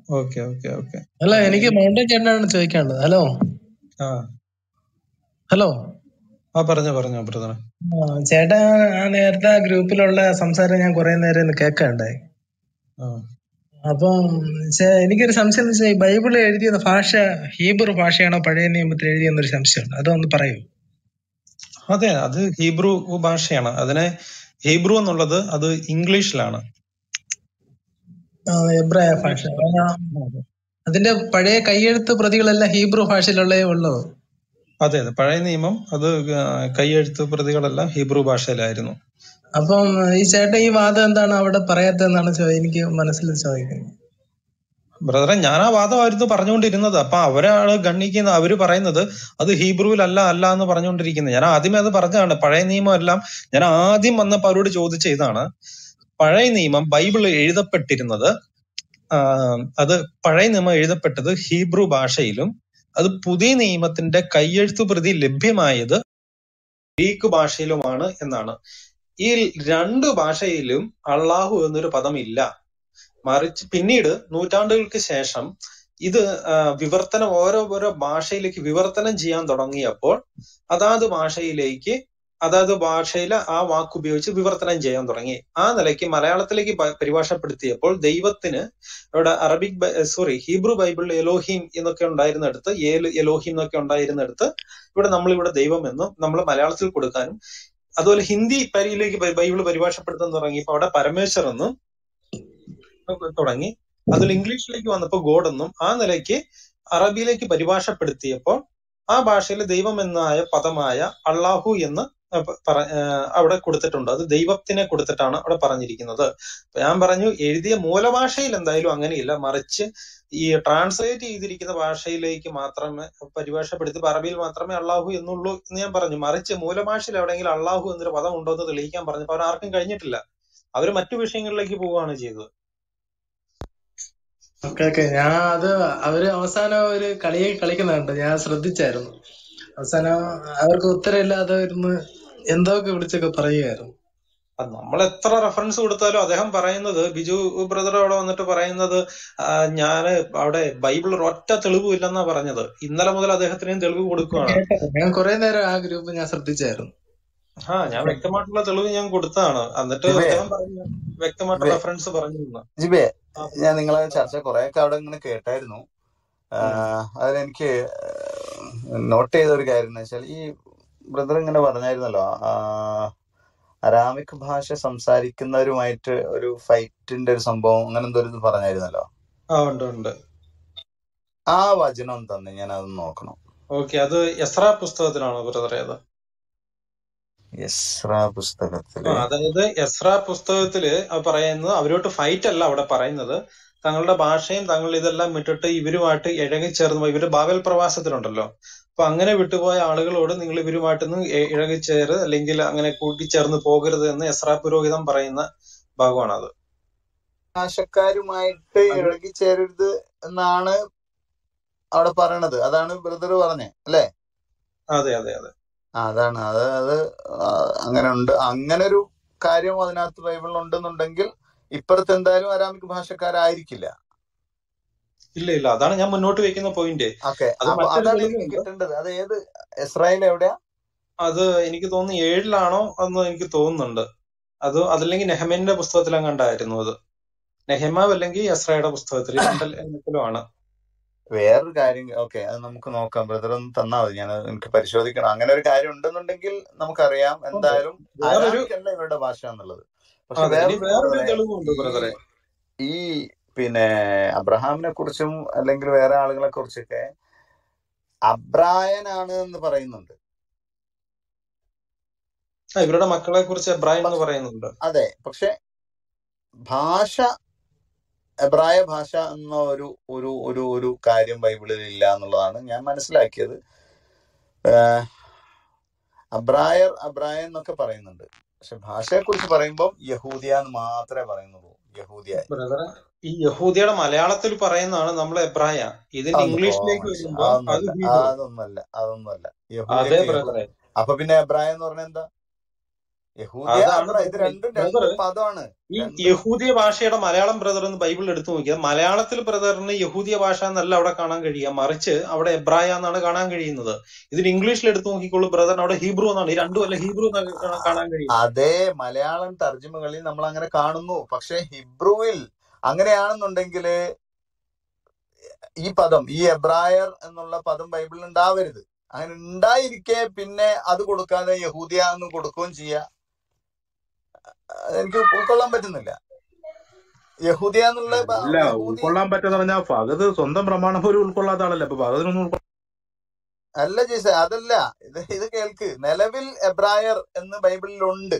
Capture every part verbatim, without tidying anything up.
Okay okay okay അല്ല, എനിക്ക് mountain ചേട്ടനാണ് ചോദിക്കാനുള്ളത്. ഹലോ ആ ഹലോ ആ പറഞ്ഞോ പറഞ്ഞോ ബ്രദറെ. ആ, ചേട്ടാ, ആ നേരത്തെ ആ ഗ്രൂപ്പിലുള്ള സംസാരം ഞാൻ കുറെ നേരം ഇന്ന് കേൾക്കണ്ടായി. ആ അപ്പം ചേ- എനിക്കൊരു സംശയം എന്ന് വെച്ചാൽ, ഈ ബൈബിൾ എഴുതിയ ഭാഷ ഹീബ്രു ഭാഷയാണോ പഴയ നിയമത്തിൽ എഴുതിയെന്നൊരു സംശയമുണ്ട്. അതൊന്ന് പറയൂ. അതെ, അത് ഹീബ്രു ഭാഷയാണ്. അതിനെ ഹീബ്രു എന്നുള്ളത് അത് ഇംഗ്ലീഷിലാണ്. ആ, എബ്രായ ഭാഷ. ആ, അതിന്റെ പഴയ കൈയെഴുത്ത് പ്രതികളെല്ലാം ഹീബ്രു ഭാഷയിലുള്ളേ ഉള്ളൂ. അതെ അതെ, പഴയ നിയമം അത് ആ, കൈയെഴുത്ത് പ്രതികളെല്ലാം ഹീബ്രു ഭാഷയിലായിരുന്നു. അപ്പം ഈ ചേട്ടൻ ഈ വാദം എന്താണ് അവിടെ പറയാത്തതെന്നാണ് ചോ- എനിക്ക് മനസ്സിൽ ചോദിക്കുന്നത്. ബ്രദറെ, ഞാൻ ആ വാദമായിരുന്നു പറഞ്ഞുകൊണ്ടിരുന്നത്. അപ്പൊ അവരാള് ഗണ്ണിക്കുന്ന അവര് പറയുന്നത് അത് ഹീബ്രുവിലല്ല അല്ല എന്ന് പറഞ്ഞുകൊണ്ടിരിക്കുന്നത്. ഞാൻ ആദ്യമേ അത് പറഞ്ഞതാണ്. പഴയ നിയമം എല്ലാം ഞാൻ ആദ്യം വന്നപ്പോ അവരോട് ചോദിച്ച ഇതാണ്, പഴയ നിയമം ബൈബിൾ എഴുതപ്പെട്ടിരുന്നത് ആ, അത് പഴയ നിയമം എഴുതപ്പെട്ടത് ഹീബ്രു ഭാഷയിലും അത് പുതിയ നിയമത്തിന്റെ കൈയെഴുത്തു പ്രതി ലഭ്യമായത് ഗ്രീക്ക് ഭാഷയിലുമാണ് എന്നാണ്. ഈ രണ്ട് ഭാഷയിലും അള്ളാഹു എന്നൊരു പദം ഇല്ല. മറിച്ച് പിന്നീട് നൂറ്റാണ്ടുകൾക്ക് ശേഷം ഇത് ആ, വിവർത്തനം ഓരോ ഓരോ ഭാഷയിലേക്ക് വിവർത്തനം ചെയ്യാൻ തുടങ്ങിയപ്പോൾ അതാത് ഭാഷയിലേക്ക് അതാത് ഭാഷയിലെ ആ വാക്ക് ഉപയോഗിച്ച് വിവർത്തനം ചെയ്യാൻ തുടങ്ങി. ആ നിലയ്ക്ക് മലയാളത്തിലേക്ക് പ- പരിഭാഷപ്പെടുത്തിയപ്പോൾ ദൈവത്തിന് ഇവിടെ അറബിക് സോറി ഹീബ്രു ബൈബിളിൽ എലോഹിം എന്നൊക്കെ ഉണ്ടായിരുന്നിടത്ത് ഏൽ എലോഹിം എന്നൊക്കെ ഉണ്ടായിരുന്നിടത്ത് ഇവിടെ നമ്മളിവിടെ ദൈവം എന്നും നമ്മൾ മലയാളത്തിൽ കൊടുക്കാനും, അതുപോലെ ഹിന്ദി പരിയിലേക്ക് ബൈബിൾ പരിഭാഷപ്പെടുത്താൻ തുടങ്ങിയപ്പോൾ അവിടെ പരമേശ്വർ എന്നും തുടങ്ങി. അതിൽ ഇംഗ്ലീഷിലേക്ക് വന്നപ്പോൾ ഗോഡ് എന്നും, ആ നിലയ്ക്ക് അറബിയിലേക്ക് പരിഭാഷപ്പെടുത്തിയപ്പോൾ ആ ഭാഷയിൽ ദൈവം എന്നായ പദമായ അള്ളാഹു എന്ന് പറ- ഏഹ് അവിടെ കൊടുത്തിട്ടുണ്ട്. അത് ദൈവത്തിനെ കൊടുത്തിട്ടാണ് അവിടെ പറഞ്ഞിരിക്കുന്നത്. അപ്പൊ ഞാൻ പറഞ്ഞു, എഴുതിയ മൂലഭാഷയിൽ എന്തായാലും അങ്ങനെയില്ല, മറിച്ച് ഈ ട്രാൻസ്ലേറ്റ് ചെയ്തിരിക്കുന്ന ഭാഷയിലേക്ക് മാത്രമേ പരിഭാഷപ്പെടുത്തി അറബിയിൽ മാത്രമേ അള്ളാഹു എന്നുള്ളൂ എന്ന് ഞാൻ പറഞ്ഞു. മറിച്ച് മൂലഭാഷയിൽ എവിടെയെങ്കിലും അള്ളാഹു എന്നൊരു പദം ഉണ്ടോ എന്ന് തെളിയിക്കാൻ പറഞ്ഞപ്പോൾ അവർ ആർക്കും കഴിഞ്ഞിട്ടില്ല. അവര് മറ്റു വിഷയങ്ങളിലേക്ക് പോവുകയാണ് ചെയ്തത്. ഓക്കെ ഓക്കെ ഞാൻ അത് അവര് അവസാനം ഒരു കളിയെ കളിക്കുന്നുണ്ട്, ഞാൻ ശ്രദ്ധിച്ചായിരുന്നു. അവസാനം അവർക്ക് ഉത്തരവില്ലാതെ ഇരുന്ന് എന്തൊക്കെ വിളിച്ചൊക്കെ പറയുമായിരുന്നു. അത് നമ്മൾ എത്ര റെഫറൻസ് കൊടുത്താലും അദ്ദേഹം പറയുന്നത്, ബിജു ബ്രദർ അവിടെ വന്നിട്ട് പറയുന്നത് ആ, ഞാന് അവിടെ ബൈബിൾ ഒറ്റ തെളിവും ഇല്ലെന്നാ പറഞ്ഞത്. ഇന്നലെ മുതൽ അദ്ദേഹത്തിനും തെളിവ് കൊടുക്കുകയാണ്. കേട്ടോ, ഞാൻ കുറെ നേരം ആ ഗ്രൂപ്പ് ഞാൻ ശ്രദ്ധിച്ചായിരുന്നു. ആ ഞാൻ വ്യക്തമായിട്ടുള്ള തെളിവ് ഞാൻ കൊടുത്തതാണ്. എന്നിട്ട് ജിബേ അദ്ദേഹം പറഞ്ഞു വ്യക്തമായിട്ട് ജിബേ റെഫറൻസ് പറഞ്ഞു എന്ന്. ജിബേ ആ, ഞാൻ നിങ്ങളെ ചർച്ച കുറെയൊക്കെ അവിടെ ഇങ്ങനെ കേട്ടായിരുന്നു. ഉം. ആഹ് അതിലെനിക്ക് നോട്ട് ചെയ്ത ഒരു കാര്യം എന്ന് വെച്ചാൽ, ഈ ബ്രദർ ഇങ്ങനെ പറഞ്ഞായിരുന്നല്ലോ, ആഹ് അരാമിക് ഭാഷ സംസാരിക്കുന്നവരുമായിട്ട് ഒരു ഫൈറ്റിന്റെ ഒരു സംഭവം അങ്ങനെ എന്തോ ഒരു പറഞ്ഞായിരുന്നല്ലോ. ആ ഉണ്ട് ഉണ്ട്. ആ വചനം തന്നെ ഞാൻ അത് നോക്കണം. ഓക്കെ, അത് എസ്രാ പുസ്തകത്തിലാണോ ബ്രദറെ? അത് യസ്രാ ആ, പുസ്തകത്തില് അതായത് എസ്രാ പുസ്തകത്തില് അത് പറയുന്നത് അവരോട്ട് ഫൈറ്റ് അല്ല അവിടെ പറയുന്നത്, തങ്ങളുടെ ഭാഷയും തങ്ങൾ ഇതെല്ലാം വിട്ടിട്ട് ഇവരുമായിട്ട് ഇഴകിച്ചേർന്ന് പോയി. ഇവര് ബാബൽ പ്രവാസത്തിലുണ്ടല്ലോ, അപ്പൊ അങ്ങനെ വിട്ടുപോയ ആളുകളോട് നിങ്ങൾ ഇവരുമായിട്ടൊന്നും ഇ- ഇഴകിച്ചേര് അല്ലെങ്കിൽ അങ്ങനെ കൂട്ടിച്ചേർന്ന് പോകരുത് എന്ന് എസ്രാ പുരോഹിതൻ പറയുന്ന ഭാഗമാണത്. ഭാഷക്കാരുമായിട്ട് അത് ഇഴകിച്ചേരരുത് എന്നാണ് അവിടെ പറയണത്. അതാണ് ബ്രദർ പറഞ്ഞേ അല്ലേ? അതെ അതെ അതെ. ആ, അതാണ് അത് അത് ആ, അങ്ങനെ ഉണ്ട്. അങ്ങനെ ഒരു കാര്യം അതിനകത്ത് ബൈബിളിൽ ഉണ്ടെന്നുണ്ടെങ്കിൽ ഇപ്പുറത്ത് എന്തായാലും അരാമിക് ഭാഷക്കാരായിരിക്കില്ല. ഇല്ല ഇല്ല, അതാണ് ഞാൻ മുന്നോട്ട് വെക്കുന്ന പോയിന്റ്. ഓക്കെ, അത് അപ്പൊ മറ്റൊരു അതാണ് എനിക്ക് തെളിവുണ്ട്. കിട്ടേണ്ടത്. അത് ഏത് ഇസ്രായേൽ എവിടെയാ? അത് എനിക്ക് തോന്നുന്നു ഏഴിലാണോ എന്ന് എനിക്ക് തോന്നുന്നുണ്ട്. അത് അതല്ലെങ്കിൽ നെഹമ്യാന്റെ പുസ്തകത്തിലെങ്ങാണ്ടായിരുന്നു അത്. നെഹമ്യാവ് അല്ലെങ്കിൽ എസ്രയുടെ പുസ്തകത്തിൽ രണ്ടിലുമാണ്. വേറൊരു കാര്യം, ഓക്കെ, അത് നമുക്ക് നോക്കാം. ബ്രദർ ഒന്ന് തന്നാ മതി, ഞാൻ എനിക്ക് പരിശോധിക്കണം. അങ്ങനെ ഒരു കാര്യം ഉണ്ടെന്നുണ്ടെങ്കിൽ നമുക്കറിയാം ഉണ്ട്. എന്തായാലും വേറൊരു അരാമിക് അല്ല ഇവരുടെ ഭാഷ എന്നുള്ളത്. പക്ഷെ അതെ, ഇനി വേറൊരു വേറൊരു ബ്രദറെ, തെളിവുണ്ട് ഈ ബ്രദറെ. ഈ പിന്നെ അബ്രഹാമിനെ കുറിച്ചും അല്ലെങ്കിൽ വേറെ ആളുകളെ കുറിച്ചൊക്കെ അബ്രായനാണ് എന്ന് പറയുന്നുണ്ട്. ആ, ഇവരുടെ മക്കളെ കുറിച്ച് എബ്രാഹിം എന്ന് പക്ഷെ പറയുന്നുണ്ട്. അതെ, പക്ഷെ ഭാഷ എബ്രായ ഭാഷ എന്ന ഒരു ഒരു ഒരു ഒരു കാര്യം ബൈബിളിൽ ഇല്ല എന്നുള്ളതാണ് ഞാൻ മനസ്സിലാക്കിയത്. ഏഹ് അബ്രായർ അബ്രായൻ എന്നൊക്കെ പറയുന്നുണ്ട്, പക്ഷെ ഭാഷയെ കുറിച്ച് പറയുമ്പോൾ യഹൂദിയ എന്ന് മാത്രമേ പറയുന്നുള്ളൂ. യഹൂദിയ ബ്രദറെ, ഈ യഹൂദിയുടെ മലയാളത്തിൽ പറയുന്നതാണ് നമ്മൾ എബ്രായ. ഇതിന്റെ അതൊന്നും ഇംഗ്ലീഷിലേക്ക് മനസ്സിലായി, വരുമ്പോ അത് അതൊന്നുമല്ല ഹീബ്രു. അതൊന്നുമല്ല അതൊന്നുമല്ല അതെ യഹൂദിയക്ക് യഹൂ ബ്രദറെ. അപ്പൊ പിന്നെ എബ്രായ എന്ന് പറഞ്ഞാൽ എന്താ? യഹൂദിയ അതാണ് എബ്രായ ഇത് ബ്രദറെ രണ്ടും രണ്ട് ബ്രദർ പദമാണ്. ഈ രണ്ടും യഹൂദിയ ഭാഷയുടെ മലയാളം ബ്രദർ എന്ന് ബൈബിളിൽ എടുത്തു നോക്കിയാൽ മലയാളത്തിൽ ബ്രദറിന് യഹൂദിയ ഭാഷ എന്നല്ല അവിടെ കാണാൻ കഴിയുക, മറിച്ച് അവിടെ എബ്രായ എന്നാണ് കാണാൻ കഴിയുന്നത്. ഇതിന് ഇംഗ്ലീഷിൽ എടുത്തു നോക്കിക്കോളൂ ബ്രദറിന് അവിടെ ഹീബ്രു എന്നാണ്, ഈ രണ്ടും അല്ല ഹീബ്രു എന്നാണ് കാണാൻ കാണാൻ കഴിയുന്നത്. അതേ മലയാളം തർജ്ജിമകളിൽ നമ്മൾ അങ്ങനെ കാണുന്നു. പക്ഷെ ഹിബ്രുവിൽ അങ്ങനെയാണെന്നുണ്ടെങ്കിൽ ഈ പദം ഈ എബ്രായർ എന്നുള്ള പദം ബൈബിളിൽ ഉണ്ടാവരുത്. അങ്ങനെ ഉണ്ടായിരിക്കെ പിന്നെ അത് കൊടുക്കാതെ യഹൂദിയ എന്ന് കൊടുക്കുകയും ചെയ്യാ, എനിക്ക് ഉൾക്കൊള്ളാൻ പറ്റുന്നില്ല. യഹൂദിയ എന്നുള്ള ബ- അല്ല യഹൂദി ഉൾക്കൊള്ളാൻ പറ്റുന്ന പറഞ്ഞാൽ ഫഹദ് സ്വന്തം പ്രമാണം പോലും ഉൾക്കൊള്ളാത്ത ആളല്ലേ, അപ്പൊ ഫഹദിനൊന്നും ഉൾക്കൊള്ളാൻ അല്ല ജയ്സ, അതല്ല. ഇത് ഇത് കേൾക്ക്. നിലവിൽ എബ്രായർ എന്ന് ബൈബിളിലുണ്ട്.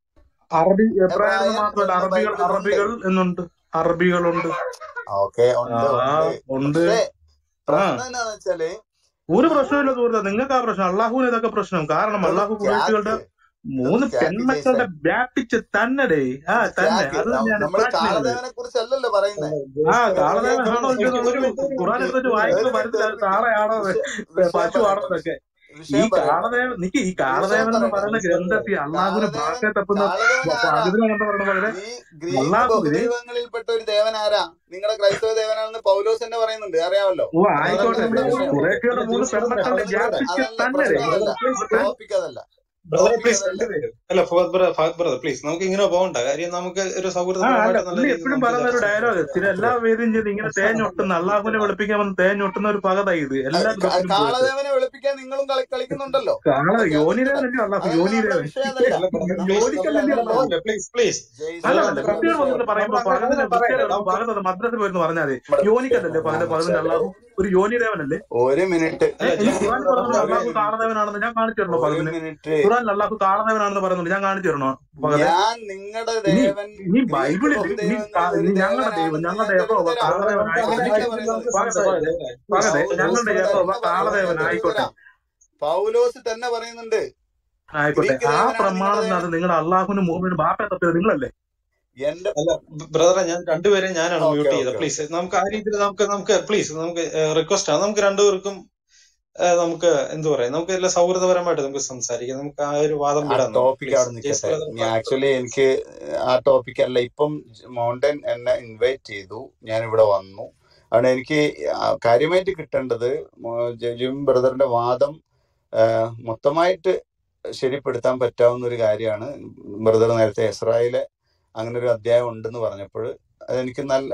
അറബി എബ്രായർ എന്ന് എബ്രായർ മാത്രമല്ല, എന്ന് അറബികൾ ബൈബിളിലുണ്ട്. അറബികൾ എന്നുണ്ട്, അറബികളുണ്ട്. ഓക്കെ, ആ ഉണ്ട് ഉണ്ട്. ഉണ്ട്. പക്ഷേ ആ പ്രശ്നം എന്താന്ന് വെച്ചാല് ഒരു പ്രശ്നമില്ല സുഹൃത്തെ, നിങ്ങൾക്ക് ആ പ്രശ്നം, അള്ളാഹുവിന് ഇതൊക്കെ പ്രശ്നം. കാരണം ഇതൊന്ന് അള്ളാഹു കുറേശികളുടെ ക്യാക്ക് മൂന്ന് ഇതൊന്ന് ക്യാക്ക് ജയ്സ, പെൺമക്കളുടെ വ്യാപിച്ച് തന്നെ ആ ഇത് തന്നെ ക്യാക്ക്. അത് തന്നെയാണ് നമ്മൾ ഇസ്രായേലിനുള്ളത്. കാളദേവനെ കുറിച്ചല്ലല്ലോ പറയുന്നത്. ആ ജോസ് ബ്രദർ കാളദേവനാണോ ഒരു ഇല്ലെന്നുള്ളത് ഒരു മിനിറ്റ് ഒരു ഖുറാൻ മിനിറ്റ് എടുത്ത് വെച്ച് ഒരു വായിക്കുമ്പോൾ മിനിറ്റ് മനസ്സിലാവും ഒരു മിനിറ്റ് കാളയാണോ വിഷ- വിഷയം പശുവാണോ പറയട്ടെ. എന്നൊക്കെ. ഈ വിഷയം പറയട്ടെ. കാളദേവൻ നിക്ക് ഈ വിഷയം കാളദേവൻ എന്ന് പറയട്ടെ. പറയുന്ന ജോസ് ബ്രദർ ഗ്രന്ഥത്തിൽ അള്ളാഹുവിന് കാളദേവൻ ഭാഷയെ തപ്പുന്ന കാളദേവൻ ആരാ? പകുതിനെ കണ്ട പറഞ്ഞ പോലെ ഈ ഗ്രീക്ക് അള്ളാഹുവിന് ബഹുദൈവങ്ങളിൽപ്പെട്ട ഒരു ദേവൻ ആരാ? നിങ്ങളുടെ ക്രൈസ്തവ ദേവനാണെന്ന് പൗലോസ് തന്നെ പറയുന്നുണ്ട്, അറിയാമല്ലോ. ഓ അതല്ല ആയിക്കോട്ടെ, നമ്മുടെ വിഷയം. കുറേശ്ശിയുടെ മൂന്ന് ജോസ് ബ്രദർ പെൺമക്കളുടെ അതല്ല വ്യാപിച്ച് അതല്ല തന്നെ പ്രശ്നം, അതല്ല ബ്രദർ പ്ലീസ് പ്ലീസ് ടോപ്പിക്, അതല്ല ബ്രദറെ ടോപ്പിക്, പ്ലീസ് അതല്ല. രണ്ടുപേരും അല്ല Fahad brother Fahad brother please നമുക്ക് ഇങ്ങനെ പോകണ്ട കാര്യം, നമുക്ക് ഒരു ആ അല്ല സൗഹൃദപരമായിട്ട് നല്ല പുള്ളി രീതിയിൽ എപ്പോഴും നമുക്ക് പറയുന്ന ഒരു ചർച്ച ഡയലോഗ്, ചെയ്യാം. സ്ഥിരം എല്ലാ വേദിയും ചെയ്ത് ഇങ്ങനെ തേഞ്ഞൊട്ടുന്ന അള്ളാഹുവിനെ വെളുപ്പിക്കാൻ വന്ന് തേഞ്ഞൊട്ടുന്ന ഒരു പകത ഇത് എല്ലാ ക- ഗ്രൂപ്പിലും പോയിട്ട്. കാളദേവനെ വെളുപ്പിക്കാൻ നിങ്ങളും കളി കളിക്കുന്നുണ്ടല്ലോ. കാള ഓക്കെ, അത് നിങ്ങളുടെ യോനിദേവനല്ലേ അള്ളാഹു, അതല്ല നമ്മുടെ യോനിദേവൻ വിഷയം, അതല്ല അല്ല ബ്രദർ നമ്മുടെ പ്ലീസ് വിഷയം, യോനിക്കല്ലല്ലേ അതല്ല അള്ളാഹു. നമ്മളങ്ങനെ പ്ലീസ് പ്ലീസ് ജയ്സ. അല്ല ബ്രദർ അല്ല നമ്മുടെ നമുക്ക് കൃത്യമായിട്ട് വിഷയം വന്നിട്ട് പറയുമ്പോ നമ്മളങ്ങനെ പകതിന് അങ്ങനെ പറയട്ടെ. ക്രിസ്ത്യാനി നമുക്ക് പകതത് മദ്രസ പോയിരുന്നു പറഞ്ഞാൽ മതി. നമ്മുടെ യോനിക്കല്ലല്ലേ വിഷയം പകത എന്താന്ന് പകതിന്റെ വെച്ചാല് അള്ളാഹു ഒരു യോനിദേവനല്ലേ? ഒരു മിനിറ്റ് ഏഹ് അല്ല എനിക്ക് ജോസ് ഖുറാൻ ബ്രദർ പറഞ്ഞുകൊണ്ട് നമുക്ക് അള്ളാഹു ഒരു കാളദേവനാണെന്ന് ഞാൻ കാണിച്ചു തരണോ ഒരു പകതിന്? മിനിറ്റ് ഖുറാൻ അള്ളാഹു കാളദേവനാണെന്ന് പറയുന്നുണ്ട്, ഞാൻ കാണിച്ചു തരണോ പകതെ? ഞാൻ നിങ്ങളുടെ ഇനി ദേവൻ ഇനി ഗ്രീക്ക് ബൈബിളിൽ ഇനി ബഹുദൈവങ്ങളിൽ കാ- ഒരു ഇനി ഞങ്ങളുടെ ദൈവം ദേവനാണെന്ന് ഞാൻ ഞങ്ങളുടെ യഹോവ തെളിവ് തരാം. ബ്രദറെ നമുക്ക് കാളദേവനായിക്കോട്ടെ. അങ്ങനെ അതല്ല നിക്ക് ആയിരിക്കും നമുക്ക് പറയുന്നത്. പകതെ പകതെ സംസാരിക്കാം പ്ലീസ്. പകതെ പൗലോസ് ഞങ്ങളുടെ തന്നെ യഹോവ പറയുന്നുണ്ട്, കാളദേവനായിക്കോട്ടെ. തരാം. പൗലോസ് തന്നെ പറയുന്നുണ്ട് ആയിക്കോട്ടെ. ഗ്രീക്ക് ആ ദേവനാണ് നിങ്ങളുടെ പ്രമാണത്തിനകത്ത് ദേവൻ. നിങ്ങളുടെ അള്ളാഹുവിന് മുഹമ്മദ് ബാപ്പയെ തപ്പിയത് നിങ്ങളല്ലേ? എന്റെ അല്ല ബ്രദറെ ഞാൻ രണ്ടുപേരെയും ഞാനാണ് ഓക്കെ മ്യൂട്ട് ചെയ്തത്. ഓക്കെ പ്ലീസ് നമുക്ക് ആ രീതിയിൽ നമുക്ക് നമുക്ക് പ്ലീസ് നമുക്ക് റിക്വസ്റ്റ് ആണ്, നമുക്ക് രണ്ടുപേർക്കും ഏഹ്, നമുക്ക് എന്ത് പറയാം, നമുക്ക് എല്ലാം സൗഹൃദപരമായിട്ട് നമുക്ക് സംസാരിക്കാം. നമുക്ക് ആ ഒരു വാദം ആ വിടാം നമുക്ക് ടോപ്പിക് പ്ലീസ്. അവിടെ ജയ്സ് നിൽക്കട്ടെ. ബ്രദർ ഞാൻ ഫഹദ് ആക്ച്വലി ബ്രദർ എനിക്ക് ആ ടോപ്പിക് അല്ല. ഇപ്പം മൗണ്ടൻ എന്നെ ഇൻവൈറ്റ് ചെയ്തു, ഞാൻ ഇവിടെ വന്നു. അവിടെ എനിക്ക് ആ കാര്യമായിട്ട് കിട്ടേണ്ടത് മോ- ജിം ബ്രദറിന്റെ വാദം ആ, മൊത്തമായിട്ട് ശരിപ്പെടുത്താൻ പറ്റാവുന്ന ഒരു കാര്യമാണ്. ബ്രദർ നേരത്തെ ഇസ്രായേല് അങ്ങനെ ഒരു അധ്യായം ഉണ്ടെന്ന് പറഞ്ഞപ്പോൾ അതെനിക്ക് നല്ല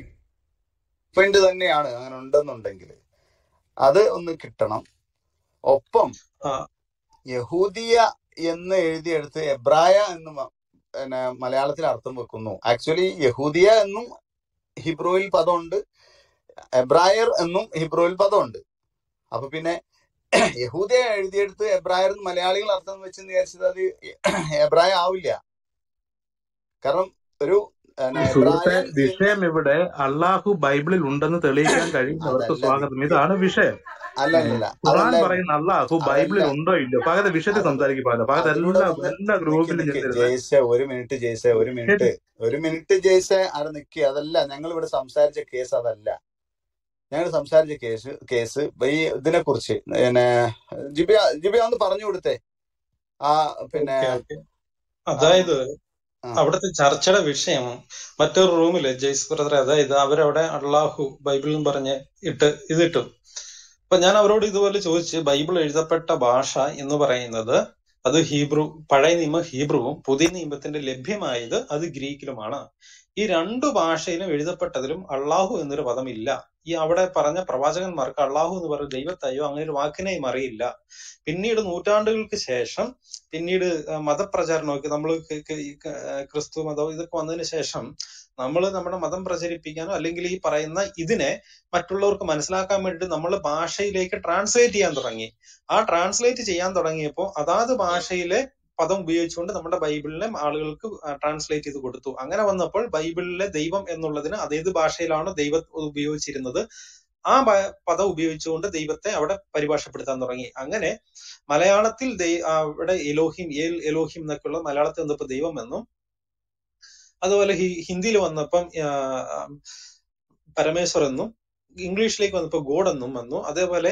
പോയിന്റ് തന്നെയാണ്. അങ്ങനെ ഉണ്ടെന്നുണ്ടെങ്കിൽ അത് ഒന്ന് കിട്ടണം. ഒപ്പം ആ യഹൂദിയ എന്ന് എഴുതിയെടുത്ത് എബ്രായ എന്ന് മ- പിന്നെ മലയാളത്തിൽ അർത്ഥം വെക്കുന്നു. ആക്ച്വലി യഹൂദിയ എന്നും ഹിബ്രുവിൽ പദമുണ്ട്, എബ്രായർ എന്നും ഹിബ്രുവിൽ പദമുണ്ട്. അപ്പൊ പിന്നെ യഹൂദിയ എഴുതിയെടുത്ത് എബ്രായർ എന്ന് മലയാളികൾ അർത്ഥം വെച്ചെന്ന് വിചാരിച്ചത് അത് എബ്രായ ആവില്ല. കാരണം ഒരു പിന്നെ സുഹൃത്തെ, എബ്രായൻ എന്ന് വിഷയം ഇവിടെ അള്ളാഹു ബൈബിളിൽ ഉണ്ടെന്ന് തെളിയിക്കാൻ കഴിയുന്നവർക്ക് അതല്ല സ്വാഗതം. നിക്ക് ഇതാണ് വിഷയം. അല്ലല്ല ഖുറാൻ അതല്ല പറയുന്ന അള്ളാഹു അതല്ല ബൈബിളിൽ ഉണ്ടോ ഇല്ലയോ പകരം വിഷയത്തിൽ അത് സംസാരിക്കും. പകരം പകരം അതിലൂടെ എല്ലാ വന്ന് എല്ലാ നിക്ക് ഗ്രൂപ്പിലും നിക്ക് ചെന്നിരുന്നത് ജയ്സ ഒരു മിനിറ്റ് ജയ്സ ഒരു മിനിറ്റ് ഒരു മിനിറ്റ് ജയ്സ അവിടെ നിക്ക്. അതല്ല ഞങ്ങൾ ഇവിടെ സംസാരിച്ച കേസ്, അതല്ല ഞങ്ങൾ സംസാരിച്ച കേസ് കേസ് ഈ ഇതിനെ കുറിച്ച് പിന്നെ ജിബിയ ജിബിയ ഒന്ന് പറഞ്ഞു കൊടുത്തേ. ആ പിന്നെ ഓക്കെ ഓക്കെ. ആ അതായത് ആ അവിടുത്തെ ചർച്ചയുടെ വിഷയം മറ്റൊരു റൂമില് ജയ്സ് ബ്രദർ, അതായത് അവരവിടെ അള്ളാഹു ബൈബിളിലും പറഞ്ഞ് ഇട്ട് ഇതിട്ടു. അപ്പൊ ഞാൻ അവരോട് ഇതുപോലെ ചോദിച്ച്, ബൈബിൾ എഴുതപ്പെട്ട ഭാഷ എന്ന് പറയുന്നത് അത് ഹീബ്രു, പഴയ നിയമം ഹീബ്രുവും പുതിയ നിയമത്തിന്റെ ലഭ്യമായത് അത് ഗ്രീക്കിലുമാണ്. ഈ രണ്ടു ഭാഷയിലും എഴുതപ്പെട്ടതിലും അള്ളാഹു എന്നൊരു പദമില്ല. ഈ അവിടെ പറഞ്ഞ പ്രവാചകന്മാർക്ക് അള്ളാഹു എന്ന് പറഞ്ഞ ദൈവത്തെയോ അങ്ങനെ ഒരു വാക്കിനെയും അറിയില്ല. പിന്നീട് നൂറ്റാണ്ടുകൾക്ക് ശേഷം പിന്നീട് മതപ്രചാരണമൊക്കെ നമ്മൾ ക്രിസ്തു മതം ഇതൊക്കെ വന്നതിന് ശേഷം നമ്മൾ നമ്മുടെ മതം പ്രചരിപ്പിക്കാനോ അല്ലെങ്കിൽ ഈ പറയുന്ന ഇതിനെ മറ്റുള്ളവർക്ക് മനസ്സിലാക്കാൻ വേണ്ടിയിട്ട് നമ്മൾ ഭാഷയിലേക്ക് ട്രാൻസ്ലേറ്റ് ചെയ്യാൻ തുടങ്ങി. ആ ട്രാൻസ്ലേറ്റ് ചെയ്യാൻ തുടങ്ങിയപ്പോൾ അതാത് ഭാഷയിലെ പദം ഉപയോഗിച്ചുകൊണ്ട് നമ്മുടെ ബൈബിളിനെ ആളുകൾക്ക് ട്രാൻസ്ലേറ്റ് ചെയ്ത് കൊടുത്തു. അങ്ങനെ വന്നപ്പോൾ ബൈബിളിലെ ദൈവം എന്നുള്ളതിന് അതേത് ഭാഷയിലാണോ ദൈവം ഉപയോഗിച്ചിരുന്നത് ആ പദം ഉപയോഗിച്ചുകൊണ്ട് ദൈവത്തെ അവിടെ പരിഭാഷപ്പെടുത്താൻ തുടങ്ങി. അങ്ങനെ മലയാളത്തിൽ അവിടെ എലോഹിം ഏൽ എലോഹിം എന്നൊക്കെയുള്ള മലയാളത്തിൽ വന്നപ്പോ ദൈവം എന്നും, അതുപോലെ ഹിന്ദിയിൽ വന്നപ്പം പരമേശ്വർ എന്നും, ഇംഗ്ലീഷിലേക്ക് വന്നപ്പോ ഗോഡ് എന്നും വന്നു. അതേപോലെ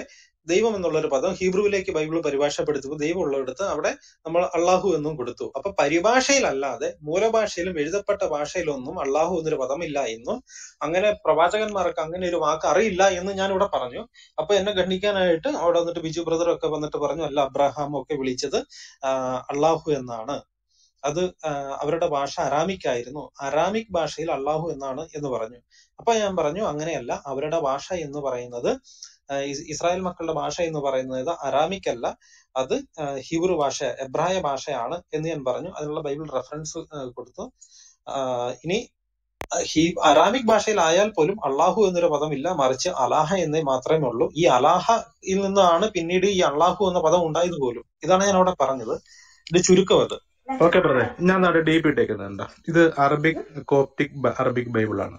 ദൈവം എന്നുള്ള ഒരു പദം ഹീബ്രുവിലേക്ക് ബൈബിൾ പരിഭാഷപ്പെടുത്തുമ്പോൾ ദൈവം ഉള്ളിടത്ത് അവിടെ നമ്മൾ അള്ളാഹു എന്നും കൊടുത്തു. അപ്പൊ പരിഭാഷയിലല്ലാതെ മൂലഭാഷയിലും എഴുതപ്പെട്ട ഭാഷയിലൊന്നും അള്ളാഹു എന്നൊരു പദമില്ല എന്നും അങ്ങനെ പ്രവാചകന്മാർക്ക് അങ്ങനെ ഒരു വാക്ക് അറിയില്ല എന്ന് ഞാൻ ഇവിടെ പറഞ്ഞു. അപ്പൊ എന്നെ ഖണ്ഡിക്കാനായിട്ട് അവിടെ വന്നിട്ട് ബിജു ബ്രദർ ഒക്കെ വന്നിട്ട് പറഞ്ഞു, അല്ല അബ്രഹാം ഒക്കെ വിളിച്ചത് ആഹ് അള്ളാഹു എന്നാണ്, അത് ആഹ് അവരുടെ ഭാഷ അരാമിക് ആയിരുന്നു, അരാമിക് ഭാഷയിൽ അള്ളാഹു എന്നാണ് എന്ന് പറഞ്ഞു. അപ്പൊ ഞാൻ പറഞ്ഞു അങ്ങനെയല്ല, അവരുടെ ഭാഷ എന്ന് പറയുന്നത് ആഹ് ഇസ് ഇസ്രായേൽ മക്കളുടെ ഭാഷ എന്ന് പറയുന്നത് അരാമിക് അല്ല, അത് ആഹ് ഹീബ്രു ഭാഷ, എബ്രായ ഭാഷയാണ് എന്ന് ഞാൻ പറഞ്ഞു. അതിനുള്ള ബൈബിൾ റെഫറൻസ് കൊടുത്തു. ആഹ് ഇനി ഹീ അറാമിക് ഭാഷയിലായാൽ പോലും അള്ളാഹു എന്നൊരു പദമില്ല, മറിച്ച് അലാഹ എന്നേ മാത്രമേ ഉള്ളൂ. ഈ അലാഹയിൽ നിന്നാണ് പിന്നീട് ഈ അള്ളാഹു എന്ന പദം ഉണ്ടായത് പോലും. ഇതാണ് ഞാൻ അവിടെ പറഞ്ഞത്. ഇത് ചുരുക്കം അത്. ഓക്കെ ബ്രദറെ, ഞാൻ അവിടെ ഡി പി ഇട്ടേക്കുന്നുണ്ട്. ഇത് അറബിക് കോപ്റ്റിക് ബ- അറബിക് ബൈബിൾ ആണ്.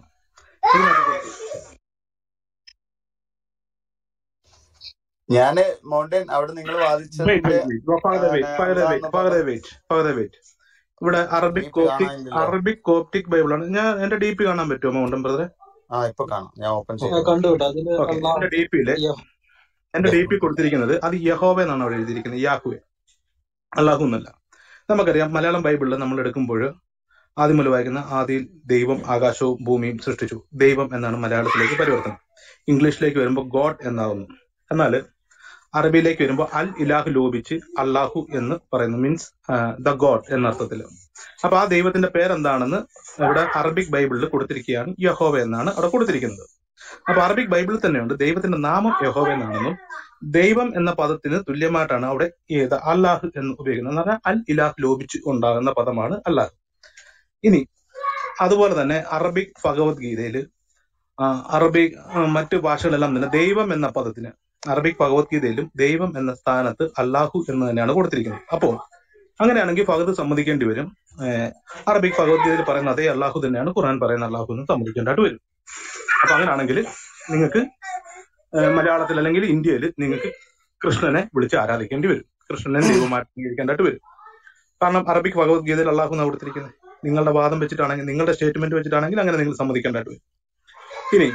ഞാന് മോണ്ടൻ അവിടെ നിങ്ങൾ വെയിറ്റ് വാദിച്ചതിന്റെ wait wait father wait father wait എന്താണെന്ന് ഫാദർ പറഞ്ഞത് വെയിറ്റ് ഫാദർ വെയിറ്റ് ഇവിടെ ഡി അറബിക് പി കോപ്റ്റിക് കാണാനില്ലല്ലോ. അറബിക് കോപ്റ്റിക് ബൈബിൾ ആണ്. ഞാൻ എന്റെ ഡി പി കാണാൻ പറ്റുമോ മോണ്ടൻ ബ്രദറെ? ആ ഇപ്പൊ കാണാം, ഞാൻ ഓപ്പൺ ആ, ചെയ്തിട്ടുണ്ട്. കണ്ടുവിട്ടു. അതില് ഓക്കെ, അള്ളാഹു എന്റെ ഡി പിയില് യ- എന്റെ ഡി യഹോ പി കൊടുത്തിരിക്കുന്നത് അത് യഹോവ എന്നാണ് അവിടെ എഴുതിയിരിക്കുന്നത്, യാഹുവെ, അള്ളാഹു എന്നല്ല. നമുക്കറിയാം മലയാളം ബൈബിളിൽ നമ്മൾ എടുക്കുമ്പോൾ ആദ്യം മുതൽ വായിക്കുന്ന ആദിയിൽ ദൈവം ആകാശവും ഭൂമിയും സൃഷ്ടിച്ചു, ദൈവം എന്നാണ് മലയാളത്തിലേക്ക് പരിവർത്തനം. ഇംഗ്ലീഷിലേക്ക് വരുമ്പോൾ ഗോഡ് എന്നാകുന്നു. എന്നാൽ അറബിയിലേക്ക് വരുമ്പോൾ അൽ ഇലാഹ് ലോപിച്ച് അള്ളാഹു എന്ന് പറയുന്നു, മീൻസ് ദ ഗോഡ് എന്ന അർത്ഥത്തിൽ. അപ്പൊ ആ ദൈവത്തിന്റെ പേരെന്താണെന്ന് ഇവിടെ അറബിക് ബൈബിളിൽ കൊടുത്തിരിക്കുകയാണ്, യഹോവ എന്നാണ് അവിടെ കൊടുത്തിരിക്കുന്നത്. അപ്പൊ അറബിക് ബൈബിളിൽ തന്നെയുണ്ട് ദൈവത്തിന്റെ നാമം യഹോവ എന്നാണെന്നും ദൈവം എന്ന പദത്തിന് തുല്യമായിട്ടാണ് അവിടെ ഏത് അല്ലാഹ് എന്ന് ഉപയോഗിക്കുന്നത്. എന്ന് പറഞ്ഞാൽ അൽ ഇലാഹ് ലോപിച്ച് ഉണ്ടാകുന്ന പദമാണ് അല്ലാഹ്. ഇനി അതുപോലെ തന്നെ അറബിക് ഭഗവത്ഗീതയില് ആ, അറബിക് ആ, മറ്റു ഭാഷകളെല്ലാം തന്നെ ദൈവം എന്ന പദത്തിന് അറബിക് ഭഗവത്ഗീതയിലും ദൈവം എന്ന സ്ഥാനത്ത് അല്ലാഹു എന്ന് തന്നെയാണ് കൊടുത്തിരിക്കുന്നത്. അപ്പോൾ അങ്ങനെയാണെങ്കിൽ ഫഹദ് സമ്മതിക്കേണ്ടി വരും, ഏഹ് അറബിക് ഭഗവത്ഗീതയിൽ പറയുന്ന അതേ അല്ലാഹു തന്നെയാണ് ഖുർആൻ പറയുന്ന അല്ലാഹു എന്ന് സമ്മതിക്കേണ്ടതായിട്ട് വരും. അപ്പൊ അങ്ങനെയാണെങ്കിൽ നിങ്ങൾക്ക് ഏഹ് മലയാളത്തിൽ അല്ലെങ്കിൽ ഇന്ത്യയിൽ നിങ്ങൾക്ക് കൃഷ്ണനെ വിളിച്ച് ആരാധിക്കേണ്ടി വരും, കൃഷ്ണനെ ദൈവമായിട്ട് അംഗീകരിക്കേണ്ടതായിട്ട് വരും. കാരണം അറബിക് ഭഗവത്ഗീതയിൽ അല്ലാഹു എന്നാണ് കൊടുത്തിരിക്കുന്നത്. നിങ്ങളുടെ വാദം വെച്ചിട്ടാണെങ്കിൽ, നിങ്ങളുടെ സ്റ്റേറ്റ്മെന്റ് വെച്ചിട്ടാണെങ്കിൽ അങ്ങനെ നിങ്ങൾ സമ്മതിക്കേണ്ടതായിട്ട് വരും. ഇനി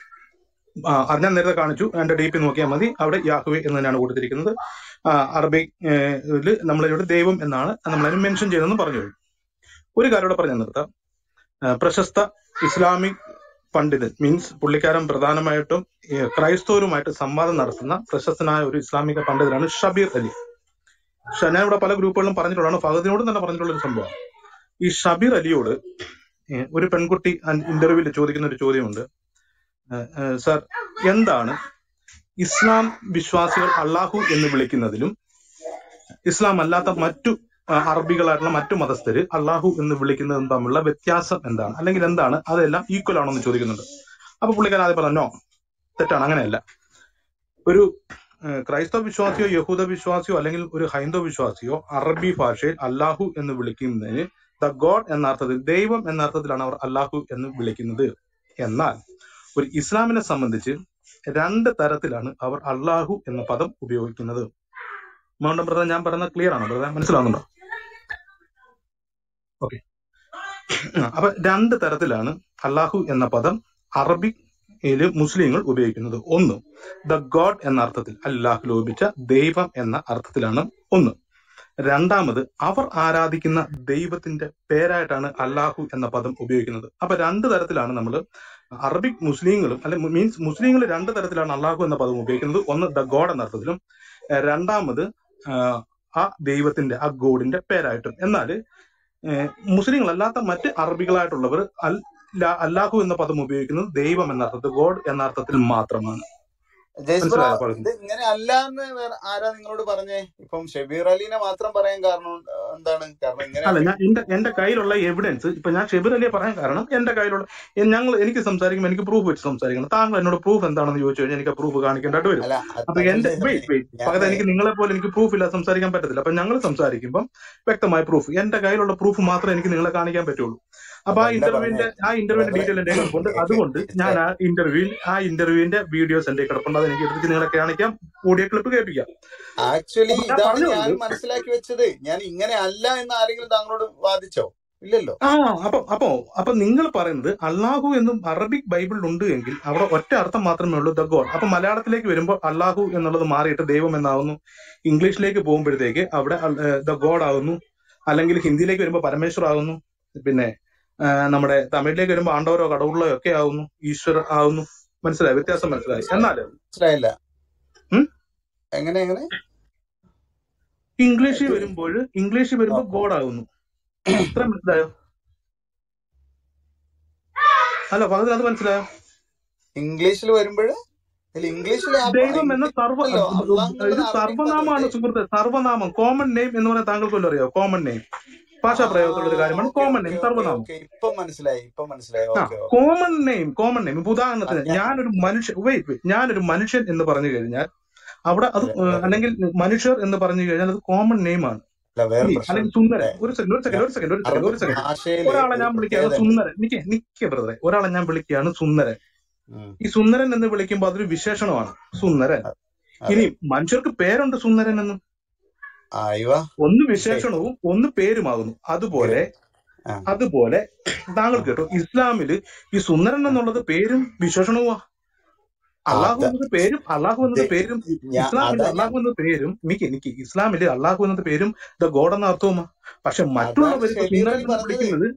ആ, അത് ഞാൻ നേരത്തെ കാണിച്ചു, എന്റെ ഡി പി നോക്കിയാൽ മതി, അവിടെ യാഹുവെ എന്ന് തന്നെയാണ് കൊടുത്തിരിക്കുന്നത്. ആ, അറബിക് ഏഹ്, ഇതില് നമ്മളിവിടെ ദൈവം എന്നാണ് നമ്മളതിന് മെൻഷൻ ചെയ്തതെന്ന് പറഞ്ഞു കഴിഞ്ഞു. ഒരു കാര്യം ഇവിടെ പറഞ്ഞു നിർത്താം. ആ, പ്രശസ്ത ഇസ്ലാമിക് പണ്ഡിതൻ, മീൻസ് പുള്ളിക്കാരൻ പ്രധാനമായിട്ടും ഏഹ്, ക്രൈസ്തവരുമായിട്ട് സംവാദം നടത്തുന്ന പ്രശസ്തനായ ഒരു ഇസ്ലാമിക പണ്ഡിതനാണ് ഷബീർ അലി. ഷ- ഞാൻ ഇവിടെ പല ഗ്രൂപ്പുകളിലും പറഞ്ഞിട്ടുള്ളതാണ്, ഫഹദിനോടും തന്നെ പറഞ്ഞിട്ടുള്ള ഒരു സംഭവം. ഈ ഷബീർ അലിയോട് ഏഹ്, ഒരു പെൺകുട്ടി ഇന്റർവ്യൂവിൽ ചോദിക്കുന്ന ഒരു ചോദ്യമുണ്ട്. ഏഹ്, ഏഹ്, സാർ, എന്താണ് ഇസ്ലാം വിശ്വാസികൾ അള്ളാഹു എന്ന് വിളിക്കുന്നതിലും ഇസ്ലാം അല്ലാത്ത മറ്റു ആ, അറബികളായിട്ടുള്ള മറ്റു മതസ്ഥര് അള്ളാഹു എന്ന് വിളിക്കുന്നതും തമ്മിലുള്ള വ്യത്യാസം എന്താണ്, അല്ലെങ്കിൽ എന്താണ്, അതെല്ലാം ഈക്വൽ ആണോ എന്ന് ചോദിക്കുന്നുണ്ട്. അപ്പൊ പുള്ളിക്കാരൻ ആദ്യം പറഞ്ഞു, "നോ, തെറ്റാണ്, അങ്ങനെയല്ല. ഒരു ഏഹ്, ക്രൈസ്തവ വിശ്വാസിയോ യഹൂദ വിശ്വാസിയോ അല്ലെങ്കിൽ ഒരു ഹൈന്ദവ വിശ്വാസിയോ അറബി ഭാഷയിൽ അല്ലാഹു എന്ന് വിളിക്കുന്നതിന് ദ ഗോഡ് എന്ന അർത്ഥത്തിൽ, ദൈവം എന്ന അർത്ഥത്തിലാണ് അവർ അല്ലാഹു എന്ന് വിളിക്കുന്നത്. എന്നാൽ ഒരു ഇസ്ലാമിനെ സംബന്ധിച്ച് രണ്ട് തരത്തിലാണ് അവർ അല്ലാഹു എന്ന പദം ഉപയോഗിക്കുന്നത്." മൗണ്ടൻ ബ്രദർ, ഞാൻ പറയുന്നത് ക്ലിയർ ആണോ ബ്രദർ? മനസ്സിലാവുന്നുണ്ടോ? ഓക്കെ. അപ്പൊ രണ്ട് തരത്തിലാണ് അല്ലാഹു എന്ന പദം അറബിയില് മുസ്ലിങ്ങൾ ഉപയോഗിക്കുന്നത്. ഒന്ന് ദ ഗോഡ് എന്ന അർത്ഥത്തിൽ, അല്ലാഹ് ലോപിച്ച ദൈവം എന്ന അർത്ഥത്തിലാണ് ഒന്ന്. രണ്ടാമത് അവർ ആരാധിക്കുന്ന ദൈവത്തിന്റെ പേരായിട്ടാണ് അല്ലാഹു എന്ന പദം ഉപയോഗിക്കുന്നത്. അപ്പൊ രണ്ട് തരത്തിലാണ് നമ്മൾ അറബിക് മുസ്ലിങ്ങളും, അല്ലെ മീൻസ് മുസ്ലിങ്ങൾ രണ്ട് തരത്തിലാണ് അല്ലാഹു എന്ന പദം ഉപയോഗിക്കുന്നത്. ഒന്ന് ദ ഗോഡ് എന്ന അർത്ഥത്തിലും, ഏഹ് രണ്ടാമത് ആഹ് ആ ദൈവത്തിന്റെ, ആ ഗോഡിന്റെ പേരായിട്ടും. എന്നാല് ഏഹ് മുസ്ലിങ്ങളല്ലാത്ത മറ്റ് അറബികളായിട്ടുള്ളവർ അൽ ലാ- അല്ലാഹു എന്ന പദം ഉപയോഗിക്കുന്നത് ദൈവം എന്ന അർത്ഥത്തിൽ, ഗോഡ് എന്ന അർത്ഥത്തിൽ മാത്രമാണ്. ജയ്സ്ബ്ര, മനസ്സിലായോ ഇത് പറയുന്നത്? ഇങ്ങനെ അല്ല എന്ന് വേറെ ആരാ നിങ്ങളോട് പറഞ്ഞേ? ഇപ്പം ഷബീർ അലീനെ മാത്രം പറയാൻ കാരണം ആ, എന്താണ്? കാരണം അല്ല, ഇങ്ങനെയൊക്കെ ഞാൻ എന്റെ എന്റെ കയ്യിലുള്ള എവിഡൻസ് ഇപ്പൊ ഞാൻ ഷെബീർ അലിയെ പറയാൻ കാരണം എന്റെ കയ്യിലുള്ള എ- ഞങ്ങൾ എനിക്ക് സംസാരിക്കുമ്പോൾ എനിക്ക് പ്രൂഫ് വെച്ച് സംസാരിക്കണം. താങ്കൾ എന്നോട് പ്രൂഫ് എന്താണെന്ന് ചോദിച്ചു കഴിഞ്ഞാൽ എനിക്ക് പ്രൂഫ് കാണിക്കേണ്ടതായിട്ട് വരും. അല്ല, അത് അപ്പൊ എന്റെ അതല്ലേ വെയിറ്റ് വെയിറ്റ് പകരം ഞാന് എനിക്ക് നിങ്ങളെ പോലെ എനിക്ക് പ്രൂഫ് ഇല്ലാതെ സംസാരിക്കാൻ പറ്റത്തില്ല. അപ്പൊ ഞങ്ങൾ സംസാരിക്കുമ്പോൾ വ്യക്തമായ പ്രൂഫ്, എന്റെ കയ്യിലുള്ള പ്രൂഫ് മാത്രമേ എനിക്ക് നിങ്ങളെ കാണിക്കാൻ പറ്റുള്ളൂ. അപ്പൊ ആ അതല്ല പറഞ്ഞേ ഇന്റർവ്യൂവിന്റെ ആ ഇന്റർവ്യൂവിന്റെ ബ്രദറെ. ഡീറ്റെയിൽ എന്റെ കിടപ്പുണ്ട്. അതുകൊണ്ട് ഞാൻ ജയ്സ്ബ്ര, ആ ഇന്റർവ്യൂവിൽ ആ ഇന്റർവ്യൂവിന്റെ വീഡിയോസ് എന്റെ കിടപ്പുണ്ട്. അത് എനിക്ക് എടുത്ത് നിങ്ങളെ കാണിക്കാം, ഓഡിയോ ക്ലിപ്പ് കേൾപ്പിക്കാം. ആക്ച്വലി അപ്പൊ ഞാൻ ഇതാണ് പറഞ്ഞു ഞാൻ വന്നത്, മനസ്സിലാക്കി വെച്ചത്. ഞാൻ ഇങ്ങനെ അല്ല എന്ന് ആരെങ്കിലും താങ്കളോട് വാദിച്ചോ? ഇല്ലല്ലോ. ആ അപ്പൊ അപ്പോ അപ്പൊ നിങ്ങൾ പറയുന്നത് അള്ളാഹു എന്നും അറബിക് ബൈബിളിൽ ഉണ്ട് എങ്കിൽ അവിടെ ഒറ്റ അർത്ഥം മാത്രമേ ഉള്ളൂ, ദ ഗോഡ്. അപ്പൊ മലയാളത്തിലേക്ക് വരുമ്പോൾ അള്ളാഹു എന്നുള്ളത് മാറിയിട്ട് ദൈവം എന്നാവുന്നു. ഇംഗ്ലീഷിലേക്ക് പോകുമ്പോഴത്തേക്ക് അവിടെ ദ ഗോഡ് ആകുന്നു. അല്ലെങ്കിൽ ഹിന്ദിയിലേക്ക് വരുമ്പോൾ പരമേശ്വർ ആകുന്നു. പിന്നെ ആ, നമ്മുടെ തമിഴിലേക്ക് വരുമ്പോൾ ആണ്ടവരോ കടവുള്ളോ ഒക്കെ ആവുന്നു, ഈശ്വർ ആവുന്നു. മനസ്സിലായി? വ്യത്യാസം മനസ്സിലായി? മനസ്സിലായി എന്നാൽ മനസ്സിലായില്ല. ഉം എങ്ങനെ എങ്ങനെ ഇംഗ്ലീഷിൽ ഇത് വരുമ്പോൾ ഇംഗ്ലീഷിൽ വരുമ്പോൾ ഓ, ഓ. ഗോഡ് ആകുന്നു. ഇത്ര മനസ്സിലായോ? അല്ല ഫഹദിന് അത് മനസ്സിലായോ? ഇംഗ്ലീഷിൽ വരുമ്പോൾ ഇംഗ്ലീഷിൽ ദൈവം എന്ന സർവ ഇംഗ്ലീഷിലല്ലോ അള്ളാഹ് ഇത് എന്നുള്ളത് അറബിക് സർവനാമമാണ് പദമല്ലേ? സുഹൃത്തെ, സർവനാമം. കോമൺ നെയിം എന്ന് പറഞ്ഞാൽ താങ്കൾക്ക് വല്ലതും അറിയോ? കോമൺ നെയിം ആ ഭാഷാ പ്രയോഗത്തിലുള്ള ഒരു കാര്യമാണ് okay common okay name, okay സർവനാമം. ഓക്കെ ഇപ്പൊ മനസ്സിലായി ഇപ്പൊ മനസ്സിലായി. ആ okay okay common name, common name. ഇപ്പൊ ആ, ഉദാഹരണത്തിന് ഞാൻ ഞാനൊരു മനുഷ്യൻ, വെയിറ്റ് വെയിറ്റ് ഞാനൊരു മനുഷ്യൻ എന്ന് പറഞ്ഞു കഴിഞ്ഞാൽ അവിടെ അത് അല്ല ഏഹ്, വേറെ അല്ലെങ്കിൽ മനുഷ്യർ എന്ന് പറഞ്ഞു കഴിഞ്ഞാൽ അത് കോമൺ നെയിം ആണ്. അല്ല വേറെ ഇനി പ്രശ്നം അല്ലെങ്കിൽ സുന്ദരൻ. ഏ, ഒരു സെക്കൻഡ് ഒരു സെക്കൻഡ് ഞാൻ ഒരു സെക്കൻഡ് ഒരു സെക്കൻഡ് ഒരു അറബിക് സെക്കൻഡ് ഭാഷയില് ഒരാളെ ഒരു ഞാൻ വിളിക്കുകയാണ് പ്രത്യേകത ഉണ്ട്. സുന്ദരൻ. നിക്ക് നിക്ക് ബ്രദറെ, ഒരാളെ ഞാൻ വിളിക്കുകയാണ് സുന്ദരൻ. ഉം. ഈ സുന്ദരൻ എന്ന് വിളിക്കുമ്പോൾ അതൊരു വിശേഷണമാണ്, സുന്ദരൻ. അ- അതെ. ഇനി മനുഷ്യർക്ക് പേരുണ്ട് സുന്ദരൻ എന്ന്. ആയിവ ഒന്ന് ഗ്രേറ്റ് വിശേഷണവും ഒന്ന് പേരുമാകുന്നു. അതുപോലെ ഗ്രേറ്റ് ആ അതുപോലെ താങ്കൾ ആ. കേട്ടോ, ഇസ്ലാമില് ഈ സുന്ദരൻ ആ. എന്നുള്ളത് പേരും വിശേഷണവുമാ. അള്ളാഹു അത എന്നത് പേരും അള്ളാഹു എന്നത് ദേ- പേരും. ഞാ ഇസ്ലാമിൽ അതാ ഞാൻ അള്ളാഹു എന്നത് പേരും എനിക്ക് എനിക്ക് ഇസ്ലാമില് അള്ളാഹു എന്നത് പേരും ദ ഗോഡ് എന്ന അർത്ഥവുമാ. പക്ഷെ അതാണ് മറ്റുള്ളവർ ഇപ്പൊ ഷെമീർ സുന്ദരൻ അലി എന്ന് പറഞ്ഞത്. വിളിക്കുന്നത്,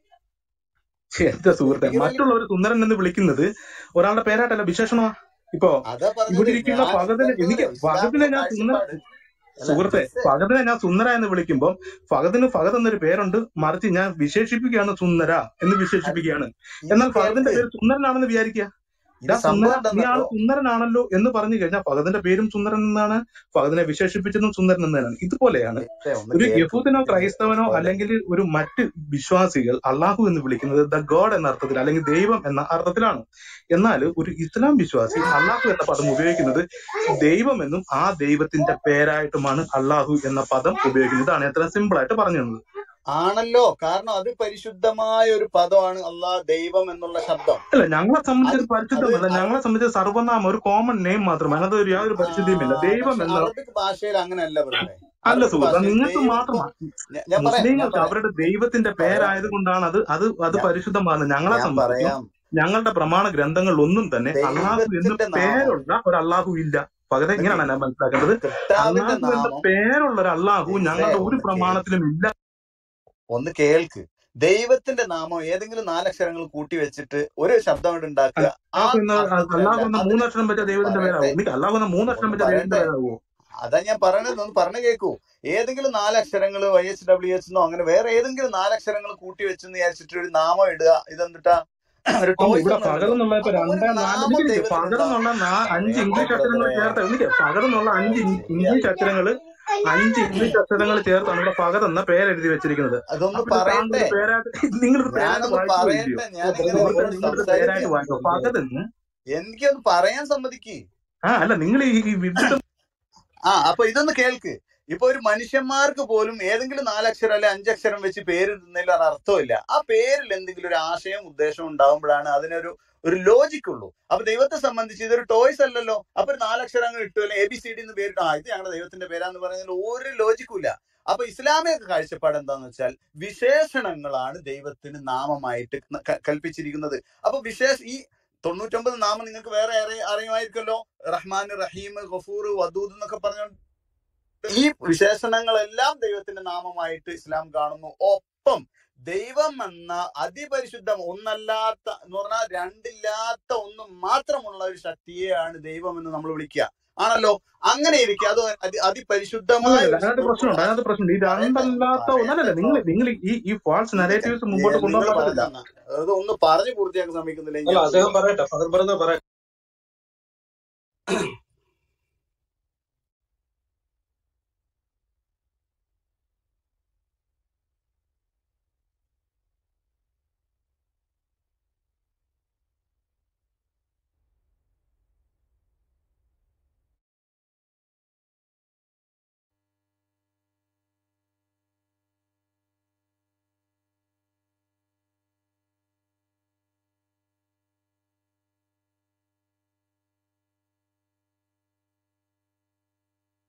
ഛെ, എന്റെ സുഹൃത്തെ, ഷെമീർ അലി മറ്റുള്ളവർ സുന്ദരൻ എന്ന് വിളിക്കുന്നത് ഒരാളുടെ പേരായിട്ടല്ല, വിശേഷണമാ. ഇപ്പൊ അതാ പറഞ്ഞത്. ഇവിടെ ഇരിക്കുന്ന ഞാൻ ഫഹദിനെ, ഇതെന്താ എനിക്ക് പറയാ ഫഹദിനെ ഇസ്ലാമിക ഞാൻ സുന്ദര കാഴ്ചപ്പാട് അല്ല സുഹൃത്തെ, ജിസ് ഫഹദിനെ ഞാൻ സുന്ദര എന്ന് വിളിക്കുമ്പോൾ ഫഹദിന് ഫഹദ് എന്നൊരു പേരുണ്ട്, മറിച്ച് ഞാൻ വിശേഷിപ്പിക്കുകയാണ് സുന്ദര എന്ന് വിശേഷിപ്പിക്കുകയാണ്. ഇത് എന്നാൽ ഫഹദിന്റെ കേൾക്ക്. പേര് സുന്ദരനാണെന്ന് വിചാരിക്കുക. ഇത് ഇതാ സംഭവം സുന്ദര, നീ ആള് എന്താണെന്നറിയോ? സുന്ദരനാണല്ലോ എന്ന് പറഞ്ഞു കഴിഞ്ഞാൽ ഫഹദിന്റെ പേരും സുന്ദരൻ എന്നാണ്, ഫഹദിനെ വിശേഷിപ്പിച്ചതും സുന്ദരൻ എന്നാണ്. ഇതുപോലെയാണ് ജിസേ ഒന്ന് ഒരു കേൾക്ക്. യഹൂദനോ ജിസേ ക്രൈസ്തവനോ പോലെ അല്ലെങ്കിൽ ഒരു മറ്റ് വിശ്വാസികൾ അള്ളാഹു എന്ന് വിളിക്കുന്നത് ദ ഗോഡ് എന്ന അർത്ഥത്തിൽ അല്ലെങ്കിൽ ദൈവം എന്ന അർത്ഥത്തിലാണ്. എന്നാൽ ഒരു ഇസ്ലാം വിശ്വാസി അള്ളാഹു എന്ന പദം ഉപയോഗിക്കുന്നത് ദൈവമെന്നും ആ ദൈവത്തിന്റെ പേരായിട്ടുമാണ് അള്ളാഹു എന്ന പദം ഉപയോഗിക്കുന്നത്. ഇതാണ് എത്ര സിമ്പിൾ ആയിട്ട് പറഞ്ഞു തന്നത്. ആണല്ലോ. കാരണം അത് പരിശുദ്ധമായ ഒരു പദമാണ് അള്ളാഹ് ദൈവം എന്നുള്ള ശബ്ദം. അല്ല, ഞങ്ങളെ അത് സംബന്ധിച്ച് അത് പരിശുദ്ധമല്ല, അത് ഞങ്ങളെ സംബന്ധിച്ച് സർവനാമം ഒരു കോമൺ നെയിം മാത്രമാണ്. അത് ഒരു യാതൊരു ആ, പരിശുദ്ധിയുമില്ല. ദൈവം പക്ഷെ എന്ന അറബിക് ഭാഷയിൽ അങ്ങനെയല്ല ബ്രദറെ. അല്ല അറബിക് സുഹൃത്ത്, ഭാഷയിൽ നിങ്ങൾക്ക് ദൈവം മാത്രം ഇപ്പൊ ഞ- ഞാൻ പറയാം ഞാൻ മുസ്ലിങ്ങൾക്ക് പറയാം അവരുടെ ഞാൻ ദൈവത്തിന്റെ ഞാൻ പറയാം പേരായതുകൊണ്ടാണ് അത് അത് അത് ഞാൻ പരിശുദ്ധമാണ്. ഞങ്ങളെ ഞാൻ സംബന്ധിച്ചും പറയാം ഞങ്ങളുടെ പ്രമാണ ഗ്രന്ഥങ്ങളിൽ ഒന്നും തന്നെ അള്ളാഹു എന്ന് ദൈവത്തിന്റെ നാമം പേരുള്ള ഒരു അള്ളാഹു ഇല്ല. പകരം നിക്ക് ഇങ്ങനെയാണ് ഞാൻ മനസ്സിലാക്കേണ്ടത്. കർത്താവിന്റെ അള്ളാഹു എന്ന നാമം പേരുള്ള ഒരു അള്ളാഹു ജിസേ ഞങ്ങളുടെ ഒരു ഒന്ന് കേൾക്ക് പ്രമാണത്തിലും ഇല്ല. ഒന്ന് കേൾക്ക്. ദൈവത്തിന്റെ നാമം ഏതെങ്കിലും നാലക്ഷരങ്ങൾ കൂട്ടി വെച്ചിട്ട് ഒരു ശബ്ദം കൊണ്ട് ഉണ്ടാക്കുക. ആ അള്ളാഹു എന്ന അർത്ഥത്തിലല്ല. അള്ളാഹു എന്ന അതിന് മൂന്നക്ഷരം വെച്ച ദൈവത്തിന്റെ പറയട്ടെ പേരാകുമോ? എനിക്ക് അള്ളാഹു എന്ന മൂന്നക്ഷരം ഒന്ന് വെച്ച ദൈവത്തിന്റെ പറയട്ടെ പേരാകുമോ? അതാ ഞാൻ പറയണത്. ഒന്ന് പറഞ്ഞു കേൾക്കൂ. ഏതെങ്കിലും നാലക്ഷരങ്ങൾ വൈ എച്ച് ഡബ്ല്യു എച്ച് എന്നോ അങ്ങനെ വേറെ ഏതെങ്കിലും നാലക്ഷരങ്ങൾ കൂട്ടി വെച്ചെന്ന് വിചാരിച്ചിട്ട് ഒരു നാമം ഇടുക. ഇതെന്തിട്ടാ ഒരു അല്ല, ടോയ്സ് ഇവിടെ ഒന്നും പകരം അല്ലല്ലോ. എന്നുള്ള ഇപ്പൊ അപ്പൊ ഒരു രണ്ടേ നാല് നാമം എനിക്ക് എനിക്ക് ദൈവത്തിന് പകരം ഉണ്ടാവും. എന്നുള്ള നാ- അഞ്ച് വേണ്ട ഇംഗ്ലീഷ് അക്ഷരങ്ങൾ ബ്രദറെ. ചേർത്ത് എനിക്ക് പകരം എന്നുള്ള അഞ്ച് ഇ- ഇംഗ്ലീഷ് അക്ഷരങ്ങൾ അഞ്ച് ഇംഗ്ലീഷ് അക്ഷരങ്ങൾ ചേർത്താണ് ഇവിടെ പകരം എന്ന പേരെഴുതി വെച്ചിരിക്കുന്നത്. അതൊന്ന് അപ്പൊ ഇത് താങ്കൾ പറയട്ടെ. ഒരു പേരായിട്ട് നിങ്ങളിത് പേരായിട്ട് ഞാനൊന്ന് വായിക്കുമോ ഇല്ലയോ? പറയട്ടെ. ഞാനിങ്ങനെ സുഹൃത്തെ, നിങ്ങളോട് നിങ്ങളിത് പേരായിട്ട് സംസാരിക്കുക. വായിക്കോ? പകതെന്ന് എനിക്കൊന്ന് പറയാൻ സമ്മതിക്ക്. ആ അല്ല, നിങ്ങൾ ഈ ഈ വിവിധ ആ അപ്പൊ ഇതൊന്ന് കേൾക്ക്. ഇപ്പൊ ഒരു മനുഷ്യന്മാർക്ക് പോലും ഏതെങ്കിലും നാലക്ഷരം അല്ലെ അഞ്ചക്ഷരം വെച്ച് പേരിടുന്നതിൽ ഒരു അർത്ഥമില്ല. ആ പേരിൽ എന്തെങ്കിലും ഒരു ആശയം ഉദ്ദേശം ഉണ്ടാവുമ്പോഴാണ് അതിനൊരു ഒരു ലോജിക് ഉള്ളൂ. അപ്പൊ ദൈവത്തെ സംബന്ധിച്ച് ഇതൊരു ടോയ്സ് അല്ലല്ലോ. അപ്പൊ ഒരു നാലക്ഷരം അങ്ങ് ഇട്ടു അല്ലെ എ ബി സി ഡി എന്ന് പേരിട്ടു, ആ ഇത് ഞങ്ങളുടെ ദൈവത്തിന്റെ പേരാന്ന് പറയുന്നതിൽ ഒരു ലോജിക്കും ഇല്ല. അപ്പൊ ഇസ്ലാമിക കാഴ്ചപ്പാട് എന്താന്ന് വെച്ചാൽ വിശേഷണങ്ങളാണ് ദൈവത്തിന് നാമമായിട്ട് ക- കൽപ്പിച്ചിരിക്കുന്നത്. അപ്പൊ വിശേഷ ഈ തൊണ്ണൂറ്റൊമ്പത് നാമം നിങ്ങൾക്ക് വേറെ അറി- അറിയുമായിരിക്കുമല്ലോ. റഹ്മാൻ, റഹീം, ഗഫൂർ, വദൂദ് എന്നൊക്കെ പറഞ്ഞുകൊണ്ട് ഈ വിശേഷണങ്ങളെല്ലാം ദൈവത്തിന്റെ നാമമായിട്ട് ഇസ്ലാം കാണുന്നു. ഒപ്പം ദൈവം എന്ന അതിപരിശുദ്ധം ഒന്നല്ലാത്ത എന്ന് പറഞ്ഞാൽ രണ്ടില്ലാത്ത ഒന്ന് മാത്രമുള്ള ഒരു ശക്തിയെയാണ് ദൈവം എന്ന് നമ്മൾ വിളിക്കുക. ആണല്ലോ. അങ്ങനെ ഇരിക്കുക അത് അതി അതിപരിശുദ്ധമായ അല്ലല്ല, ഒരു അതിനകത്ത് പ്രശ്നമുണ്ട്, സ്വരൂപമാണ്. അതിനകത്ത് പ്രശ്നമുണ്ട്. ഈ പറയട്ടെ രണ്ടല്ലാത്ത ഒന്നല്ല, പറയട്ടെ നിങ്ങൾ ബ്രോ. നിങ്ങൾ ഈ ഈ ഫാൾസ് ഇത് നരേറ്റീവ്സ് മുമ്പോട്ട് കൊണ്ടുപോകാൻ നിങ്ങൾ പറ്റത്തില്ല. പറഞ്ഞ അത് ഒന്ന് പറഞ്ഞു പൂർത്തിയാക്കാൻ ശ്രമിക്കുന്നില്ല. അല്ല, ഞാൻ അദ്ദേഹം പോവാ. പറയട്ടെ, ഫഹദ് ബ്രദർ പറയട്ടെ.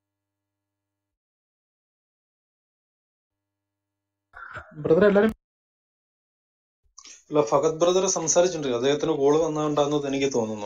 ബ്രദർ എല്ലാരും അല്ല, ഫഗത് ബ്രദർ സംസാരിച്ചിട്ടുണ്ട്, അദ്ദേഹത്തിന് കോള് വന്നുകൊണ്ടാണെന്ന് എനിക്ക് തോന്നുന്നു.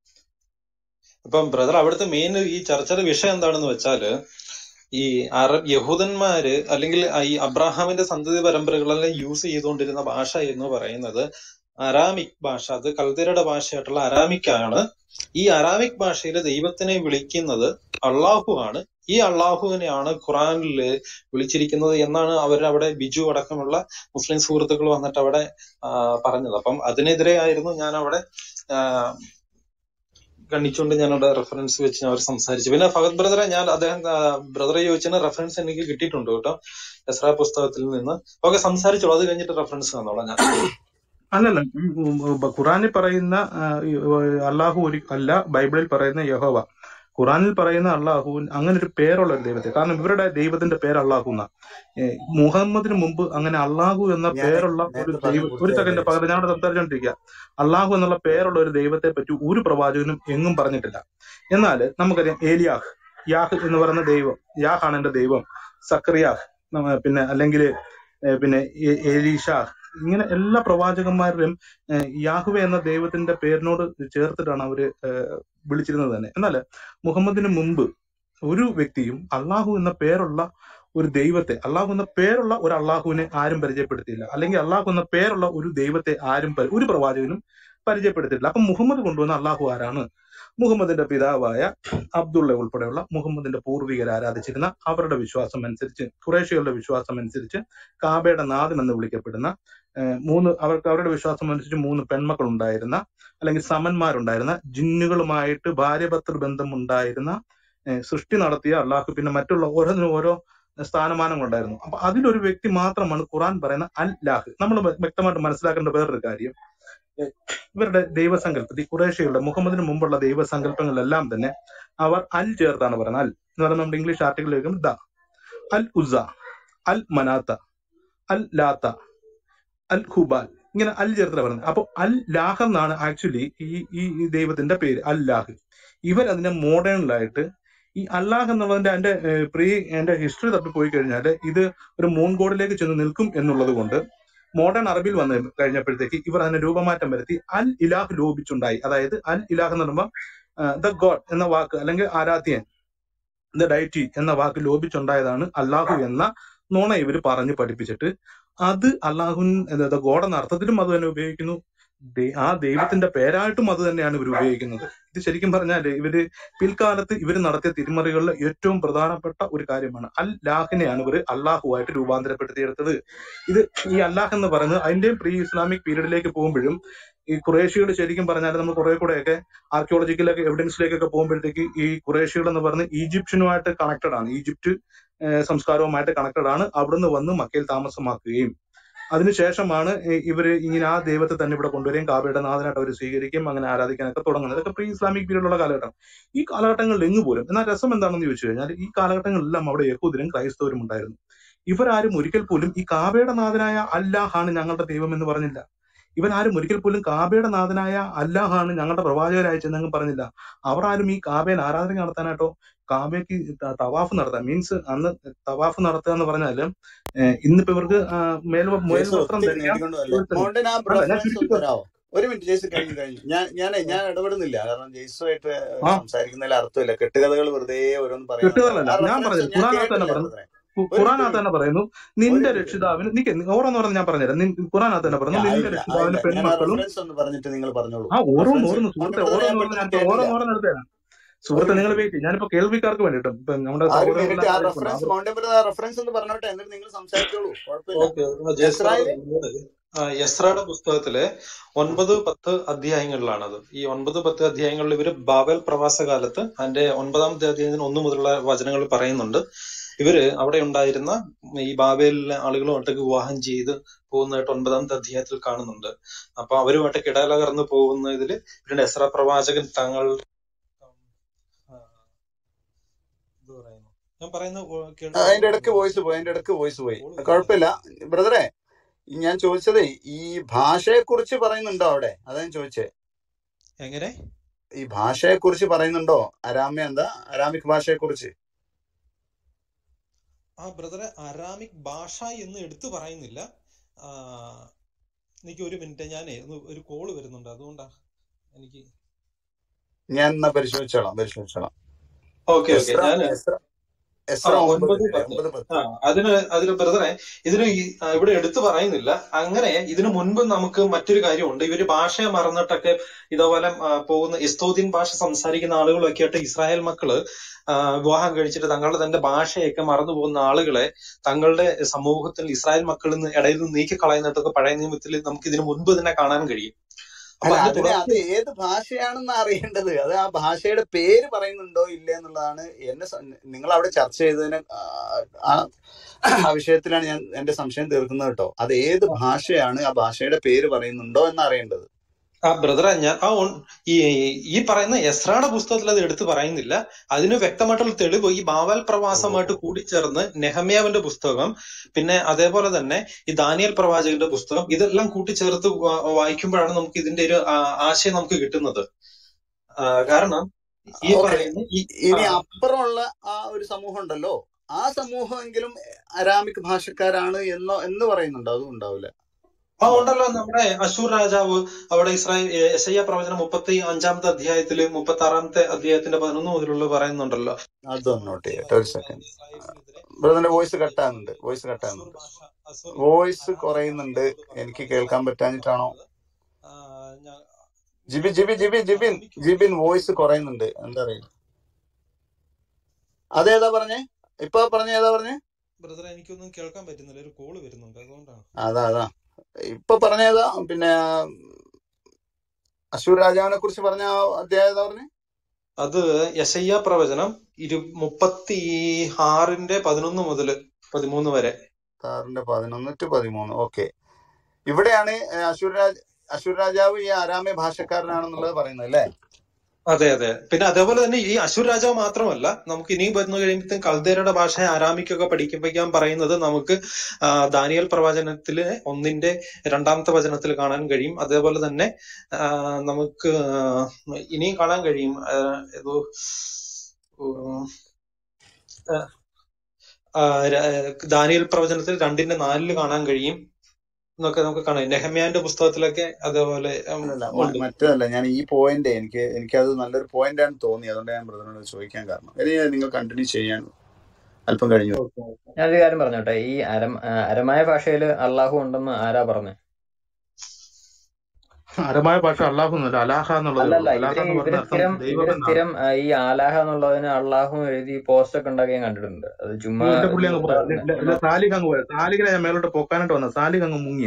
ഇപ്പം ബ്രദർ അവിടുത്തെ മെയിൻ ഈ ചർച്ചയുടെ വിഷയം എന്താണെന്ന് വെച്ചാല്, ഈ അറബ് യഹൂദന്മാര് അല്ലെങ്കിൽ ഈ അബ്രാഹാമിന്റെ സന്തതി പരമ്പരകളെല്ലാം യൂസ് ചെയ്തുകൊണ്ടിരുന്ന ഭാഷ എന്ന് പറയുന്നത് അരാമിക് ഭാഷ. അത് കൽദയരുടെ ഭാഷയായിട്ടുള്ള അരാമിക് ആണ്. ഈ അരാമിക് ഭാഷയിൽ ദൈവത്തിനെ വിളിക്കുന്നത് അള്ളാഹു ആണ്. ഈ അള്ളാഹുവിനെയാണ് ഖുറാനിൽ വിളിച്ചിരിക്കുന്നത് എന്നാണ് അവരവിടെ ബിജു അടക്കമുള്ള മുസ്ലിം സുഹൃത്തുക്കൾ വന്നിട്ട് അവിടെ പറഞ്ഞത്. അപ്പം അതിനെതിരെ ആയിരുന്നു ഞാൻ അവിടെ ഗണിച്ചുകൊണ്ട് ഞാൻ അവിടെ റെഫറൻസ് വെച്ച് അവർ സംസാരിച്ചു. പിന്നെ ഫഗത് ബ്രദറെ ഞാൻ അദ്ദേഹം ബ്രദറെ ചോദിച്ചതിന് റെഫറൻസ് എനിക്ക് കിട്ടിയിട്ടുണ്ട് കേട്ടോ, എസ്രാ പുസ്തകത്തിൽ നിന്ന്. ഓക്കെ, സംസാരിച്ചോളൂ, അത് കഴിഞ്ഞിട്ട് റെഫറൻസ് തന്നോളാം ഞാൻ. അല്ലല്ല, ഖുറാനിൽ പറയുന്ന അള്ളാഹു ഒരു അല്ല, ബൈബിളിൽ പറയുന്ന യഹോവ. ഖുറാനിൽ പറയുന്ന അള്ളാഹു അങ്ങനെ ഒരു പേരുള്ള ഒരു ദൈവത്തെ, കാരണം ഇവരുടെ ദൈവത്തിന്റെ പേര് അള്ളാഹു എന്നാ. മുഹമ്മദിന് മുമ്പ് അങ്ങനെ അള്ളാഹു എന്ന പേരുള്ള ഒരു ദൈവം, ഒരു സെക്കൻഡ് പകരം ഞാനവിടെ സംസാരിച്ചോണ്ടിരിക്കുക, അള്ളാഹു എന്നുള്ള പേരുള്ള ഒരു ദൈവത്തെ പറ്റി ഒരു പ്രവാചകനും എങ്ങും പറഞ്ഞിട്ടില്ല. എന്നാൽ നമുക്കറിയാം ഏലിയാഹ്, യാഹ് എന്ന് പറയുന്ന ദൈവം, യാഹാണ് എന്റെ ദൈവം, സക്രിയാഹ്, പിന്നെ അല്ലെങ്കിൽ പിന്നെ എലീഷാഹ്, ഇങ്ങനെ എല്ലാ പ്രവാചകന്മാരുടെയും യാഹുവെ എന്ന ദൈവത്തിന്റെ പേരിനോട് ചേർത്തിട്ടാണ് അവര് വിളിച്ചിരുന്നത് തന്നെ. എന്നാൽ മുഹമ്മദിന് മുമ്പ് ഒരു വ്യക്തിയും അള്ളാഹു എന്ന പേരുള്ള ഒരു ദൈവത്തെ, അള്ളാഹു എന്ന പേരുള്ള ഒരു അള്ളാഹുവിനെ ആരും പരിചയപ്പെടുത്തിയില്ല, അല്ലെങ്കിൽ അള്ളാഹു എന്ന പേരുള്ള ഒരു ദൈവത്തെ ആരും ഒരു പ്രവാചകനും പരിചയപ്പെടുത്തിയിട്ടില്ല. അപ്പൊ മുഹമ്മദ് കൊണ്ടുവന്ന അള്ളാഹു ആരാണ്? മുഹമ്മദിന്റെ പിതാവായ അബ്ദുള്ള ഉൾപ്പെടെയുള്ള മുഹമ്മദിന്റെ പൂർവികർ ആരാധിച്ചിരുന്ന, അവരുടെ വിശ്വാസം അനുസരിച്ച്, ഖുറൈശികളുടെ വിശ്വാസം അനുസരിച്ച് കാബയുടെ നാഥൻ എന്ന് വിളിക്കപ്പെടുന്ന മൂന്ന്, അവർക്ക് അവരുടെ വിശ്വാസം അനുസരിച്ച് മൂന്ന് പെൺമക്കൾ ഉണ്ടായിരുന്ന, അല്ലെങ്കിൽ സമന്മാരുണ്ടായിരുന്ന, ജിന്നുകളുമായിട്ട് ഭാര്യഭർത്തൃ ബന്ധം ഉണ്ടായിരുന്ന, സൃഷ്ടി നടത്തിയ അള്ളാഹു, പിന്നെ മറ്റുള്ള ഓരോന്നിനും ഓരോ സ്ഥാനമാനങ്ങളുണ്ടായിരുന്നു. അപ്പൊ അതിലൊരു വ്യക്തി മാത്രമാണ് ഖുറാൻ പറയുന്ന അൽ ലാഹ്. നമ്മൾ വ്യക്തമായിട്ട് മനസ്സിലാക്കേണ്ട വേറൊരു കാര്യം, ഇവരുടെ ദൈവസങ്കല്പത്തിൽ, ഖുറൈശികളുടെ മുഹമ്മദിന് മുമ്പുള്ള ദൈവസങ്കല്പങ്ങളിലെല്ലാം തന്നെ അവർ അൽ ചേർത്താണ് പറയുന്നത്. അൽ എന്ന് പറയുന്നത് നമ്മുടെ ഇംഗ്ലീഷ് ആർട്ടിക്കിൾ കേൾക്കും ദ, അൽ ഉസ, അൽ മനാത്ത, അൽ ലാത്ത, അൽ ഖുബാൽ, ഇങ്ങനെ അൽ ചേർത്താണ് പറയുന്നത്. അപ്പൊ അൽ ലാഹ് എന്നാണ് ആക്ച്വലി ഈ ഈ ദൈവത്തിന്റെ പേര്, അൽ ലാഹ്. ഇവർ അതിനെ മോഡേണിലായിട്ട് ഈ അല്ലാഹ് എന്നുള്ളതിന്റെ അതിന്റെ പ്രീ എന്റെ ഹിസ്റ്ററി തപ്പി പോയി കഴിഞ്ഞാൽ ഇത് ഒരു മൂൺ ഗോഡിലേക്ക് ചെന്ന് നിൽക്കും എന്നുള്ളത് കൊണ്ട് മോഡേൺ അറബിൽ വന്ന് കഴിഞ്ഞപ്പോഴത്തേക്ക് ഇവർ അതിനെ രൂപമാറ്റം വരുത്തി അൽ ഇലാഹ് ലോപിച്ചുണ്ടായി. അതായത് അൽ ഇലാഹ് എന്ന് പറയുമ്പോൾ ദ ഗോഡ് എന്ന വാക്ക്, അല്ലെങ്കിൽ ആരാധ്യൻ, ദ ഡൈറ്റി എന്ന വാക്ക് ലോപിച്ചുണ്ടായതാണ് അല്ലാഹു എന്ന നുണ ഇവർ പറഞ്ഞ് പഠിപ്പിച്ചിട്ട് അത് അല്ലാഹുൻ ദ ഗോഡ് എന്ന അർത്ഥത്തിലും അത് തന്നെ ഉപയോഗിക്കുന്നു, ആ ദൈവത്തിന്റെ പേരായിട്ടും അത് തന്നെയാണ് ഇവർ ഉപയോഗിക്കുന്നത്. ഇത് ശരിക്കും പറഞ്ഞാല് ഇവര് പിൽക്കാലത്ത് ഇവർ നടത്തിയ തിരിമറികളിൽ ഏറ്റവും പ്രധാനപ്പെട്ട ഒരു കാര്യമാണ്. അൽ ലാഹിനെയാണ് ഇവർ അള്ളാഹുവായിട്ട് രൂപാന്തരപ്പെടുത്തിയെടുത്തത്. ഇത് ഈ അല്ലാഹ് എന്ന് പറയുന്നത് അതിന്റെയും പ്രീ ഇസ്ലാമിക് പീരീഡിലേക്ക് പോകുമ്പോഴും ഈ ഖുറൈശികൾ ശരിക്കും പറഞ്ഞാൽ നമ്മൾ കുറെ കൂടെയൊക്കെ ആർക്കിയോളജിക്കലൊക്കെ എവിഡൻസിലേക്കൊക്കെ പോകുമ്പോഴത്തേക്ക് ഈ ഖുറൈശികൾ എന്ന് പറയുന്നത് ഈജിപ്ഷ്യനുമായിട്ട് കണക്റ്റഡ് ആണ്, ഈജിപ്റ്റ് സംസ്കാരവുമായിട്ട് കണക്റ്റഡ് ആണ്. അവിടുന്ന് വന്ന് മക്കയിൽ താമസമാക്കുകയും അതിനുശേഷമാണ് ഇവര് ഇങ്ങനെ ആ ദൈവത്തെ തന്നെ ഇവിടെ കൊണ്ടുവരികയും കാബയുടെ നാഥനായിട്ട് അവർ സ്വീകരിക്കുകയും അങ്ങനെ ആരാധിക്കാനൊക്കെ തുടങ്ങുന്നത്. ഇതൊക്കെ പ്രീ ഇസ്ലാമിക് പീരീഡിലുള്ള കാലഘട്ടം. ഈ കാലഘട്ടങ്ങളിൽ എങ്ങ് പോലും, എന്നാൽ രസം എന്താണെന്ന് ചോദിച്ചു കഴിഞ്ഞാൽ ഈ കാലഘട്ടങ്ങളിലെല്ലാം അവിടെ യഹൂദരും ക്രൈസ്തവരും ഉണ്ടായിരുന്നു. ഇവരാരും ഒരിക്കൽ പോലും ഈ കാബയുടെ നാഥനായ അല്ലാഹാണ് ഞങ്ങളുടെ ദൈവം എന്ന് പറഞ്ഞില്ല. ഇവരാരും ഒരിക്കൽ പോലും കാബയുടെ നാഥനായ അല്ലാഹാണ് ഞങ്ങളുടെ പ്രവാചകരയച്ചെന്നും പറഞ്ഞില്ല. അവർ ആരും ഈ കാബയിൽ ആരാധന നടത്താനായിട്ടോ കാബയ്ക്ക് തവാഫ് നടത്താൻ, മീൻസ് അന്ന് തവാഫ് നടത്തുക എന്ന് പറഞ്ഞാല് ഇന്നിപ്പോ ഇവർക്ക് മേൽ മേൽവസ്ത്രം ഒരു മിനിറ്റ് ജെയ്സ് കഴിഞ്ഞു കഴിഞ്ഞു ഞാൻ ഞാൻ ഞാൻ ഇടപെടുന്നില്ല, കാരണം ജെയ്സുമായിട്ട് സംസാരിക്കുന്നതിൽ അർത്ഥമില്ല. കെട്ടുകഥകൾ വെറുതെ ഓരോന്ന് പറയുന്നത്. ഖുറാനകത്ത് തന്നെ പറയുന്നു നിന്റെ രക്ഷിതാവിന്, നിക്ക് ഓരോന്ന് പറഞ്ഞ് ഞാൻ പറഞ്ഞുതരാം. ഖുറാനകത്ത് തന്നെ പറയുന്നു നിന്റെ രക്ഷിതാവിന് പെൺമക്കളും ആ ഓരോന്ന് ഓരോന്ന് സുഹൃത്തെ ഓരോന്ന് പറഞ്ഞ് ഞാൻ ഓരോന്ന് ഓരോന്ന് എടുത്തേരാം. സുഹൃത്തെ നിങ്ങൾ വെയിറ്റ്, ഞാനിപ്പോ കേൾവിക്കാർക്ക് വേണ്ടിട്ടും ഇപ്പൊ നമ്മുടെ യസ്രയുടെ പുസ്തകത്തിലെ ഒൻപത് പത്ത് അധ്യായങ്ങളിലാണത്. ഈ ഒൻപത് പത്ത് അധ്യായങ്ങളിൽ ഇവര് ബാബേൽ പ്രവാസ കാലത്ത് അതിന്റെ ഒൻപതാമത്തെ അധ്യായത്തിന് ഒന്നു മുതലുള്ള വചനങ്ങൾ പറയുന്നുണ്ട്. ഇവര് അവിടെ ഉണ്ടായിരുന്ന ഈ ബാബേലിലെ ആളുകളുമായിട്ടൊക്കെ വിവാഹം ചെയ്ത് പോകുന്നതായിട്ട് ഒൻപതാമത്തെ അധ്യായത്തിൽ കാണുന്നുണ്ട്. അപ്പൊ അവരുമായിട്ട് കിടകലർന്ന് പോകുന്നതില് ഇവരുടെ എസ്രാ പ്രവാചകൻ തങ്ങൾ ഞാൻ പറയുന്നത് അതിന്റെ ഇടക്ക് വോയിസ് പോയി അതിന്റെ ഇടക്ക് വോയിസ് പോയി കുഴപ്പമില്ല ബ്രദറെ. ഞാൻ ചോദിച്ചതേ ഈ ഭാഷയെ കുറിച്ച് പറയുന്നുണ്ടോ അവിടെ? അതാ ഞാൻ ചോദിച്ചേ. എങ്ങനെ ഈ ഭാഷയെ കുറിച്ച് പറയുന്നുണ്ടോ? അരാമ്യ എന്താ അരാമിക് ഭാഷയെ കുറിച്ച്? ആ ബ്രദറെ, അരാമിക് ഭാഷ എന്ന് എടുത്തു പറയുന്നില്ല. എനിക്ക് ഒരു മിനിറ്റ്, ഞാനേ ഒന്ന് ഒരു കോള് വരുന്നുണ്ട്, അതുകൊണ്ടാ എനിക്ക്. ഞാൻ എന്നാ പരിശോധിച്ചോളാം പരിശോധിച്ചോളാം ഓക്കെ ഓക്കെ എസ്ര ഞാന് എസ്ര ആ എസ്ര ഒമ്പത് ഒൻപത് അല്ലേ പത്ത് ഒമ്പത് ആ പത്ത് അതിന് അതിന് ബ്രദറെ ഇതിന് ഈ ആ, ഇവിടെ എടുത്തു പറയുന്നില്ല. അങ്ങനെ ഇതിനു മുൻപ് നമുക്ക് മറ്റൊരു കാര്യമുണ്ട്. ഇവര് ഭാഷയെ മറന്നിട്ടൊക്കെ ഇതേപോലെ ആ, പോകുന്ന എസ്തോദിൻ ഭാഷ സംസാരിക്കുന്ന ആളുകളൊക്കെ ആയിട്ട് ഇസ്രായേൽ മക്കള് ആ, വിവാഹം കഴിച്ചിട്ട് തങ്ങളുടെ തന്നെ ഭാഷയൊക്കെ മറന്നു പോകുന്ന ആളുകളെ തങ്ങളുടെ സമൂഹത്തിൽ ഇസ്രായേൽ മക്കളിൽ നിന്ന് ഇടയിൽ നിന്ന് നീക്കിക്കളയുന്നതൊക്കെ പഴയ നിയമത്തിൽ നമുക്ക് ഇതിനു മുൻപ് തന്നെ കാണാൻ കഴിയും. അപ്പൊ അല്ല അതിന്റെ അതിന് അത് തുടർച്ച ഏത് ഭാഷയാണെന്ന് അറിയേണ്ടത്. അത് ആ ഭാഷയുടെ പേര് പറയുന്നുണ്ടോ ഇല്ലേ എന്നുള്ളതാണ് എന്നെ സം- നിങ്ങൾ അവിടെ ചർച്ച ചെയ്തതിന് ആ ആ ആ വിഷയത്തിലാണ് ഞാൻ എന്റെ സംശയം തീർക്കുന്നത് കേട്ടോ. അത് ഏത് ഭാഷയാണ്, ആ ഭാഷയുടെ പേര് പറയുന്നുണ്ടോ എന്ന് അറിയേണ്ടത്. ആ ബ്രദറെ ഞാൻ ആ ഉൺ- ഈ ഈ പറയുന്ന എസ്രായുടെ പുസ്തകത്തിൽ അത് എടുത്തു പറയുന്നില്ല. അതിന് വ്യക്തമായിട്ടുള്ള തെളിവ് ഈ ബാവൽ ഓ പ്രവാസമായിട്ട് കൂടിച്ചേർന്ന് നെഹമ്യാവിന്റെ പുസ്തകം, പിന്നെ അതേപോലെ തന്നെ ഈ ദാനിയേൽ പ്രവാചകന്റെ പുസ്തകം, ഇതെല്ലാം കൂട്ടിച്ചേർത്ത് വാ- വായിക്കുമ്പോഴാണ് നമുക്ക് ഇതിന്റെ ഒരു ആ, ആശയം നമുക്ക് കിട്ടുന്നത്. ആ, കാരണം ഈ ഓക്കെ. പറയുന്ന ഈ ആ ഇനി അപ്പുറമുള്ള ആ ഒരു സമൂഹം ഉണ്ടല്ലോ, ആ സമൂഹമെങ്കിലും അരാമിക് ഭാഷക്കാരാണ് എന്നോ എന്ന് പറയുന്നുണ്ടോ? അതും ഉണ്ടാവില്ല. ആ ഉണ്ടോ? ഉണ്ടല്ലോ, നമ്മുടെ അശൂർ രാജാവ് അവിടെ ഇസ്രായേൽ യെശയ്യാ പ്രവചനം മുപ്പത്തി അഞ്ചാമത്തെ അധ്യായത്തില് മുപ്പത്തി ആറാമത്തെ അധ്യായത്തിന്റെ പതിനൊന്ന് മുതലുള്ള പറയുന്നുണ്ടല്ലോ. അതൊന്ന് നോട്ട് അശൂർ ചെയ്യട്ടെ ഒരു രാജാവ് സെക്കൻഡ്. ഇസ്രായേലിനെതിരെ ബ്രദറിന്റെ വോയിസ് യുദ്ധം കട്ടാകുന്നുണ്ട്, ചെയ്യുന്നത് വോയിസ് അശൂർ കട്ടാകുന്നുണ്ട്, ഭാഷ സോറി വോയിസ് അരാമിക് കുറയുന്നുണ്ട്. ഭാഷയിലാണ് എനിക്ക് ബ്രദറെ കേൾക്കാൻ ഇസ്രായേൽ പറ്റാഞ്ഞിട്ടാണോ? പറയുന്നത്. ആ, ഞാ- ജിബിൻ ഞാൻ ജിബിൻ ജിബിൻ ജിബിൻ അരാമിക് ജിബിൻ ഭാഷ വോയിസ് കുറയുന്നുണ്ട്, എന്താ അറിയില്ല. അതേതാ പറഞ്ഞേ? ഇപ്പൊ പറഞ്ഞ ഏതാ പറഞ്ഞേ? ബ്രദറെ എനിക്കൊന്നും കേൾക്കാൻ പറ്റുന്നില്ല, ഒരു കോള് വരുന്നുണ്ട്, അതുകൊണ്ടാണ്. അതാ അതാ ഇപ്പൊ പറഞ്ഞേതാ? പിന്നെ അശൂർ രാജാവിനെ കുറിച്ച് പറഞ്ഞ ആ അധ്യായം ഏതാ പറഞ്ഞേ? അത് യെശയ്യാ പ്രവചനം ഇരു മുപ്പത്തി ആറിന്റെ പതിനൊന്ന് മുതൽ പതിമൂന്ന് വരെ. ആറിന്റെ പതിനൊന്ന് ടു പതിമൂന്ന്. ഓക്കെ. ഇവിടെയാണ് അശൂർ രാജ അശൂർ രാജാവ് ഈ ആരാമ്യ ഭാഷക്കാരനാണെന്നുള്ളത് പറയുന്നത് അല്ലേ? അതെ അതെ. പിന്നെ അതേപോലെ തന്നെ ഈ അശൂർ രാജാവ് മാത്രമല്ല, നമുക്ക് ഇനിയും വരുന്ന കഴിയുമ്പോഴത്തേക്കും കൽദേരുടെ ഭാഷ ആരാമിക്കൊക്കെ പഠിക്കുമ്പോഴേക്കാൻ പറയുന്നത് നമുക്ക് ആ, ദാനിയേൽ പ്രവചനത്തില് ഒന്നിന്റെ രണ്ടാമത്തെ വചനത്തിൽ കാണാൻ കഴിയും. അതേപോലെ തന്നെ ആ, നമുക്ക് ആ, ഇനിയും കാണാൻ കഴിയും. ആ, ഏതോ ഉം, ആ, ആ, ര- ദാനിയേൽ പ്രവചനത്തിൽ രണ്ടിന്റെ നാലില് കാണാൻ കഴിയും എന്നൊക്കെ നമുക്ക് കാണാം. നെഹമ്യാന്റെ പുസ്തകത്തിലൊക്കെ അതേപോലെ ഉം, അല്ലല്ല മ- ഉണ്ട്. മറ്റേതല്ല, ഞാൻ ഈ പോയിന്റ് എനിക്ക് എനിക്കത് നല്ലൊരു പോയിന്റ് ആണ് തോന്നി, അതുകൊണ്ട് ഞാൻ ബ്രദറിനോട് ചോദിക്കാൻ കാരണം. ഇനി നിങ്ങൾ കണ്ടിന്യൂ ചെയ്യാൻ അല്പം കഴിഞ്ഞു. Okay okay. ഞാനൊരു കാര്യം പറഞ്ഞോട്ടെ. ഈ അരം ആ, അരമായ ഭാഷയിൽ അള്ളാഹു ഉണ്ടെന്ന് ആരാ പറഞ്ഞത്? അരമായ ഭാഷ അല്ലാഹു എന്നല്ല, അലാഹ എന്നുള്ളതേ അല്ലല്ല, ഉള്ളൂ. അലാഹ ഇവര് എന്ന് ഇവര് പറഞ്ഞ അർത്ഥം സ്ഥിരം ദൈവം ഇവര് എന്നാണ്. സ്ഥിരം ആ, ഈ ആലാഹ എന്നുള്ളതിന് അള്ളാഹു എഴുതി പോസ്റ്റ് ഒക്കെ ഉണ്ടാക്കി ഞാൻ കണ്ടിട്ടുണ്ട്. അത് ചുമ്മാ ഓ, എന്റെ പുള്ളി അങ്ങ് എന്താ പോയ പറയുന്നത്, ചുമ്മാ സാലിഖ് അങ്ങ് പോയ സാലിഖിനെ ഞാൻ മേലോട്ട് പൊക്കാനായിട്ട് വന്ന സാലിഖ് അങ്ങ് മുങ്ങിയ.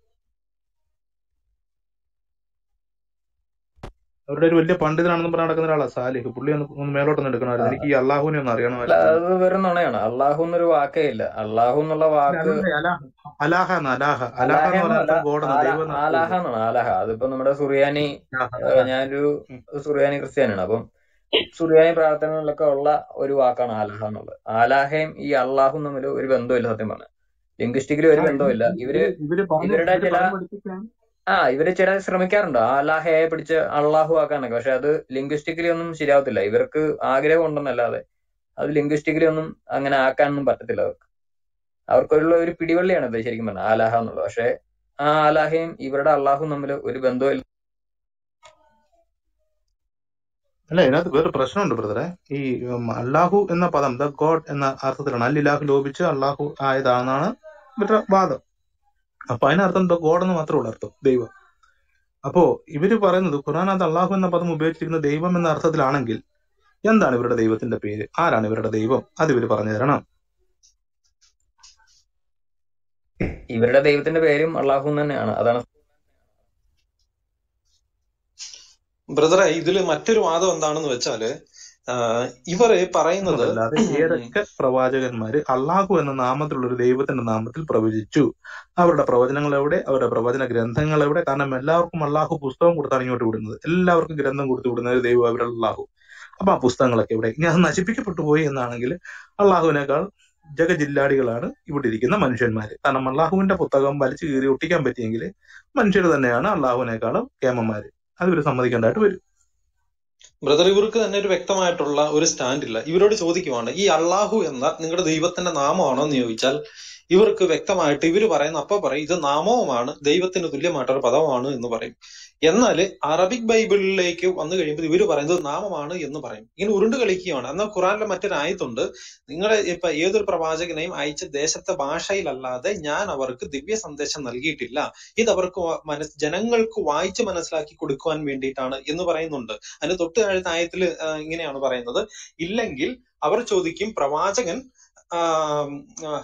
അവരുടെ ഒരു വലിയ പണ്ഡിതനാണെന്ന് പറഞ്ഞ് നടക്കുന്ന ഒരാളാണ് സാലിഹ്. പുള്ളി ഒന്ന് ഒന്ന് മേലോട്ടൊന്ന് ആ, എടുക്കണമായിരുന്നു. എനിക്ക് ഈ അള്ളാഹുവിനെ ഒന്ന് അല്ല, അറിയണമായിരുന്നു. അത് വെറും നുണയാണ്. അള്ളാഹു എന്നൊരു വാക്കേ ഇല്ല. അള്ളാഹു എന്നുള്ള ഇല്ല, വാക്ക് അതുകൊണ്ട് അലാഹ അലാഹ എന്ന് അലാഹ അലാഹ അലാഹ എന്ന് പറഞ്ഞ എന്നല്ല, അർത്ഥം ഗോഡ് എന്ന്, ആല ദൈവം എന്ന ആലാഹ അർത്ഥമില്ല. എന്നാണ്. ആലാഹ അതിപ്പോ നമ്മുടെ സുറിയാനി, അലാഹ ആ, അലാഹ. ഞാനൊരു ഉം. സുറിയാനി ക്രിസ്ത്യാനിയാണ്. അപ്പം സുറിയാനി പ്രാർത്ഥനകളിലൊക്കെ ഉള്ള ഒരു വാക്കാണ് ആലാഹ എന്നുള്ളത്. ആലാഹയും ഈ അള്ളാഹും തമ്മിൽ ഒരു ബന്ധമില്ല. സത്യം പറഞ്ഞാൽ ലിംഗ്വിസ്റ്റിക്കലി ഒരു ആ ബന്ധമില്ല. ഇവര് ഇവര് ഇവര് ഇവര് പറഞ്ഞ് ഇവരുടെ ഇവര് ചില പറഞ്ഞു പഠിപ്പിക്കാൻ. ആ ഇവര് ചില ശ്രമിക്കാറുണ്ട് ആലാഹയെ പിടിച്ച് അള്ളാഹു ആക്കാനൊക്കെ. പക്ഷെ അത് ലിംഗ്വിസ്റ്റിക്കലി ഒന്നും ശരിയാവത്തില്ല. ഇവർക്ക് ആഗ്രഹം ഉണ്ടെന്നല്ലാതെ അത് ലിംഗ്വിസ്റ്റിക്കലി ഒന്നും അങ്ങനെ ആക്കാനൊന്നും പറ്റത്തില്ല അവർക്ക്. അവർക്കുള്ള ഒരു പിടിവള്ളിയാണ് ഇത് ശരിക്കും പറഞ്ഞാൽ ആലാഹ എന്നുള്ളത്. പക്ഷെ ആ ആലാഹയും ഇവരുടെ അള്ളാഹും തമ്മിൽ ഒരു ബന്ധമില്ല. അല്ല, ഇതിനകത്ത് വേറെ പ്രശ്നമുണ്ട് ബ്രദറെ. ഈ ഉം, അല്ലാഹു എന്ന പദം ദ ഗോഡ് എന്ന അർത്ഥത്തിലാണ്. അല്ലിലാഹു ലോപിച്ച് അള്ളാഹു ആയതാണെന്നാണ് ഇവരുടെ വാദം. അപ്പൊ അതിനർത്ഥം ദ ഗോഡ് എന്ന് മാത്രമേ ഉള്ളൂ അർത്ഥം, ദൈവം. അപ്പോ ഇവര് പറയുന്നത് ഖുർആനകത്ത് അള്ളാഹു എന്ന പദം ഉപയോഗിച്ചിരിക്കുന്ന ദൈവം എന്ന അർത്ഥത്തിലാണെങ്കിൽ എന്താണ് ഇവരുടെ ദൈവത്തിന്റെ പേര്? ആരാണ് ഇവരുടെ ദൈവം? അത് ഇവര് പറഞ്ഞു തരണം. ഇവരുടെ ദൈവത്തിന്റെ പേരും അള്ളാഹു തന്നെയാണ്. അതാണ് ബ്രദറെ ഇതില് മറ്റൊരു വാദം എന്താണെന്ന് വെച്ചാല് ആഹ് ഇവര് പറയുന്നത് അതല്ലാതെ ഏതൊക്കെ പ്രവാചകന്മാര് അള്ളാഹു എന്ന നാമത്തിലുള്ള ഒരു ദൈവത്തിന്റെ നാമത്തിൽ പ്രവചിച്ചു, അവരുടെ പ്രവചനങ്ങൾ എവിടെ? അവരുടെ പ്രവചന ഗ്രന്ഥങ്ങൾ എവിടെ? കാരണം എല്ലാവർക്കും അള്ളാഹു പുസ്തകം കൊടുത്താണ് ഇങ്ങോട്ട് വിടുന്നത്. എല്ലാവർക്കും ഗ്രന്ഥം കൊടുത്തു വിടുന്ന ഒരു ദൈവം അവരുടെ അള്ളാഹു. അപ്പൊ ആ പുസ്തകങ്ങളൊക്കെ എവിടെ? ഇനി അത് നശിപ്പിക്കപ്പെട്ടു പോയി എന്നാണെങ്കിൽ അള്ളാഹുവിനേക്കാൾ ജഗജില്ലാടികളാണ് ഇവിടെ ഇരിക്കുന്ന മനുഷ്യന്മാര്. കാരണം അള്ളാഹുവിന്റെ പുസ്തകം വലിച്ചു കീറി ഒട്ടിക്കാൻ പറ്റിയെങ്കിൽ മനുഷ്യർ തന്നെയാണ് അള്ളാഹുവിനേക്കാളും കേമന്മാര്. അത് ഇവര് സമ്മതിക്കേണ്ടതായിട്ട് വരും. ബ്രദർ ഇവർക്ക് തന്നെ ഒരു വ്യക്തമായിട്ടുള്ള ഒരു സ്റ്റാൻഡ് ഇല്ല. ഇവരോട് ചോദിക്കുവാണ്, ഈ അള്ളാഹു എന്ന നിങ്ങളുടെ ദൈവത്തിന്റെ നാമമാണോ എന്ന് ചോദിച്ചാൽ ഇവർക്ക് വ്യക്തമായിട്ട് ഇവര് പറയുന്ന അപ്പൊ പറയും ഇത് നാമവുമാണ്, ദൈവത്തിന് തുല്യമായിട്ടൊരു പദമാണ് എന്ന് പറയും. എന്നാൽ അറബിക് ബൈബിളിലേക്ക് വന്നു കഴിയുമ്പോൾ ഇവര് പറയുന്നത് നാമമാണ് എന്ന് പറയും. ഇങ്ങനെ ഉരുണ്ട് കളിക്കുകയാണ്. എന്നാൽ ഖുറാനിലെ മറ്റൊരു ആയത്തുണ്ട്, നിങ്ങളെ ഇപ്പൊ ഏതൊരു പ്രവാചകനെയും അയച്ച ദേശത്തെ ഭാഷയിലല്ലാതെ ഞാൻ അവർക്ക് ദിവ്യ സന്ദേശം നൽകിയിട്ടില്ല, ഇത് അവർക്ക് മനസ് ജനങ്ങൾക്ക് വായിച്ച് മനസ്സിലാക്കി കൊടുക്കുവാൻ വേണ്ടിയിട്ടാണ് എന്ന് പറയുന്നുണ്ട്. അതിന് തൊട്ട് താഴത്തെ ആയത്തിൽ ഇങ്ങനെയാണ് പറയുന്നത്, ഇല്ലെങ്കിൽ അവർ ചോദിക്കും പ്രവാചകൻ ആഹ്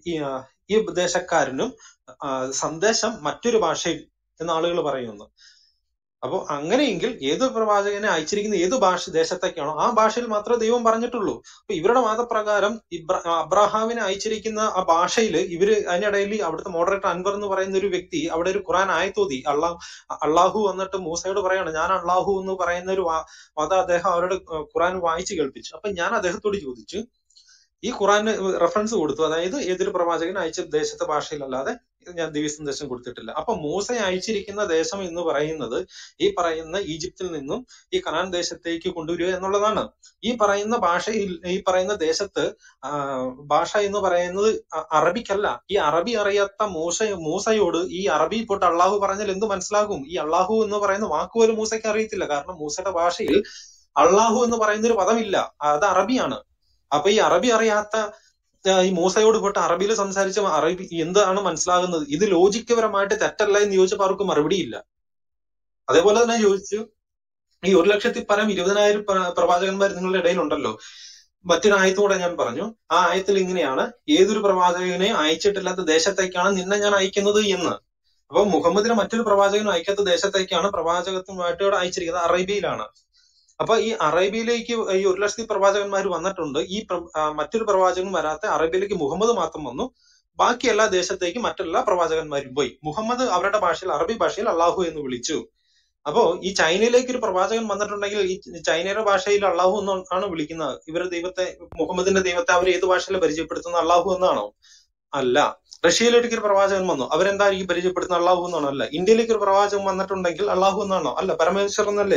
ഈ ദേശക്കാരനും സന്ദേശം മറ്റൊരു ഭാഷയിൽ എന്ന് ആളുകൾ പറയുന്നു. അപ്പൊ അങ്ങനെയെങ്കിൽ ഏത് പ്രവാചകനെ അയച്ചിരിക്കുന്ന ഏത് ഭാഷ ദേശത്തേക്കാണോ ആ ഭാഷയിൽ മാത്രമേ ദൈവം പറഞ്ഞിട്ടുള്ളൂ. അപ്പൊ ഇവരുടെ വാദപ്രകാരം ഇബ്ര അബ്രഹാമിനെ അയച്ചിരിക്കുന്ന ആ ഭാഷയിൽ ഇവര് അതിനിടയിൽ അവിടുത്തെ മോഡറേറ്റർ അൻവർ എന്ന് പറയുന്ന ഒരു വ്യക്തി അവിടെ ഒരു ഖുറാൻ ആയത്തോതി അള്ളാഹ് അള്ളാഹു വന്നിട്ട് മൂസയോട് പറയാണ് ഞാൻ അള്ളാഹു എന്ന് പറയുന്ന ഒരു വാദ അദ്ദേഹം അവരുടെ ഖുറാൻ വായിച്ചു കേൾപ്പിച്ചു. അപ്പൊ ഞാൻ അദ്ദേഹത്തോട് ചോദിച്ചു, ഈ ഖുറാന് റെഫറൻസ് കൊടുത്തു, അതായത് ഏതൊരു പ്രവാചകൻ അയച്ച ദേശത്തെ ഭാഷയിലല്ലാതെ ഞാൻ ദിവ്യ സന്ദേശം കൊടുത്തിട്ടില്ല. അപ്പൊ മൂസയെ അയച്ചിരിക്കുന്ന ദേശം എന്ന് പറയുന്നത് ഈ പറയുന്ന ഈജിപ്തിൽ നിന്നും ഈ കനാൻ ദേശത്തേക്ക് കൊണ്ടുവരിക എന്നുള്ളതാണ്. ഈ പറയുന്ന ഭാഷയിൽ ഈ പറയുന്ന ദേശത്ത് ഭാഷ എന്ന് പറയുന്നത് അറബിക്കല്ല. ഈ അറബി അറിയാത്ത മൂസ മൂസയോട് ഈ അറബി പോട്ട് അള്ളാഹു പറഞ്ഞാൽ എന്ത് മനസ്സിലാകും? ഈ അള്ളാഹു എന്ന് പറയുന്ന വാക്കുപോലും മൂസയ്ക്ക് അറിയത്തില്ല. കാരണം മൂസയുടെ ഭാഷയിൽ അള്ളാഹു എന്ന് പറയുന്ന ഒരു പദമില്ല, അത് അറബിയാണ്. അപ്പൊ ഈ അറബി അറിയാത്ത ഈ മൂസയോട് പോയിട്ട് അറബിയിൽ സംസാരിച്ച അറബി എന്താണ് മനസ്സിലാകുന്നത്? ഇത് ലോജിക്കപരമായിട്ട് തെറ്റല്ല എന്ന് ചോദിച്ചപ്പോൾ അവർക്ക് മറുപടിയില്ല. അതേപോലെ തന്നെ ചോദിച്ചു, ഈ ഒരു ലക്ഷത്തി പരം ഇരുപതിനായിരം പ്രവാചകന്മാർ നിങ്ങളുടെ ഇടയിലുണ്ടല്ലോ, മറ്റൊരു ആയത്തൂടെ ഞാൻ പറഞ്ഞു. ആ ആയത്തിൽ ഇങ്ങനെയാണ്, ഏതൊരു പ്രവാചകനെ അയച്ചിട്ടില്ലാത്ത ദേശത്തേക്കാണ് നിന്നെ ഞാൻ അയക്കുന്നത് എന്ന്. അപ്പൊ മുഹമ്മദിനെ മറ്റൊരു പ്രവാചകനും അയക്കാത്ത ദേശത്തേക്കാണ് പ്രവാചകത്വമായിട്ട് അയച്ചിരിക്കുന്നത്, അറേബ്യയിലാണ്. അപ്പൊ ഈ അറേബ്യയിലേക്ക് ഈ ഒരു ലക്ഷത്തി പ്രവാചകന്മാർ വന്നിട്ടുണ്ട്. ഈ മറ്റൊരു പ്രവാചകനും വരാത്ത അറേബ്യയിലേക്ക് മുഹമ്മദ് മാത്രം വന്നു. ബാക്കി എല്ലാ ദേശത്തേക്കും മറ്റെല്ലാ പ്രവാചകന്മാരും പോയി. മുഹമ്മദ് അവരുടെ ഭാഷയിൽ അറബി ഭാഷയിൽ അള്ളാഹു എന്ന് വിളിച്ചു. അപ്പോ ഈ ചൈനയിലേക്ക് ഒരു പ്രവാചകൻ വന്നിട്ടുണ്ടെങ്കിൽ ഈ ചൈനയുടെ ഭാഷയിൽ അള്ളാഹു എന്നാണ് വിളിക്കുന്നത്. ഇവരുടെ ദൈവത്തെ, മുഹമ്മദിന്റെ ദൈവത്തെ അവർ ഏത് ഭാഷയിൽ പരിചയപ്പെടുത്തുന്ന അള്ളാഹു എന്നാണോ? അല്ല. റഷ്യയിലേക്ക് ഒരു പ്രവാചകൻ വന്നു, അവരെന്തായിരിക്കും പരിചയപ്പെടുത്തുന്ന അള്ളാഹു എന്നാണോ? അല്ല. ഇന്ത്യയിലേക്ക് ഒരു പ്രവാചകൻ വന്നിട്ടുണ്ടെങ്കിൽ അള്ളാഹു എന്നാണോ? അല്ല. പരമേശ്വരൻ എന്നല്ലേ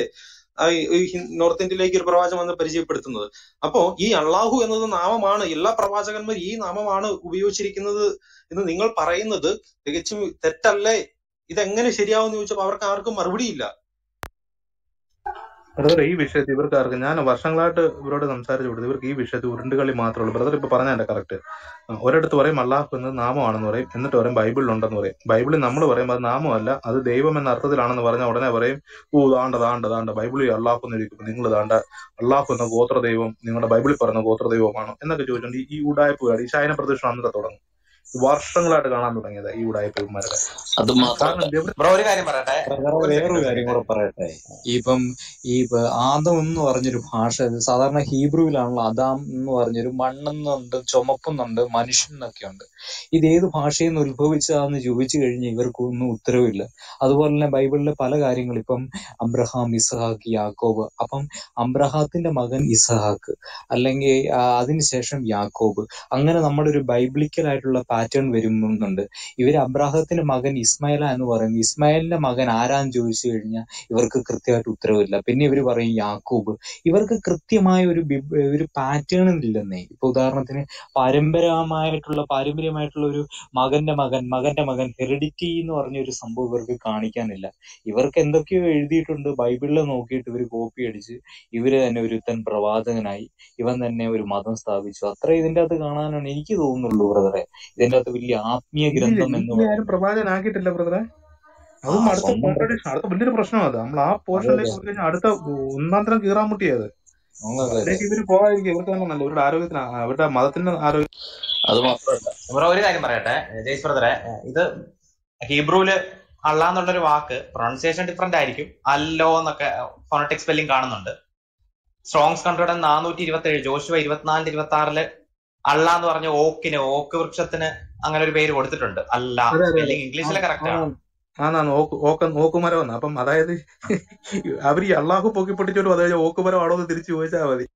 നോർത്ത് ഇന്ത്യയിലേക്ക് ഒരു പ്രവാചകൻ വന്ന് പരിചയപ്പെടുത്തുന്നത്. അപ്പോ ഈ അള്ളാഹു എന്നത് നാമമാണ്, എല്ലാ പ്രവാചകന്മാരും ഈ നാമമാണ് ഉപയോഗിച്ചിരിക്കുന്നത് എന്ന് നിങ്ങൾ പറയുന്നത് തികച്ചും തെറ്റല്ലേ? ഇതെങ്ങനെ ശരിയാവും എന്ന് ചോദിച്ചപ്പോൾ അവർക്ക് ആർക്കും മറുപടിയില്ല. ബ്രദർ, ഈ വിഷയത്തിൽ ഇവർക്ക് ആർക്കും, ഞാൻ വർഷങ്ങളായിട്ട് ഇവരോട് സംസാരിച്ചു കൊടുത്തു, ഇവർക്ക് ഈ വിഷയത്തിൽ ഉരുണ്ടുകളി മാത്രമേ ഉള്ളൂ. ബ്രദർ ഇപ്പൊ പറഞ്ഞ എന്റെ കറക്റ്റ്. ഒരിടത്ത് പറയും അള്ളാഹു എന്നത് നാമമാണെന്ന് പറയും, എന്നിട്ട് പറയും ബൈബിളിലുണ്ടെന്ന് പറയും. ബൈബിളിൽ നമ്മൾ പറയും അത് നാമമല്ല, അത് ദൈവം എന്ന അർത്ഥത്തിലാണെന്ന് പറഞ്ഞാൽ ഉടനെ പറയും ഓ ദാണ്ട ദാണ്ട ദാണ്ട ബൈബിളിൽ അള്ളാഹു എന്ന് ഇരിക്കും, നിങ്ങൾ ദാണ്ട അള്ളാഹു എന്ന ഗോത്ര ദൈവം നിങ്ങളുടെ ബൈബിളിൽ പറയുന്ന ഗോത്ര ദൈവമാണോ എന്നൊക്കെ ചോദിച്ചുകൊണ്ട് ഈ ഉടായ്പ ഈ ശയന പ്രദക്ഷിണം അന്നത്തെ തുടങ്ങും. വർഷങ്ങളായിട്ട് കാണാൻ തുടങ്ങിയത് ഈ ഉടായ്പമാരുടെ. അത് മാത്രമല്ല ബ്രോ, ഒരു കാര്യം പറയട്ടെ, വേറൊരു കാര്യം കൂടെ പറയട്ടെ. ഇപ്പം ഈ ആദം എന്ന് പറഞ്ഞൊരു ഭാഷ, സാധാരണ ഹീബ്രുവിലാണല്ലോ അദാം എന്ന് പറഞ്ഞൊരു മണ്ണെന്നുണ്ട്, ചുമപ്പെന്നുണ്ട്, മനുഷ്യൻ എന്നൊക്കെ ഉണ്ട്. ഇത് ഏത് ഭാഷയിൽ നിന്ന് ഉത്ഭവിച്ചതാന്ന് ചോദിച്ചു കഴിഞ്ഞാൽ ഇവർക്കൊന്നും ഉത്തരവില്ല. അതുപോലെ തന്നെ ബൈബിളിലെ പല കാര്യങ്ങൾ, ഇപ്പം അബ്രഹാം, ഇസഹാക്ക്, യാക്കോബ്. അപ്പം അബ്രഹാത്തിന്റെ മകൻ ഇസഹാക്ക്, അല്ലെങ്കിൽ അതിനുശേഷം യാക്കോബ്. അങ്ങനെ നമ്മുടെ ഒരു ബൈബിളിക്കലായിട്ടുള്ള പാറ്റേൺ വരുന്നുണ്ട്. ഇവര് അബ്രാഹത്തിന്റെ മകൻ ഇസ്മായില എന്ന് പറയുന്നത്, ഇസ്മായിലിന്റെ മകൻ ആരാന്ന് ചോദിച്ചു കഴിഞ്ഞാൽ ഇവർക്ക് കൃത്യമായിട്ട് ഉത്തരവില്ല. പിന്നെ ഇവര് പറയും യാക്കൂബ്. ഇവർക്ക് കൃത്യമായ ഒരു ഒരു പാറ്റേൺ ഇല്ലെന്നേ. ഇപ്പൊ ഉദാഹരണത്തിന് പാരമ്പര്യമായിട്ടുള്ള പാരമ്പര്യമായിട്ടുള്ള ഒരു മകന്റെ മകൻ മകന്റെ മകൻ ഹെറിഡിറ്റി എന്ന് പറഞ്ഞ ഒരു സംഭവം ഇവർക്ക് കാണിക്കാനില്ല. ഇവർക്ക് എന്തൊക്കെയോ എഴുതിയിട്ടുണ്ട്, ബൈബിളിൽ നോക്കിയിട്ട് ഇവര് കോപ്പി അടിച്ച് ഇവര് തന്നെ ഒരുത്തൻ പ്രവാചകനായി, ഇവൻ തന്നെ ഒരു മതം സ്ഥാപിച്ചു. അത്ര ഇതിന്റെ അകത്ത് കാണാനാണ് എനിക്ക് തോന്നുന്നുള്ളൂ ബ്രദറെ. ഇതിന്റെ അകത്ത് വലിയ ആത്മീയ ഗ്രന്ഥം എന്ന് ആരും പ്രവാചകനാക്കിയിട്ടില്ല ബ്രദറെ. അതും അടുത്ത കോൺട്രഡിക്ഷൻ, അടുത്ത വലിയൊരു പ്രശ്നമാണ് അത്. നമ്മൾ ആ പോർഷനിലേക്ക് പോയി കഴിഞ്ഞാൽ അടുത്ത ഒന്നാന്തരം കീറാൻ മുട്ടിയത്. അതിലേക്ക് ഇവര് പോകാതിരിക്കും. ഇവർക്ക് തന്നെ നല്ല ഇവരുടെ ആരോഗ്യത്തിന്, അവരുടെ മതത്തിന്റെ ആരോഗ്യം. അത് മാത്രമല്ല ബ്രോ, ഒരു കാര്യം പറയട്ടെ ജയ്സ് ബ്രദറെ, ഇത് ഹീബ്രുവില് അള്ളാ എന്നുള്ളൊരു വാക്ക് പ്രൊണൗൺസിയേഷൻ ഡിഫറെന്റ് ആയിരിക്കും. അല്ലോ എന്നൊക്കെ ഫോണറ്റിക് സ്പെല്ലിംഗ് കാണുന്നുണ്ട്. സ്ട്രോങ്സ് കൺട്രോഡ് നാനൂറ്റി ഇരുപത്തി ഏഴ് ജോഷുവ ഇരുപത്തിനാലിന് ഇരുപത്തി ആറില് അള്ള എന്ന് പറഞ്ഞ ഓക്കിന്, ഓക്ക് വൃക്ഷത്തിന് അങ്ങനെ ഒരു പേര് കൊടുത്തിട്ടുണ്ട്. അല്ല, സ്പെല്ലിംഗ് ഇംഗ്ലീഷിലെ കറക്റ്റ് ആണ്. ആന്നാന്ന് ഓക്ക് ഓക്കുമരം വന്ന. അപ്പം അതായത് അവർ ഈ അള്ളാഹു പൊക്കി പൊട്ടിച്ചോട്ട് അതായത് ഓക്കുമരം ആണോ എന്ന് തിരിച്ചു ചോദിച്ചാൽ മതി.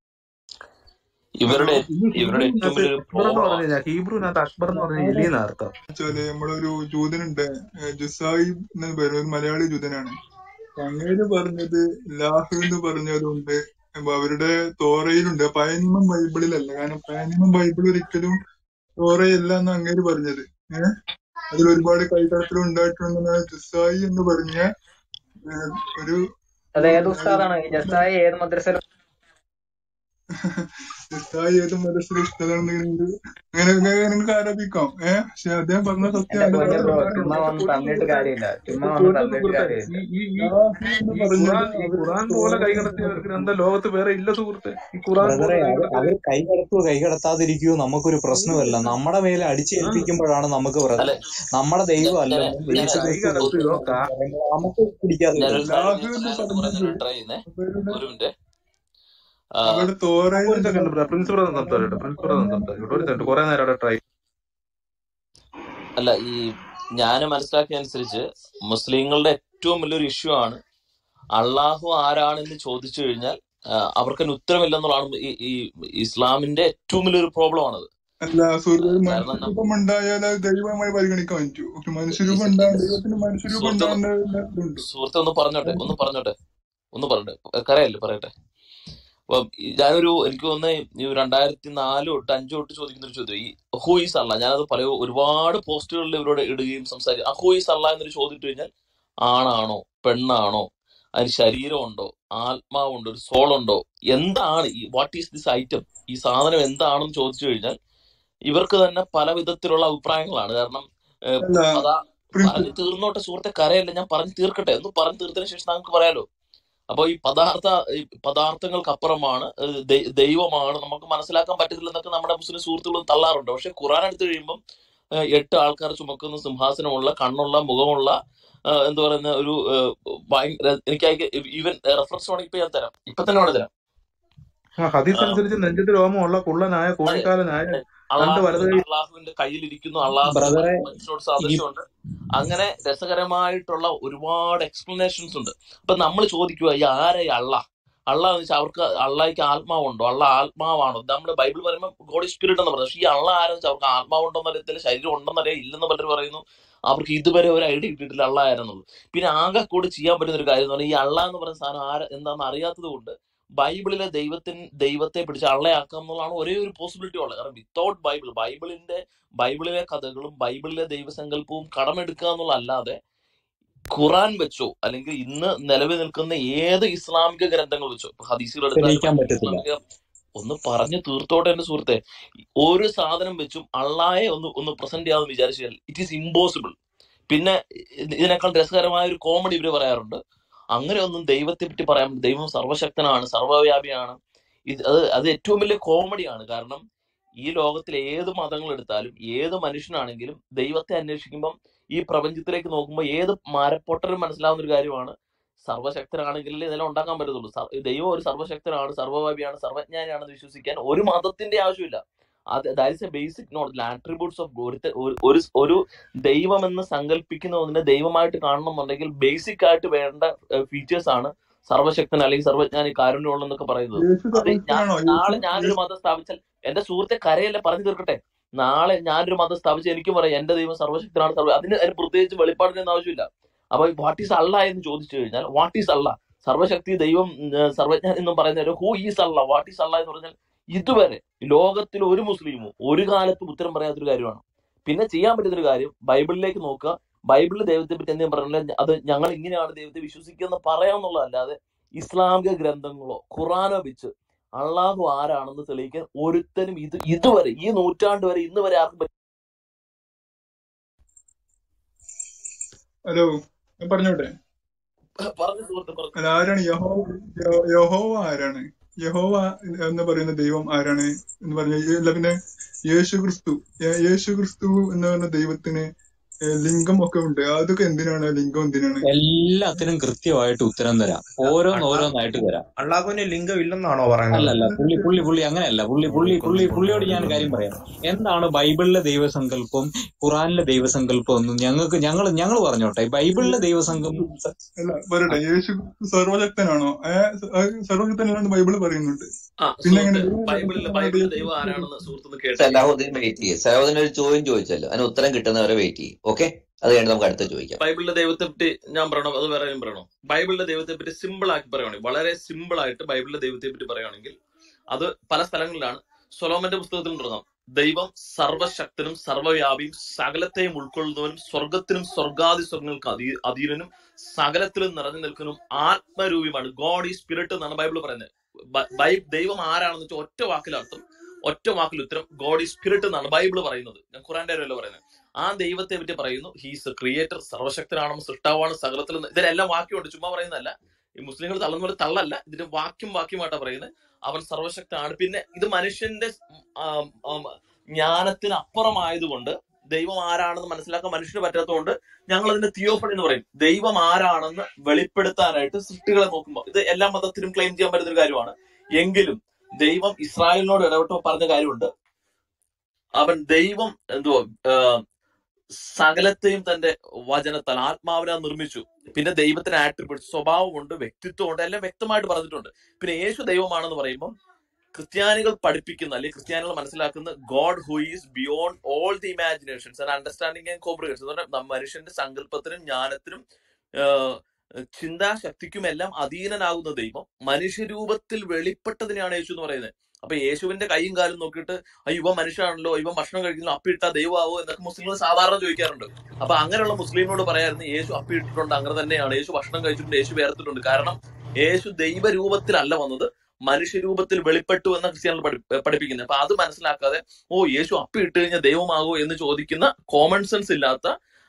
ഇവരുടെ ഇവരുടെ ഹീബ്രുവിനകത്ത് അക്ബർ എന്ന് പറഞ്ഞ എലിയെന്ന അർത്ഥം. നമ്മളൊരു ജൂതനുണ്ട്, ജുസായിബ് എന്ന് പറയുന്ന ഒരു മലയാളി ജൂതനാണ്. അങ്ങനെ പറഞ്ഞത് ലാഹു എന്ന് പറഞ്ഞതുകൊണ്ട് അവരുടെ തോറയിലുണ്ട്, പഴയ നിയമം ബൈബിളിലല്ല. കാരണം പഴയ നിയമം ബൈബിൾ ഒരിക്കലും തോറയല്ല എന്ന് അങ്ങേര് പറഞ്ഞത്. ഏഹ് അതിൽ ഒരുപാട് കൈകടത്തൽ ഉണ്ടായിട്ടുണ്ടെന്നാണ് ജുസായി എന്ന് പറഞ്ഞ ഏഹ്, ഒരു അത് ഒരു ഏത് ഉസ്താദാണ് ഈ ജസ്സായി? ഏത് മദ്രസയിൽ? ജുസായി ഏത് മതത്തിലെ ഉസ്താദാണെന്ന് അങ്ങനെ അങ്ങനെ നിങ്ങൾക്ക് ആരോപിക്കാം. ഏഹ് പക്ഷെ അദ്ദേഹം പറഞ്ഞ എന്റെ സത്യമാണ്. പൊന്നു അത് ബ്രോ, വേറെ ചുമ്മാ എന്റെ വന്ന് പൊന്നു തള്ളിയിട്ട് സുഹൃത്തെ, കാര്യമില്ല. എന്റെ ചുമ്മാ വന്ന് പൊന്നു തള്ളിയിട്ട് സുഹൃത്തെ, കാര്യമില്ല. ഈ ഈ ഈ യാഹൂ എന്ന് ഈ പറഞ്ഞത് ഖുറാൻ ഈ അവരുടെ ഖുറാൻ പോലെ തോറയിൽ കൈകടത്തിയവർക്ക് എന്താ ലോകത്ത് വേറെ ഇല്ല സുഹൃത്തെ? ഈ ഖുറാൻ ബ്രദറെ, പോലെ അവർ കൈകടത്തിയ അവർ കൈകടത്തുവോ കൈകടത്താതിരിക്കുവോ നമുക്കൊരു പ്രശ്നമല്ല. നമ്മുടെ മേലെ ആ അടിച്ചേൽപ്പിക്കുമ്പോഴാണ് നമുക്ക് അല്ല പ്രശ്നം. നമ്മുടെ ദൈവം ഞാൻ അല്ലെന്നും ഞാൻ യേശു കൈ ക്രിസ്തു കടത്തുകയോ ദൈവമെന്നും കാ പറയുമ്പോൾ നമുക്ക് പിടിക്കാതെ ഞാനൊരു വരും. കാര്യം യാഹൂ ഞാൻ എന്ന് ഞാനൊന്ന് പറഞ്ഞത് പറയുന്നതിന് ട്രൈ ചെയ്യുന്നേ. അവരുടെ ഒരു മിനിറ്റ്. ആ, അവരുടെ ഒരു തോറയിൽ സെക്കൻഡ് ബ്രോ, പ്രിൻസ് ബ്രദർ സംസാരിക്കട്ടെ. പ്രിൻസ് ബ്രദർ സംസാരിക്കട്ടെ. ഒരു സെക്കൻഡ്, കുറെ നേരം അവിടെ ട്രൈ. അല്ല, ഈ ഞാൻ മനസ്സിലാക്കിയ അനുസരിച്ച് മുസ്ലിങ്ങളുടെ ഏറ്റവും വലിയൊരു ഇഷ്യൂ ആണ് അള്ളാഹു ആരാണെന്ന് ചോദിച്ചു കഴിഞ്ഞാൽ ആ, അവർക്കൊരു ഉത്തരമില്ലെന്നുള്ളതാണ് ഈ ഈ ഇസ്ലാമിന്റെ ഏറ്റവും വലിയൊരു പ്രോബ്ലം ആണത്. അല്ല സുഹൃത്ത്, ഒരു കാരണം നം- മനുഷ്യരൂപം ഉണ്ടായാൽ അത് ദൈവമായി പരിഗണിക്കാൻ പറ്റൂ. ഒരു ഈ- മനുഷ്യരൂപം ഈ- ഉണ്ടാകാൻ ഈ- ദൈവത്തിന് മനുഷ്യരൂപം സുഹൃത്ത് ഒന്ന് ഉണ്ടാകേണ്ട ഇതുണ്ട്. സുഹൃത്തെ ഒന്ന് പറഞ്ഞോട്ടെ ഒന്ന് പറഞ്ഞോട്ടെ ഒന്ന് പറഞ്ഞോട്ടെ കരയല്ലേ പറയട്ടെ. അപ്പൊ ഈ ഞാനൊരു എനിക്ക് തോന്നുന്ന ഈ രണ്ടായിരത്തി നാല് തൊട്ട് അഞ്ചു തൊട്ട് ചോദിക്കുന്ന ഒരു ചോദ്യം, ഈ ഹൂ ഈസ് അല്ല, ഞാനത് പല ഒരുപാട് പോസ്റ്റുകളിൽ ഇവരോട് ഇടുകയും സംസാരിക്കും. ഹൂ ഈസ് അല്ല എന്നൊരു ചോദ്യം ഇട്ട് കഴിഞ്ഞാൽ ആണാണോ പെണ്ണാണോ, അതിന് ശരീരമുണ്ടോ, ആത്മാവുണ്ടോ, ഒരു സോളുണ്ടോ, എന്താണ് ഈ വാട്ട് ഈസ് ദിസ് ഐറ്റം, ഈ സാധനം എന്താണെന്ന് ചോദിച്ചു കഴിഞ്ഞാൽ ഇവർക്ക് തന്നെ പല വിധത്തിലുള്ള അഭിപ്രായങ്ങളാണ്. കാരണം ഏഹ്, അല്ല അതാ പ്രിൻസ്, പറഞ്ഞു തീർന്നോട്ടെ സുഹൃത്തെ, കരയല്ല, ഞാൻ പറഞ്ഞു തീർക്കട്ടെ, ഒന്ന് പറഞ്ഞു തീർത്തതിന് ശേഷം നമുക്ക് പറയാലോ. അപ്പൊ ഈ പദാർത്ഥ ഈ പദാർത്ഥങ്ങൾക്കപ്പുറമാണ് ഏഹ്, ദൈ- ദൈവമാണ് നമുക്ക് മനസ്സിലാക്കാൻ പറ്റത്തില്ലെന്നൊക്കെ നമ്മുടെ മുസ്ലിം സുഹൃത്തുക്കൾ തള്ളാറുണ്ട്. പക്ഷെ ഖുറാൻ എടുത്തു കഴിയുമ്പം ഏഹ്, എട്ട് ആൾക്കാർ ചുമക്കുന്ന സിംഹാസനമുള്ള കണ്ണുള്ള മുഖമുള്ള ഏഹ്, എന്താ പറയുന്ന ഒരു ഏഹ്, ഭയങ്കര എനിക്ക് ഈവൻ റെഫറൻസ് വേണമെങ്കിൽ ഇപ്പൊ ഞാൻ തരാം, ഇപ്പൊ തന്നെ വേണം തരാം. ആ ഹദീസ് ആ, അനുസരിച്ച് നെഞ്ചത്ത് രോമമുള്ള കുള്ളനായ അതെ കോഴിക്കാലനായ രണ്ട് അള്ളാഹു വലത് കൈ. അള്ളാഹുവിന്റെ കയ്യിലിരിക്കുന്നു, അള്ളാഹുവിന് ബ്രദറെ, മനുഷ്യനോട് ഈ സാദൃശ്യമുണ്ട്. അങ്ങനെ രസകരമായിട്ടുള്ള ഒരുപാട് എക്സ്പ്ലനേഷൻസ് ഉണ്ട്. അപ്പൊ നമ്മൾ ചോദിക്കുക ഈ ആരെ അള്ളാഹ് അള്ളാഹ് എന്ന് വെച്ചാൽ അവർക്ക് അള്ളാഹിക്ക് ആത്മാവുണ്ടോ, അള്ളാഹ് ആത്മാവാണോ? നമ്മുടെ ബൈബിൾ പറയുമ്പോൾ ഗോഡ് സ്പിരിറ്റ് എന്ന് പറഞ്ഞു. പക്ഷെ ഈ അള്ളാഹ് ആരെന്ന് വെച്ചാൽ അവർക്ക് ആത്മാവുണ്ടോന്ന് അറിയത്തില്ല, ശരീരം ഉണ്ടെന്ന് അറിയാം, ഇല്ലെന്ന് പലരും പറയുന്നു. അവർക്ക് ഇതുവരെ ഒരു ഐഡിയ കിട്ടിയിട്ടില്ല അള്ളാഹ് ആരെന്നുള്ളത്. പിന്നെ ആകെ കൂടി ചെയ്യാൻ പറ്റുന്ന ഒരു കാര്യം എന്ന് പറഞ്ഞാൽ ഈ അള്ളാഹ് എന്ന് പറയുന്ന സാധനം ആര് എന്താണെന്ന് അറിയാത്തത് കൊണ്ട് ബൈബിളിലെ ദൈവത്തിന് ദൈവത്തെ പിടിച്ച് അള്ളയാക്കാം എന്നുള്ളതാണ് ഒരേ ഒരു പോസിബിലിറ്റി ഉള്ളത്. കാരണം വിത്തൗട്ട് ബൈബിൾ ബൈബിളിന്റെ ബൈബിളിലെ കഥകളും ബൈബിളിലെ ദൈവസങ്കല്പവും കടമെടുക്കുക എന്നുള്ളതല്ലാതെ ഖുറാൻ വെച്ചോ അല്ലെങ്കിൽ ഇന്ന് നിലവിൽ നിൽക്കുന്ന ഏത് ഇസ്ലാമിക ഗ്രന്ഥങ്ങൾ വെച്ചോ, ഇപ്പൊ ഹദീസുകൾ എടുത്താലും തെളിയിക്കാൻ മറ്റു പറ്റത്തില്ല. ഇസ്ലാമിക, ഒന്ന് പറഞ്ഞു തീർത്തോട്ടെ എന്റെ സുഹൃത്തെ, ഒരു സാധനം വെച്ചും അള്ളാഹെ ഒന്ന് ഒന്ന് പ്രസന്റ് ചെയ്യാമെന്ന് വിചാരിച്ചാൽ ഇറ്റ് ഈസ് ഇമ്പോസിബിൾ. പിന്നെ ഇത് ഇതിനേക്കാൾ രസകരമായ ഒരു കോമഡി ഇവര് പറയാറുണ്ട്, അങ്ങനെ ഒന്നും ദൈവത്തെ പറ്റി പറയാൻ, ദൈവം സർവശക്തനാണ്, സർവ്വവ്യാപിയാണ്. ഇത് അത് അത് ഏറ്റവും വലിയ കോമഡിയാണ്. കാരണം ഈ ലോകത്തിലെ ഏത് മതങ്ങൾ എടുത്താലും ഏത് മനുഷ്യനാണെങ്കിലും ദൈവത്തെ അന്വേഷിക്കുമ്പം ഈ പ്രപഞ്ചത്തിലേക്ക് നോക്കുമ്പോൾ ഏത് മരപ്പൊട്ടനും മനസ്സിലാവുന്ന ഒരു കാര്യമാണ്, സർവശക്തനാണെങ്കിലേ ഇതെല്ലാം ഉണ്ടാക്കാൻ പറ്റത്തുള്ളൂ. സർ- ദൈവം ഒരു സർവശക്തനാണ്, സർവ്വവ്യാപിയാണ്, സർവജ്ഞാനിയാണെന്ന് വിശ്വസിക്കാൻ ഒരു മതത്തിന്റെ ആവശ്യമില്ല. അത് that is a basic knowledge, attributes of ഒരു ഒരു ദൈവം എന്ന് സങ്കല്പിക്കുന്ന ഒന്നിനെ ദൈവമായിട്ട് കാണണമെന്നുണ്ടെങ്കിൽ ബേസിക് ആയിട്ട് വേണ്ട ഫീച്ചേഴ്സ് ആണ് സർവശക്തൻ അല്ലെങ്കിൽ സർവജ്ഞാനി കാരുണ്യമുള്ള എന്നൊക്കെ പറയുന്നത്. യേശു അത് ഞാൻ സർവശക്തനാണോ? നാളെ യേശു ഞാനൊരു യേശു മതം സ്ഥാപിച്ചാൽ, എന്റെ സുഹൃത്തെ കരയല്ലേ, പറഞ്ഞു തീർക്കട്ടെ, നാളെ ഞാനൊരു മതം സ്ഥാപിച്ച് എനിക്കും പറയാം എന്റെ ദൈവം സർവശക്തനാണ്, സർവ അതിന് അതിന് പ്രത്യേകിച്ച് വെളിപ്പാടിനൊന്നും ആവശ്യമില്ല. അപ്പൊ വാട്ട് ഈസ് അള്ള എന്ന് ചോദിച്ചു കഴിഞ്ഞാൽ വാട്ട് ഈസ് അള്ള, സർവശക്തി ദൈവം ഉം, സർവജ്ഞാൻ എന്നും പറയുന്ന who is Allah, what is Allah എന്ന് പറഞ്ഞാൽ ഇതുവരെ ലോകത്തിൽ ഒരു മുസ്ലിമും ഒരു കാലത്തും ഉത്തരം പറയാത്തൊരു കാര്യമാണ്. പിന്നെ ചെയ്യാൻ പറ്റുന്നൊരു കാര്യം ബൈബിളിലേക്ക് നോക്കുക, ബൈബിളിൽ ദൈവത്തെ പറ്റി എന്തെങ്കിലും പറഞ്ഞാൽ അത് ഞങ്ങൾ ഇങ്ങനെയാണ് ദൈവത്തെ വിശ്വസിക്കുന്നത് പറയാമെന്നുള്ളതല്ലാതെ ഇസ്ലാമിക ഗ്രന്ഥങ്ങളോ ഖുറാനോ വെച്ച് അള്ളാഹു ആരാണെന്ന് തെളിയിക്കാൻ ഒരുത്തനും ഇത് ഇതുവരെ ഈ നൂറ്റാണ്ട് വരെ ഇന്ന് വരെ ആർക്കും പറ്റി- ഹലോ, ഞാൻ പറഞ്ഞോട്ടെ. പറഞ്ഞു സുഹൃത്തെ പറഞ്ഞു. അല്ല, ആരാണ് യഹോവ? യ- യഹോവ ആരാണ്? യഹോവ എന്ന് പറയുന്ന ദൈവം ആരാണ് എന്ന് പറഞ്ഞ അല്ല, പിന്നെ യേശു ക്രിസ്തു യേ- യേശു ക്രിസ്തു എന്ന് പറഞ്ഞ ദൈവത്തിന് ഏഹ്, ലിംഗം ഒക്കെ ഉണ്ട്. അതൊക്കെ എന്തിനാണ്? ലിംഗം എന്തിനാണ്? എല്ലാത്തിനും കൃത്യമായിട്ട് ഉത്തരം തരാം. ഓരോന്ന് അള്ളാഹു ഓരോന്നായിട്ട് തരാം. അള്ളാഹുവിന് ലിംഗം ഇല്ലെന്നാണോ പറയുന്നത്? അല്ലല്ല, പുള്ളി പുള്ളി പുള്ളി അങ്ങനെയല്ല. പുള്ളി പുള്ളി പുള്ളി പുള്ളിയോട് ഞാൻ കാര്യം പറയാം. എന്താണ് ബൈബിളിലെ ദൈവസങ്കല്പം, ഖുറാനിലെ ദൈവസങ്കല്പം എന്നും ഞങ്ങൾക്ക് ഞങ്ങൾ ഞങ്ങൾ പറഞ്ഞോട്ടെ. ബൈബിളിലെ ദൈവസങ്കല്പം അല്ല, പറയട്ടെ, യേശു ക്രിസ്തു സർവശക്തനാണോ? ഏഹ്, സർവശക്തനാണെന്ന് ബൈബിള് പറയുന്നുണ്ട്. ആ പിന്നെ എങ്ങനെ സുഹൃത്തെ, ദൈവം ബൈബിളിലെ സർവശക്തനായിട്ട് ബൈബിളിലെ യേശു ദൈവം ക്രിസ്തു? ആരാണെന്ന് സുഹൃത്തുന്ന് കേട്ടെ. സലാഹുദ്ദീൻ വെയിറ്റ് ചെയ്യും. സലാഹുദ്ദീൻ ഒരു ചോദ്യം ചോദിച്ചല്ലോ, അതിന് ഉത്തരം കിട്ടുന്നവരെ വെയിറ്റ് ചെയ്യും. ഓക്കെ, അത് കഴിഞ്ഞ് നമുക്ക് അടുത്ത ചോദിക്കാം. ബൈബിളിലെ ദൈവത്തെ പറ്റി ഞാൻ പറയണോ അത് വേറെ ഞാൻ പറയണോ? ബൈബിളിലെ ദൈവത്തെ പറ്റി സിമ്പിൾ ആക്കി പറയുകയാണെങ്കിൽ, വളരെ സിമ്പിൾ ആയിട്ട് ബൈബിളിലെ ദൈവത്തെ പറ്റി പറയുകയാണെങ്കിൽ അത് പല സ്ഥലങ്ങളിലാണ്. സൊലോമന്റെ പുസ്തകത്തിൽ തുടങ്ങാം, ദൈവം സർവശക്തനും സർവവ്യാപിയും സകലത്തെയും ഉൾക്കൊള്ളുന്നവനും സ്വർഗത്തിനും സ്വർഗാദി സ്വർഗങ്ങൾക്ക് അധീ അധീനനും സകലത്തിലും നിറഞ്ഞു നിൽക്കുന്നതും ആത്മരൂപിയുമാണ്. ഗോഡ് ഈ സ്പിരിറ്റ് എന്നാണ് ബൈബിൾ പറയുന്നത്. ബൈ ദൈവം ആരാണെന്ന് വെച്ചാൽ ഒറ്റ വാക്കിലർത്ഥം, ഒറ്റ വാക്കിൽ ഉത്തരം, ഗോഡ് ഈ സ്പിരിറ്റ് എന്നാണ് ബൈബിൾ പറയുന്നത്. ഞാൻ ഖുറാന്റെ കാര്യമല്ല പറയുന്നത്. ആ ദൈവത്തെ പറ്റി പറയുന്നു, ഹീസ് എ ക്രിയേറ്റർ, സർവശക്തനാണ്, സൃഷ്ടാവാണ്, സകലത്തിൽ ഇതിലെല്ലാം വാക്യമുണ്ട്, ചുമ്മാ പറയുന്നതല്ല. ഈ മുസ്ലിങ്ങൾ തള്ളുന്ന പോലെ തള്ളല്ല, ഇതിന്റെ വാക്യം വാക്യമായിട്ടാണ് പറയുന്നത്. അവൻ സർവശക്തനാണ്. പിന്നെ ഇത് മനുഷ്യന്റെ ജ്ഞാനത്തിന് അപ്പുറമായതുകൊണ്ട് ദൈവം ആരാണെന്ന് മനസ്സിലാക്കാൻ മനുഷ്യന് പറ്റാത്തതുകൊണ്ട് ഞങ്ങൾ അതിന്റെ തിയോഫണി എന്ന് പറയും. ദൈവം ആരാണെന്ന് വെളിപ്പെടുത്താനായിട്ട് സൃഷ്ടികളെ നോക്കുമ്പോൾ ഇത് എല്ലാ മതത്തിലും ക്ലെയിം ചെയ്യാൻ പറ്റുന്ന ഒരു കാര്യമാണ്. എങ്കിലും ദൈവം ഇസ്രായേലിനോട് ഇടപെട്ട് പറഞ്ഞ കാര്യമുണ്ട്. അവൻ ദൈവം എന്തോ സകലത്തെയും തന്റെ വചനത്താൽ ആത്മാവിനെ നിർമ്മിച്ചു. പിന്നെ ദൈവത്തിന് ആട്രിബ്യൂട്ട്, സ്വഭാവമുണ്ട്, വ്യക്തിത്വമുണ്ട്, എല്ലാം വ്യക്തമായിട്ട് പറഞ്ഞിട്ടുണ്ട്. പിന്നെ യേശു ദൈവമാണെന്ന് പറയുമ്പോൾ ക്രിസ്ത്യാനികൾ പഠിപ്പിക്കുന്ന അല്ലെങ്കിൽ ക്രിസ്ത്യാനികൾ മനസ്സിലാക്കുന്ന God who is beyond all the imaginations and understanding and comprehension എന്ന് പറഞ്ഞാൽ മനുഷ്യന്റെ സങ്കല്പത്തിനും ജ്ഞാനത്തിനും ചിന്താശക്തിക്കും എല്ലാം അധീനനാകുന്ന ദൈവം മനുഷ്യരൂപത്തിൽ വെളിപ്പെട്ടതിനെയാണ് യേശു എന്ന് പറയുന്നത്. അപ്പൊ യേശുവിന്റെ കൈയും കാലും നോക്കിയിട്ട് അയ്യോ ഇവ മനുഷ്യനാണല്ലോ, ഇവ ഭക്ഷണം കഴിക്കുന്നു, അപ്പിയിട്ടാ ദൈവമാവോ എന്നൊക്കെ മുസ്ലിങ്ങൾ സാധാരണ ചോദിക്കാറുണ്ട്. അപ്പൊ അങ്ങനെയുള്ള മുസ്ലിമിനോട് പറയായിരുന്നു യേശു അപ്പിയിട്ടിട്ടുണ്ട്, അങ്ങനെ തന്നെയാണ്, യേശു ഭക്ഷണം കഴിച്ചിട്ടുണ്ട്, യേശു വേർത്തിട്ടുണ്ട്. കാരണം യേശു ദൈവരൂപത്തിലല്ല വന്നത്, മനുഷ്യരൂപത്തിൽ വെളിപ്പെട്ടു എന്ന ക്രിസ്ത്യാനികൾ പഠി പഠിപ്പിക്കുന്നത്. അപ്പൊ അത് മനസ്സിലാക്കാതെ ഓ യേശു അപ്പിയിട്ട് കഴിഞ്ഞാൽ ദൈവമാകോ എന്ന് ചോദിക്കുന്ന കോമൺ സെൻസ് ഇല്ലാത്ത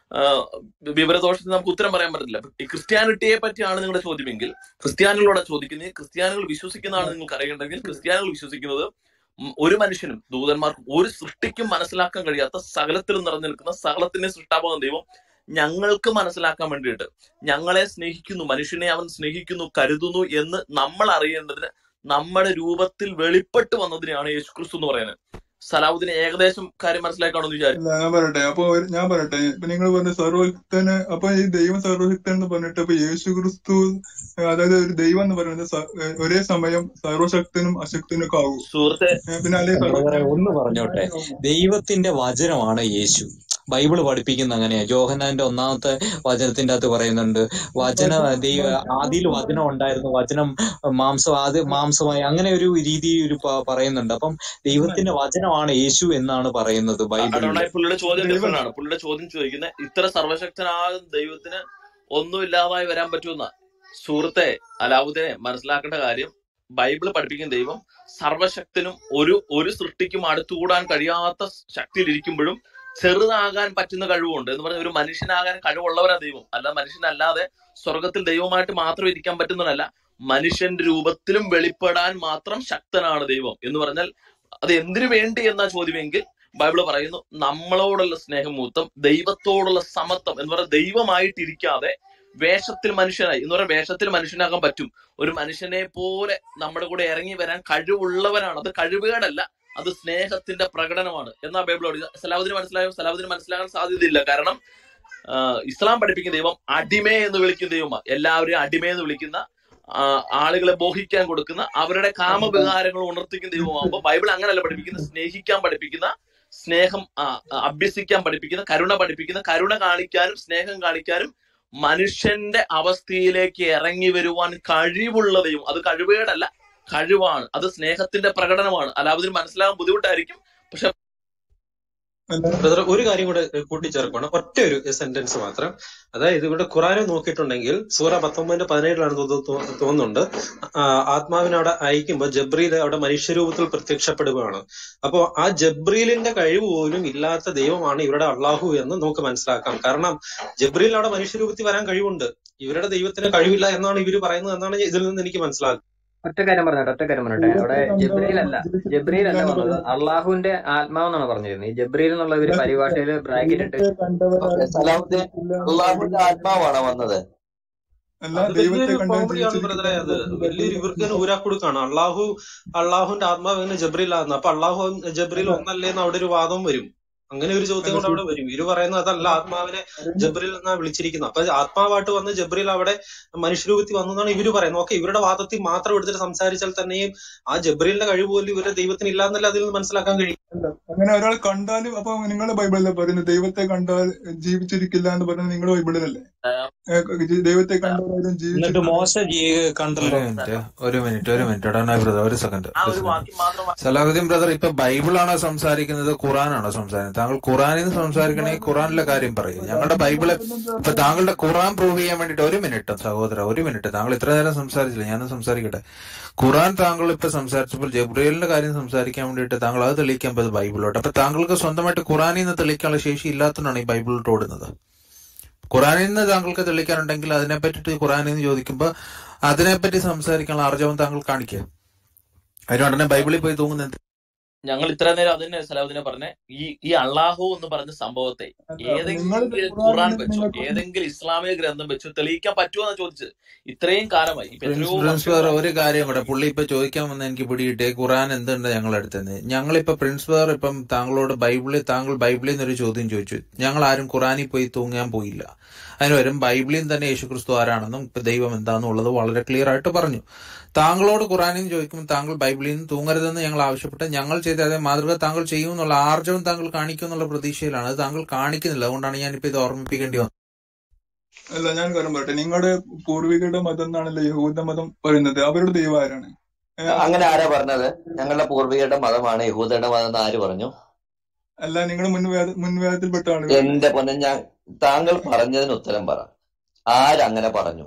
വിവരദോഷത്തിന് നമുക്ക് ഉത്തരം പറയാൻ പറ്റില്ല. ഈ ക്രിസ്ത്യാനിറ്റിയെ പറ്റിയാണ് നിങ്ങളുടെ ചോദ്യമെങ്കിൽ ക്രിസ്ത്യാനികളോടെ ചോദിക്കുന്നത്, ക്രിസ്ത്യാനികൾ വിശ്വസിക്കുന്നതാണ് നിങ്ങൾക്ക് അറിയേണ്ടെങ്കിൽ ക്രിസ്ത്യാനികൾ വിശ്വസിക്കുന്നത് ഒരു മനുഷ്യനും ദൂതന്മാർക്കും ഒരു സൃഷ്ടിക്കും മനസ്സിലാക്കാൻ കഴിയാത്ത സകലത്തിലും നിറഞ്ഞു നിൽക്കുന്ന സകലത്തിന്റെ സൃഷ്ടാവാകുന്ന ദൈവം ഞങ്ങൾക്ക് മനസ്സിലാക്കാൻ വേണ്ടിയിട്ട് ഞങ്ങളെ സ്നേഹിക്കുന്നു, മനുഷ്യനെ അവൻ സ്നേഹിക്കുന്നു, കരുതുന്നു എന്ന് നമ്മൾ അറിയേണ്ടതിന് നമ്മുടെ രൂപത്തിൽ വെളിപ്പെട്ട് വന്നതിനെയാണ് യേശുക്രിസ്തു എന്ന് പറയുന്നത്. സലാഹുദ്ദീന് ഏകദേശം കാര്യം മനസ്സിലാക്കാണെന്ന് വിചാരിച്ചു. ഞാൻ പറയട്ടെ അപ്പൊ ഞാൻ പറയട്ടെ ഇപ്പൊ നിങ്ങൾ പറഞ്ഞ സർവശക്തന്, അപ്പൊ ഈ ദൈവം സർവശക്തൻ എന്ന് പറഞ്ഞിട്ട് ഇപ്പൊ യേശു ക്രിസ്തു അതായത് ഒരു ദൈവം എന്ന് പറയുന്നത് ഒരേ സമയം സർവശക്തനും അശക്തനും ഒക്കെ ആകും. സുഹൃത്തെ പിന്നെ അല്ലെങ്കിൽ ഒന്ന് പറഞ്ഞോട്ടെ, ദൈവത്തിന്റെ വചനമാണ് യേശു. ബൈബിള് പഠിപ്പിക്കുന്ന അങ്ങനെയാ. യോഹന്നാന്റെ ഒന്നാമത്തെ വചനത്തിന്റെ അകത്ത് പറയുന്നുണ്ട്, വചന ദൈവ ആദിയിൽ വചനം ഉണ്ടായിരുന്നു, വചനം മാംസം ആദ്യ മാംസമായി, അങ്ങനെ ഒരു രീതി ഒരു പറയുന്നുണ്ട്. അപ്പം ദൈവത്തിന്റെ വചനമാണ് യേശു എന്നാണ് പറയുന്നത് ബൈബിളിൽ. പുള്ളിയുടെ ചോദ്യം ഡിഫറെന്റ് ആണ്. പുള്ളിയുടെ ചോദ്യം ചോദിക്കുന്നത് ഇത്ര സർവശക്തനാകുന്ന ദൈവത്തിന് ഒന്നും ഇല്ലാതായി വരാൻ പറ്റുമെന്ന. സുഹൃത്തെ അലാവുദ്ദീനെ മനസ്സിലാക്കേണ്ട കാര്യം, ബൈബിള് പഠിപ്പിക്കുന്ന ദൈവം സർവശക്തനും ഒരു ഒരു സൃഷ്ടിക്കും അടുത്തുകൂടാൻ കഴിയാത്ത ശക്തിയിലിരിക്കുമ്പോഴും ചെറുതാകാൻ പറ്റുന്ന കഴിവുണ്ട് എന്ന് പറഞ്ഞ ഒരു മനുഷ്യനാകാൻ കഴിവുള്ളവരാ ദൈവം. അല്ല മനുഷ്യനല്ലാതെ സ്വർഗത്തിൽ ദൈവമായിട്ട് മാത്രം ഇരിക്കാൻ പറ്റുന്നതല്ല, മനുഷ്യന്റെ രൂപത്തിലും വെളിപ്പെടാൻ മാത്രം ശക്തനാണ് ദൈവം എന്ന് പറഞ്ഞാൽ അത് എന്തിനു വേണ്ടി എന്നാ ചോദ്യമെങ്കിൽ ബൈബിള് പറയുന്നു നമ്മളോടുള്ള സ്നേഹം മൂത്തം, ദൈവത്തോടുള്ള സമത്വം എന്ന് പറഞ്ഞാൽ ദൈവമായിട്ടിരിക്കാതെ വേഷത്തിൽ മനുഷ്യനായി എന്ന് പറഞ്ഞാൽ വേഷത്തിൽ മനുഷ്യനാകാൻ പറ്റും. ഒരു മനുഷ്യനെ പോലെ നമ്മുടെ കൂടെ ഇറങ്ങി വരാൻ കഴിവുള്ളവരാണ്. അത് കഴിവുകേടല്ല, അത് സ്നേഹത്തിന്റെ പ്രകടനമാണ് എന്നാ ബൈബിൾ. സലാഹുദ്ദീന് മനസ്സിലായോ? സലാഹുദ്ദീന് മനസ്സിലാകാൻ സാധ്യതയില്ല. കാരണം ഇസ്ലാം പഠിപ്പിക്കുന്ന ദൈവം അടിമേ എന്ന് വിളിക്കുന്ന ദൈവമാണ്. എല്ലാവരെയും അടിമേ എന്ന് വിളിക്കുന്ന, ആളുകളെ മോഹിക്കാൻ കൊടുക്കുന്ന, അവരുടെ കാമവികാരങ്ങൾ ഉണർത്തിക്കുന്ന ദൈവമാകുമ്പോൾ ബൈബിൾ അങ്ങനെയല്ല പഠിപ്പിക്കുന്നത്. സ്നേഹിക്കാൻ പഠിപ്പിക്കുന്ന, സ്നേഹം അഭ്യസിക്കാൻ പഠിപ്പിക്കുന്ന, കരുണ പഠിപ്പിക്കുന്ന, കരുണ കാണിക്കാനും സ്നേഹം കാണിക്കാനും മനുഷ്യന്റെ അവസ്ഥയിലേക്ക് ഇറങ്ങി വരുവാൻ കഴിവുള്ള ദൈവം. അത് കഴിവേടല്ല, കഴിവാണ്. അത് സ്നേഹത്തിന്റെ പ്രകടനമാണ്. അലാവുദ്ദീന് മനസ്സിലാകാൻ ബുദ്ധിമുട്ടായിരിക്കും. പക്ഷെ ബ്രദർ ഒരു കാര്യം കൂടെ കൂട്ടിച്ചേർക്കണം, ഒറ്റ ഒരു സെന്റൻസ് മാത്രം. അതായത് ഇവിടെ ഖുറാനെ നോക്കിയിട്ടുണ്ടെങ്കിൽ സൂറ പത്തൊമ്പതിന്റെ പതിനേഴിലാണ് തോന്നുന്നുണ്ട്, ആത്മാവിനെ അവിടെ അയക്കുമ്പോൾ ജബ്രീൽ അവിടെ മനുഷ്യരൂപത്തിൽ പ്രത്യക്ഷപ്പെടുകയാണ്. അപ്പോ ആ ജബ്രീലിന്റെ കഴിവ് പോലും ഇല്ലാത്ത ദൈവമാണ് ഇവരുടെ അള്ളാഹു എന്ന് നമുക്ക് മനസ്സിലാക്കാം. കാരണം ജബ്രീൽ അവിടെ മനുഷ്യരൂപത്തിൽ വരാൻ കഴിവുണ്ട്, ഇവരുടെ ദൈവത്തിന് കഴിവില്ല എന്നാണ് ഇവര് പറയുന്നത് എന്നാണ് ഇതിൽ നിന്ന് എനിക്ക് മനസ്സിലാക്കുന്നത്. ഒറ്റ കാര്യം പറഞ്ഞോട്ടെ ഒറ്റ കാര്യം പറഞ്ഞോട്ടെ അവിടെ ജബ്രീൽ അല്ല ജബ്രീൽ അല്ല പറഞ്ഞത്, അള്ളാഹുവിന്റെ ആത്മാവെന്നാണ് പറഞ്ഞിരുന്നത്. ഈ ജബ്രീൽ എന്നുള്ള ഒരു പരിഭാഷയില് ബ്രാക്കറ്റ് ഇട്ട് അള്ളാഹുവിന്റെ ആത്മാവാണോ വന്നത്? അത് വലിയൊരു കോമഡിയാണ് ബ്രദറെ. അത് വലിയൊരു ഇവർക്ക് ഊരാക്കൊടുക്കാണ്. അള്ളാഹു അള്ളാഹുവിന്റെ ആത്മാവ് എങ്ങനെ ജബ്രീലാകുന്നു? അപ്പൊ അള്ളാഹു ജബ്രീൽ ഒന്നല്ലേന്ന് അവിടെ ഒരു വാദം വരും. അങ്ങനെ ഒരു ചോദ്യം കൊണ്ട് അവിടെ വരും. ഇവര് പറയുന്നത് അതല്ല, ആത്മാവിനെ ജബ്രീൽ എന്നാ വിളിച്ചിരിക്കുന്നത്. അപ്പൊ ആത്മാവായിട്ട് വന്ന് ജബ്രീൽ അവിടെ മനുഷ്യരൂപത്തിൽ വന്നതാണ് ഇവര് പറയുന്നത്. ഓക്കെ, ഇവരുടെ വാദത്തിൽ മാത്രം എടുത്തിട്ട് സംസാരിച്ചാൽ തന്നെയും ആ ജബ്രീലിന്റെ കഴിവ് പോലും ഇവരുടെ ദൈവത്തിന് ഇല്ലാന്നല്ല അതിൽ നിന്ന് മനസ്സിലാക്കാൻ കഴിയും. അല്ല അങ്ങനെ ഒരാൾ കണ്ടാലും അപ്പൊ നിങ്ങളുടെ ബൈബിളിലെ പറയുന്നത് ദൈവത്തെ കണ്ടാൽ ജീവിച്ചിരിക്കില്ല എന്ന് പറയുന്നത് നിങ്ങളുടെ ബൈബിളിലല്ലേ? ഏ, ദൈവത്തെ കണ്ടവരാരും എന്നിട്ട് ജീവിച്ചിരിക്കില്ല. മോശ ജീ- ഒരു കണ്ടല്ലോ. മിനിറ്റ് ഒരു മിനിറ്റ് ഒരു മിനിറ്റ് ഇടണ ബ്രദർ, ഒരു സെക്കൻഡ് ആ ഒരു ഒരു സെക്കൻഡ്. വാക്യം മാത്രം വാ- സലാഹുദ്ദീൻ ബ്രദർ, ഇപ്പൊ ബൈബിളാണോ സംസാരിക്കുന്നത് ഖുറാനാണോ സംസാരിക്കുന്നത്? താങ്കൾ ഖുറാനിൽ നിന്ന് സംസാരിക്കണമെങ്കിൽ ഖുറാനിലെ കാര്യം പറയും. ഞങ്ങളുടെ ബൈബിള് ഇപ്പൊ താങ്കളുടെ ഖുറാൻ പ്രൂവ് ചെയ്യാൻ വേണ്ടിട്ട് ഒരു മിനിറ്റ് സഹോദര, ഒരു മിനിറ്റ്. താങ്കൾ ഇത്ര നേരം സംസാരിച്ചില്ല, ഞാനും സംസാരിക്കട്ടെ. ഖുറാൻ താങ്കൾ ഇപ്പൊ സംസാരിച്ചപ്പോൾ ജബ്രീലിന്റെ കാര്യം സംസാരിക്കാൻ വേണ്ടിയിട്ട് താങ്കൾ അത് തെളിയിക്കാൻ പോയത് ബൈബിളോട്ട്. അപ്പൊ താങ്കൾക്ക് സ്വന്തമായിട്ട് ഖുറാനിൽ നിന്ന് തെളിയിക്കാനുള്ള ശേഷി ഇല്ലാത്തതാണ് ഈ ബൈബിളിലോട്ട് ഓടുന്നത്. ഖുറാനിൽ നിന്ന് താങ്കൾക്ക് തെളിയിക്കാനുണ്ടെങ്കിൽ അതിനെ പറ്റിട്ട് ഖുറാനിൽ നിന്ന് ചോദിക്കുമ്പോൾ അതിനെപ്പറ്റി സംസാരിക്കാനുള്ള ആർജവം താങ്കൾ കാണിക്കുക. അതിനുടനെ ബൈബിളിൽ പോയി തൂങ്ങുന്നത്. ഞങ്ങൾ ഇത്ര നേരം അതിനെ സലാഹുദ്ദീനെ പറഞ്ഞ ഈ ഈ അള്ളാഹു എന്ന് പറഞ്ഞ സംഭവത്തെ അല്ല അപ്പൊ നിങ്ങൾ ഏതെങ്കിലും ഖുറാൻ ഖുറാനിൽ വെച്ചോ നിങ്ങൾക്ക് ഏതെങ്കിലും ഇസ്ലാമിക ഗ്രന്ഥം വെച്ചോ തെളിയിക്കാൻ പറ്റുമോ എന്ന് ചോദിച്ചത്. ഇത്രയും കാലമായി, ഇപ്പൊ പ്രിൻസ് എത്രയോ പ്രിൻസ് വേറെ വർഷങ്ങളായി. ഒരു കാര്യം കൂടെ, പുള്ളി ഇപ്പൊ ചോദിക്കാൻ വന്ന എനിക്ക് പിടിയിട്ടേ ഖുറാൻ എന്തുണ്ട് ഞങ്ങൾ അടുത്തുനിന്ന്. ഞങ്ങളിപ്പോ പ്രിൻസ് വേർ ഇപ്പം താങ്കളോട് ബൈബിളിൽ താങ്കൾ ബൈബിളിൽ നിന്നൊരു ചോദ്യം ചോദിച്ചു. ഞങ്ങൾ ആരും ഖുറാനിൽ പോയി തൂങ്ങാൻ പോയില്ല. അതിന് വരും ബൈബിളിൽ തന്നെ യേശുക്രിസ്തു ആരാണെന്നും ഇപ്പൊ ദൈവം എന്താണെന്നുള്ളത് വളരെ ക്ലിയർ ആയിട്ട് പറഞ്ഞു. താങ്കളോട് ഖുറാനിൽ നിന്ന് ചോദിക്കുമ്പോൾ താങ്കൾ ബൈബിളിൽ നിന്ന് തൂങ്ങരുതെന്ന് ഞങ്ങൾ ആവശ്യപ്പെട്ട് ഞങ്ങൾ ചെയ്ത അതേ മാതൃക താങ്കൾ ചെയ്യുമെന്നുള്ള ആർജവം താങ്കൾ കാണിക്കും എന്നുള്ള പ്രതീക്ഷയിലാണ്. അത് താങ്കൾ കാണിക്കുന്നില്ല. അതുകൊണ്ടാണ് ഞാനിപ്പോ ഇത് ഓർമ്മിപ്പിക്കേണ്ടി വന്നത്. അല്ല ഞാൻ കാര്യം പറയട്ടെ, നിങ്ങളുടെ പൂർവികരുടെ മതം എന്നാണല്ലോ യഹൂദ മതം പറയുന്നത്. അവരുടെ ദൈവം ആരാണ്? ഏ, അത് അങ്ങനെ ആരാ പറഞ്ഞത്? ഞങ്ങളുടെ പൂർവികരുടെ മതമാണ് യഹൂദയുടെ മതം എന്ന് ആര് പറഞ്ഞു? അല്ല നിങ്ങൾ മുൻവേദ മുൻവേദത്തിൽപ്പെട്ട ആളുകളല്ലേ? എന്റെ പൊന്നെ, ഞാൻ താങ്കൾ പറഞ്ഞതിന് ഉത്തരം പറ. ആരങ്ങനെ പറഞ്ഞു?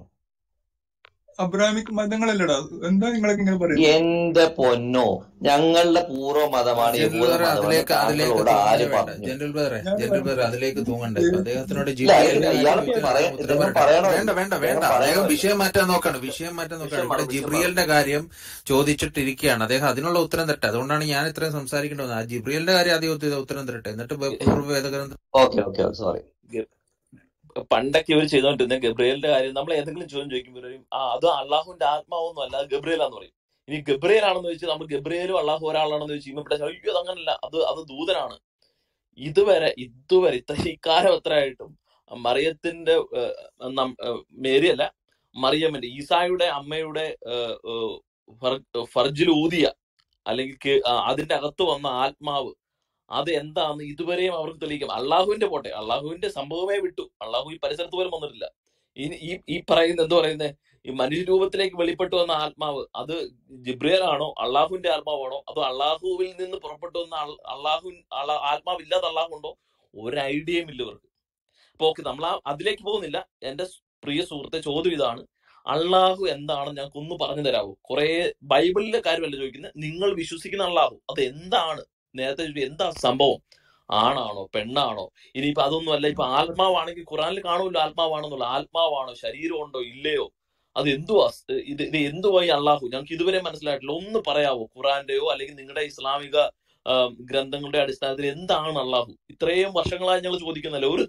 അബ്രാമിക് മതങ്ങളല്ലടാ, എന്താ നിങ്ങളൊക്കെ ഇങ്ങനെ പറയുന്നത്? എന്റെ പൊന്നോ, ഞങ്ങളുടെ പൂർവ്വ മതമാണ് ജനറൽ യഹൂദ ബ്രദറെ മതമെന്ന് അതിലേക്ക് അതിലേക്ക് താങ്കളോട് തൂങ്ങണ്ടേ ആര് വേണ്ട. പറഞ്ഞു? ജനറൽ ബ്രദറെ ഞാൻ ജനറൽ പറയുന്നത് ബ്രദറെ അതിലേക്ക് തൂങ്ങണ്ടേ. ഇപ്പൊ അദ്ദേഹത്തിനോട് ഇല്ല, ജിബ്രിയലിന്റെ കാര്യം ഇയാൾക്ക് ചോദിച്ചാൽ പറയാ അദ്ദേഹം ഉത്തരം ഇദ്ദേഹം പറയട്ടെ. പറയണമല്ലോ, വേണ്ട വേണ്ട ഇദ്ദേഹം വേണ്ട അദ്ദേഹം പറയണമല്ലോ. വിഷയം മാറ്റാൻ നോക്കാണ് വിഷയം മാറ്റാൻ നോക്കാണ് വിഷയം ഇവിടെ മാറും, വിഷയം മാറും. ജിബ്രിയലിന്റെ കാര്യം ചോദിച്ചിട്ടിരിക്കുകയാണ് അദ്ദേഹം. അതിനുള്ള ഉത്തരം തരട്ടെ. അതുകൊണ്ടാണ് ഞാൻ ഇത്രയും സംസാരിക്കേണ്ടി വന്നത്. ആ ജിബ്രിയലിന്റെ കാര്യം ആദ്യം ഉത്ത- ഉത്തരം തരട്ടെ, എന്നിട്ട് പൂർവ്വ വേദഗ്രന്ഥം. Okay okay sorry. ഗ- പണ്ടൊക്കെ ഇവർ ചെയ്തോണ്ടിരുന്ന ഗബ്രിയലിന്റെ കാര്യം നമ്മൾ ഏതെങ്കിലും ചോദ്യം ചോദിക്കുമ്പോൾ പറയും, ആ അത് അള്ളാഹുവിന്റെ ആത്മാവൊന്നും അല്ല, അത് ഗബ്രിയലാന്ന് പറയും. ഇനി ഗബ്രിയേൽ ആണെന്ന് ചോദിച്ചാൽ നമ്മൾ ഗബ്രിയേലും അള്ളാഹു ഒരാളാണെന്ന് ചോദിച്ചു ഇവിടെ അയ്യോ അത് അങ്ങനല്ല, അത് അത് ദൂതനാണ്. ഇതുവരെ ഇതുവരെ ഇത്ര ഇക്കാലം എത്രയായിട്ടും മറിയത്തിന്റെ ഏഹ്, നം- ഏഹ്, മേരി അല്ല മറിയമ്മന്റെ ഈസായുടെ അമ്മയുടെ ഏഹ്, ഏഹ്, ഫർ- ഫർജിൽ ഊതിയ അല്ലെങ്കിൽ കേ- ആ, അതിന്റെ അകത്ത് വന്ന ആത്മാവ് അത് എന്താന്ന് ഇതുവരെയും അവർക്ക് തെളിയിക്കാം. അള്ളാഹുവിന്റെ പോട്ടെ, അള്ളാഹുവിന്റെ സംഭവമേ വിട്ടു, അള്ളാഹു ഈ പരിസരത്ത് പോലും വന്നിട്ടില്ല. ഇനി ഈ ഈ പറയുന്ന എന്ത് പറയുന്നത് ഈ മനുഷ്യരൂപത്തിലേക്ക് വെളിപ്പെട്ടു വന്ന ആത്മാവ് അത് ജിബ്രിയലാണോ അള്ളാഹുവിന്റെ ആത്മാവാണോ അതോ അള്ളാഹുവിൽ നിന്ന് പുറപ്പെട്ടു വന്ന അൾ- അള്ളാഹു അള്ള- ആത്മാവില്ലാത്ത അള്ളാഹു ഉണ്ടോ? ഒരു ഐഡിയയും ഇല്ല ഇവർക്ക്. അപ്പൊ ഓക്കെ, നമ്മൾ ആ അതിലേക്ക് പോകുന്നില്ല. എന്റെ സ് പ്രിയ സുഹൃത്തെ, ചോദ്യം ഇതാണ്, അള്ളാഹു എന്താണെന്ന് ഞങ്ങൾക്ക് ഒന്ന് പറഞ്ഞു തരാമോ? കുറെ ബൈബിളിലെ കാര്യമല്ല ചോദിക്കുന്നത്, നിങ്ങൾ വിശ്വസിക്കുന്ന അള്ളാഹു അത് എന്താണ്? നേരത്തെ ചോദിച്ചു, എന്താ സംഭവം? ആണാണോ പെണ്ണാണോ? ഇനിയിപ്പൊ അതൊന്നും അല്ല, ഇപ്പൊ ആത്മാവാണെങ്കിൽ ഖുറാനിൽ കാണുമല്ലോ ആത്മാവാണെന്നുള്ള. ആത്മാവാണോ, ശരീരം ഉണ്ടോ ഇല്ലയോ, അത് എന്തുവാ സ്- ഇത് ഇത് എന്തുവാ ഈ അള്ളാഹു? ഞങ്ങൾക്ക് ഇതുവരെ മനസ്സിലായിട്ടില്ല. ഒന്ന് പറയാവോ? ഖുറാന്റെയോ അല്ലെങ്കിൽ നിങ്ങളുടെ ഇസ്ലാമിക ആ, ഗ്രന്ഥങ്ങളുടെ അടിസ്ഥാനത്തിൽ എന്താണ് അള്ളാഹു? ഇത്രയും വർഷങ്ങളായി ഞങ്ങൾ ചോദിക്കുന്നല്ലോ. ഒരു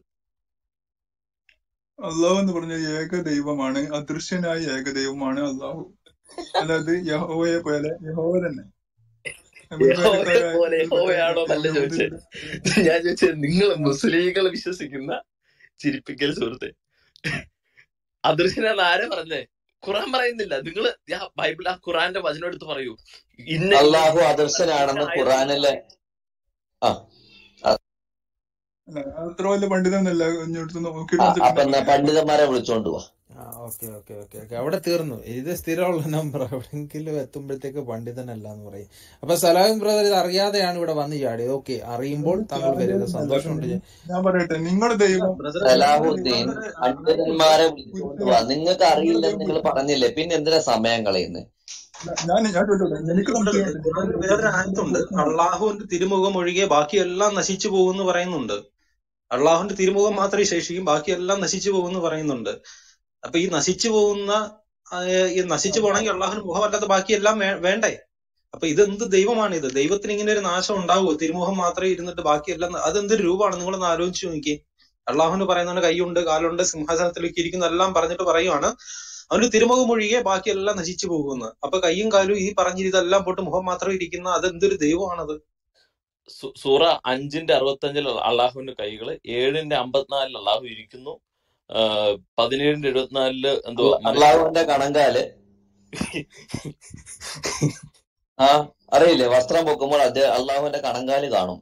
അള്ളാഹു എന്ന് പറഞ്ഞ ഏക ദൈവമാണ്, അദൃശ്യനായ ഏക ദൈവമാണ് അള്ളാഹു. അല്ലാതെ യഹോവയെ പോലെ യഹോവ തന്നെ യഹോവയെ മുൻവേദക്കാരായ പോലെ യഹൂദ യഹോവയാണോ എന്നല്ല ചോദിച്ചത്. യഹൂദരുടെ ഞാൻ ചോദിച്ചത് നിങ്ങൾ മുസ്ലിങ്ങൾ വിശ്വസിക്കുന്ന ചിരിപ്പിക്കൽ സുഹൃത്തെ, അദൃശ്യനാണ് ആരെ പറഞ്ഞേ? ഖുറാൻ പറയുന്നില്ല. നിങ്ങൾ ബൈബിൾ ആ ഖുറാന്റെ വചനം എടുത്ത് പറയൂ. ഇന്ന ഇന്ന അള്ളാഹു ഇന്ന അദർശനാണെന്ന് ആയതുകൊണ്ട് ഖുറാനിലെ ആ ആ, അല്ല അത്ര വലിയ പണ്ഡിതനല്ല, ഇങ്ങോട്ട് നോക്കിയിട്ട് ആ, വെച്ചിട്ട് അപ്പൊ തന്നെ എന്നാ പറയാം. പണ്ഡിതന്മാരെ വിളിച്ചോണ്ട് പോവാ. ആ ഓക്കെ ഓക്കെ ഓക്കെ ഓക്കെ അവിടെ തീർന്നു. ഇത് സ്ഥിരമുള്ള നമ്പർ. എവിടെയെങ്കിലും എത്തുമ്പോഴത്തേക്ക് പണ്ഡിതനല്ല എന്ന് പറയും. അപ്പൊ സലാഹിൻ ബ്രദർ ഇത് അറിയാതെയാണ് ഇവിടെ വന്ന് ചാടിയത്. ഓക്കെ, അറിയുമ്പോൾ താങ്കൾ വരിക, അറിയാതെന്നല്ല, സന്തോഷമുണ്ട്. ഞാൻ ഞാൻ പറയട്ടെ, നിങ്ങളുടെ ദൈവം ബ്രദറെ നിങ്ങളുടെ സലാഹുദ്ദീൻ ദൈവം പണ്ഡിതന്മാരെ വിളിച്ചോണ്ട് പോവാ. ഒരിക്കലും നിങ്ങൾക്ക് നിങ്ങളുടെ അറിയില്ലെന്ന് ദൈവം നിങ്ങൾ വിളിക്കും. പറഞ്ഞില്ലേ, പിന്നെ എന്തിനാ സമയം കളയുന്നത്? ഞാൻ ഞാൻ ചോദിച്ചോട്ടെ, എനിക്ക് ഉണ്ട്. സംശയമുണ്ട്. ഖുറാനിൽ നിങ്ങൾ വേറൊരു നിങ്ങൾ ആയത്തുണ്ട്, പ്രശ്നമാണ്. അള്ളാഹുവിന്റെ തിരുമുഖം ഒഴികെ ബാക്കിയെല്ലാം നശിച്ചു പോകുമെന്ന് പറയുന്നുണ്ട്. അള്ളാഹുവിന്റെ തിരുമുഖം മാത്രമേ ശേഷിക്കും, ബാക്കിയെല്ലാം നശിച്ചു പോകുമെന്ന് പറയുന്നുണ്ട്. അപ്പൊ ഈ നശിച്ചു പോകുന്ന ആ, ഈ നശിച്ചു പോകണമെങ്കിൽ അള്ളാഹുവിന് മുഖമല്ലാത്ത ബാക്കിയെല്ലാം വേ- വേണ്ടേ? അപ്പൊ ഇതെന്ത് ദൈവമാണ് ഇത്? ദൈവത്തിന് ഇങ്ങനെ ഒരു നാശം ഉണ്ടാവുമോ? തിരുമുഖം മാത്രമേ ഇരുന്നിട്ട് ബാക്കിയെല്ലാം ന- അതെന്തൊരു രൂപമാണ്? നിങ്ങളൊന്ന് ആലോചിച്ച് നോക്കി. അള്ളാഹുവിന് പറയുന്നവന് കൈയുണ്ട്, കാലുണ്ട്, സിംഹാസനത്തിലേക്ക് ഇരിക്കുന്ന എല്ലാം പറഞ്ഞിട്ട് പറയുവാണ് അവന് തിരുമുഖം ഒഴികെ ബാക്കിയെല്ലാം നശിച്ചു പോകുമെന്ന്. അപ്പൊ കൈയും കാലും ഈ പറഞ്ഞ ഇതെല്ലാം പോട്ട് മുഖം മാത്രം ഇരിക്കുന്ന അതെന്തൊരു ദൈവമാണത്? സു- സൂറ അഞ്ചിന്റെ അറുപത്തഞ്ചിൽ അള്ളാഹുവിന്റെ കൈകള്, ഏഴിന്റെ അമ്പത്തിനാലിൽ അള്ളാഹു ഇരിക്കുന്നു, ആ, പതിനേഴിന്റെ എഴുപത്തിനാലില് എന്തോ അള്ള- മനുഷ്യൻ അള്ളാഹുവിന്റെ കണങ്കാല് ആ അറിയില്ലേ? വസ്ത്രം പൊക്കുമ്പോൾ അത് അള്ളാഹുവിന്റെ കണങ്കാല് കാണും.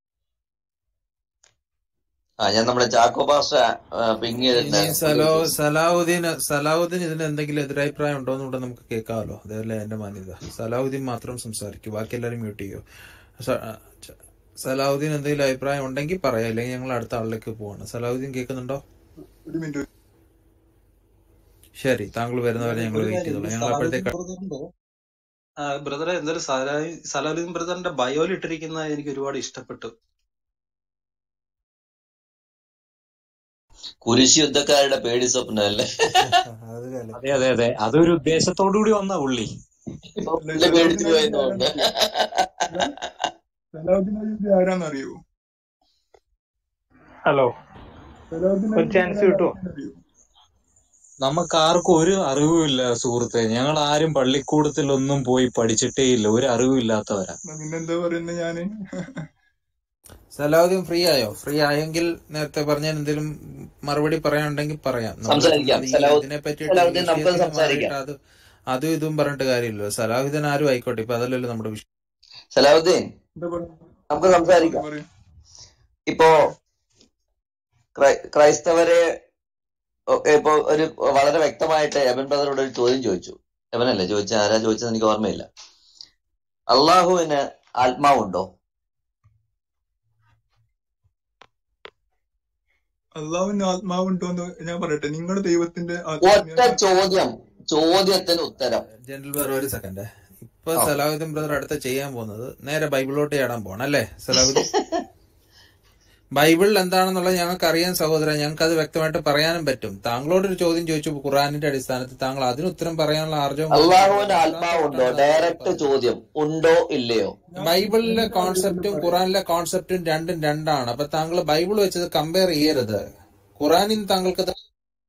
ആ ഞാൻ നമ്മുടെ ചാക്കോ പാസ്റ്റർ പിങ് ഇനി ചെയ്തിട്ടുണ്ടായിരുന്നു, പുള്ളി സലോ വിശ്വസിച്ചു. സലാഹുദ്ദീൻ സലാഹുദ്ദീൻ ഇതിന് എന്തെങ്കിലും എതിരഭിപ്രായം ഉണ്ടോ എന്നുകൂടെ നമുക്ക് കേൾക്കാമല്ലോ. അതല്ലേ എന്റെ മാന്യത. സലാഹുദ്ദീൻ മാത്രം സംസാരിക്കും, ബാക്കി എല്ലാവരും മ്യൂട്ട് ചെയ്യോ. സ- ച- സലാഹുദ്ദീൻ എന്തെങ്കിലും അഭിപ്രായം ഉണ്ടെങ്കിൽ പറയാം, അല്ലെങ്കിൽ ഞങ്ങൾ അടുത്ത ആളിലേക്ക് പോവാണ്. സലാഹുദ്ദീൻ കേൾക്കുന്നുണ്ടോ? ഒരു മിനിറ്റ്. ശരി, താങ്കൾ വരുന്നവരെ ഞങ്ങൾ ഒരു വെയിറ്റ് കാര്യം, ചെയ്തോളാം. ഈ ഞങ്ങൾ സലാഹുദ്ദീൻ അപ്പോഴത്തേക്ക് ബ്രദറിന്റെ ബ്രദറെ എന്തായാലും സലാഹി സലാഹുദ്ദീൻ ബ്രദറിന്റെ ബയോയിൽ ഇട്ടിരിക്കുന്ന എനിക്ക് ഒരുപാട് ഇഷ്ടപ്പെട്ടു. കുരിശ് യുദ്ധക്കാരുടെ പേടി സ്വപ്നം അല്ലേ? അത് കാലം. അതെ അതെ അതെ, അതൊരു ഉദ്ദേശത്തോടു കൂടി വന്ന പുള്ളി. ഇപ്പൊ അല്ല, പുള്ളി പേടിച്ചു സലാഹുദ്ദീൻ അയ്യൂബി പോയെന്നുണ്ട്. ആരാന്ന് സലാഹുദ്ദീൻ അയ്യൂബി ആരാന്ന് അറിയോ? ഹലോ, സലാഹുദ്ദീൻ ഒരു അയ്യൂബി ചാൻസ് ആരാന്ന് കിട്ടുമോ? അറിയോ? നമുക്ക് ആർക്കും ഒരു അറിവുമില്ല സുഹൃത്തെ. ഞങ്ങൾ ആരും പള്ളിക്കൂടത്തിലൊന്നും പോയി പഠിച്ചിട്ടേ ഇല്ല, ഒരു അറിവില്ലാത്തവരാ. എന്നാ പിന്നെന്താ പറയുന്നത് ഞാന്? സലാഹുദ്ദീൻ ഫ്രീ ആയോ? ഫ്രീ ആയെങ്കിൽ നേരത്തെ പറഞ്ഞ എന്തെങ്കിലും മറുപടി പറയാനുണ്ടെങ്കിൽ പറയാം. നമ്മൾ സംസാരിക്കാം. ചുമ്മാ ഈ സലാഹു ഇതിനെ പറ്റിയിട്ട് ഈ സലാഹുദ്ദീൻ നമുക്കത് വിഷയത്തിൽ നിന്ന് സംസാരിക്കാം. മാറിയിട്ട് അത് അതും ഇതും പറഞ്ഞിട്ട് കാര്യമില്ലല്ലോ. സലാഹുദ്ദീൻ ആരും ആയിക്കോട്ടെ, ഇപ്പൊ അതല്ലല്ലോ നമ്മുടെ വിഷയം. സലാഹുദ്ദീൻ എന്താ പറയുക? നമുക്ക് പറയൂ സംസാരിക്കാം. പറയൂ. ഇപ്പോ ക്രൈ- ക്രൈസ്തവരെ ഒ- ഇപ്പൊ ഒരു വളരെ വ്യക്തമായിട്ട് എബൻ ബ്രദറോട് ഒരു ചോദ്യം ചോദിച്ചു. എബനല്ലേ ചോദിച്ച, ആരാ ചോദിച്ചത് എനിക്ക് ഓർമ്മയില്ല. അള്ളാഹുവിന് ആത്മാവുണ്ടോ? അള്ളാഹുവിന് ആത്മാവുണ്ടോ എന്ന് ഞാൻ പറയട്ടെ. നിങ്ങളുടെ ദൈവത്തിന്റെ ആത്മാവ് ഒറ്റ ഞാൻ ചോദ്യം, ചോദ്യത്തിന് ഉത്തരം. ജനറൽ ബ്രദർ ഒരു സെക്കൻഡ്. ഇപ്പൊ ആ സലാഹുദ്ദീൻ ബ്രദർ അടുത്ത ചെയ്യാൻ പോകുന്നത് നേരെ ബൈബിളിലോട്ട് ചാടാൻ പോകണം അല്ലേ സലാഹുദ്ദീൻ? ബൈബിളിൽ എന്താണെന്നുള്ളത് ഞങ്ങൾക്ക് അറിയാൻ സഹോദരൻ, ഞങ്ങൾക്ക് അത് വ്യക്തമായിട്ട് പറയാനും പറ്റും. താങ്കളോടൊരു ചോദ്യം ചോദിച്ചു ഖുറാനിന്റെ അടിസ്ഥാനത്തിൽ, താങ്കൾ അതിന് ഉത്തരം പറയാനുള്ള ആർജവം കാണിച്ചില്ല. അള്ളാഹുവിന് ഖുറാൻ ആത്മാവുണ്ടോ? തൊട്ടാണ് താങ്കൾ ഡയറക്റ്റ് പറഞ്ഞത്. ചോദ്യം, ഉണ്ടോ ഇല്ലയോ? ഞാൻ ബൈബിളിലെ ഞാൻ അതല്ലല്ലോ കോൺസെപ്റ്റും പറയാം. ഖുറാനിലെ കോൺസെപ്റ്റും രണ്ടും രണ്ടാണ്. അപ്പൊ താങ്കൾ ബൈബിൾ വെച്ചത് കമ്പയർ ചെയ്യരുത്. ഖുറാനിൽ താങ്കൾക്ക് അല്ല,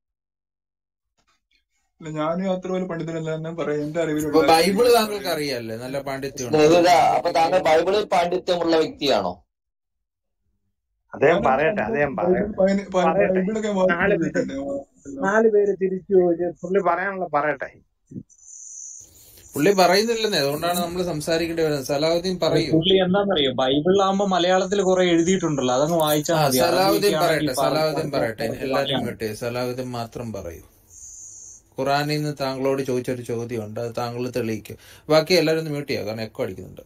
ഞാനും അത്ര പോലെ പണ്ഡിതനല്ല എന്ന് പറയാം. എന്റെ ഇപ്പൊ അറിവിലുള്ള ബൈബിള് കാര്യങ്ങൾ താങ്കൾക്ക് പറയാം. അറിയാല്ലേ, നല്ല പാണ്ഡിത്യമുണ്ട്. സ്നേഹിത, അതുകൊണ്ട് അപ്പൊ താങ്കൾക്ക് താങ്കൾ പറയാം. ബൈബിളിൽ പാണ്ഡിത്യമുള്ള വ്യക്തിയാണോ? അദ്ദേഹം ഞാനെന്താ പറയട്ടെ, എന്റെ അദ്ദേഹം ബൈബിൾ പറയട്ടെ പതിന- പ- പറയട്ടെ ബൈബിളൊക്കെ വായിച്ചു നാല് പേര് ചോദിക്കട്ടെ. എല്ലാം നാല് പേര് തിരിച്ചു ചോദിച്ച് പുള്ളി പറയാനുള്ള പറയട്ടെ. പുള്ളി പറയുന്നില്ലെന്നേ, അതുകൊണ്ടാണ് നമ്മൾ സംസാരിക്കേണ്ടി വരുന്നത്. സലാഹുദ്ദീൻ അത് പറയൂ. പുള്ളി എന്താണെന്നറിയോ, ബൈബിളിലാകുമ്പോ മലയാളത്തിൽ കുറെ എഴുതിയിട്ടുണ്ടല്ലോ, അതങ്ങ് ആ വായിച്ചാൽ മതി. സലാഹുദ്ദീൻ അറബിയൊക്കെ ആണെങ്കിൽ പറയട്ടെ, സലാഹുദ്ദീൻ പറയട്ടെ. അവർക്ക് എല്ലാരും പറയാം. കേട്ടെ, സലാഹുദ്ദീൻ മാത്രം പറയൂ. ഖുറാനിൽ നിന്ന് താങ്കളോട് ചോദിച്ചൊരു ചോദ്യമുണ്ട്, അത് താങ്കൾ തെളിയിക്കും. ബാക്കി എല്ലാവരും ഒന്ന് മ്യൂട്ട് ചെയ്യുക, കാരണം എക്കോ അടിക്കുന്നുണ്ട്.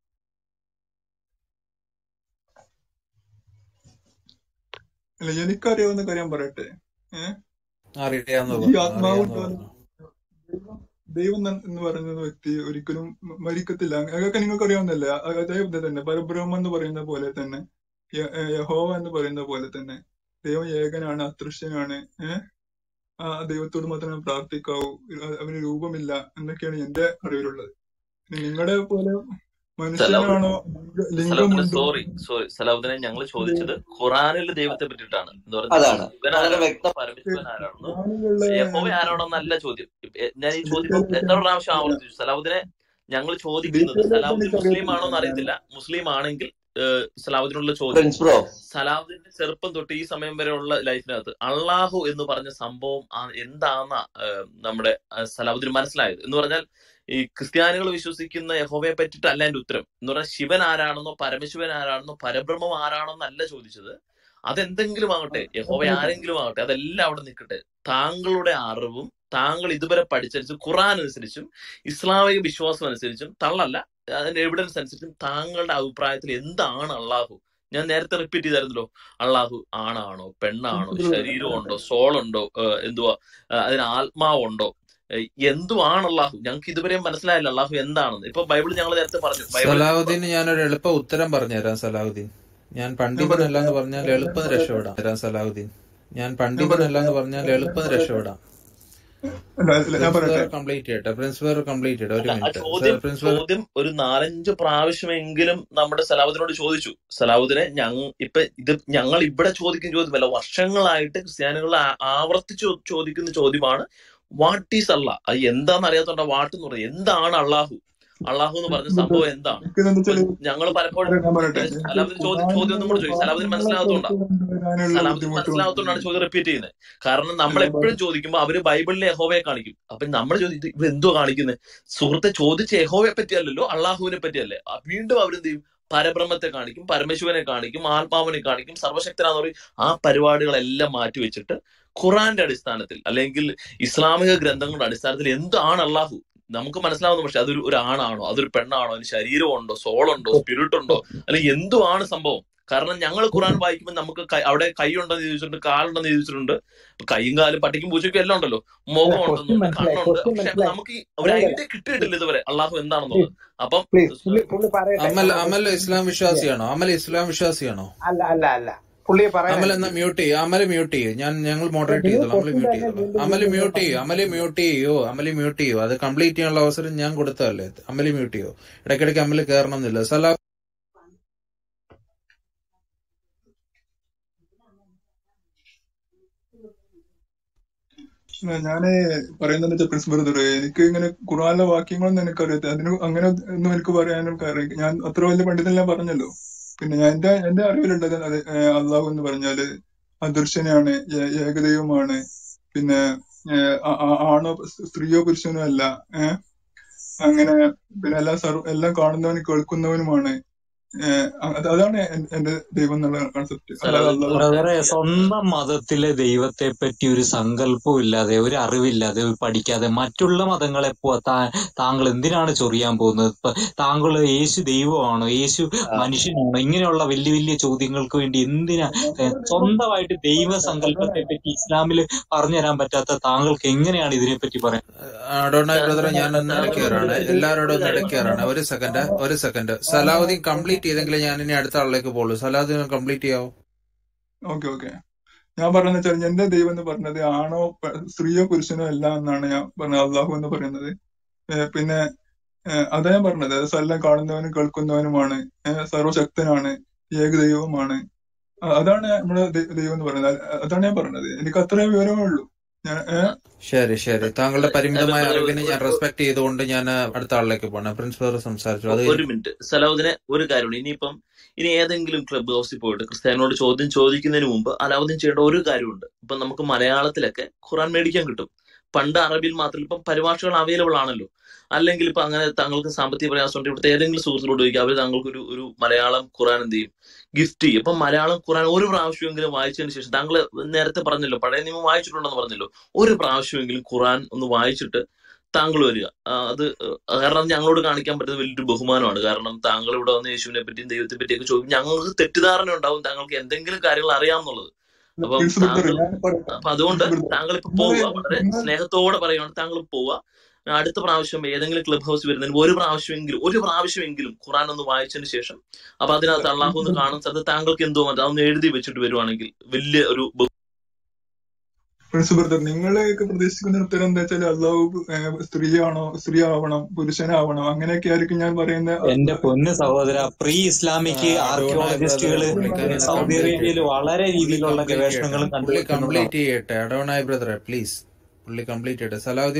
അല്ല, എനിക്കറിയാവുന്ന കാര്യം പറയട്ടെ. ഏഹ് അറിയാന്ന് ഈ പറഞ്ഞു, ആത്മാവുണ്ടോ അറിയാന്ന് എന്ന് പറഞ്ഞു. ദൈവം ദൈവം ന- എന്ന് പറയുന്ന വ്യക്തി ഒരിക്കലും മ- മരിക്കത്തില്ല. അതൊക്കെ നിങ്ങൾക്ക് അറിയാവുന്നല്ലേ? അതേപോലെ തന്നെ പരബ്രഹ്മം എന്ന് പറയുന്ന പോലെ തന്നെ, യ- ഏ, യഹോവ എന്ന് പറയുന്ന പോലെ തന്നെ ദൈവം ഏകനാണ്, അദൃശ്യനാണ്. ഏഹ് ആ ദൈവത്തോട് മാത്രമേ പ്രാർത്ഥിക്കാവൂ, അ- അവന് രൂപമില്ല എന്നൊക്കെയാണ് എന്റെ അറിവിലുള്ളത്. പിന്നെ നിങ്ങളുടെ പോലെ സലാഹുദ്ദീൻ മനുഷ്യനാണോ, ലിംഗ- സലാഹുദ്ദീനെ ലിംഗമുണ്ടോ? സോറി സോറി സലാഹുദ്ദീനെ ഞങ്ങൾ ചോദിച്ചത് ഖുറാനിലെ ദൈവത്തെ പറ്റിയിട്ടാണ്. എന്ന് പറഞ്ഞാൽ അതാണ് ശിവൻ വളരെ ആരാണെന്നോ വ്യക്തം. പരമശിവൻ ആരാണെന്നോ ഖുറാനിലുള്ള യഹോവ ആരാണെന്നല്ല ചോദ്യം. ഇപ്പ- എ- ഞാൻ ഈ ചോദ്യം ഇപ്പം ഡീറ്റെയിൽ എത്ര ആയിട്ട് പ്രാവശ്യം എനിക്കറിയില്ല. ആവർത്തിച്ചു. സലാഹുദ്ദീനെ ഞങ്ങൾ ചോദിക്കുന്നത്, ഡീറ്റെയിൽ ആയിട്ട് സലാഹുദ്ദീൻ മുസ്ലിം ആണോ എനിക്കറിയത്തില്ല. എന്ന് ഞാൻ അറിയത്തില്ല. മുസ്ലിം ആണെങ്കിൽ ഏഹ്, സലാഹുദ്ദീനുള്ള ചോദ്യം, പ്രിൻസ് ബ്രോ, സലാഹുദ്ദീന്റെ ചെറുപ്പം തൊട്ട് ഈ സമയം വരെയുള്ള ലൈഫിനകത്ത് അള്ളാഹു എന്ന് പറഞ്ഞ സംഭവം ആ- എന്താണെന്ന ഏഹ്, നമ്മുടെ ഏഹ്, സലാഹുദ്ദീൻ മനസ്സിലായത്. എന്ന് പറഞ്ഞാൽ ഈ ക്രിസ്ത്യാനികൾ വിശ്വസിക്കുന്ന യഹോവയെ പറ്റിയിട്ടല്ല എന്റെ ഉത്തരം. എന്ന് പറഞ്ഞാൽ ശിവൻ ആരാണെന്നോ പരമശിവൻ ആരാണെന്നോ പരബ്രഹ്മം ആരാണെന്നോ അല്ല ചോദിച്ചത്. അതെന്തെങ്കിലും ആകട്ടെ, ഞാൻ യഹോവ പറയട്ടെ. ആരെങ്കിലും ആകട്ടെ, അതെല്ലാം അവിടെ നിൽക്കട്ടെ. താങ്കളുടെ അറിവും താങ്കൾ ഇതുവരെ പഠിച്ചനുസരിച്ചും ഖുറാൻ അനുസരിച്ചും ഇസ്ലാമിക വിശ്വാസം അനുസരിച്ചും തള്ളല്ല, അതിന്റെ എവിഡൻസ് അനുസരിച്ചും താങ്കളുടെ അഭിപ്രായത്തിൽ എന്താണ് അള്ളാഹു? ഞാൻ നേരത്തെ റിപ്പീറ്റ് ചെയ്തായിരുന്നല്ലോ, അള്ളാഹു ആണാണോ പെണ്ണാണോ, പ്രിൻസ് ബ്രോ, ഞാൻ ശരീരമുണ്ടോ, പറയട്ടെ. സോളുണ്ടോ, ഏഹ് എന്തുവാ, ഏഹ് അതിന് ആത്മാവുണ്ടോ, ഏഹ് എന്തുവാണ് അള്ളാഹു? ഞങ്ങൾക്ക് ഇതുവരെയും മനസ്സിലായില്ല അള്ളാഹു എന്താണെന്ന്. ഇപ്പൊ ബൈബിൾ ഞങ്ങൾ നേരത്തെ പറഞ്ഞു. ബൈബിൾ സലാഹുദ്ദീന് ഞാനൊരു എളുപ്പ ഉത്തരം പറഞ്ഞുതരാം. സലാഹുദ്ദീൻ, ഞാൻ ഞാൻ പണ്ഡിതനല്ല പറയട്ടെ. എന്ന് പറഞ്ഞാൽ ഞാൻ എളുപ്പം പറയട്ടെ. രക്ഷപ്പെടാം. തരാം സലാഹുദ്ദീൻ, ഞാൻ ഞാൻ പണ്ഡിതനല്ല പറയട്ടെ. എന്ന് പറഞ്ഞാൽ ഞാൻ എളുപ്പം പറയട്ടെ. രക്ഷപ്പെടാം. അല്ല, അല്ല, ഞാൻ പ്രിൻസ് പറയട്ടെ. വേറെ കംപ്ലീറ്റ് ചെയ്യട്ടെ, പ്രിൻസ് വേറെ കംപ്ലീറ്റ് ചെയ്യട്ടെ. ഒരു അല്ല, ആ മിനിറ്റ് ചോദ്യം പ്രിൻസ് വേറെ. ചോദ്യം ഒരു നാലഞ്ച് പ്രാവശ്യമെങ്കിലും നമ്മുടെ സലാഹുദ്ദീനോട് ചോദിച്ചു. സലാഹുദ്ദീനെ ഞങ്ങൾ ഇപ്പൊ ഇത് ഞങ്ങൾ ഇവിടെ ചോദിക്കുന്ന ചോദ്യമല്ല, വർഷങ്ങളായിട്ട് ക്രിസ്ത്യാനികൾ ആ- ആവർത്തിച്ച് ചോദിക്കുന്ന ചോദ്യമാണ്, വാട്ട് ഈസ് അള്ളാഹ്? അത് എന്താന്ന് അറിയാത്തോണ്ടാ വാട്ട് എന്ന് പറയുന്നത്. എന്താണ് അള്ളാഹു? അള്ളാഹു എന്ന് പറഞ്ഞ സംഭവം എന്താണ്? എനിക്കെന്താ അപ്പൊ വെച്ചാല് ഞങ്ങൾ പലപ്പോഴും ഞാൻ പറയട്ടെ, ഏഹ് എനിക്ക് സലാബിന് ചോദ്യം ചോദ്യം ഒന്നും ഖുറാനിലുള്ള കൂടെ ചോദിക്കും. സലാബിന് വാക്യങ്ങളെ മനസ്സിലാകത്തോണ്ടാ പുറത്തു കൊണ്ടുവരാനുള്ള സലാബിന് ബുദ്ധിമുട്ട് മനസ്സിലാകത്തോണ്ടാണ് കൊണ്ടാണ്. ചോദ്യം റിപ്പീറ്റ് ചെയ്യുന്നത്. കാരണം നമ്മൾ അല്ല എപ്പോഴും ചോദിക്കുമ്പോൾ അവര് ബൈബിളിലെ യഹോവയെ കാണിക്കും. അപ്പൊ നമ്മൾ ചോദിക്കും ഇവ എന്തോ കാണിക്കുന്നത്? സുഹൃത്തെ, ചോദിച്ച യഹോവയെ പറ്റിയല്ലല്ലോ, അള്ളാഹുവിനെ പറ്റിയല്ലേ. അ- വീണ്ടും അവരെന്ത് ചെയ്യും? പരബ്രഹ്മത്തെ കാണിക്കും, പരമശിവനെ കാണിക്കും, ആത്മാവിനെ കാണിക്കും, സർവശക്തനാന്ന് പറയും. ആ പരിപാടികളെല്ലാം മാറ്റി വെച്ചിട്ട് ഖുറാന്റെ അടിസ്ഥാനത്തിൽ അല്ലെങ്കിൽ ഇസ്ലാമിക ഗ്രന്ഥങ്ങളുടെ അടിസ്ഥാനത്തിൽ എന്താണ് അള്ളാഹു നമുക്ക് മനസ്സിലാവുന്നു. പക്ഷെ അതൊരു ഒരു ആണാണോ, അതൊരു പെണ്ണാണോ, അതിന് ശരീരമുണ്ടോ, സോളുണ്ടോ, സ്പിരിറ്റ് ഉണ്ടോ, അല്ലെങ്കിൽ എന്തുവാണ് സംഭവം? കാരണം ഞങ്ങൾ ഖുറാൻ വായിക്കുമ്പോൾ നമുക്ക് കൈ- അവിടെ കൈ ഉണ്ടെന്ന് ചോദിച്ചിട്ടുണ്ട്, കാലുണ്ടെന്ന് ചോദിച്ചിട്ടുണ്ട്. ഇപ്പൊ കൈയും കാലും പട്ടിക്കും പൂച്ചയ്ക്കും എല്ലാം ഉണ്ടല്ലോ. അല്ല, മുഖം ക്വസ്റ്റ്യൻ ഉണ്ടെന്നുണ്ട്, മനസ്സിലായി, കണ്ണുണ്ട്. ക്വസ്റ്റ്യൻ പക്ഷെ മനസ്സിലായി. നമുക്ക് ഈ ഒരു അല്ലല്ല, ഐഡിയ കിട്ടിയിട്ടില്ല ഇതുവരെ അള്ളാഹു പ്ലീസ് എന്താണെന്നുള്ളത്. അപ്പം പ്ലീസ് പുള്ളി പുള്ളി പറയട്ടെ. അമൽ നമ്മുടെ അമൽ ക്വസ്റ്റ്യൻ ഇസ്ലാം വിശ്വാസിയാണോ? അമൽ ഇസ്ലാം വിശ്വാസിയാണോ? അല്ല അല്ല അല്ല പുള്ളി പറയാൻ അമൽ എന്നാ അനുവദിക്കും. മ്യൂട്ട് ചെയ്യും. അമല് മ്യൂട്ട് ചെയ്യും. ഞാൻ ഞങ്ങൾ മോഡറേറ്റ് നിങ്ങൾ ചെയ്തോളാം. അമല് ക്വസ്റ്റ്യൻ മ്യൂട്ട് തന്നെ ചെയ്തോളാം. വീണ്ടും അമല് വീണ്ടും മ്യൂട്ട് ചെയ്യൂ. പറഞ്ഞു. അമല് മ്യൂട്ട് ചെയ്യോ. അമല് മ്യൂട്ട് ചെയ്യോ. അത് കംപ്ലീറ്റ് ചെയ്യാനുള്ള അവസരം ഞാൻ കൊടുത്തതല്ലേ. അമല് മ്യൂട്ട് ചെയ്യോ. ഇടയ്ക്കിടയ്ക്ക് അമല് കയറണം എന്നില്ല. സലാം. ഞാന് പറയുന്നത് വെച്ചാൽ പ്രിൻസ് ബ്രദർ, എനിക്ക് ഇങ്ങനെ ഖുറാനിലെ വാക്യങ്ങളൊന്നും എനിക്കറിയാത്ത, അതിന് അങ്ങനെ ഒന്നും എനിക്ക് പറയാനും കാര്യം, ഞാൻ അത്ര വലിയ പണ്ഡിതൻ ഞാൻ പറഞ്ഞല്ലോ. പിന്നെ ഞാൻ എന്റെ എന്റെ അറിവിലുള്ളത് അത് ഏഹ് അള്ളാഹു എന്ന് പറഞ്ഞാല് അദൃശ്യനാണ്, ഏ- ഏകദൈവമാണ്. പിന്നെ ഏഹ് ആ- ആ- ആണോ സ്ത്രീയോ പുരുഷനോ അല്ല. ഏഹ് അങ്ങനെ പിന്നെ എല്ലാം സർവ എല്ലാം കാണുന്നവനും കേൾക്കുന്നവനുമാണ്. ഏഹ് അത് അതാണ് എൻ- എന്റെ ദൈവം എന്നുള്ള കൺസെപ്റ്റ്. അല്ലാതെ സലാബിൻ അള്ളാഹു പറഞ്ഞ ബ്രദറെ, ഈ സ്വന്തം മതത്തിലെ ദൈവത്തെ പറ്റി ഒരു സങ്കല്പവും ഇല്ലാതെ, ഒരു അറിവില്ലാതെ, ഒരു പഠിക്കാതെ മറ്റുള്ള മതങ്ങളെ പോ താ- താങ്കൾ എന്തിനാണ് ചൊറിയാൻ പോകുന്നത്? ഇപ്പൊ താങ്കൾ യേശു ദൈവമാണോ, യേശു ആ, മനുഷ്യനാണോ, ഇങ്ങനെയുള്ള വലിയ വലിയ ചോദ്യങ്ങൾക്ക് വേണ്ടി എന്തിനാ ഏ, നമ്മുടെ ദൈവം സ്വന്തമായിട്ട് അതാണ് ദൈവസങ്കല്പത്തെ അതാണ് പറ്റി ഇസ്ലാമിൽ പറഞ്ഞു തരാൻ പറ്റാത്ത താങ്കൾക്ക് എങ്ങനെയാണ് ഇതിനെപ്പറ്റി പറയാൻ? അഡോണായ് ബ്രദറെ, സലാബിൻ ഞാൻ ഒന്ന് സലാബിൻ ഇടയ്ക്ക് ഒരു കയറാണ്. കാര്യം എല്ലാവരോടും ഒരു ഒന്ന് കാര്യം ഇടയ്ക്ക് പറയാം. കയറാണ്. ഒരു സെക്കൻഡ് ഒരു സെക്കൻഡ് സലാഹുദ്ദീൻ കംപ്ലീറ്റ് ചെയ്തെങ്കിൽ ഞാൻ ഇനി അടുത്ത ആളിലേക്ക് പോകുള്ളൂ. സലാഹുദ്ദീൻ കംപ്ലീറ്റ് ചെയ്യാവോ? ഓക്കെ ഓക്കെ ഞാൻ പറഞ്ഞതെന്ന് വെച്ചാൽ എന്റെ ദൈവം എന്ന് പറഞ്ഞത് ആണോ പെ- സ്ത്രീയോ പുരുഷനോ അല്ല എന്നാണ് ഞാൻ പറഞ്ഞത്. അള്ളാഹു എന്ന് പറയുന്നത് ഏഹ് പിന്നെ ഏഹ് അതാ ഞാൻ പറഞ്ഞത്, അത് എല്ലാം കാണുന്നവനും കേൾക്കുന്നവനുമാണ്, ഏഹ് സർവശക്തനാണ്, ഏകദൈവമാണ്. അ- അതാണ് നമ്മുടെ ദൈ- ദൈവം എന്ന് പറയുന്നത്. അ- അതാണ് ഞാൻ പറഞ്ഞത്. എനിക്ക് അത്രയും വിവരമേ ഉള്ളൂ. ഞാൻ ഏഹ് ശരി ശരി. താങ്കളുടെ എബൻ പരിമിതമായ ബ്രദർ അറിവിനെ ഞാൻ റെസ്പെക്ട് ചെയ്തുകൊണ്ട് ഞാൻ അടുത്ത ആളിലേക്ക് പോകണം. പ്രിൻസ് ബ്രദർ സംസാരിച്ചു. അത് ഒരു കഴിഞ്ഞ് മിനിറ്റ്. സലാഹുദ്ദീനെ ഒരു കാര്യമുണ്ട്. ഇനിയിപ്പം ഇനി ഏതെങ്കിലും ക്ലബ് ഹൗസിൽ പോയിട്ട് ക്രിസ്ത്യാനിയോട് ചോദ്യം ചോദിക്കുന്നതിന് മുമ്പ് അലാവുദ്ദീൻ ചെയ്യേണ്ട ഒരു കാര്യമുണ്ട്. ഇപ്പൊ നമുക്ക് മലയാളത്തിലൊക്കെ ഖുറാൻ മേടിക്കാൻ കിട്ടും. പണ്ട് അറബിയിൽ മാത്രം, ഇപ്പം പരിഭാഷകൾ അവൈലബിൾ ആണല്ലോ. അല്ലെങ്കിൽ ഇപ്പൊ അങ്ങനെ താങ്കൾക്ക് സാമ്പത്തിക പ്രയാസം ഉണ്ട്, ഇവിടുത്തെ ഏതെങ്കിലും സുഹൃത്തുക്കളോട് ചോദിക്കുക, അവർ താങ്കൾക്ക് ഒരു ഒരു മലയാളം ഖുറാൻ എന്ത് ചെയ്യും, ഗിഫ്റ്റ് ചെയ്യും. അപ്പൊ മലയാളം ഖുറാൻ ഒരു പ്രാവശ്യമെങ്കിലും വായിച്ചതിന് ശേഷം, താങ്കൾ നേരത്തെ പറഞ്ഞല്ലോ പഴയ നിയമം വായിച്ചിട്ടുണ്ടെന്ന് പറഞ്ഞല്ലോ, ഒരു പ്രാവശ്യമെങ്കിലും ഖുറാൻ ഒന്ന് വായിച്ചിട്ട് താങ്കൾ വരിക. ആ, അത് ഏഹ്, കാരണം അത് ഞങ്ങളോട് കാണിക്കാൻ പറ്റുന്ന വലിയൊരു ബഹുമാനമാണ്. കാരണം താങ്കൾ ഇവിടെ വന്ന് യേശുവിനെ പറ്റിയും ദൈവത്തെ പറ്റിയൊക്കെ ചോദിക്കും. ഞങ്ങൾക്ക് തെറ്റിദ്ധാരണ ഉണ്ടാവും താങ്കൾക്ക് എന്തെങ്കിലും കാര്യങ്ങൾ അറിയാമെന്നുള്ളത്. അപ്പം പ്രിൻസ് ബ്രദർ താങ്കൾ ഞാൻ പറയട്ടെ. അപ്പൊ അതുകൊണ്ട് പ്രിൻസ് ബ്രദർ താങ്കൾ ഇപ്പൊ നിങ്ങള് പോവുക, വളരെ നിങ്ങൾ സ്നേഹത്തോടെ പറയുകയാണ്, താങ്കൾ പോവുക. അടുത്ത പ്രാവശ്യം ഏതെങ്കിലും ക്ലബ് ഹൗസ് വരുന്നതിന് ഒരു പ്രാവശ്യമെങ്കിലും ഒരു പ്രാവശ്യമെങ്കിലും ഖുറാൻ ഒന്ന് വായിച്ചതിന് ശേഷം, അപ്പൊ അതിനകത്ത് അള്ളാഹു പ്രിൻസ് ഒന്ന് ബ്രദർ കാണുന്ന സ്ഥലത്ത് താങ്കൾക്ക് എന്തോ മതി അതൊന്ന് എഴുതി വെച്ചിട്ട് വരുവാണെങ്കിൽ വലിയ ഒരു ബഹു- പ്രിൻസ് ബ്രദർ നിങ്ങളെയൊക്കെ പ്രതീക്ഷിക്കുന്ന ഉത്തരം എന്താ വെച്ചാൽ അള്ളാഹു ഏഹ് സ്ത്രീയാണോ, സ്ത്രീ ആവണം, പുരുഷനാവണം, അങ്ങനെയൊക്കെ ആയിരിക്കും ഞാൻ പറയുന്ന. എന്റെ പൊന്ന് സഹോദര, പ്രീ ഇസ്ലാമിക് അഡോണായ് ബ്രദർ ആർക്കിയോളജിസ്റ്റുകൾ പുള്ളിക്കാരൻ സൗദി കംപ്ലീറ്റ് അറേബ്യയിൽ ചെയ്യട്ടെ. വളരെ പുള്ളി രീതിയിലുള്ള കംപ്ലീറ്റ് ചെയ്യട്ടെ. ഗവേഷണങ്ങളും പുള്ളി കണ്ടുപിടുത്തങ്ങളും കംപ്ലീറ്റ് ചെയ്യട്ടെ. അഡോണായ് ബ്രദറെ പ്ലീസ്, പുള്ളി കംപ്ലീറ്റ് ചെയ്യട്ടെ. സലാഹുദ്ദീൻ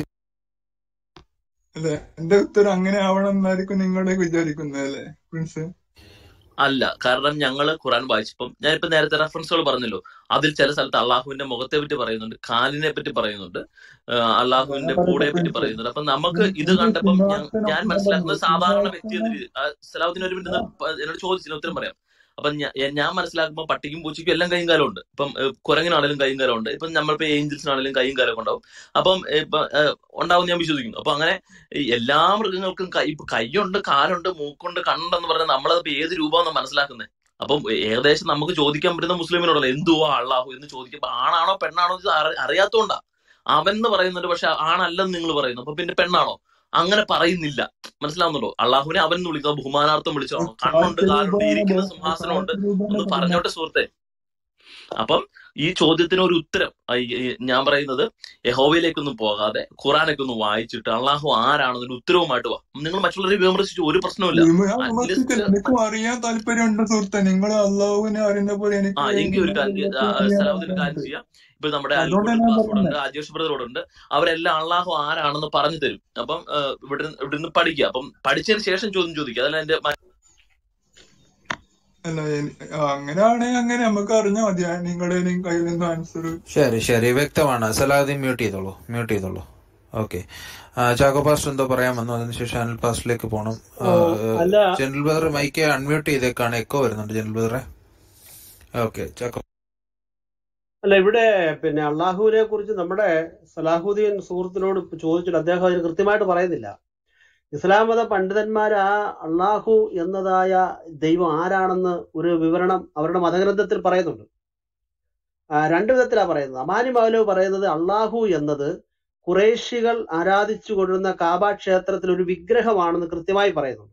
അല്ലെ എന്റെ ഉത്തരം അങ്ങനെ ആവണം എന്നായിരിക്കും നിങ്ങളുടെ വിചാരിക്കുന്നത് അല്ലെ പ്രിൻസ്? അല്ല. കാരണം ഞങ്ങള് ഖുറാൻ വായിച്ചപ്പം ഞാനിപ്പോ നേരത്തെ റെഫറൻസുകൾ പറഞ്ഞല്ലോ, അതിൽ ചില സ്ഥലത്ത് അള്ളാഹുവിന്റെ മുഖത്തെ പറ്റി പറയുന്നുണ്ട്, കാലിനെ പറ്റി പറയുന്നുണ്ട്, ആഹ് അല്ല ഞാൻ അള്ളാഹുവിന്റെ പറയട്ടെ പൂടയെ പറ്റി പ്രിൻസ്, പറയുന്നുണ്ട്. അപ്പൊ നമുക്ക് നിങ്ങൾ ഇത് നിങ്ങൾ കണ്ടപ്പം ഞാൻ സിംഹാസനം ഞാൻ ഞാൻ മനസ്സിലാക്കുന്നത് പറഞ്ഞില്ലേ സാധാരണ വ്യക്തി എന്ന സിംഹാസനം. രീതി. ആ, സലാഹുദ്ദീൻ ഒരു മിനിറ്റ് ഒന്ന് പ- എന്നോട് ചോദിച്ചില്ല, ഉത്തരം പറയാം. അപ്പൊ ഞാ- ഞാൻ മനസ്സിലാക്കുമ്പോൾ പട്ടിക്കും പൂച്ചയ്ക്കും എല്ലാം കൈയും കാലം ഉണ്ട്. ഇപ്പം ഏഹ്, കുരങ്ങിനാണെങ്കിലും കൈയും കാലം ഉണ്ട്. ഇപ്പം നമ്മളിപ്പോ ഏഞ്ചൽസിനാണെങ്കിലും കൈയും കാലം ഉണ്ടാവും. അപ്പം ഏഹ്, ഇപ്പൊ ഏഹ്, ഉണ്ടാവും ഞാൻ വിശ്വസിക്കുന്നു. അപ്പൊ അങ്ങനെ ഈ എല്ലാ മൃഗങ്ങൾക്കും കൈ ഇപ്പൊ കൈയുണ്ട്, കാലുണ്ട്, മൂക്കുണ്ട്, കണ്ണുണ്ടെന്ന് പറഞ്ഞാൽ നമ്മളത് ഏത് രൂപമാണെന്ന് മനസ്സിലാക്കുന്നത്. അപ്പം ഏകദേശം നമുക്ക് ചോദിക്കാൻ പറ്റുന്ന മുസ്ലിമിനോടല്ലോ എന്തുവാ അള്ളാഹു എന്ന് ചോദിക്കുമ്പോ ആണാണോ പെണ്ണാണോ എന്ന് അറി- അറിയാത്തോണ്ടാ. അവൻ എന്ന് പറയുന്നുണ്ട്, പക്ഷെ ആണല്ലെന്ന് നിങ്ങൾ പറയുന്നു. അപ്പൊ പിന്നെ പെണ്ണാണോ? അങ്ങനെ പറയുന്നില്ല. മനസ്സിലാവുന്നുണ്ടോ? അള്ളാഹുവിനെ അവൻ എന്ന് വിളിക്കുന്നത് ബഹുമാനാർത്ഥം വിളിച്ചാണോ? കണ്ണുണ്ട്, കാലുണ്ട്, സാക്ഷ്യരൂപമാണ് ഇരിക്കുന്ന ബഹു- സിംഹാസനമുണ്ട്. സാക്ഷ്യരൂപമാണ് ഒന്ന് ബഹുമാനം. പറഞ്ഞോട്ടെ സുഹൃത്തെ. അപ്പം ഈ ചോദ്യത്തിന് ഒരു ഉത്തരം ആ, ഈ- ഈ ഞാൻ പറയുന്നത് യഹോവയിലേക്കൊന്നും പോകാതെ ഖുറാനൊക്കെ ഒന്ന് വായിച്ചിട്ട് അള്ളാഹു ആരാണെന്നൊരു ഉത്തരവുമായിട്ട് വാ. നിങ്ങൾ മറ്റുള്ളവരെ വിമർശിച്ചു ഒരു പ്രശ്നവുമില്ല. വിമ- ഞാൻ വിമർശിച്ചില്ല. അറ്റ്ലീസ്റ്റ് എനിക്കും അറിയാൻ താല്പര്യമുണ്ട് സുഹൃത്തെ. നിങ്ങൾ അള്ളാഹുവിനെ അറിയുന്ന പോലെ ആ എനിക്ക് എങ്കിൽ ഒരു നിങ്ങളുടെ കാര്യം ദൈവത്തെ ആ, അറിയാൻ സലാഹുദ്ദീൻ ഒരു കാര്യം ആഗ്രഹമുണ്ട്. ചെയ്യാം. ഇപ്പൊ നമ്മുടെ അതുകൊണ്ടാണ് അൽക്കുട്ടൻ ഞാൻ ക്ലാസ്സിലൂടെ ഉണ്ട്, പറഞ്ഞത്. അജേഷ് ബ്രദറോടുണ്ട്. അവരെല്ലാം അള്ളാഹു ആരാണെന്ന് പറഞ്ഞു തരും. അപ്പം ആ, ഇവിടെ ഇവിടെ നിന്ന് പഠിക്കുക. അപ്പം പഠിച്ചതിന് ശേഷം ചോദ്യം ചോദിക്കുക. അതല്ല എന്റെ മ- അല്ല എനി- ആ, അങ്ങനെയാണെങ്കിൽ അങ്ങനെ നമുക്ക് അറിഞ്ഞാൽ മതി. ആ, നിങ്ങളുടെ കയ്യിൽ നിന്ന് ആൻസർ. ശരി ശരി വ്യക്തമാണ്. സലാഹുദ്ദീൻ മ്യൂട്ട് ചെയ്തോളൂ മ്യൂട്ട് ചെയ്തോളൂ. ഓക്കെ. ചാക്കോ പാസ്റ്റർ എന്തോ പറയാൻ വന്നു, അതിനുശേഷം അനിൽ പാസ്റ്ററിലേക്ക് പോകണം. ആ, അല്ല ജനറൽ ബ്രദർ മൈക്ക് അൺമ്യൂട്ട് ചെയ്തേക്കാണ്, എക്കോ വരുന്നുണ്ട് ജനറൽ ബ്രദറെ. ഓക്കെ ചാക്കോ. അല്ല ഇവിടെ പിന്നെ അള്ളാഹുവിനെ കുറിച്ച് നമ്മുടെ സലാഹുദ്ദീൻ സുഹൃത്തിനോട് ചോദിച്ചിട്ട് അദ്ദേഹം അതിന് കൃത്യമായിട്ട് പറയുന്നില്ല. ഇസ്ലാം മത പണ്ഡിതന്മാർ ആ അള്ളാഹു എന്നതായ ദൈവം ആരാണെന്ന് ഒരു വിവരണം അവരുടെ മതഗ്രന്ഥത്തിൽ പറയുന്നുണ്ട്. ആ, രണ്ടു വിധത്തിലാണ് പറയുന്നത്. അമാനി മൗലവി പറയുന്നത് അള്ളാഹു എന്നത് ഖുറൈശികൾ ആരാധിച്ചു കൊണ്ടിരുന്ന കാബ ക്ഷേത്രത്തിൽ ഒരു വിഗ്രഹമാണെന്ന് കൃത്യമായി പറയുന്നുണ്ട്.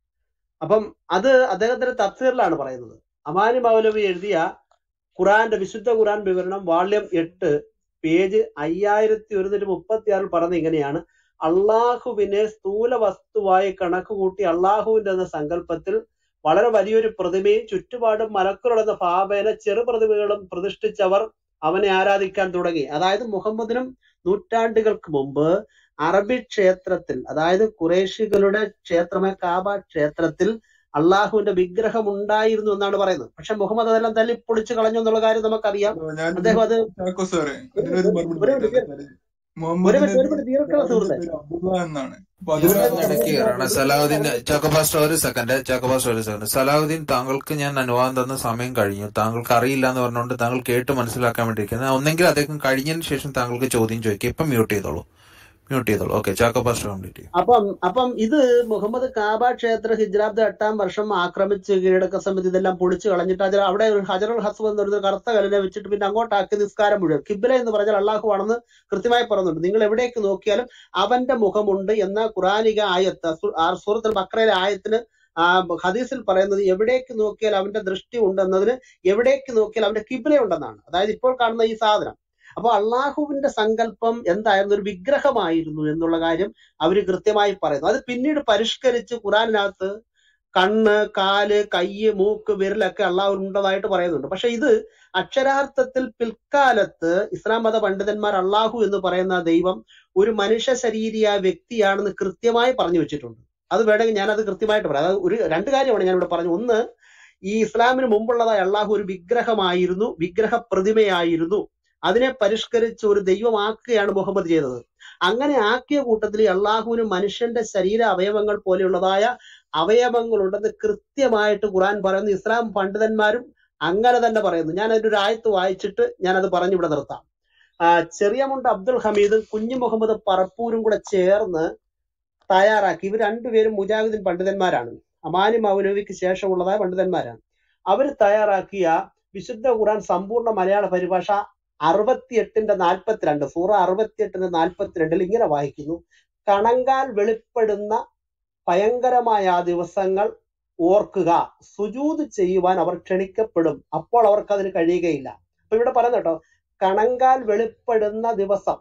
അപ്പം അത് അദ്ദേഹത്തിന്റെ തഫ്സീറിലാണ് പറയുന്നത്. അമാനി മൗലവി എഴുതിയ ഖുറാന്റെ വിശുദ്ധ ഖുറാൻ വിവരണം വാള്യം എട്ട് പേജ് അയ്യായിരത്തി ഒരുന്നൂറ്റി മുപ്പത്തി ആറിൽ പറഞ്ഞ ഇങ്ങനെയാണ്: അള്ളാഹുവിനെ സ്ഥൂല വസ്തുവായി കണക്ക് കൂട്ടി അള്ളാഹുവിന്റെ എന്ന സങ്കല്പത്തിൽ വളരെ വലിയൊരു പ്രതിമയും ചുറ്റുപാടും മലക്കുകളെന്ന ഭാവേന ചെറു പ്രതിമകളും പ്രതിഷ്ഠിച്ചവർ അവനെ ആരാധിക്കാൻ തുടങ്ങി. അതായത് മുഹമ്മദിനും നൂറ്റാണ്ടുകൾക്ക് മുമ്പ് അറബി ക്ഷേത്രത്തിൽ, അതായത് ഖുറൈശികളുടെ ക്ഷേത്രമായ കാബ ക്ഷേത്രത്തിൽ അള്ളാഹുവിന്റെ വിഗ്രഹം ഉണ്ടായിരുന്നു എന്നാണ് പറയുന്നത്. പക്ഷെ മുഹമ്മദ് അതെല്ലാം തല്ലി പൊളിച്ചു കളഞ്ഞു എന്നുള്ള കാര്യം നമുക്കറിയാം. ഞാൻ അദ്ദേഹം അത് ചാക്കോ സാറേ ഒരു അതിനൊരു ഒരു മറുപടി ഒരു പറയട്ടെ. മിനിറ്റ് കാര്യം ഒരു മുഹമ്മദിന്റെ മിനിറ്റ് ഒരു മിനിറ്റ് തീർക്കണം പിതാവിന്റെ സുഹൃത്തെ. പേര് അബ്ദുള്ള എന്നാണ്. അപ്പൊ ഞാൻ അതിന് ഒന്ന് ഇടയ്ക്ക് കയറാണ്. സലാഹുദ്ദീൻ ചാക്കോ പാസ്റ്റർ ഒരു സെക്കൻഡ് ചാക്കോ പാസ്റ്റർ ഒരു സെക്കൻഡ്. സലാഹുദ്ദീൻ, താങ്കൾക്ക് ഞാൻ അനുവാദം തന്ന സമയം കഴിഞ്ഞു. താങ്കൾക്ക് അറിയില്ല എന്ന് പറഞ്ഞുകൊണ്ട് താങ്കൾ കേട്ട് മനസ്സിലാക്കാൻ വേണ്ടിയിരിക്കുന്നത്. ഒന്നെങ്കിൽ അദ്ദേഹം കഴിഞ്ഞതിന് ശേഷം താങ്കൾക്ക് ചോദ്യം ചോദിക്കുക. ഇപ്പം മ്യൂട്ട് ചെയ്തോളൂ മ്യൂട്ട് ചെയ്തോളൂ. ഓക്കെ ചാക്കോ പാസ്റ്റർ കംപ്ലീറ്റ് ചെയ്യും. അപ്പം അപ്പം ഇത് മുഹമ്മദ് കാബ ക്ഷേത്ര ഹിജ്രാബ്ദ എട്ടാം വർഷം ആക്രമിച്ച് കീഴടക്ക സമിതി ഇതെല്ലാം പൊളിച്ചു കളഞ്ഞിട്ട് അതിൽ അവിടെ ഒരു ഹജറുൽ ഹസ്ബ് എന്ന് പറയുന്ന കറുത്ത കല്ലിനെ വെച്ചിട്ട് പിന്നെ അങ്ങോട്ടാക്കി നിസ്കാരം മുഴുവൻ. കിബ്ല എന്ന് പറഞ്ഞാൽ അള്ളാഹു ആണെന്ന് കൃത്യമായി പറയുന്നുണ്ട്. നിങ്ങൾ എവിടേക്ക് നോക്കിയാലും അവന്റെ മുഖമുണ്ട് എന്ന ഖുറാനിക ആയത്ത് സൂറത്തുൽ ബഖറയിലെ ആയത്തിന് ആ ഹദീസിൽ പറയുന്നത് എവിടേക്ക് നോക്കിയാൽ അവന്റെ ദൃഷ്ടി ഉണ്ടെന്നതിന് എവിടേക്ക് നോക്കിയാൽ അവന്റെ കിബ്ല ഉണ്ടെന്നാണ്. അതായത് ഇപ്പോൾ കാണുന്ന ഈ സാധനം. അപ്പൊ അള്ളാഹുവിന്റെ സങ്കല്പം എന്തായിരുന്നു? ഒരു വിഗ്രഹമായിരുന്നു എന്നുള്ള കാര്യം അവര് കൃത്യമായി പറയുന്നു. അത് പിന്നീട് പരിഷ്കരിച്ച് ഖുറാനിനകത്ത് കണ്ണ്, കാല്, കയ്യ്, മൂക്ക്, വിരലൊക്കെ അള്ളാഹു ഉണ്ടതായിട്ട് പറയുന്നുണ്ട്. പക്ഷെ ഇത് അക്ഷരാർത്ഥത്തിൽ പിൽക്കാലത്ത് ഇസ്ലാം മത പണ്ഡിതന്മാർ അള്ളാഹു എന്ന് പറയുന്ന ദൈവം ഒരു മനുഷ്യ ശരീരിയായ വ്യക്തിയാണെന്ന് കൃത്യമായി പറഞ്ഞു വെച്ചിട്ടുണ്ട്. അത് വേണമെങ്കിൽ ഞാനത് കൃത്യമായിട്ട് പറയാം. അത് ഒരു രണ്ട് കാര്യമാണ് ഞാൻ ഇവിടെ പറഞ്ഞു. ഒന്ന്, ഈ ഇസ്ലാമിന് മുമ്പുള്ളതായ അള്ളാഹു ഒരു വിഗ്രഹമായിരുന്നു, വിഗ്രഹ പ്രതിമയായിരുന്നു. അതിനെ പരിഷ്കരിച്ച് ഒരു ദൈവമാക്കുകയാണ് മുഹമ്മദ് ചെയ്തത്. അങ്ങനെ ആക്കിയ കൂട്ടത്തിൽ അള്ളാഹുവിന് മനുഷ്യന്റെ ശരീര അവയവങ്ങൾ പോലെയുള്ളതായ അവയവങ്ങളുണ്ടെന്ന് കൃത്യമായിട്ട് ഖുറാൻ പറയുന്നു. ഇസ്ലാം പണ്ഡിതന്മാരും അങ്ങനെ തന്നെ പറയുന്നു. ഞാൻ അതിന്റെ ഒരു ആയത്ത് വായിച്ചിട്ട് ഞാനത് പറഞ്ഞു ഇവിടെ നിർത്താം. ആ ചെറിയമുണ്ട് അബ്ദുൽ ഹമീദും കുഞ്ഞു മുഹമ്മദ് പറപ്പൂരും കൂടെ ചേർന്ന് തയ്യാറാക്കി. ഇവർ രണ്ടുപേരും മുജാഹിദീൻ പണ്ഡിതന്മാരാണ്. അമാനി മൗലവിക്ക് ശേഷമുള്ളതായ പണ്ഡിതന്മാരാണ്. അവർ തയ്യാറാക്കിയ വിശുദ്ധ ഖുറാൻ സമ്പൂർണ്ണ മലയാള പരിഭാഷ അറുപത്തിയെട്ടിന്റെ നാൽപ്പത്തിരണ്ട് സൂറ അറുപത്തിയെട്ടിന്റെ നാൽപ്പത്തിരണ്ടിൽ ഇങ്ങനെ വായിക്കുന്നു: കണങ്കാൽ വെളിപ്പെടുന്ന ഭയങ്കരമായ ആ ദിവസങ്ങൾ ഓർക്കുക, സുജൂദ് ചെയ്യുവാൻ അവർ ക്ഷണിക്കപ്പെടും, അപ്പോൾ അവർക്ക് അതിന് കഴിയുകയില്ല. അപ്പൊ ഇവിടെ പറയുന്ന കേട്ടോ, കണങ്കാൽ വെളിപ്പെടുന്ന ദിവസം,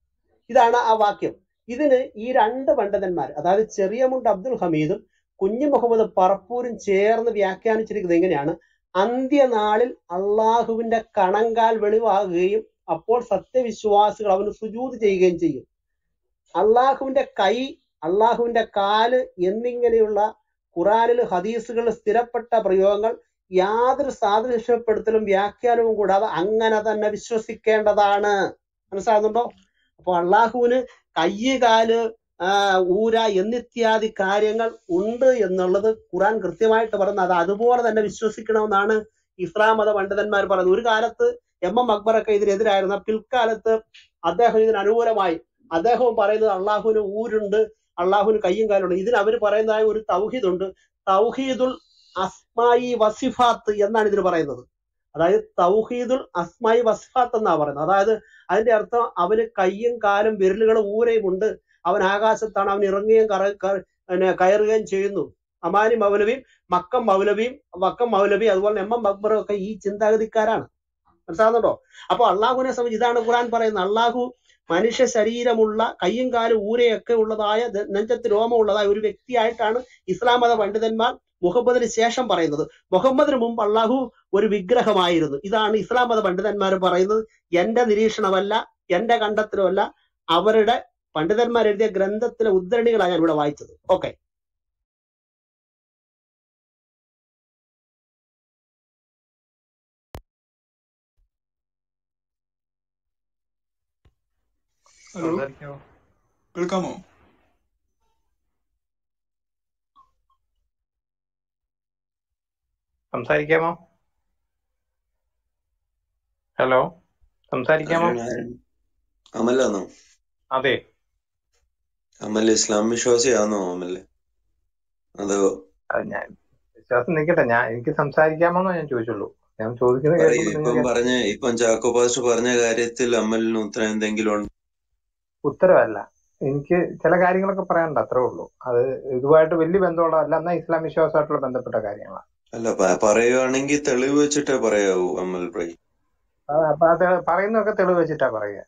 ഇതാണ് ആ വാക്യം. ഇതിന് ഈ രണ്ട് പണ്ഡിതന്മാർ, അതായത് ചെറിയമുണ്ട് അബ്ദുൽ ഹമീദും കുഞ്ഞു മുഹമ്മദ് പറപ്പൂരും ചേർന്ന് വ്യാഖ്യാനിച്ചിരിക്കുന്നത് എങ്ങനെയാണ്: അന്ത്യനാളിൽ അള്ളാഹുവിന്റെ കണങ്കാൽ വെളിവാകുകയും അപ്പോൾ സത്യവിശ്വാസികൾ അവന് സുജൂദ് ചെയ്യുകയും ചെയ്യും. അള്ളാഹുവിന്റെ കൈ, അള്ളാഹുവിന്റെ കാല് എന്നിങ്ങനെയുള്ള ഖുറാനിൽ ഹദീസുകളിൽ സ്ഥിരപ്പെട്ട പ്രയോഗങ്ങൾ യാതൊരു സാദൃശ്യപ്പെടുത്തലും വ്യാഖ്യാനവും കൂടാതെ അങ്ങനെ തന്നെ വിശ്വസിക്കേണ്ടതാണ്. മനസ്സിലാകുന്നുണ്ടോ? അപ്പൊ അള്ളാഹുവിന് കയ്യ്, കാല്, ആ ഊര എന്നിത്യാദി കാര്യങ്ങൾ ഉണ്ട് എന്നുള്ളത് ഖുറാൻ കൃത്യമായിട്ട് പറയുന്നത്. അത് അതുപോലെ തന്നെ വിശ്വസിക്കണമെന്നാണ് ഇസ്ലാം മത പണ്ഡിതന്മാർ പറയുന്നത്. ഒരു കാലത്ത് എം എം അക്ബറൊക്കെ ഇതിനെതിരായിരുന്ന, പിൽക്കാലത്ത് അദ്ദേഹം ഇതിന് അനുകൂലമായി അദ്ദേഹവും പറയുന്നത് അള്ളാഹുവിന് ഊരുണ്ട്, അള്ളാഹുവിന് കയ്യും കാലുണ്ട്. ഇതിന് അവർ പറയുന്നതായ ഒരു തൗഹീദ് ഉണ്ട്. തൗഹീദുൽ അസ്മായി വസിഫാത്ത് എന്നാണ് ഇതിന് പറയുന്നത്. അതായത് തൗഹീദുൽ അസ്മായി വസിഫാത്ത് എന്നാ പറയുന്നത്. അതായത് അതിന്റെ അർത്ഥം അവന് കയ്യും കാലും വിരലുകളും ഊരയും ഉണ്ട്, അവൻ ആകാശത്താണ്, അവൻ ഇറങ്ങുകയും പിന്നെ കയറുകയും ചെയ്യുന്നു. അമാനി മൗലവിയും മക്കം മൗലവിയും വക്കം മൗലവി അതുപോലെ എം എം അക്ബറും ഒക്കെ ഈ ചിന്താഗതിക്കാരാണ്. മനസ്സിലാകുന്നുണ്ടോ? അപ്പൊ അള്ളാഹുവിനെ സംബന്ധിച്ച് ഇതാണ് ഖുർആൻ പറയുന്നത്. അള്ളാഹു മനുഷ്യ ശരീരമുള്ള കയ്യും കാലും ഊരയൊക്കെ ഉള്ളതായ ദ- നെഞ്ചത്ത് രോമമുള്ളതായ ഒരു വ്യക്തിയായിട്ടാണ് ഇസ്ലാം മത പണ്ഡിതന്മാർ മുഹമ്മദിന് ശേഷം പറയുന്നത്. മുഹമ്മദിന് മുമ്പ് അള്ളാഹു ഒരു വിഗ്രഹമായിരുന്നു. ഇതാണ് ഇസ്ലാം മത പണ്ഡിതന്മാർ പറയുന്നത്. എന്റെ നിരീക്ഷണമല്ല, എന്റെ കണ്ടെത്തലുമല്ല, അവരുടെ പണ്ഡിതന്മാർ എഴുതിയ ഗ്രന്ഥത്തിലെ ഉദ്ധരണികളാണ് ഞാൻ ഇവിടെ വായിച്ചത്. ഓക്കെ. ഹലോ, സംസാരിക്കാമോ? കേൾക്കാമോ? സംസാരിക്കാമോ? ഹലോ, സംസാരിക്കാമോ? ആരാണ് ആരാണ് അമലാണോ? അതെ. അമൽ ഇസ്ലാം വിശ്വാസിയാണോ അമൽ? അതോ അത് ഞാൻ വിശ്വാസം നിൽക്കട്ടെ, ഞാൻ എനിക്ക് സംസാരിക്കാമോന്നോ ഞാൻ ചോദിച്ചുള്ളൂ. ഞാൻ ചോദിക്കുന്നത് പറയൂ. കേൾക്കുമ്പോൾ ഇപ്പം നിങ്ങൾക്ക് പറഞ്ഞ ഇപ്പം ചാക്കോ പാസ്റ്റർ പറഞ്ഞ കാര്യത്തിൽ അമലിന് ഉത്തരം എന്തെങ്കിലും ഉണ്ട്? ഉത്തരവല്ല. എനിക്ക് ചില കാര്യങ്ങളൊക്കെ പറയാനുണ്ട്, അത്രേ ഉള്ളൂ. അത് ഇതുമായിട്ട് വലിയ ബന്ധമുള്ളതല്ല, എന്നാൽ ഇസ്ലാം വിശ്വാസമായിട്ടുള്ള ബന്ധപ്പെട്ട കാര്യങ്ങളാണ്. അല്ല പ- പറയുവാണെങ്കിൽ തെളിവ് വെച്ചിട്ടേ പറയാവൂ അമൽ ബ്രൈ. ആ, അപ്പൊ അത് പറയുന്നതൊക്കെ തെളിവ് വെച്ചിട്ടാ പറയുക.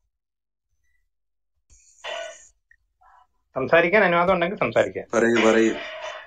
സംസാരിക്കാൻ അനുവാദം ഉണ്ടെങ്കിൽ സംസാരിക്കാം. പറയൂ പറയൂ.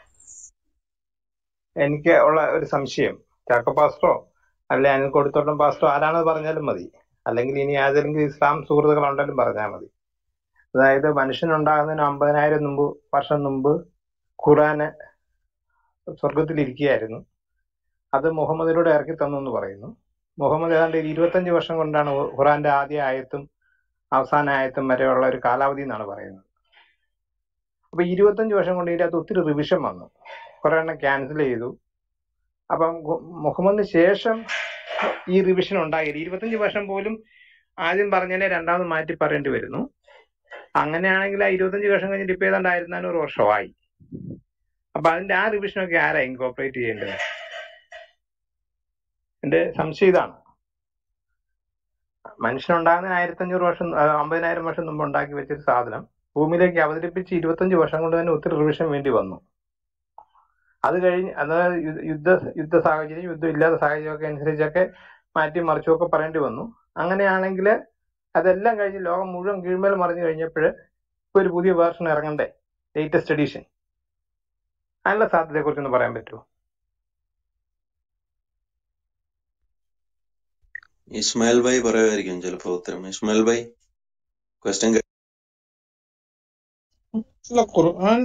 എനിക്ക് ഉള്ള ഒരു സംശയം, ചാക്കോ പാസ്റ്ററോ അല്ലെ അനിൽ കൊടുത്തോട്ടം പാസ്റ്ററോ ആരാണത് പറഞ്ഞാലും മതി, അല്ലെങ്കിൽ ഇനി ഏതെങ്കിലും ഇസ്ലാം സുഹൃത്തുക്കളുണ്ടെങ്കിലും പറഞ്ഞാൽ മതി. അതായത് മനുഷ്യനുണ്ടാകുന്നതിന് അമ്പതിനായിരം മുമ്പ് വർഷം മുമ്പ് ഖുറാന് സ്വർഗത്തിലിരിക്കുകയായിരുന്നു. അത് മുഹമ്മദിലൂടെ ഇറക്കി തന്നു എന്ന് പറയുന്നു. മുഹമ്മദ് ഏതാണ്ട് ഒരു ഇരുപത്തഞ്ച് വർഷം കൊണ്ടാണ് ഖുറാന്റെ ആദ്യ ആയത്തും അവസാന ആയത്തും വരെയുള്ള ഒരു കാലാവധി എന്നാണ് പറയുന്നത്. അപ്പൊ ഇരുപത്തഞ്ച് വർഷം കൊണ്ട് ഇതിനകത്ത് ഒത്തിരി റിവിഷൻ വന്നു, കുറെ എണ്ണം ക്യാൻസൽ ചെയ്തു. അപ്പം ഗു- മുഹമ്മദിന് ശേഷം ഈ റിവിഷൻ ഉണ്ടായില്ല. ഇരുപത്തഞ്ച് വർഷം പോലും ആദ്യം പറഞ്ഞതിനെ രണ്ടാമത് മാറ്റി പറയേണ്ടി വരുന്നു. അങ്ങനെയാണെങ്കിൽ ആ ഇരുപത്തഞ്ച് വർഷം കഴിഞ്ഞിട്ട് ഇപ്പൊ ഏതാണ്ട് ആയിരത്തി നാനൂറ് വർഷമായി. അപ്പൊ അതിന്റെ ആ റിവിഷനൊക്കെ ആരാ ഇൻകോപ്പറേറ്റ് ചെയ്യേണ്ടത്? എന്റെ സംശയം ഇതാണ്. മനുഷ്യനുണ്ടാകുന്നതിന് ആയിരത്തി അഞ്ഞൂറ് വർഷം ആ, അമ്പതിനായിരം വർഷം മുമ്പ് ഉണ്ടാക്കി വെച്ചൊരു സാധനം ഭൂമിയിലേക്ക് അവതരിപ്പിച്ച് ഇരുപത്തഞ്ച് വർഷം കൊണ്ട് തന്നെ ഒത്തിരി റിവിഷൻ വേണ്ടി വന്നു. അത് കഴിഞ്ഞ് അതായത് യു- യുദ്ധ യുദ്ധ സാഹചര്യം, യുദ്ധം ഇല്ലാത്ത സാഹചര്യമൊക്കെ അനുസരിച്ചൊക്കെ മാറ്റി മറിച്ചുമൊക്കെ പറയേണ്ടി വന്നു. അങ്ങനെയാണെങ്കിൽ അതെല്ലാം കഴിഞ്ഞ് ലോകം മുഴുവൻ കീഴ്മേൽ മറിഞ്ഞു കഴിഞ്ഞപ്പോൾ ഇപ്പൊ ഒരു പുതിയ വേർഷൻ ഇറങ്ങണ്ടേ, ലേറ്റസ്റ്റ് എഡിഷൻ? അതിനുള്ള സാധ്യതയെ കുറിച്ചൊന്ന് പറയാൻ പറ്റുമോ? ഇസ്മായിൽ ഭായി പറയുമായിരിക്കും ചിലപ്പോ ഉത്തരം. ഇസ്മായിൽ ഭായി ക്വസ്റ്റ്യൻ. അല്ല, ഖുർആൻ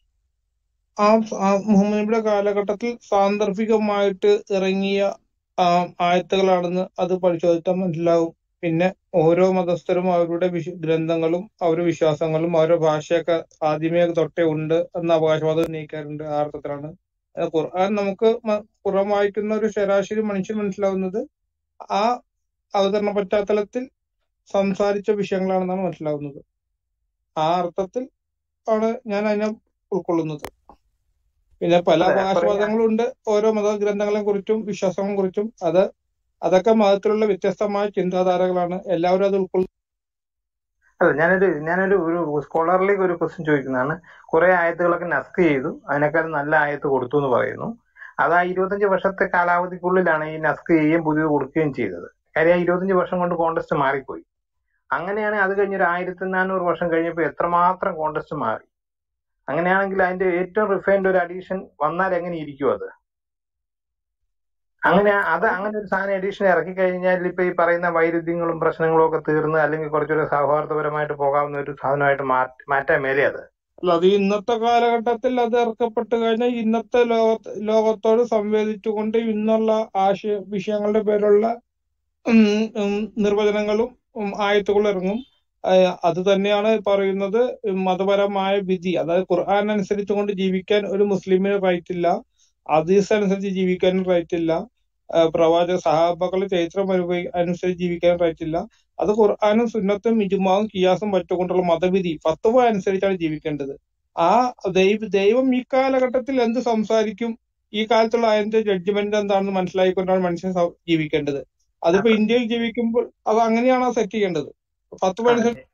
ആ ആ മുഹമ്മദ് നബിയുടെ കാലഘട്ടത്തിൽ സാന്ദർഭികമായിട്ട് ഇറങ്ങിയ ആ ആയത്തുകളാണെന്ന് അത് പരിശോധിച്ചാൽ മനസ്സിലാവും. പിന്നെ ഓരോ മതസ്ഥരും അവരുടെ വിശ ഗ്രന്ഥങ്ങളും അവരുടെ വിശ്വാസങ്ങളും അവരുടെ ഭാഷയൊക്കെ ആദ്യമേ തൊട്ടേ ഉണ്ട് എന്ന അവകാശവാദം ഉന്നയിക്കാറുണ്ട്. ആ അർത്ഥത്തിലാണ് അത് ഖുർആൻ നമുക്ക് മ- ഖുർആൻ വായിക്കുന്ന ഒരു ശരാശരി മനുഷ്യൻ മനസ്സിലാവുന്നത് ആ അവതരണ പശ്ചാത്തലത്തിൽ സംസാരിച്ച വിഷയങ്ങളാണെന്നാണ് മനസ്സിലാവുന്നത്. ആ അർത്ഥത്തിൽ ആണ് ഞാൻ അതിനെ ഉൾക്കൊള്ളുന്നത്. പിന്നെ പല അതെ, കുറെ അവകാശവാദങ്ങളുണ്ട് ഓരോ മതഗ്രന്ഥങ്ങളെ കുറിച്ചും വിശ്വാസങ്ങളെ കുറിച്ചും. അത് അതൊക്കെ മതത്തിലുള്ള വ്യത്യസ്തമായ ചിന്താധാരകളാണ്. എല്ലാവരും അത് ഉൾക്കൊള്ളും. അല്ല, ഞാനൊരു ഞാനൊരു ഒരു സ്കോളർലി ഒരു ക്വസ്റ്റ്യൻ ചോദിക്കുന്നതാണ്. കുറെ ആയത്തുകളൊക്കെ നസ്ക് ചെയ്തു, അതിനേക്കാൾ നല്ല ആയത്ത് കൊടുത്തു എന്ന് പറയുന്നു. അത് ആ ഇരുപത്തഞ്ച് വർഷത്തെ കാലാവധിക്കുള്ളിലാണ് ഈ നസ്ക് ചെയ്യുകയും പുതിയത് കൊടുക്കുകയും ചെയ്തത്. കാര്യം ആ ഇരുപത്തഞ്ച് വർഷം കൊണ്ട് കോണ്ടസ്റ്റ് മാറിപ്പോയി. അങ്ങനെയാണെങ്കിൽ അത് കഴിഞ്ഞൊരു ആയിരത്തി നാനൂറ് വർഷം കഴിഞ്ഞപ്പോൾ എത്രമാത്രം കോണ്ടസ്റ്റ് മാറി. അങ്ങനെയാണെങ്കിൽ അതിന്റെ ഏറ്റവും റിഫൈൻഡ് ഒരു അഡീഷൻ വന്നാൽ എങ്ങനെ ഇരിക്കും അത്? അങ്ങനെ അത് അങ്ങനെ ഒരു സാധനം എഡീഷൻ ഇറക്കി കഴിഞ്ഞാൽ ഇപ്പൊ ഈ പറയുന്ന വൈരുദ്ധ്യങ്ങളും പ്രശ്നങ്ങളും ഒക്കെ തീർന്ന് അല്ലെങ്കിൽ കുറച്ചുകൂടെ സൗഹാർദ്ദപരമായിട്ട് പോകാവുന്ന ഒരു സാധനമായിട്ട് മാറ്റി മാറ്റാൻ മേലെ അത്. അല്ല, അത് ഇന്നത്തെ കാലഘട്ടത്തിൽ അത് ഇറക്കപ്പെട്ട് കഴിഞ്ഞാൽ ഇന്നത്തെ ലോക ലോകത്തോട് സംവേദിച്ചുകൊണ്ട് ഇന്നുള്ള ആശയ വിഷയങ്ങളുടെ പേരുള്ള ഉം, ഉം, നിർവചനങ്ങളും ഉം, ആയത്തുകളും ഇറങ്ങും. ആഹ് അത് തന്നെയാണ് പറയുന്നത്. മതപരമായ വിധി, അതായത് ഖുർആൻ അനുസരിച്ചുകൊണ്ട് ജീവിക്കാൻ ഒരു മുസ്ലിമിന് റൈറ്റ് ഇല്ല. ഹദീസ് അനുസരിച്ച് ജീവിക്കാനും റൈറ്റ് ഇല്ല. ആഹ് പ്രവാചക സഹാബാക്കളുടെ ചരിത്രം അനുഭവി അനുസരിച്ച് ജീവിക്കാനും റൈറ്റ് ഇല്ല. അത് ഖുർആനും സുന്നത്തും ഇജ്മാവും കിയാസും പറ്റുകൊണ്ടുള്ള മതവിധി ഫത്വ അനുസരിച്ചാണ് ജീവിക്കേണ്ടത്. ആ ദൈവ ദൈവം ഈ കാലഘട്ടത്തിൽ എന്ത് സംസാരിക്കും, ഈ കാലത്തുള്ള അതിന്റെ ജഡ്ജ്മെന്റ് എന്താണെന്ന് മനസ്സിലാക്കിക്കൊണ്ടാണ് മനുഷ്യൻ സ- ജീവിക്കേണ്ടത്. അതിപ്പോ ഇന്ത്യയിൽ ജീവിക്കുമ്പോൾ അത് അങ്ങനെയാണ് സെറ്റ് ചെയ്യേണ്ടത്. ഫത്വ ആ, അനുസരിച്ച്.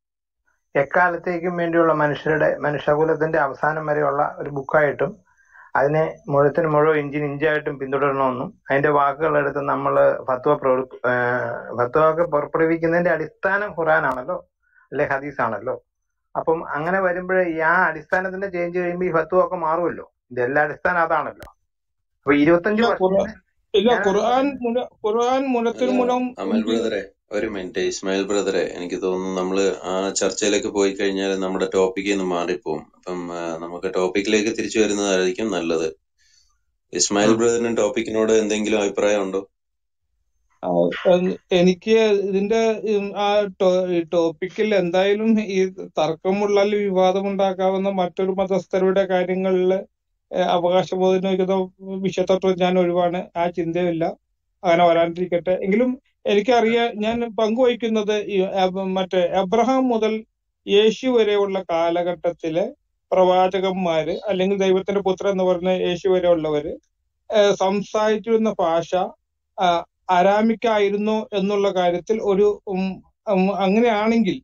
എക്കാലത്തേക്കും വേണ്ടിയുള്ള മനുഷ്യരുടെ മനുഷ്യകുലത്തിന്റെ അവസാനം വരെയുള്ള ഒരു ബുക്കായിട്ടും അതിനെ മുഴത്തിന് മുഴുവൻ ഇഞ്ചിന് ഇഞ്ചായിട്ടും പിന്തുടരണമെന്നും അതിന്റെ വാക്കുകളെടുത്ത് നമ്മൾ ഫത്വ പ്രവർ ഫത്വ ഒക്കെ പുറപ്പെടുവിക്കുന്നതിന്റെ അടിസ്ഥാനം ഖുറാനാണല്ലോ, അല്ലെ ഹദീസാണല്ലോ. അപ്പം അങ്ങനെ വരുമ്പോഴേ ഈ ആ അടിസ്ഥാനത്തിന്റെ ചേഞ്ച് കഴിയുമ്പോൾ ഈ ഫത്വ ഒക്കെ മാറുമല്ലോ. ഇതെല്ലാം അടിസ്ഥാനം അതാണല്ലോ. അപ്പൊ ഇരുപത്തഞ്ച് ഇല്ല ഖുർആൻ വർഷത്തിന് ഇല്ല ഞാൻ ഖുർആൻ മുഴ ഖുർആൻ മുഴത്തിൽ അല്ല മുഴം അമൽ ഇഞ്ചി ബ്രദറെ, ഒരു മിനിറ്റ്. ഇസ്മായിൽ ബ്രദറെ, എനിക്ക് തോന്നുന്നു നമ്മള് ആ ചർച്ചയിലേക്ക് പോയി കഴിഞ്ഞാൽ നമ്മുടെ ടോപ്പിക്കിൽ നിന്ന് മാറിപ്പോവും. അപ്പം ആ, നമുക്ക് ടോപ്പിക്കിലേക്ക് തിരിച്ചു വരുന്നതായിരിക്കും നല്ലത്. ഇസ്മായിൽ ഉം. ബ്രദറിന് ടോപ്പിക്കിനോട് എന്തെങ്കിലും അഭിപ്രായം ഉണ്ടോ? ആ, എൻ- എനിക്ക് ഇതിന്റെ ഉം, ആ ടോപ്പിക്കിൽ എന്തായാലും ഈ തർക്കമുള്ള അല്ലെങ്കിൽ വിവാദമുണ്ടാക്കാവുന്ന മറ്റൊരു മതസ്ഥരുടെ കാര്യങ്ങളിൽ അവകാശബോധന വിഷയത്തോട്ട് ഞാൻ ഒഴിവാണ്. ആ ചിന്തയില്ല, അങ്ങനെ വരാണ്ടിരിക്കട്ടെ. എങ്കിലും എനിക്കറിയാം, ഞാൻ പങ്കുവയ്ക്കുന്നത് ഈ അബ് മറ്റേ അബ്രഹാം മുതൽ യേശു വരെയുള്ള കാലഘട്ടത്തിലെ പ്രവാചകന്മാര് അല്ലെങ്കിൽ ദൈവത്തിന്റെ പുത്രൻ എന്ന് പറഞ്ഞ യേശു വരെയുള്ളവര് ഏഹ് സംസാരിച്ചിരുന്ന ഭാഷ ആ, അരാമിക് ആയിരുന്നു എന്നുള്ള കാര്യത്തിൽ ഒരു ഉം, ഉം, അങ്ങനെയാണെങ്കിൽ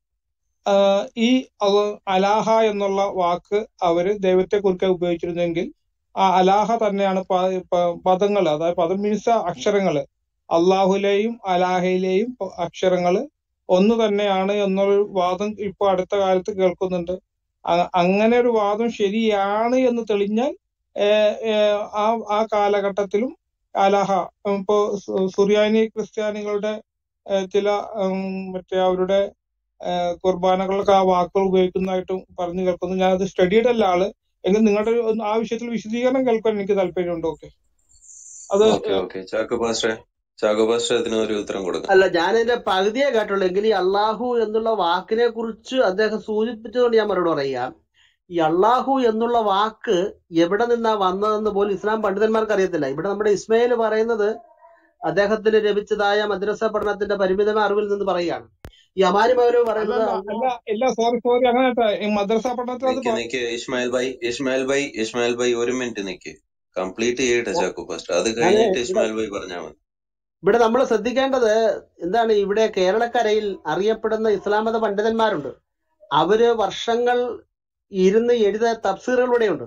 ആഹ് ഈ അവ- അലാഹ എന്നുള്ള വാക്ക് അവര് ദൈവത്തെ കുറിക്കാൻ ഉപയോഗിച്ചിരുന്നെങ്കിൽ ആ അലാഹ തന്നെയാണ് പ- പ- പദങ്ങൾ, അതായത് പദം മീൻസ് അക്ഷരങ്ങള്, അള്ളാഹുലെയും അലാഹയിലെയും പ- അക്ഷരങ്ങള് ഒന്ന് തന്നെയാണ് എന്നൊരു വാദം ഇപ്പൊ അടുത്ത കാലത്ത് കേൾക്കുന്നുണ്ട്. അ- അങ്ങനെ ഒരു വാദം ശരിയാണ് എന്ന് തെളിഞ്ഞാൽ ഏഹ് ഏഹ് ആ ആ കാലഘട്ടത്തിലും അലാഹ ഇപ്പോ സു- സുറിയാനി ക്രിസ്ത്യാനികളുടെ ഏഹ് ചില ഉം, മറ്റേ അവരുടെ ഏഹ് കുർബാനകളൊക്കെ ആ വാക്കുകൾ ഉപയോഗിക്കുന്നതായിട്ടും പറഞ്ഞു കേൾക്കുന്നു. ഞാനത് സ്റ്റഡിയുടെ അല്ല ആള്, എങ്കിൽ നിങ്ങളുടെ ഒരു ഒന്ന് ആ വിഷയത്തിൽ വിശദീകരണം കേൾക്കാൻ എനിക്ക് താല്പര്യമുണ്ട്. ഓക്കെ, അത് ഓക്കെ ഓക്കെ ചാക്കോ പാസ്റ്ററെ, ചാക്കോ പാസ്റ്റർ ഇതിന് ഒരു ഉത്തരം കൊടുക്കാം. അല്ല, ഞാൻ എന്റെ പകുതിയെ കേട്ടുള്ളൂ. എങ്കിൽ ഈ അള്ളാഹു എന്നുള്ള വാക്കിനെ കുറിച്ച് അദ്ദേഹം സൂചിപ്പിച്ചതുകൊണ്ട് ഞാൻ മറുപടി പറയാം. ഈ അള്ളാഹു എന്നുള്ള വാക്ക് എവിടെ നിന്നാ വന്നതെന്ന് പോലും ഇസ്ലാം പണ്ഡിതന്മാർക്ക് അറിയത്തില്ല. ഇവിടെ നമ്മുടെ ഇസ്മായിൽ പറയുന്നത് അദ്ദേഹത്തിന് ലഭിച്ചതായ മദ്രസ പഠനത്തിന്റെ പരിമിതമായ അറിവിൽ നിന്ന് പറയുകയാണ്. ഈ അമാരി മൗലവി അല്ല പറയുന്നത് അല്ല അള്ളാഹു അല്ല ഇല്ല സോറി സോറി അങ്ങനെ കേട്ടോ. ഈ മദ്രസ പഠനത്തിൽ അത് നിക്ക് പ- നിക്ക് ഇസ്മായിൽ ഭായി, ഇസ്മായിൽ ഭായി, ഇസ്മായിൽ ഭായി ഒരു മിനിറ്റ് നിക്ക്. കംപ്ലീറ്റ് ചെയ്യട്ടെ ചാക്കോ പാസ്റ്റർ. അത് ഞാന് കഴിഞ്ഞിട്ട് ഇവിടെ ഇസ്മായിൽ ഭായി പറഞ്ഞാൽ മതി. ഇവിടെ നമ്മൾ ശ്രദ്ധിക്കേണ്ടത് എന്താണ്, ഇവിടെ കേരളക്കരയിൽ അറിയപ്പെടുന്ന ഇസ്ലാം മത പണ്ഡിതന്മാരുണ്ട്. അവര് വർഷങ്ങൾ ഇരുന്ന് എഴുതിയ തഫ്സീറുകൾ ഇവിടെയുണ്ട്.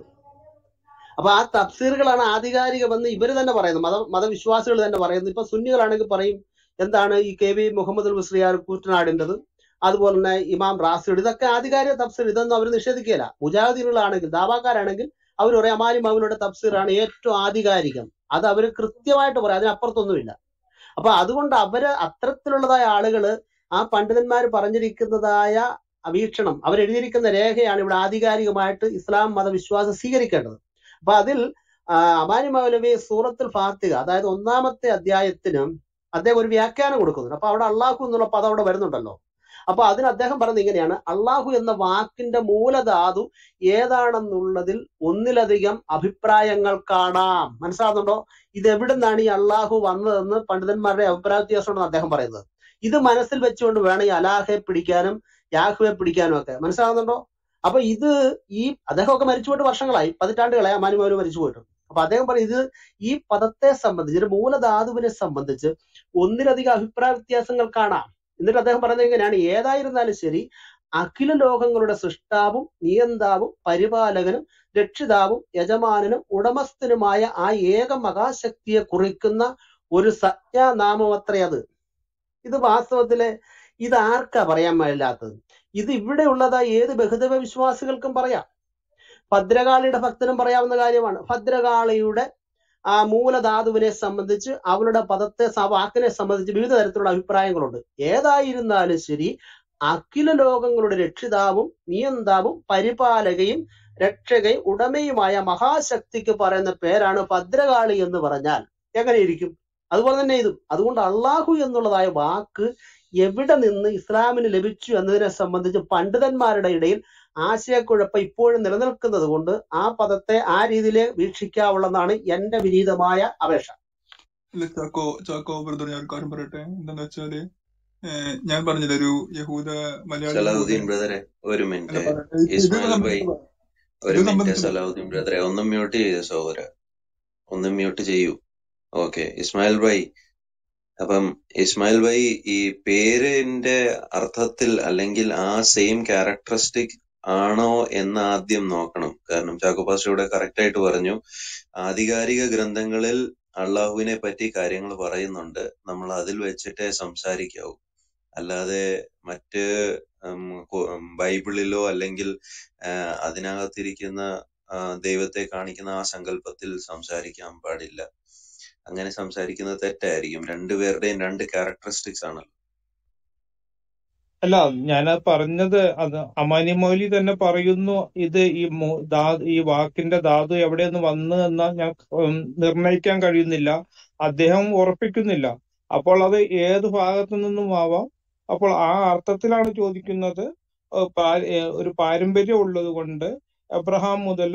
അപ്പൊ ആ തഫ്സീറുകളാണ് ആധികാരികമെന്ന് ഇവര് തന്നെ പറയുന്നത്, മത മതവിശ്വാസികൾ തന്നെ പറയുന്നത്. ഇപ്പൊ സുന്നികളാണെങ്കിൽ പറയും എന്താണ് ഈ കെ വി മുഹമ്മദ് മുസ്ലിയാർ കൂറ്റനാടിൻ്റെത്, അതുപോലെ തന്നെ ഇമാം റാസിഡ്, ഇതൊക്കെ ആധികാരിക തഫ്സീർ, ഇതൊന്നും അവർ നിഷേധിക്കുകയില്ല. മുജാഹിദീനുകളാണെങ്കിൽ ദാവാക്കാരാണെങ്കിൽ അവർ പറയും അമാരി മൗലിയുടെ തഫ്സീറാണ് ഏറ്റവും ആധികാരികം, അത് അവർ കൃത്യമായിട്ട് പറയും, അതിനപ്പുറത്തൊന്നുമില്ല. അപ്പൊ അതുകൊണ്ട് അവര് അത്തരത്തിലുള്ളതായ ആളുകള് ആ പണ്ഡിതന്മാർ പറഞ്ഞിരിക്കുന്നതായ വീക്ഷണം, അവരെഴുതിയിരിക്കുന്ന രേഖയാണ് ഇവിടെ ആധികാരികമായിട്ട് ഇസ്ലാം മതവിശ്വാസം സ്വീകരിക്കേണ്ടത്. അപ്പൊ അതിൽ ആ, അമാനി മൗലവി സൂറത്തുൽ ഫാത്തിഹ, അതായത് ഒന്നാമത്തെ അധ്യായത്തിന് അദ്ദേഹം ഒരു വ്യാഖ്യാനം കൊടുക്കുന്നുണ്ട്. അപ്പൊ അവിടെ അള്ളാഹു എന്നുള്ള പദം അവിടെ വരുന്നുണ്ടല്ലോ. അപ്പൊ അതിന് അദ്ദേഹം പറയുന്നത് ഇങ്ങനെയാണ്: അള്ളാഹു എന്ന വാക്കിന്റെ മൂലധാതു ഏതാണെന്നുള്ളതിൽ ഒന്നിലധികം അഭിപ്രായങ്ങൾ കാണാം. മനസ്സിലാകുന്നുണ്ടോ? ഇത് എവിടുന്നാണ് ഈ അള്ളാഹു വന്നതെന്ന് പണ്ഡിതന്മാരുടെ അഭിപ്രായ വ്യത്യാസമുണ്ടെന്ന് അദ്ദേഹം പറയുന്നത്. ഇത് മനസ്സിൽ വെച്ചുകൊണ്ട് വേണം ഈ അലാഹയെ പിടിക്കാനും യാഹുവെ പിടിക്കാനും ഒക്കെ. മനസ്സിലാകുന്നുണ്ടോ? അപ്പൊ ഇത് ഈ അദ്ദേഹമൊക്കെ മരിച്ചുപോയിട്ട് വർഷങ്ങളായി, പതിറ്റാണ്ടുകളായി അമാനി മൗലവി മരിച്ചു പോയിട്ട്. അപ്പൊ അദ്ദേഹം പറയും ഇത് ഈ പദത്തെ സംബന്ധിച്ച്, ഒരു മൂലധാതുവിനെ സംബന്ധിച്ച് ഒന്നിലധികം അഭിപ്രായ വ്യത്യാസങ്ങൾ കാണാം. എന്നിട്ട് അദ്ദേഹം പറയുന്നത് എങ്ങനെയാണ്: ഏതായിരുന്നാലും ശരി, അഖില ലോകങ്ങളുടെ സൃഷ്ടാവും നിയന്താവും പരിപാലകനും രക്ഷിതാവും യജമാനനും ഉടമസ്ഥനുമായ ആ ഏക മഹാശക്തിയെ കുറിക്കുന്ന ഒരു സംജ്ഞാനാമമത്രേ അത്. ഇത് വാസ്തവത്തില് ഇത് ആർക്കാ പറയാൻ മേലാത്തത്? ഇത് ഇവിടെ ഉള്ളതായ ഏത് ബഹുദൈവ വിശ്വാസികൾക്കും പറയാം. ഭദ്രകാളിയുടെ ഭക്തനും പറയാവുന്ന കാര്യമാണ്. ഭദ്രകാളിയുടെ ആ മൂലധാതുവിനെ സംബന്ധിച്ച്, അവളുടെ പദത്തെ സ- വാക്കിനെ സംബന്ധിച്ച് വിവിധ തരത്തിലുള്ള അഭിപ്രായങ്ങളുണ്ട്. ഏതായിരുന്നാലും ശരി, അഖില ലോകങ്ങളുടെ രക്ഷിതാവും നിയന്താവും പരിപാലകയും രക്ഷകയും ഉടമയുമായ മഹാശക്തിക്ക് പറയുന്ന പേരാണ് ഭദ്രകാളി എന്ന് പറഞ്ഞാൽ എങ്ങനെയിരിക്കും? അതുപോലെ തന്നെ ഇതും. അതുകൊണ്ട് അള്ളാഹു എന്നുള്ളതായ വാക്ക് എവിടെ നിന്ന് ഇസ്ലാമിന് ലഭിച്ചു എന്നതിനെ സംബന്ധിച്ച് പണ്ഡിതന്മാരുടെ ഇടയിൽ ആശയക്കുഴപ്പം ഇപ്പോഴും നിലനിൽക്കുന്നത് കൊണ്ട് ആ പദത്തെ ആ രീതിയിൽ വീക്ഷിക്കാവുള്ളതാണ് എന്റെ വിനീതമായ അപേക്ഷ. ഇല്ല ചാക്കോ ചാക്കോ ബ്രദർ, ഞാൻ ഒരു കാര്യം പറയട്ടെ. എന്താന്ന് വെച്ചാല് ഏഹ് ഞാൻ പറഞ്ഞില്ല, ഒരു യഹൂദ മലയാളി യഹൂദ സലാഹുദ്ദീൻ ബ്രദറെ ഒരു അല്ല മിനിറ്റ്. പറയട്ടെ, ഇത് ഇത് ഇസ്മായിൽ ഭായി സംബന്ധിച്ച് പറ- ഒരു ഇത് മിനിറ്റ്. സംബന്ധിച്ച് പറ- സലാഹുദ്ദീൻ ബ്രദറെ ഒന്ന് മ്യൂട്ട് ചെയ്ത് സഹോദര, ഒന്ന് മ്യൂട്ട് ചെയ്യൂ. ഓക്കെ ഇസ്മായിൽ ഭായി, അപ്പം ഇസ്മായിൽ ഭായി ഈ പേരിന്റെ അർത്ഥത്തിൽ അല്ലെങ്കിൽ ആ സെയിം ക്യാരക്ടറിസ്റ്റിക് ആണോ എന്ന് ആദ്യം നോക്കണം. കാരണം ചാക്കോ പാസ്റ്റർ ഇവിടെ കറക്റ്റ് ആയിട്ട് പറഞ്ഞു, ആധികാരിക ഗ്രന്ഥങ്ങളിൽ അള്ളാഹുവിനെ പറ്റി കാര്യങ്ങൾ പറയുന്നുണ്ട്, നമ്മൾ അതിൽ വെച്ചിട്ടേ സംസാരിക്കാവൂ. അല്ലാതെ മറ്റ് ഉം, കു- ഉം, ബൈബിളിലോ അല്ലെങ്കിൽ ആഹ് അതിനകത്തിരിക്കുന്ന ആഹ് ദൈവത്തെ കാണിക്കുന്ന ആ സങ്കല്പത്തിൽ സംസാരിക്കാൻ പാടില്ല. അങ്ങനെ സംസാരിക്കുന്നത് തെറ്റായിരിക്കും. രണ്ടുപേരുടെയും രണ്ട് ക്യാരക്ടറിസ്റ്റിക്സ് ആണല്ലോ. അല്ല, ഞാൻ പറഞ്ഞത് അത് അമാനി മൗലി തന്നെ പറയുന്നു. ഇത് ഈ മു- ധാ- ഈ വാക്കിന്റെ ധാതു എവിടെ നിന്ന് വന്നു എന്ന് ഞാൻ ഉം, നിർണ്ണയിക്കാൻ കഴിയുന്നില്ല. അദ്ദേഹം ഉറപ്പിക്കുന്നില്ല. അപ്പോൾ അത് ഏത് ഭാഗത്തു നിന്നും ആവാം. അപ്പോൾ ആ അർത്ഥത്തിലാണ് ചോദിക്കുന്നത്. ഏഹ് പാ- ഏഹ് ഒരു പാരമ്പര്യം ഉള്ളത് കൊണ്ട് എബ്രഹാം മുതൽ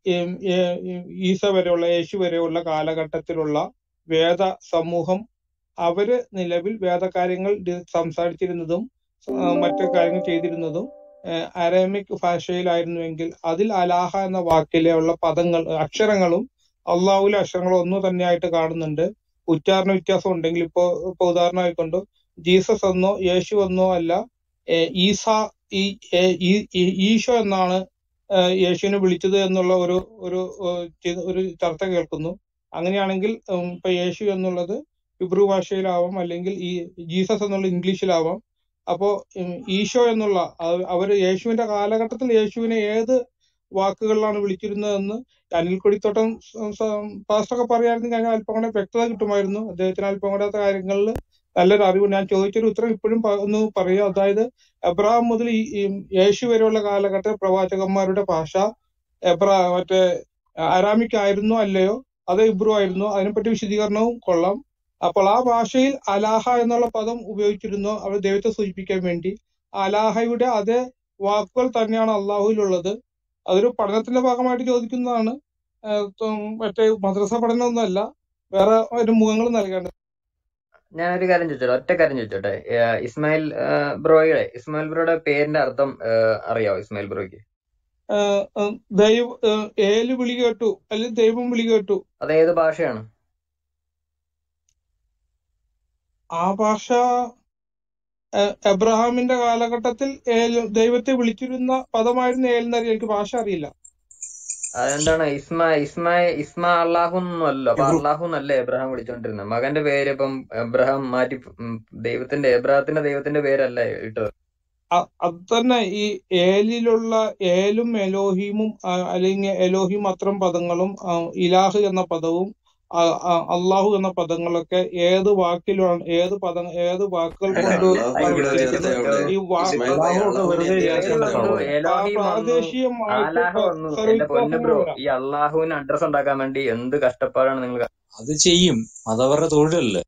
ഈസ വരെയുള്ള യേശു വരെയുള്ള കാലഘട്ടത്തിലുള്ള വേദ സമൂഹം അവര് നിലവിൽ വേദകാര്യങ്ങൾ ഡി- സംസാരിച്ചിരുന്നതും ആ, മറ്റു കാര്യങ്ങൾ ചെയ്തിരുന്നതും അരാമിക് ഭാഷയിലായിരുന്നുവെങ്കിൽ അതിൽ അലാഹ എന്ന വാക്കിലെ ഉള്ള പദങ്ങൾ അക്ഷരങ്ങളും അള്ളാഹുവിലെ അക്ഷരങ്ങളും ഒന്നു തന്നെയായിട്ട് കാണുന്നുണ്ട്. ഉച്ചാരണ വ്യത്യാസം ഉണ്ടെങ്കിൽ ഇപ്പോ ഇപ്പൊ ഉദാഹരണമായിക്കൊണ്ട് ജീസസ് എന്നോ യേശു എന്നോ അല്ല, ഏ, ഈസ ഈ ഏ, ഈ- ഈ- ഈശോ എന്നാണ് ഏ, യേശുവിനെ വിളിച്ചത് എന്നുള്ള ഒരു ഒരു ഏഹ്, ചി- ഒരു ചർച്ച കേൾക്കുന്നു. അങ്ങനെയാണെങ്കിൽ ഉം, ഇപ്പൊ യേശു എന്നുള്ളത് ഹിബ്രു ഭാഷയിലാവാം, അല്ലെങ്കിൽ ഈ ജീസസ് എന്നുള്ള ഇംഗ്ലീഷിലാവാം. അപ്പോ ഉം, ഈശോ എന്നുള്ള അവ- അവര് യേശുവിന്റെ കാലഘട്ടത്തിൽ യേശുവിനെ ഏത് വാക്കുകളിലാണ് വിളിച്ചിരുന്നതെന്ന് അനിൽ കൊടിത്തോട്ടം പാസ്റ്റൊക്കെ പറയുകയായിരുന്നെങ്കിൽ അതിന് അല്പം കൂടെ വ്യക്തത കിട്ടുമായിരുന്നു. അദ്ദേഹത്തിന് അല്പം കൂടെ കാര്യങ്ങളിൽ നല്ലൊരു അറിവ്. ഞാൻ ചോദിച്ചൊരു ഉത്തരം ഇപ്പോഴും പ- ഒന്ന് പറയുക. അതായത് എബ്രഹാം മുതൽ ഈ ഈ യേശു വരെയുള്ള കാലഘട്ട പ്രവാചകന്മാരുടെ ഭാഷ എബ്രാ മറ്റേ അരാമിക് ആയിരുന്നോ അല്ലയോ, അത് ഇബ്രു ആയിരുന്നോ, അതിനെപ്പറ്റി വിശദീകരണവും കൊള്ളാം. അപ്പോൾ ആ ഭാഷയിൽ അലാഹ എന്നുള്ള പദം ഉപയോഗിച്ചിരുന്നു അവർ ദൈവത്തെ സൂചിപ്പിക്കാൻ വേണ്ടി. അലാഹയുടെ അതേ വാക്കുകൾ തന്നെയാണ് അള്ളാഹുവിലുള്ളത്. അതൊരു പഠനത്തിന്റെ ഭാഗമായിട്ട് ചോദിക്കുന്നതാണ്. ഏഹ് ഉം മറ്റേ മദ്രസ പഠനമൊന്നുമല്ല, വേറെ ഒരു മുഖങ്ങൾ നൽകേണ്ടത്. ഞാനൊരു കാര്യം ചോദിച്ചോട്ടെ, ഒറ്റ കാര്യം ചോദിച്ചോട്ടെ. ഏഹ് ഇസ്മായിൽ ഏഹ് ബ്രോയുടെ ഇസ്മായിൽ ബ്രോയുടെ പേരിന്റെ അർത്ഥം ഏഹ് അറിയാവോ ഇസ്മായിൽ ബ്രോയ്ക്ക്? ഏഹ് ഉം ദൈവ ഏഹ് ഏല് വിളി കേട്ടു, അല്ലെങ്കിൽ ദൈവം വിളി കേട്ടു. അത് ഏത് ഭാഷയാണ്? ആ ഭാഷ ഏഹ് എബ്രഹാമിന്റെ കാലഘട്ടത്തിൽ ഏൽ ദൈവത്തെ വിളിച്ചിരുന്ന പദമായിരുന്നു ഏൽ എന്നറിയാം. എനിക്ക് ഭാഷ അറിയില്ല. അതെന്താണ് ഇസ്മ ഇസ്മ ഇസ്മ അള്ളാഹു എന്നല്ലോ. അപ്പൊ ഇബ്രു അള്ളാഹു എന്നല്ലേ എബ്രഹാം വിളിച്ചോണ്ടിരുന്നത്. മകന്റെ പേര് ഇപ്പം എബ്രഹാം മാറ്റി ഉം, ദൈവത്തിന്റെ എബ്രഹത്തിന്റെ ദൈവത്തിന്റെ പേരല്ലേ ഇട്ടത്? അ- അത് തന്നെ ഈ ഏലിലുള്ള ഏലും എലോഹീമും ആ, അല്ലെങ്കിൽ എലോഹിം അത്തരം പദങ്ങളും ആ, ഇലാഹ് എന്ന പദവും ആ, ആ, അള്ളാഹു എന്ന പദങ്ങളൊക്കെ ഏത് വാക്കിലാണ്, ഏത് പദ ഏത് വാക്കുകൾ അല്ല, കൊണ്ട് ഞാൻ അള്ളാഹു ആണ് ഇവിടെ ചോദിക്കുന്നത് വെറുതെ വിളിച്ചിരിക്കുന്നത്? അവിടെ ഈ വാ ഇസ്മായിൽ ഭായി അള്ളാഹു ഒക്കെ അള്ളാഹുവിനെ വെറുതെ എന്തിനാ പേര് വ്യാഖ്യാനിച്ച വന്നു, വിളിച്ചത്? സഹോദരൻ. പ്രാ- എലോഹിം വന്നു, പ്രാദേശികമായിട്ട് ആലാഹ പ- വന്നു. എന്റെ പൊന്നു ബ്രോ, സർവ്വവ്യാപകമാണ്. ഈ അള്ളാഹുവിന് അഡ്രസ് ഉണ്ടാക്കാൻ വേണ്ടി എന്ത് കഷ്ടപ്പാടാണ് നിങ്ങൾ. അത് ചെയ്യും, അതവരുടെ തൊഴിലല്ലേ.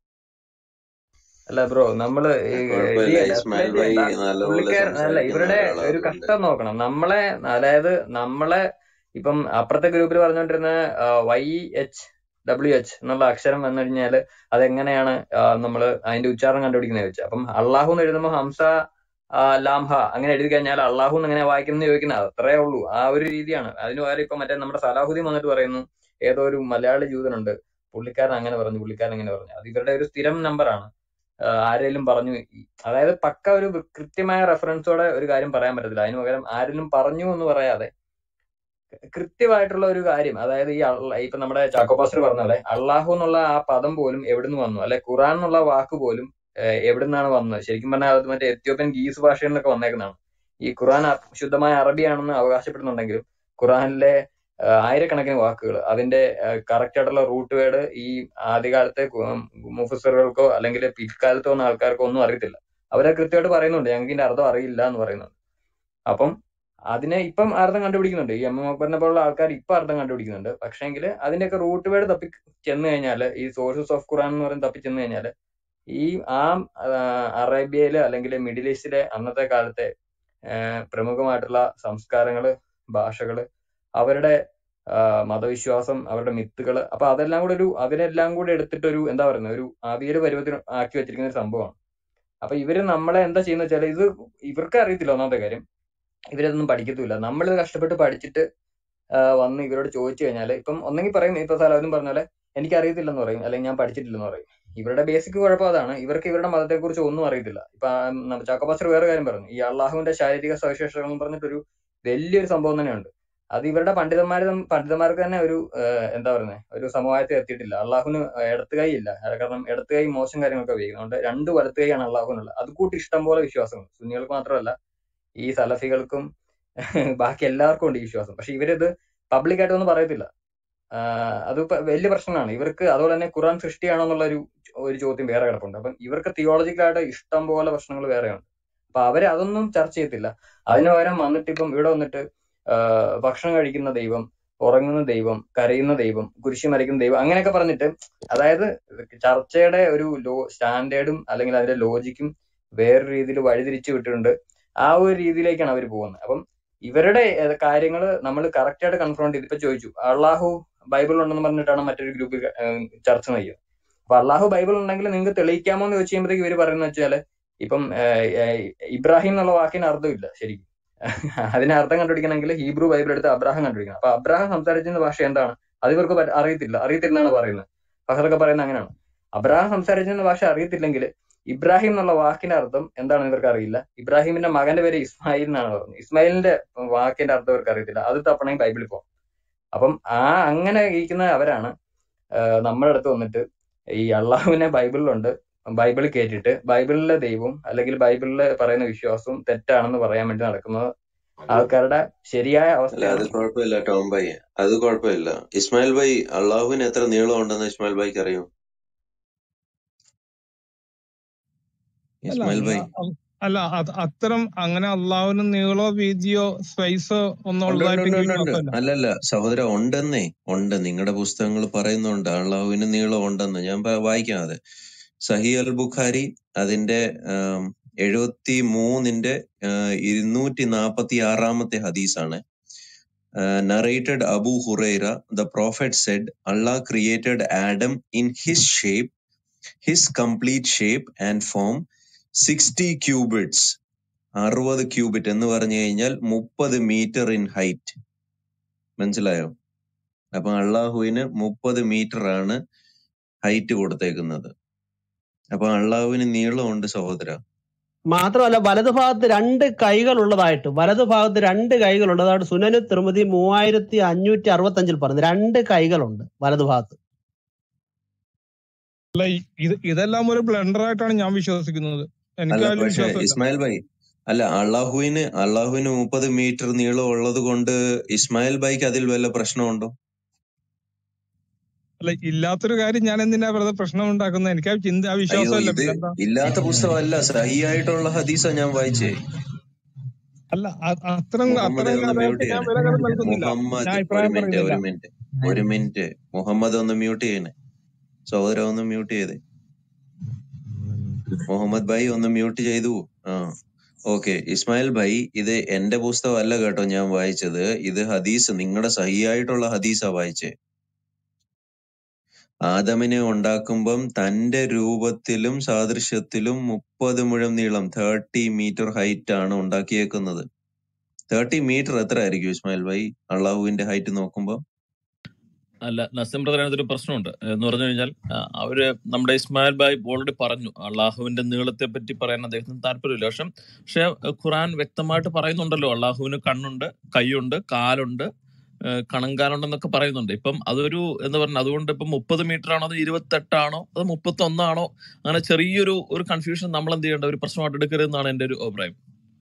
അല്ല ബ്രോ, നമ്മള് ഈ ഇത് കുഴപ്പമില്ല, ചെയ്യണ്ട, ഇസ്മായിൽ എസ്കലേറ്റ് ഭായി ചെയ്യണ്ട. നല്ലപോലെ പുള്ളിക്കാരൻ അല്ല, സംസാരിക്കുന്ന ഇവരുടെ ഒരാളാ, ഒരു അതുകൊണ്ട് കഷ്ടം നോക്കണം. നമ്മളെ അതായത് നമ്മളെ ഇപ്പം അപ്പുറത്തെ ഗ്രൂപ്പിൽ പറഞ്ഞുകൊണ്ടിരുന്ന വൈ എച്ച് ഡബ്ല്യു എച്ച് എന്നുള്ള അക്ഷരം വന്നു കഴിഞ്ഞാൽ അതെങ്ങനെയാണ് ആ, നമ്മള് അതിന്റെ ഉച്ചാരണം കണ്ടുപിടിക്കുന്നത് വെച്ചാൽ, അപ്പം അള്ളാഹു എന്ന് എഴുതുമ്പോൾ ഹംസ ആ, ലാംഹ അങ്ങനെ എഴുതി കഴിഞ്ഞാൽ അള്ളാഹു എന്ന് എങ്ങനെ വായിക്കുന്നത് ചോദിക്കുന്നത് അത്രേ ഉള്ളൂ. ആ ഒരു രീതിയാണ്. അതിന് പകരം ഇപ്പൊ മറ്റേ നമ്മുടെ സലാഹുദ്ദീൻ വന്നിട്ട് പറയുന്നു ഏതോ ഒരു മലയാളി ജൂതനുണ്ട്, പുള്ളിക്കാരൻ അങ്ങനെ പറഞ്ഞു, പുള്ളിക്കാരൻ അങ്ങനെ പറഞ്ഞു. അത് ഇവരുടെ ഒരു സ്ഥിരം നമ്പറാണ്. ആരെങ്കിലും പറഞ്ഞു ഈ- അതായത് പക്ക ഒരു വൃ- കൃത്യമായ റെഫറൻസോടെ ഒരു കാര്യം പറയാൻ പറ്റത്തില്ല. അതിന് പകരം ആരെങ്കിലും പറഞ്ഞു എന്ന് പറയാതെ കൃത്യമായിട്ടുള്ള ഒരു കാര്യം, അതായത് ഈ അള്ള- ഇപ്പൊ നമ്മുടെ ചാക്കോ പാസ്റ്റർ പറഞ്ഞ പോലെ അള്ളാഹു എന്നുള്ള ആ പദം പോലും എവിടുന്ന് വന്നു, അല്ലെ ഖുറാൻ എന്നുള്ള വാക്ക് പോലും ഏഹ്, എവിടുന്നാണ് വന്നത്. ശരിക്കും പറഞ്ഞാൽ അത് മറ്റേ എത്യോപ്യൻ ഗീസ് ഭാഷയിൽ നിന്നൊക്കെ വന്നേക്കുന്നതാണ്. ഈ ഖുറാൻ അ- ശുദ്ധമായ അറബിയാണെന്ന് അവകാശപ്പെടുന്നുണ്ടെങ്കിലും ഖുറാനിലെ ഏഹ്, ആയിരക്കണക്കിന് വാക്കുകൾ അതിന്റെ കറക്റ്റ് ആയിട്ടുള്ള റൂട്ട് വേർഡ് ഈ ആദ്യകാലത്തെ മുഫസറുകൾക്കോ അല്ലെങ്കിൽ പിൽക്കാലത്തോ വന്ന ആൾക്കാർക്കോ ഒന്നും അറിയത്തില്ല. അവരെ കൃത്യമായിട്ട് പറയുന്നുണ്ട് ഞങ്ങൾക്ക് ഇതിന്റെ അർത്ഥം അറിയില്ല എന്ന് പറയുന്നുണ്ട്. അപ്പം അതിനെ ഇപ്പം അർത്ഥം കണ്ടുപിടിക്കുന്നുണ്ട്. ഈ എം എം അക്ബറിനെ പോലുള്ള ആൾക്കാർ ഇപ്പൊ അർത്ഥം കണ്ടുപിടിക്കുന്നുണ്ട്. പക്ഷേങ്കിൽ അതിന്റെയൊക്കെ റൂട്ട് വേർഡ് തപ്പി ചെന്ന് കഴിഞ്ഞാൽ, ഈ സോഴ്സസ് ഓഫ് ഖുറാൻ എന്ന് പറയുന്നത് തപ്പി ചെന്ന് കഴിഞ്ഞാൽ ഈ ആ ആ, അറേബ്യയിലെ അല്ലെങ്കിൽ മിഡിൽ ഈസ്റ്റിലെ അന്നത്തെ കാലത്തെ ആഹ് പ്രമുഖമായിട്ടുള്ള സംസ്കാരങ്ങള്, ഭാഷകള്, അവരുടെ ആഹ് മതവിശ്വാസം, അവരുടെ മിത്തുകള്, അപ്പൊ അതെല്ലാം കൂടെ ഒരു അതിനെല്ലാം കൂടെ എടുത്തിട്ടൊരു എന്താ പറയുന്നത് ഒരു അവിയല് പരുവത്തിന് ആക്കി വെച്ചിരിക്കുന്ന ഒരു സംഭവമാണ്. അപ്പൊ ഇവര് നമ്മളെ എന്താ ചെയ്യുന്ന വെച്ചാൽ, ഇത് ഇവർക്ക് അറിയത്തില്ല ഒന്നാമത്തെ കാര്യം, ഇവരതൊന്നും പഠിക്കത്തുമില്ല. നമ്മൾ കഷ്ടപ്പെട്ട് പഠിച്ചിട്ട് ആഹ് വന്ന് ഇവരോട് ചോദിച്ചു കഴിഞ്ഞാൽ ഇപ്പം ഒന്നെങ്കിൽ പറയും, ഇപ്പൊ സലാഹുദ്ദീൻ പറഞ്ഞ പോലെ എനിക്ക് അറിയത്തില്ലെന്ന് പറയും, അല്ലെങ്കിൽ ഞാൻ പഠിച്ചിട്ടില്ലെന്ന് പറയും. ഇവരുടെ ബേസിക് കുഴപ്പം അതാണ്, ഇവർക്ക് ഇവരുടെ മതത്തെ കുറിച്ച് ഒന്നും അറിയത്തില്ല. ഇപ്പൊ ചാക്കോ പാസ്റ്റർ വേറെ കാര്യം പറഞ്ഞു, ഈ അള്ളാഹുവിന്റെ ശാരീരിക സവിശേഷതകൾ എന്ന് പറഞ്ഞിട്ടൊരു വലിയൊരു സംഭവം തന്നെയുണ്ട്. അത് ഇവരുടെ പണ്ഡിതന്മാർ പണ്ഡിതന്മാർക്ക് തന്നെ ഒരു ഏഹ്, എന്താ പറയുന്നത്, ഒരു സമവായത്തിൽ എത്തിയിട്ടില്ല. അള്ളാഹുവിന് ഇടത്ത് കൈ ഇല്ല. അത് കാരണം ഇടത്ത് കൈ മോശം കാര്യങ്ങളൊക്കെ ഉപയോഗിക്കുന്നുണ്ട്. രണ്ട് വലത്ത് കൈയാണ് അള്ളാഹുവിനുള്ളത്. അത് കൂട്ടി ഇഷ്ടം പോലെ വിശ്വാസങ്ങൾ സുന്നികൾക്ക് മാത്രമല്ല, ഈ സലഫികൾക്കും ബാക്കി എല്ലാവർക്കും ഉണ്ട് ഈ വിശ്വാസം. പക്ഷെ ഇവരിത് പബ്ലിക് ആയിട്ടൊന്നും പറയത്തില്ല. ആഹ് അത് ഇപ്പൊ വലിയ പ്രശ്നമാണ് ഇവർക്ക്. അതുപോലെ തന്നെ ഖുർആൻ സൃഷ്ടിയാണോ എന്നുള്ള ഒരു ഒരു ചോദ്യം വേറെ കിടപ്പുണ്ട്. അപ്പം ഇവർക്ക് തിയോളജിക്കലായിട്ട് ഇഷ്ടം പോലെ പ്രശ്നങ്ങൾ വേറെയുണ്ട്. അപ്പൊ അവര് അതൊന്നും ചർച്ച ചെയ്യത്തില്ല. അതിന് പകരം വന്നിട്ട് ഇപ്പം ഇവിടെ വന്നിട്ട് ആഹ് ഭക്ഷണം കഴിക്കുന്ന ദൈവം, ഉറങ്ങുന്ന ദൈവം, കരയുന്ന ദൈവം, കുരിശി മരിക്കുന്ന ദൈവം, അങ്ങനെയൊക്കെ പറഞ്ഞിട്ട്, അതായത് ചർച്ചയുടെ ഒരു ലോ സ്റ്റാൻഡേർഡും അല്ലെങ്കിൽ അതിന്റെ ലോജിക്കും വേറെ രീതിയിൽ വഴിതിരിച്ചു വിട്ടിട്ടുണ്ട്. ആ ഒരു രീതിയിലേക്കാണ് അവർ പോകുന്നത്. അപ്പം ഇവരുടെ കാര്യങ്ങൾ നമ്മൾ കറക്റ്റ് ആയിട്ട് കൺഫ്രണ്ട് ചെയ്ത് ഇപ്പൊ ചോദിച്ചു, അള്ളാഹു ബൈബിൾ ഉണ്ടെന്ന് പറഞ്ഞിട്ടാണ് മറ്റൊരു ഗ്രൂപ്പ് ചർച്ച നയിക്കുന്നത്. അപ്പൊ അള്ളാഹു ബൈബിൾ ഉണ്ടെങ്കിൽ നിങ്ങൾക്ക് തെളിയിക്കാമോ എന്ന് ചോദിച്ചു കഴിയുമ്പോഴത്തേക്ക് ഇവര് പറയുന്നത് വെച്ചാല് ഇപ്പം ഏഹ്, ഏഹ്, ഇബ്രാഹിം എന്നുള്ള വാക്കിന് അർത്ഥമില്ല ശരിക്കും. അതിന് അർത്ഥം കണ്ടുപിടിക്കണമെങ്കിൽ ഹീബ്രു ബൈബിൾ എടുത്ത് അബ്രാഹാം കണ്ടുപിടിക്കണം. അപ്പൊ അബ്രാഹാം സംസാരിച്ചിരുന്ന ഭാഷ എന്താണ് അത് ഇവർക്ക് പറ്റ- അറിയത്തില്ല അറിയത്തില്ലെന്നാണ് പറയുന്നത്. ഫഹദൊക്കെ പറയുന്നത് അങ്ങനെയാണ്. അബ്രാഹാം സംസാരിച്ചിരുന്ന ഭാഷ അറിയത്തില്ലെങ്കിൽ ഇബ്രാഹിം എന്നുള്ള വാക്കിന്റെ അർത്ഥം എന്താണെന്ന് ഇവർക്ക് അറിയില്ല. ഇബ്രാഹിമിന്റെ മകന്റെ പേര് ഇസ്മായിൽ എന്നാണ് പറഞ്ഞത്. ഇസ്മായിലിന്റെ വാക്കിന്റെ അർത്ഥം ഇവർക്ക് അറിയത്തില്ല. അത് തപ്പണമെങ്കിൽ ബൈബിളിൽ പോകും. അപ്പം ആ അങ്ങനെ ഇരിക്കുന്ന അവരാണ് ആഹ് നമ്മുടെ അടുത്ത് വന്നിട്ട് ഈ അള്ളാഹുവിനെ ബൈബിളിലുണ്ട്, ബൈബിൾ കേട്ടിട്ട് ബൈബിളിലെ ദൈവവും അല്ലെങ്കിൽ ബൈബിളിലെ പറയുന്ന വിശ്വാസവും തെറ്റാണെന്ന് പറയാൻ വേണ്ടി നടക്കുന്നത് ആൾക്കാരുടെ ശരിയായ അല്ല അത് അവസ്ഥയാണ്. കുഴപ്പമില്ല ടോം ഭായി, അത് കുഴപ്പമില്ല. ഇസ്മായിൽ ഭായി, അള്ളാഹുവിന് എത്ര നീളം ഉണ്ടെന്ന് ഇസ്മായിൽ ഭായിക്ക് അറിയോ? അല്ല ഇസ്മായിൽ അങ്ങ ഭായി അ- അല്ല അത് അത്തരം അങ്ങനെ അള്ളാഹുവിന് നീളോ വീതിയോ സ്പേസോ ഒന്നും ഉണ്ട് ഉണ്ട് ഉള്ളതായിട്ട് ഉണ്ട് എനിക്ക് ഉണ്ട് ഉണ്ട് വിശ്വാസമില്ല. അല്ലല്ല സഹോദര, ഉണ്ടെന്നേ, ഉണ്ട്. നിങ്ങളുടെ പുസ്തകങ്ങൾ പറയുന്നുണ്ട് അള്ളാഹുവിന് നീളം ഉണ്ടെന്ന്. ഞാൻ പ- വായിക്കാം അത്. സഹി അൽ ബുഖാരി അതിന്റെ ആം, എഴുപത്തി മൂന്നിന്റെ ഇരുന്നൂറ്റി നാപ്പത്തി ആറാമത്തെ ഹദീസാണ്. Narrated Abu Hurairah, the prophet said, Allah created Adam in his shape, his complete shape and form, sixty cubits, അറുപത് ക്യൂബിറ്റ് എന്ന് പറഞ്ഞു കഴിഞ്ഞാൽ മുപ്പത് മീറ്റർ ഇൻ ഹൈറ്റ്. മനസ്സിലായോ? അപ്പൊ അള്ളാഹുവിന് മുപ്പത് മീറ്റർ ആണ് ഹൈറ്റ് കൊടുത്തേക്കുന്നത്. അപ്പൊ അള്ളാഹുവിന് നീളമുണ്ട് സഹോദര. മാത്രമല്ല വലതുഭാഗത്ത് രണ്ട് കൈകൾ ഉള്ളതായിട്ട് വലതുഭാഗത്ത് രണ്ട് കൈകൾ ഉള്ളതായിട്ട് സുനനു തിരുമതി മൂവായിരത്തി അഞ്ഞൂറ്റി അറുപത്തി അഞ്ചിൽ പറഞ്ഞു രണ്ട് കൈകളുണ്ട് വലതുഭാഗത്ത്. അല്ല ഇ- ഇത് ഇതെല്ലാം ഒരു ബ്ലണ്ടർ ആയിട്ടാണ് ഞാൻ വിശ്വസിക്കുന്നത്. എനിക്ക് അല്ല അതിൽ പക്ഷെ വിശ്വാസമില്ല. ഇസ്മായിൽ ഭായി, അല്ല അള്ളാഹുവിന് അള്ളാഹുവിന് മുപ്പത് മീറ്റർ നീളം ഉള്ളത് കൊണ്ട് ഇസ്മായിൽ ഭായിക്ക് അതിൽ വല്ല പ്രശ്നമുണ്ടോ? അല്ല ഇല്ലാത്തൊരു കാര്യം ഞാൻ എന്തിനാ വെറുതെ പ്രശ്നം ഉണ്ടാക്കുന്നത്? എനിക്ക് ആ ചിന്ത ആ അയ്യോ, വിശ്വാസമില്ല. ഇത് പിന്നെന്താ? ഇല്ലാത്ത പുസ്തകമല്ല, സഹിയായിട്ടുള്ള ഹദീസാ ഞാൻ വായിച്ചേ. അല്ല അ- അത്തരം മുഹമ്മദെ അത്തരം ഒന്ന് മ്യൂട്ട് കാര്യങ്ങൾക്ക് ഞാൻ ചെയ്യണേ. വില കരം നൽകുന്നില്ല. ഞാൻ മുഹമ്മദ്, ഒരു അഭിപ്രായം മിനിറ്റ് പറയുന്നില്ല. ഒരു മിനിറ്റ് ഒരു മിനിറ്റ് മുഹമ്മദ് ഒന്ന് മ്യൂട്ട് ചെയ്യണേ. സഹോദര ഒന്ന് മ്യൂട്ട് ചെയ്തേ. മുഹമ്മദ് ഭായി ഒന്ന് മ്യൂട്ട് ചെയ്തു. ആ ഓക്കെ. ഇസ്മായിൽ ഭായി, ഇത് എന്റെ പുസ്തകം അല്ല കേട്ടോ ഞാൻ വായിച്ചത്. ഇത് ഹദീസ്, നിങ്ങളുടെ സഹിയായിട്ടുള്ള ഹദീസാ വായിച്ചേ. ആദമിനെ ഉണ്ടാക്കുമ്പം തന്റെ രൂപത്തിലും സാദൃശ്യത്തിലും മുപ്പത് മുഴം നീളം, തേർട്ടി മീറ്റർ ഹൈറ്റ് ആണ് ഉണ്ടാക്കിയേക്കുന്നത്. തേർട്ടി മീറ്റർ എത്ര ആയിരിക്കും ഇസ്മായിൽ ഭായി അള്ളാഹുവിന്റെ ഹൈറ്റ് നോക്കുമ്പോ? അല്ല, നസീം ബ്രദർ, അതിനകത്തൊരു പ്രശ്നമുണ്ട്. എന്ന് പറഞ്ഞു കഴിഞ്ഞാൽ ആ, അവര് നമ്മുടെ ഇസ്മായിൽ ഭായ് ഓൾറെഡി പറഞ്ഞു അള്ളാഹുവിന്റെ നീളത്തെ പറ്റി പറയാൻ അദ്ദേഹത്തിന് താല്പര്യമില്ല. പക്ഷെ പക്ഷെ ഖുറാൻ വ്യക്തമായിട്ട് പറയുന്നുണ്ടല്ലോ, അള്ളാഹുവിന് കണ്ണുണ്ട്, കൈയുണ്ട്, കാലുണ്ട്, ഏഹ് കണങ്കാലുണ്ടെന്നൊക്കെ പറയുന്നുണ്ട്. ഇപ്പം അതൊരു എന്താ പറയുക, അതുകൊണ്ട് ഇപ്പം മുപ്പത് മീറ്റർ ആണോ അത് ഇരുപത്തെട്ടാണോ അത് മുപ്പത്തി ഒന്നാണോ, അങ്ങനെ ചെറിയൊരു ഒരു കൺഫ്യൂഷൻ നമ്മൾ എന്ത് ചെയ്യേണ്ട, ഒരു പ്രശ്നമായിട്ട് എടുക്കരുതെന്നാണ് എന്റെ ഒരു അഭിപ്രായം.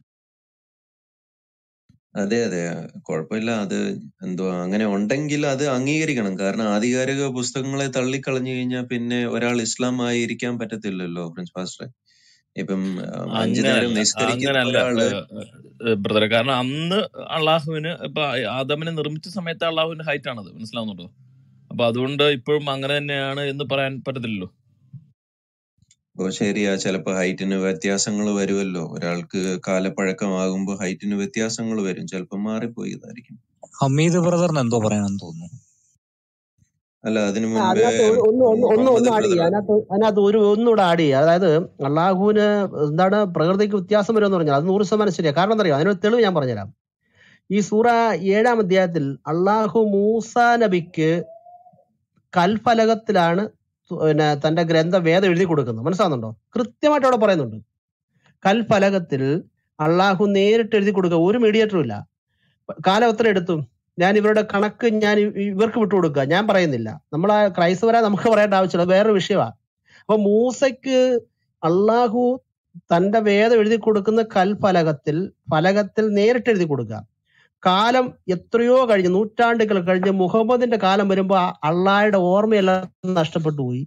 അതെ അതെ, കുഴപ്പമില്ല. അത് എന്തോ അങ്ങനെ ഉണ്ടെങ്കിൽ അത് അംഗീകരിക്കണം. കാരണം ആധികാരിക പുസ്തകങ്ങളെ തള്ളിക്കളഞ്ഞു കഴിഞ്ഞാൽ പിന്നെ ഒരാൾ ഇസ്ലാം ആയി ഇരിക്കാൻ പറ്റത്തില്ലല്ലോ പ്രിൻസ് പാസ്റ്ററെ. ഇപ്പം ഉം, അഞ്ചു നേരം അങ്ങനെയല്ല നിസ്കരിക്കുന്ന അങ്ങനെയല്ല ഒരാള് ബ്രദറെ. കാരണം അന്ന് അള്ളാഹുവിന് ഇപ്പൊ ആദമിനെ നിർമ്മിച്ച സമയത്ത് അള്ളാഹുവിന്റെ ഹൈറ്റ് ആണത്, മനസ്സിലാവുന്നുണ്ടോ? അപ്പൊ അതുകൊണ്ട് ഇപ്പോഴും അങ്ങനെ തന്നെയാണ് എന്ന് പറയാൻ പറ്റത്തില്ലല്ലോ. ഓ ശരിയാ, ചിലപ്പോ ഹൈറ്റിന് വ്യത്യാസങ്ങൾ വരുമല്ലോ. ഒരാൾക്ക് കാലപ്പഴക്കമാകുമ്പോ ഹൈറ്റിന് വ്യത്യാസങ്ങൾ വരും. ചിലപ്പോ മാറിപ്പോയതായിരിക്കും. ഹമീദ് ബ്രദറിന് എന്തോ പറയാനെന്ന് തോന്നുന്നു. അല്ല അതിനു ആ, മുൻപേ അതിനകത്ത് ഒരു- ഒന്ന് ഒന്ന് ഒന്ന് മുഹമ്മദ് ഒന്ന് ആഡ് ബ്രദർ, ചെയ്യുക. അതിനകത്ത് അതിനകത്ത് ഒരു ഒന്നുകൂടെ ആഡ് ചെയ്യുക. അതായത് അള്ളാഹുവിന് എന്താണ് പ്രകൃതിക്ക് വ്യത്യാസം വരുമെന്ന് പറഞ്ഞാൽ അത് നൂറ് ശതമാനം ശരിയാണ്. കാരണം എന്താ അറിയോ, അതിനൊരു തെളിവ് ഞാൻ പറഞ്ഞുതരാം. ഈ സൂറ ഏഴാം അധ്യായത്തിൽ അള്ളാഹു മൂസാ നബിക്ക് കൽഫലകത്തിലാണ് സു- പിന്നെ തന്റെ ഗ്രന്ഥ വേദം എഴുതി കൊടുക്കുന്നത്. മനസ്സിലാവുന്നുണ്ടോ? കൃത്യമായിട്ട് അവിടെ പറയുന്നുണ്ട്. കൽഫലകത്തിൽ അള്ളാഹു നേരിട്ട് എഴുതി കൊടുക്കുക, ഒരു മീഡിയേറ്ററും ഇല്ല. കാലം എത്ര എടുത്തു? ഞാൻ ഇവരുടെ കണക്ക് ഞാൻ ഇ- ഇവർക്ക് വിട്ടുകൊടുക്കുക, ഞാൻ പറയുന്നില്ല. നമ്മളെ ക്രൈസ്തവരെ നമുക്ക് പറയേണ്ട ആവശ്യമില്ല, വേറൊരു വിഷയമാണ്. അപ്പൊ മൂസയ്ക്ക് അള്ളാഹു തന്റെ വേദം എഴുതി കൊടുക്കുന്ന കൽഫലകത്തിൽ ഫലകത്തിൽ നേരിട്ട് എഴുതി കൊടുക്കുക. കാലം എത്രയോ കഴിഞ്ഞ്, നൂറ്റാണ്ടുകൾ കഴിഞ്ഞ് മുഹമ്മദിന്റെ കാലം വരുമ്പോ ആ അള്ളാഹയുടെ ഓർമ്മയെല്ലാം നഷ്ടപ്പെട്ടു പോയി.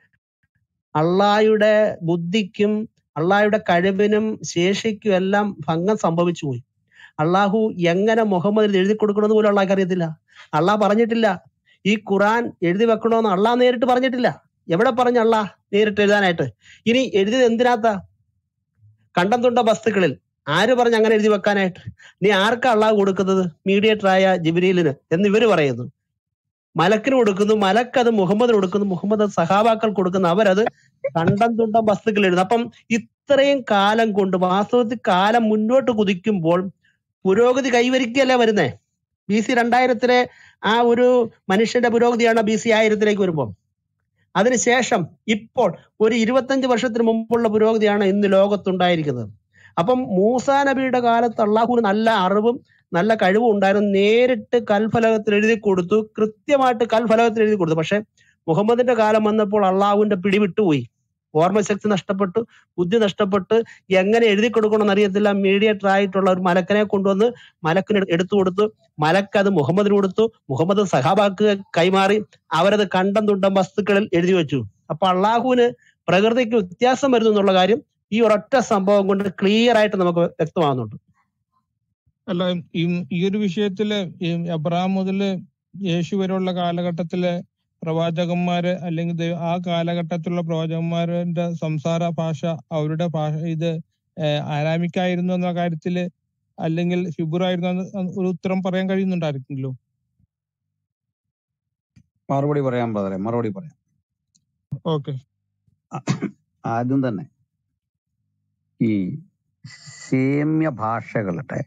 അള്ളാഹയുടെ ബുദ്ധിക്കും അള്ളാഹയുടെ കഴിവിനും ശേഷിക്കും എല്ലാം ഭംഗം സംഭവിച്ചു പോയി. അള്ളാഹു എങ്ങനെ മുഹമ്മദിന് എഴുതി കൊടുക്കണമെന്ന് പോലും അള്ളാഹ്ക്ക് അറിയത്തില്ല. അള്ളാഹ് പറഞ്ഞിട്ടില്ല. ഈ ഖുറാൻ എഴുതി വെക്കണമെന്ന് അള്ളാഹ് നേരിട്ട് പറഞ്ഞിട്ടില്ല. എവിടെ പറഞ്ഞു അള്ളാഹ് നേരിട്ട് എഴുതാനായിട്ട്? ഇനി എഴുതിയത് എന്തിനാത്താ? കണ്ടം തുണ്ട വസ്തുക്കളിൽ. ആര് പറഞ്ഞു അങ്ങനെ എഴുതി വെക്കാനായിട്ട്? നീ ആർക്കാ അള്ളാഹ് കൊടുക്കുന്നത്? മീഡിയേറ്ററായ ജിബ്രീലിന് എന്ന് ഇവര് പറയുന്നു. മലക്കിന് കൊടുക്കുന്നു, മലക്ക് അത് മുഹമ്മദിന് കൊടുക്കുന്നു, മുഹമ്മദ് അത് സഹാബാക്കൾ കൊടുക്കുന്നു, അവരത് കണ്ടം തുണ്ടം വസ്തുക്കൾ എഴുതുന്നു. അപ്പം ഇത്രയും കാലം കൊണ്ട് വാസ്തവത്തിൽ കാലം മുന്നോട്ട് കുതിക്കുമ്പോൾ പുരോഗതി കൈവരിക്കുകയല്ലേ വരുന്നേ. ബി സി രണ്ടായിരത്തിലെ ആ ഒരു മനുഷ്യന്റെ പുരോഗതിയാണ് ബി സി ആയിരത്തിലേക്ക് വരുമ്പോൾ. അതിനുശേഷം ഇപ്പോൾ ഒരു ഇരുപത്തഞ്ച് വർഷത്തിന് മുമ്പുള്ള പുരോഗതിയാണ് ഇന്ന് ലോകത്തുണ്ടായിരിക്കുന്നത്. അപ്പം മൂസാ നബിയുടെ കാലത്ത് അള്ളാഹുവിന് നല്ല അറിവും നല്ല കഴിവും ഉണ്ടായിരുന്നു. നേരിട്ട് കൽഫലകത്തിൽ എഴുതി കൊടുത്തു, കൃത്യമായിട്ട് കൽഫലകത്തിൽ എഴുതി കൊടുത്തു. പക്ഷെ മുഹമ്മദിന്റെ കാലം വന്നപ്പോൾ അള്ളാഹുവിന്റെ പിടിവിട്ടുപോയി. ഓർമ്മശക്തി നഷ്ടപ്പെട്ടു, ബുദ്ധി നഷ്ടപ്പെട്ട് എങ്ങനെ എഴുതി കൊടുക്കണമെന്ന് അറിയത്തില്ല. മീഡിയേറ്റർ ആയിട്ടുള്ള ഒരു മലക്കനെ കൊണ്ടുവന്ന് മലക്കിന് എടുത്തു കൊടുത്തു. മലക്ക് അത് മുഹമ്മദിന് കൊടുത്തു, മുഹമ്മദ് സഹാബാക്ക് കൈമാറി, അവരത് കണ്ടം തുണ്ടം വസ്തുക്കളിൽ എഴുതി വെച്ചു. അപ്പൊ അള്ളാഹുവിന് പ്രകൃതിക്ക് വ്യത്യാസം വരുന്നു എന്നുള്ള കാര്യം ഈ ഒരൊറ്റ സംഭവം കൊണ്ട് ക്ലിയർ ആയിട്ട് നമുക്ക് വ്യക്തമാകുന്നുണ്ട്. അല്ല, ഈ ഈ ഒരു വിഷയത്തില് ഈ അബ്രഹാം മുതല് യേശു വരെയുള്ള കാലഘട്ടത്തിലെ പ്രവാചകന്മാര് അല്ലെങ്കിൽ ദൈവ- ആ കാലഘട്ടത്തിലുള്ള പ്രവാചകന്മാരുടെ സംസാര ഭാഷ അവരുടെ ഭാഷ ഇത് ഏഹ് ആരാമിക്കായിരുന്നു എന്ന കാര്യത്തില് അല്ലെങ്കിൽ ഹിബ്രു ആയിരുന്നു എന്ന് ഒരു ഉത്തരം പറയാൻ കഴിയുന്നുണ്ടായിരിക്കുമല്ലോ. മറുപടി പറയാൻ ബ്രദറെ, മറുപടി പറയാം. ഓക്കെ. ആദ്യം തന്നെ ഈ സേമ്യ ഭാഷകളുടെ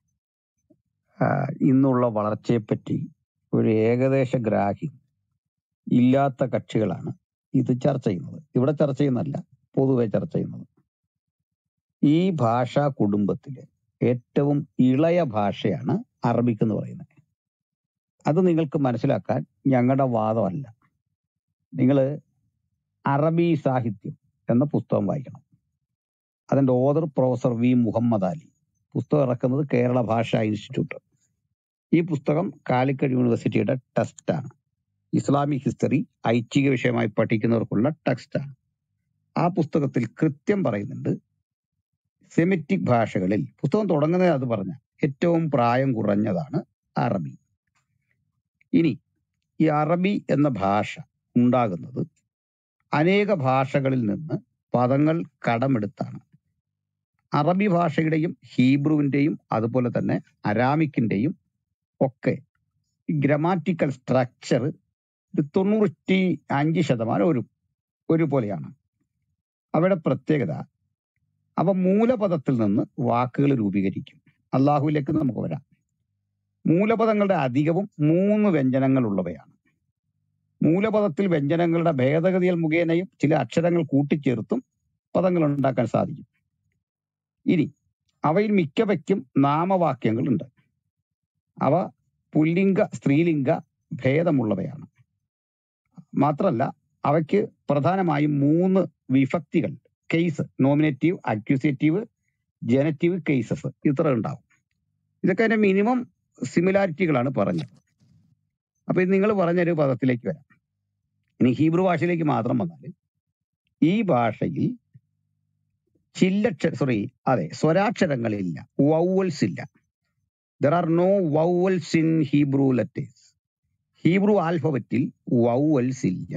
ആ, ഇന്നുള്ള വളർച്ചയെപ്പറ്റി ഒരു ഏകദേശ ഗ്രാഹ്യം ഇല്ലാത്ത കക്ഷികളാണ് ഇത് ചർച്ച ചെയ്യുന്നത്. ഇവിടെ ചർച്ച ചെയ്യുന്നതല്ല, പൊതുവെ ചർച്ച ചെയ്യുന്നത്. ഈ ഭാഷാ കുടുംബത്തിലെ ഏറ്റവും ഇളയ ഭാഷയാണ് അറബിക് എന്ന് പറയുന്നത്. അത് നിങ്ങൾക്ക് മനസ്സിലാക്കാൻ ഞങ്ങളുടെ വാദമല്ല. നിങ്ങൾ അറബി സാഹിത്യം എന്ന പുസ്തകം വായിക്കണം. അതിന്റെ author professor V Muhammad Ali. പുസ്തകം ഇറക്കുന്നത് കേരള ഭാഷാ ഇൻസ്റ്റിറ്റ്യൂട്ട്. ഈ പുസ്തകം കാലിക്കറ്റ് യൂണിവേഴ്സിറ്റിയുടെ ടെസ്റ്റാണ്. ഇസ്ലാമിക് ഹിസ്റ്ററി ഐച്ഛിക വിഷയമായി പഠിക്കുന്നവർക്കുള്ള ടെക്സ്റ്റാണ്. ആ പുസ്തകത്തിൽ കൃത്യം പറയുന്നുണ്ട്, സെമിറ്റിക് ഭാഷകളിൽ പുസ്തകം തുടങ്ങുന്നത് അത് പറഞ്ഞ ഏറ്റവും പ്രായം കുറഞ്ഞതാണ് അറബി. ഇനി ഈ അറബി എന്ന ഭാഷ ഉണ്ടാകുന്നത് അനേക ഭാഷകളിൽ നിന്ന് പദങ്ങൾ കടമെടുത്താണ്. അറബി ഭാഷയുടെയും ഹീബ്രുവിന്റെയും അതുപോലെ തന്നെ അരാമിക്കിന്റെയും ഒക്കെ ഗ്രമാറ്റിക്കൽ സ്ട്രക്ചർ തൊണ്ണൂറ്റി അഞ്ച് ശതമാനം ഒരു ഒരുപോലെയാണ്. അവയുടെ പ്രത്യേകത, അവ മൂലപദത്തിൽ നിന്ന് വാക്കുകൾ രൂപീകരിക്കും. അള്ളാഹുവിലേക്ക് നമുക്ക് വരാം. മൂലപദങ്ങളുടെ അധികവും മൂന്ന് വ്യഞ്ജനങ്ങൾ ഉള്ളവയാണ്. മൂലപദത്തിൽ വ്യഞ്ജനങ്ങളുടെ ഭേദഗതികൾ മുഖേനയും ചില അക്ഷരങ്ങൾ കൂട്ടിച്ചേർത്തും പദങ്ങൾ ഉണ്ടാക്കാൻ സാധിക്കും. ഇനി അവയിൽ മിക്കവയ്ക്കും നാമവാക്യങ്ങളുണ്ട്. അവ പുല്ലിംഗ സ്ത്രീലിംഗ ഭേദമുള്ളവയാണ്. മാത്രമല്ല അവയ്ക്ക് പ്രധാനമായും മൂന്ന് വിഭക്തികൾ, case, nominative, accusative, genitive cases ഇത്ര ഉണ്ടാവും. ഇതൊക്കെ അതിന്റെ മിനിമം സിമിലാരിറ്റികളാണ് പറഞ്ഞത്. അപ്പൊ ഇത് നിങ്ങൾ പറഞ്ഞൊരു പദത്തിലേക്ക് വരാം. ഇനി ഹീബ്രു ഭാഷയിലേക്ക് മാത്രം വന്നാൽ ഈ ഭാഷയിൽ ചില്ലക്ഷ സോറി അതെ സ്വരാക്ഷരങ്ങളില്ല, വൗവൽസ് ഇല്ല. There are no vowels in Hebrew letters. Hebrew ആൽഫബറ്റിൽ വൗവൽസ് ഇല്ല.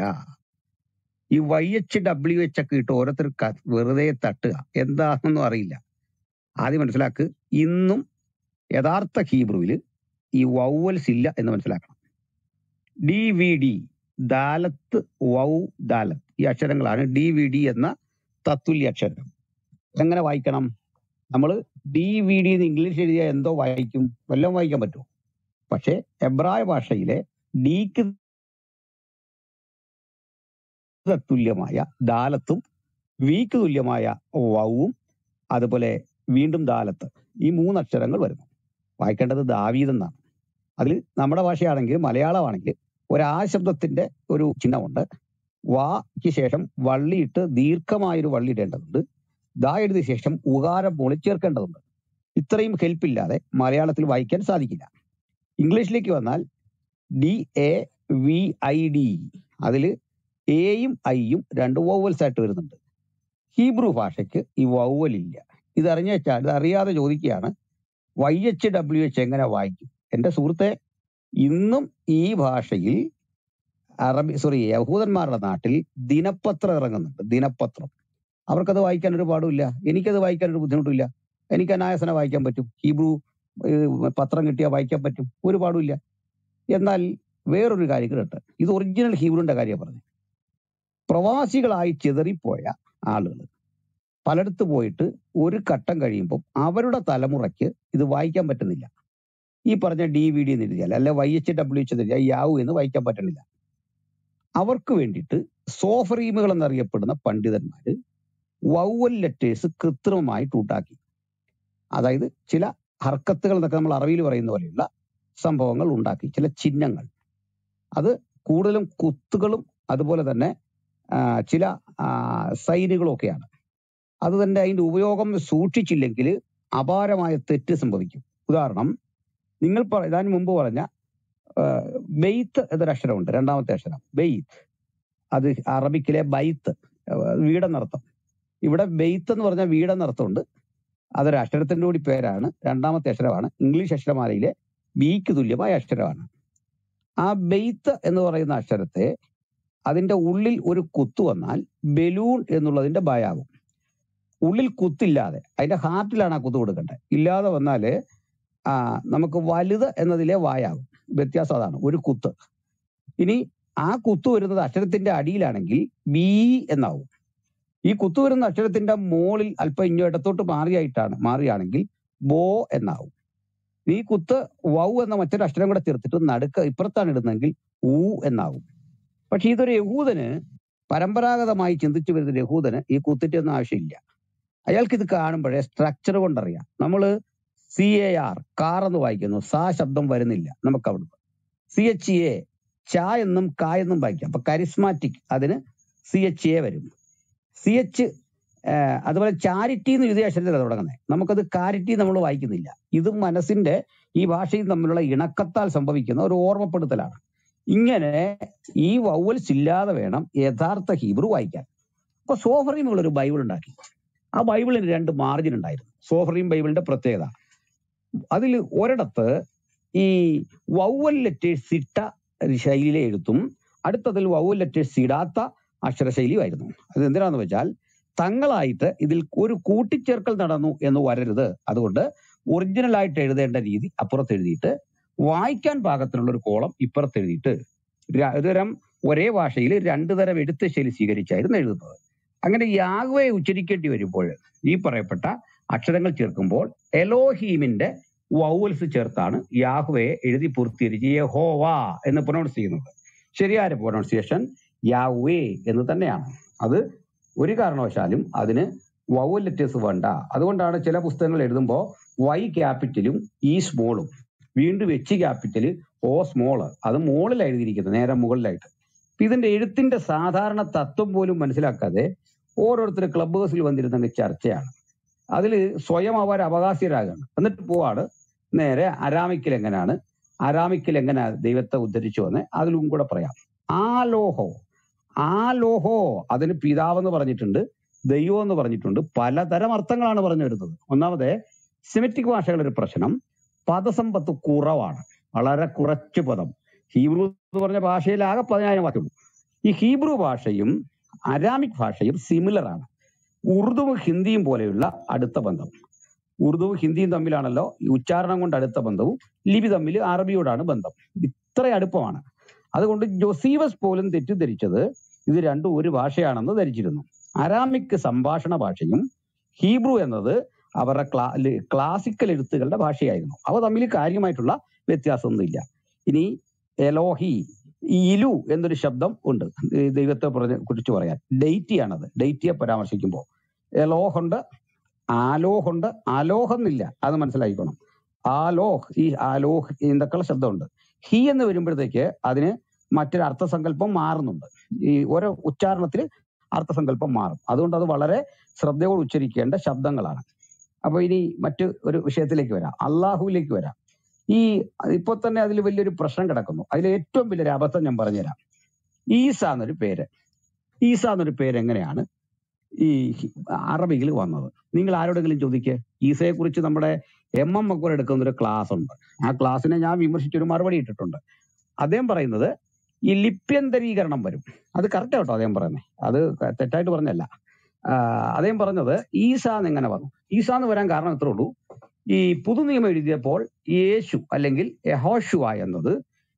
ഈ വൈ എച്ച് ഡബ്ല്യു എച്ച് ഒക്കെ ഇട്ട് ഓരോരുത്തർ ക- വെറുതെ തട്ടുക, എന്താണെന്നൊന്നും അറിയില്ല. ആദ്യം മനസ്സിലാക്ക്, ഇന്നും യഥാർത്ഥ ഹീബ്രുവിൽ ഈ വൗവൽസ് ഇല്ല എന്ന് മനസ്സിലാക്കണം. ഡി വി ഡി, ദാലത്ത്, വൗ, ദാലത്ത്, ഈ അക്ഷരങ്ങളാണ് ഡി വി ഡി എന്ന തത്തുല്യ അക്ഷരം. എങ്ങനെ വായിക്കണം? നമ്മൾ ഡി വി ഡി എന്ന് ഇംഗ്ലീഷ് എഴുതിയാൽ എന്തോ വായിക്കും, വല്ലതും വായിക്കാൻ പറ്റുമോ? പക്ഷേ എബ്രായ ഭാഷയിലെ ഡിക്ക് തുല്യമായ ദാലത്തും വിക്ക് തുല്യമായ വൗവും അതുപോലെ വീണ്ടും ദാലത്ത്, ഈ മൂന്ന് അക്ഷരങ്ങൾ വരുന്നു. വായിക്കേണ്ടത് ദാവീദ് എന്നാണ്. അതിൽ നമ്മുടെ ഭാഷയാണെങ്കിൽ മലയാളമാണെങ്കിൽ ഒരാ ശബ്ദത്തിന്റെ ഒരു ചിഹ്നമുണ്ട്. വാക്ക് ശേഷം വള്ളിയിട്ട് ദീർഘമായൊരു വള്ളി ഇടേണ്ടതുണ്ട്. ദാ എഴുതിയ ശേഷം ഉകാരം പോളി ചേർക്കേണ്ടതുണ്ട്. ഇത്രയും ഹെൽപ്പ് ഇല്ലാതെ മലയാളത്തിൽ വായിക്കാൻ സാധിക്കില്ല. ഇംഗ്ലീഷിലേക്ക് വന്നാൽ D A V I D, അതിൽ എയും ഐയും രണ്ട് വൗവൽസ് ആയിട്ട് വരുന്നുണ്ട്. ഹീബ്രു ഭാഷയ്ക്ക് ഈ വൗവൽ ഇല്ല. ഇത് അറിഞ്ഞ വെച്ചാൽ ഇത് അറിയാതെ ചോദിക്കുകയാണ്, വൈ എച്ച് ഡബ്ല്യു എച്ച് എങ്ങനെ വായിക്കും? എന്റെ സുഹൃത്തെ, ഇന്നും ഈ ഭാഷയിൽ അറബി സോറി യഹൂദന്മാരുടെ നാട്ടിൽ ദിനപത്രം ഇറങ്ങുന്നുണ്ട്. ദിനപത്രം അവർക്കത് വായിക്കാൻ ഒരു പാടുമില്ല. എനിക്കത് വായിക്കാൻ ഒരു ബുദ്ധിമുട്ടില്ല. എനിക്ക് അനായാസന വായിക്കാൻ പറ്റും. ഹീബ്രു ഏഹ്, പത്രം കിട്ടിയാൽ വായിക്കാൻ പറ്റും, ഒരു പാടുമില്ല. എന്നാൽ വേറൊരു കാര്യം കേട്ട്, ഇത് ഒറിജിനൽ ഹീബ്രുവിന്റെ കാര്യം പറഞ്ഞു. പ്രവാസികളായി ചിതറിപ്പോയ ആളുകൾ പലയിടത്ത് പോയിട്ട് ഒരു ഘട്ടം കഴിയുമ്പോൾ അവരുടെ തലമുറയ്ക്ക് ഇത് വായിക്കാൻ പറ്റുന്നില്ല. ഈ പറഞ്ഞ ഡി വി ഡി എന്ന് എഴുതിയാൽ അല്ലെ വൈ എച്ച് ഡബ്ല്യു എച്ച് എഴുതിയാൽ യാവു എന്ന് വായിക്കാൻ പറ്റുന്നില്ല. അവർക്ക് വേണ്ടിയിട്ട് സോഫറീമുകൾ എന്നറിയപ്പെടുന്ന പണ്ഡിതന്മാര് വൗവൽ ലെറ്റേഴ്സ് കൃത്രിമമായിട്ട് ഉണ്ടാക്കി. അതായത് ചില ഹർക്കത്തുകൾ എന്നൊക്കെ നമ്മൾ അറബിയിൽ പറയുന്ന പോലെയുള്ള സംഭവങ്ങൾ ഉണ്ടാക്കി, ചില ചിഹ്നങ്ങൾ. അത് കൂടുതലും കുത്തുകളും അതുപോലെ തന്നെ ആ, ചില ആ, സൈനുകളും ഒക്കെയാണ്. അത് തന്നെ അതിന്റെ ഉപയോഗം സൂക്ഷിച്ചില്ലെങ്കിൽ അപാരമായ തെറ്റ് സംഭവിക്കും. ഉദാഹരണം, നിങ്ങൾ പറ- ഞാൻ മുമ്പ് പറഞ്ഞ ബെയ്ത്ത് എന്നൊരു അക്ഷരമുണ്ട്, രണ്ടാമത്തെ അക്ഷരം ബെയ്ത്ത്. അത് അറബിക്കിലെ ബൈത്ത്, വീടെന്നർത്ഥം. ഇവിടെ ബെയ്ത്ത് എന്ന് പറഞ്ഞാൽ വീടെന്നർത്ഥമുണ്ട്. അതൊരു അക്ഷരത്തിന്റെ കൂടി പേരാണ്, രണ്ടാമത്തെ അക്ഷരമാണ്. ഇംഗ്ലീഷ് അക്ഷരമാലയിലെ ബിക്ക് തുല്യമായ അക്ഷരമാണ്. ആ ബെയ്ത്ത് എന്ന് പറയുന്ന അക്ഷരത്തെ അതിന്റെ ഉള്ളിൽ ഒരു കുത്തു വന്നാൽ ബലൂൺ എന്നുള്ളതിന്റെ ഭയാകും. ഉള്ളിൽ കുത്തില്ലാതെ അതിന്റെ ഹാർട്ടിലാണ് ആ കുത്തു കൊടുക്കേണ്ടത്. ഇല്ലാതെ വന്നാല് ആ നമുക്ക് വലുത് എന്നതിലെ വായാകും. വ്യത്യാസം അതാണ്, ഒരു കുത്ത്. ഇനി ആ കുത്തു വരുന്നത് അക്ഷരത്തിന്റെ അടിയിലാണെങ്കിൽ ബി എന്നാവും. ഈ കുത്തു വരുന്ന അക്ഷരത്തിന്റെ മോളിൽ അല്പം ഇഞ്ഞോ ഇടത്തോട്ട് മാറിയായിട്ടാണ് മാറിയാണെങ്കിൽ ബോ എന്നാവും. ഈ കുത്ത് വൗ എന്ന മറ്റൊരു അക്ഷരം കൂടെ ചേർത്തിട്ട് നടുക്ക് ഇപ്പുറത്താണ് ഇടുന്നതെങ്കിൽ ഊ എന്നാവും. പക്ഷെ ഇതൊരു യഹൂദന്, പരമ്പരാഗതമായി ചിന്തിച്ചു വരുന്ന ഒരു യഹൂദന് ഈ കുത്തിന്റെ ഒന്നും ആവശ്യമില്ല. അയാൾക്ക് ഇത് കാണുമ്പോഴേ സ്ട്രക്ചർ കൊണ്ടറിയാം. നമ്മള് സി എ ആർ കാർ എന്ന് വായിക്കുന്നു, സാ ശബ്ദം വരുന്നില്ല നമുക്ക് അവിടുന്ന്. സി എച്ച് എ ച എന്നും കാ എന്നും വായിക്കാം. അപ്പൊ കരിസ്മാറ്റിക്, അതിന് സി എച്ച് എ വരും. സി എച്ച് അതുപോലെ ചാരിറ്റി എന്ന് എഴുതിയ അക്ഷരത്തിലാണ് തുടങ്ങുന്നത്. നമുക്കത് കാരിറ്റി നമ്മൾ വായിക്കുന്നില്ല. ഇതും മനസ്സിന്റെ ഈ ഭാഷയും തമ്മിലുള്ള ഇണക്കത്താൽ സംഭവിക്കുന്ന ഒരു ഓർമ്മപ്പെടുത്തലാണ്. ഇങ്ങനെ ഈ വൗവൽസ് ഇല്ലാതെ വേണം യഥാർത്ഥ ഹീബ്രു വായിക്കാൻ. അപ്പൊ സോഫറീമുകൾ ഒരു ബൈബിൾ ഉണ്ടാക്കി. ആ ബൈബിളിന് രണ്ട് മാർജിൻ ഉണ്ടായിരുന്നു. സോഫറീം ബൈബിളിന്റെ പ്രത്യേകത, അതിൽ ഒരിടത്ത് ഈ വൗവൽ ലെറ്റേഴ്സ് ഇട്ട ശൈലിയിലെ എഴുത്തും അടുത്തതിൽ വൗവൽ ലെറ്റേഴ്സ് ഇടാത്ത അക്ഷരശൈലിയുമായിരുന്നു. അത് എന്തിനാന്ന് വെച്ചാൽ തങ്ങളായിട്ട് ഇതിൽ ഒരു കൂട്ടിച്ചേർക്കൽ നടന്നു എന്ന് വരരുത്. അതുകൊണ്ട് ഒറിജിനൽ ആയിട്ട് എഴുതേണ്ട രീതി അപ്പുറത്ത് എഴുതിയിട്ട് വായിക്കാൻ പാകത്തിനുള്ള ഒരു കോളം ഇപ്പുറത്ത് എഴുതിയിട്ട് ര- ഒരു തരം ഒരേ ഭാഷയിൽ രണ്ടു തരം എഴുത്ത് ശൈലി സ്വീകരിച്ചായിരുന്നു എഴുതുന്നത്. അങ്ങനെ യാഹ്വയെ ഉച്ചരിക്കേണ്ടി വരുമ്പോൾ ഈ പറയപ്പെട്ട അക്ഷരങ്ങൾ ചേർക്കുമ്പോൾ എലോഹീമിന്റെ വൗവൽസ് ചേർത്താണ് യാഹ്വയെ എഴുതി പൂർത്തീകരിച്ച് യഹോവ എന്ന് പ്രൊനൗൺസ് ചെയ്യുന്നത്. ശരിയായ പ്രൊനൗൺസിയേഷൻ യാഹ്വേ എന്ന് തന്നെയാണ്. അത് ഒരു കാരണവശാലും അതിന് വൗവൽ ലെറ്റേഴ്സ് വേണ്ട. അതുകൊണ്ടാണ് ചില പുസ്തകങ്ങൾ എഴുതുമ്പോൾ വൈ ക്യാപിറ്റലും ഇ സ്മോളും, വീണ്ടും എച്ച് ക്യാപിറ്റല് ഓ സ്മോള്, അത് മുകളിൽ എഴുതിയിരിക്കുന്നത്, നേരെ മുകളിലായിട്ട്. അപ്പൊ ഇതിന്റെ എഴുത്തിന്റെ സാധാരണ തത്വം പോലും മനസ്സിലാക്കാതെ ഓരോരുത്തർ ക്ലബ് ഹൗസിൽ വന്നിരുന്ന ചർച്ചയാണ്. അതിൽ സ്വയം അവർ അവകാശിയരാകാണ്. എന്നിട്ട് പോവാണ് നേരെ അരാമിക്കിൽ എങ്ങനെയാണ്, അരാമിക്കിൽ എങ്ങനെ ദൈവത്തെ ഉദ്ധരിച്ചു വന്ന് അതിലും കൂടെ പറയാം. ആ ലോഹോ ആ ലോഹോ അതിന് പിതാവെന്ന് പറഞ്ഞിട്ടുണ്ട്, ദൈവം എന്ന് പറഞ്ഞിട്ടുണ്ട്. പലതരം അർത്ഥങ്ങളാണ് പറഞ്ഞു വരുന്നത്. ഒന്നാമത് സെമിറ്റിക് ഭാഷകളുടെ ഒരു പ്രശ്നം, പദസമ്പത്ത് കുറവാണ്, വളരെ കുറച്ച് പദം. ഹീബ്രു എന്ന് പറഞ്ഞ ഭാഷയിൽ ആകെ പതിനായിരം വാക്കുള്ളൂ. ഈ ഹീബ്രു ഭാഷയും അരാമിക് ഭാഷയും സിമിലർ ആണ്. ഉറുദുവും ഹിന്ദിയും പോലെയുള്ള അടുത്ത ബന്ധം. ഉറുദുവും ഹിന്ദിയും തമ്മിലാണല്ലോ ഈ ഉച്ചാരണം കൊണ്ട് അടുത്ത ബന്ധവും, ലിപി തമ്മിൽ അറബിയോടാണ് ബന്ധം. ഇത്ര അടുപ്പമാണ്. അതുകൊണ്ട് ജോസീവസ് പോലും തെറ്റിദ്ധരിച്ചത് ഇത് രണ്ടും ഒരു ഭാഷയാണെന്ന് ധരിച്ചിരുന്നു. അരാമിക് സംഭാഷണ ഭാഷയും ഹീബ്രു എന്നത് അവരുടെ ക്ലാ ക്ലാസിക്കൽ എഴുത്തുകളുടെ ഭാഷയായിരുന്നു. അവ തമ്മിൽ കാര്യമായിട്ടുള്ള വ്യത്യാസമൊന്നുമില്ല. ഇനി എലോഹി, ഇലു എന്നൊരു ശബ്ദം ഉണ്ട് ഈ ദൈവത്തെ പറഞ്ഞ കുറിച്ച് പറയാൻ. ഡെയ്റ്റിയാണത്. ഡെയ്റ്റിയെ പരാമർശിക്കുമ്പോൾ എലോഹുണ്ട്, ആലോഹുണ്ട്. അലോഹെന്നില്ല, അത് മനസ്സിലാക്കിക്കണം. ആലോഹ്, ഈ ആലോഹ് എന്നൊക്കെയുള്ള ശബ്ദമുണ്ട്. ഹി എന്ന് വരുമ്പോഴത്തേക്ക് അതിന് മറ്റൊരു അർത്ഥസങ്കല്പം മാറുന്നുണ്ട്. ഈ ഓരോ ഉച്ചാരണത്തിൽ അർത്ഥസങ്കല്പം മാറും. അതുകൊണ്ട് അത് വളരെ ശ്രദ്ധയോട് ഉച്ചരിക്കേണ്ട ശബ്ദങ്ങളാണ്. അപ്പൊ ഇനി മറ്റു ഒരു വിഷയത്തിലേക്ക് വരാം, അള്ളാഹുവിലേക്ക് വരാം. ഈ ഇപ്പൊ തന്നെ അതിൽ വലിയൊരു പ്രശ്നം കിടക്കുന്നു. അതിൽ ഏറ്റവും വലിയൊരു അബദ്ധം ഞാൻ പറഞ്ഞുതരാം. ഈസ എന്നൊരു പേര്, ഈസ എന്നൊരു പേര് എങ്ങനെയാണ് ഈ അറബിയിൽ വന്നത്? നിങ്ങൾ ആരോടെങ്കിലും ചോദിക്കുക. ഈസയെ കുറിച്ച് നമ്മുടെ എം എം മക്കൂർ എടുക്കുന്ന ഒരു ക്ലാസ് ഉണ്ട്. ആ ക്ലാസ്സിനെ ഞാൻ വിമർശിച്ചൊരു മറുപടി ഇട്ടിട്ടുണ്ട്. അദ്ദേഹം പറയുന്നത് ഈ ലിപ്യന്തരീകരണം വരും. അത് കറക്റ്റ് കേട്ടോ അദ്ദേഹം പറയുന്നത്, അത് തെറ്റായിട്ട് പറഞ്ഞല്ല. ആഹ് അദ്ദേഹം പറഞ്ഞത് ഈസ എന്നെങ്ങനെ വന്നു. ഈസ എന്ന് വരാൻ കാരണം ഇത്രേ ഉള്ളൂ, ഈ പുതുനിയമം എഴുതിയപ്പോൾ യേശു അല്ലെങ്കിൽ യഹോഷുവ എന്നത്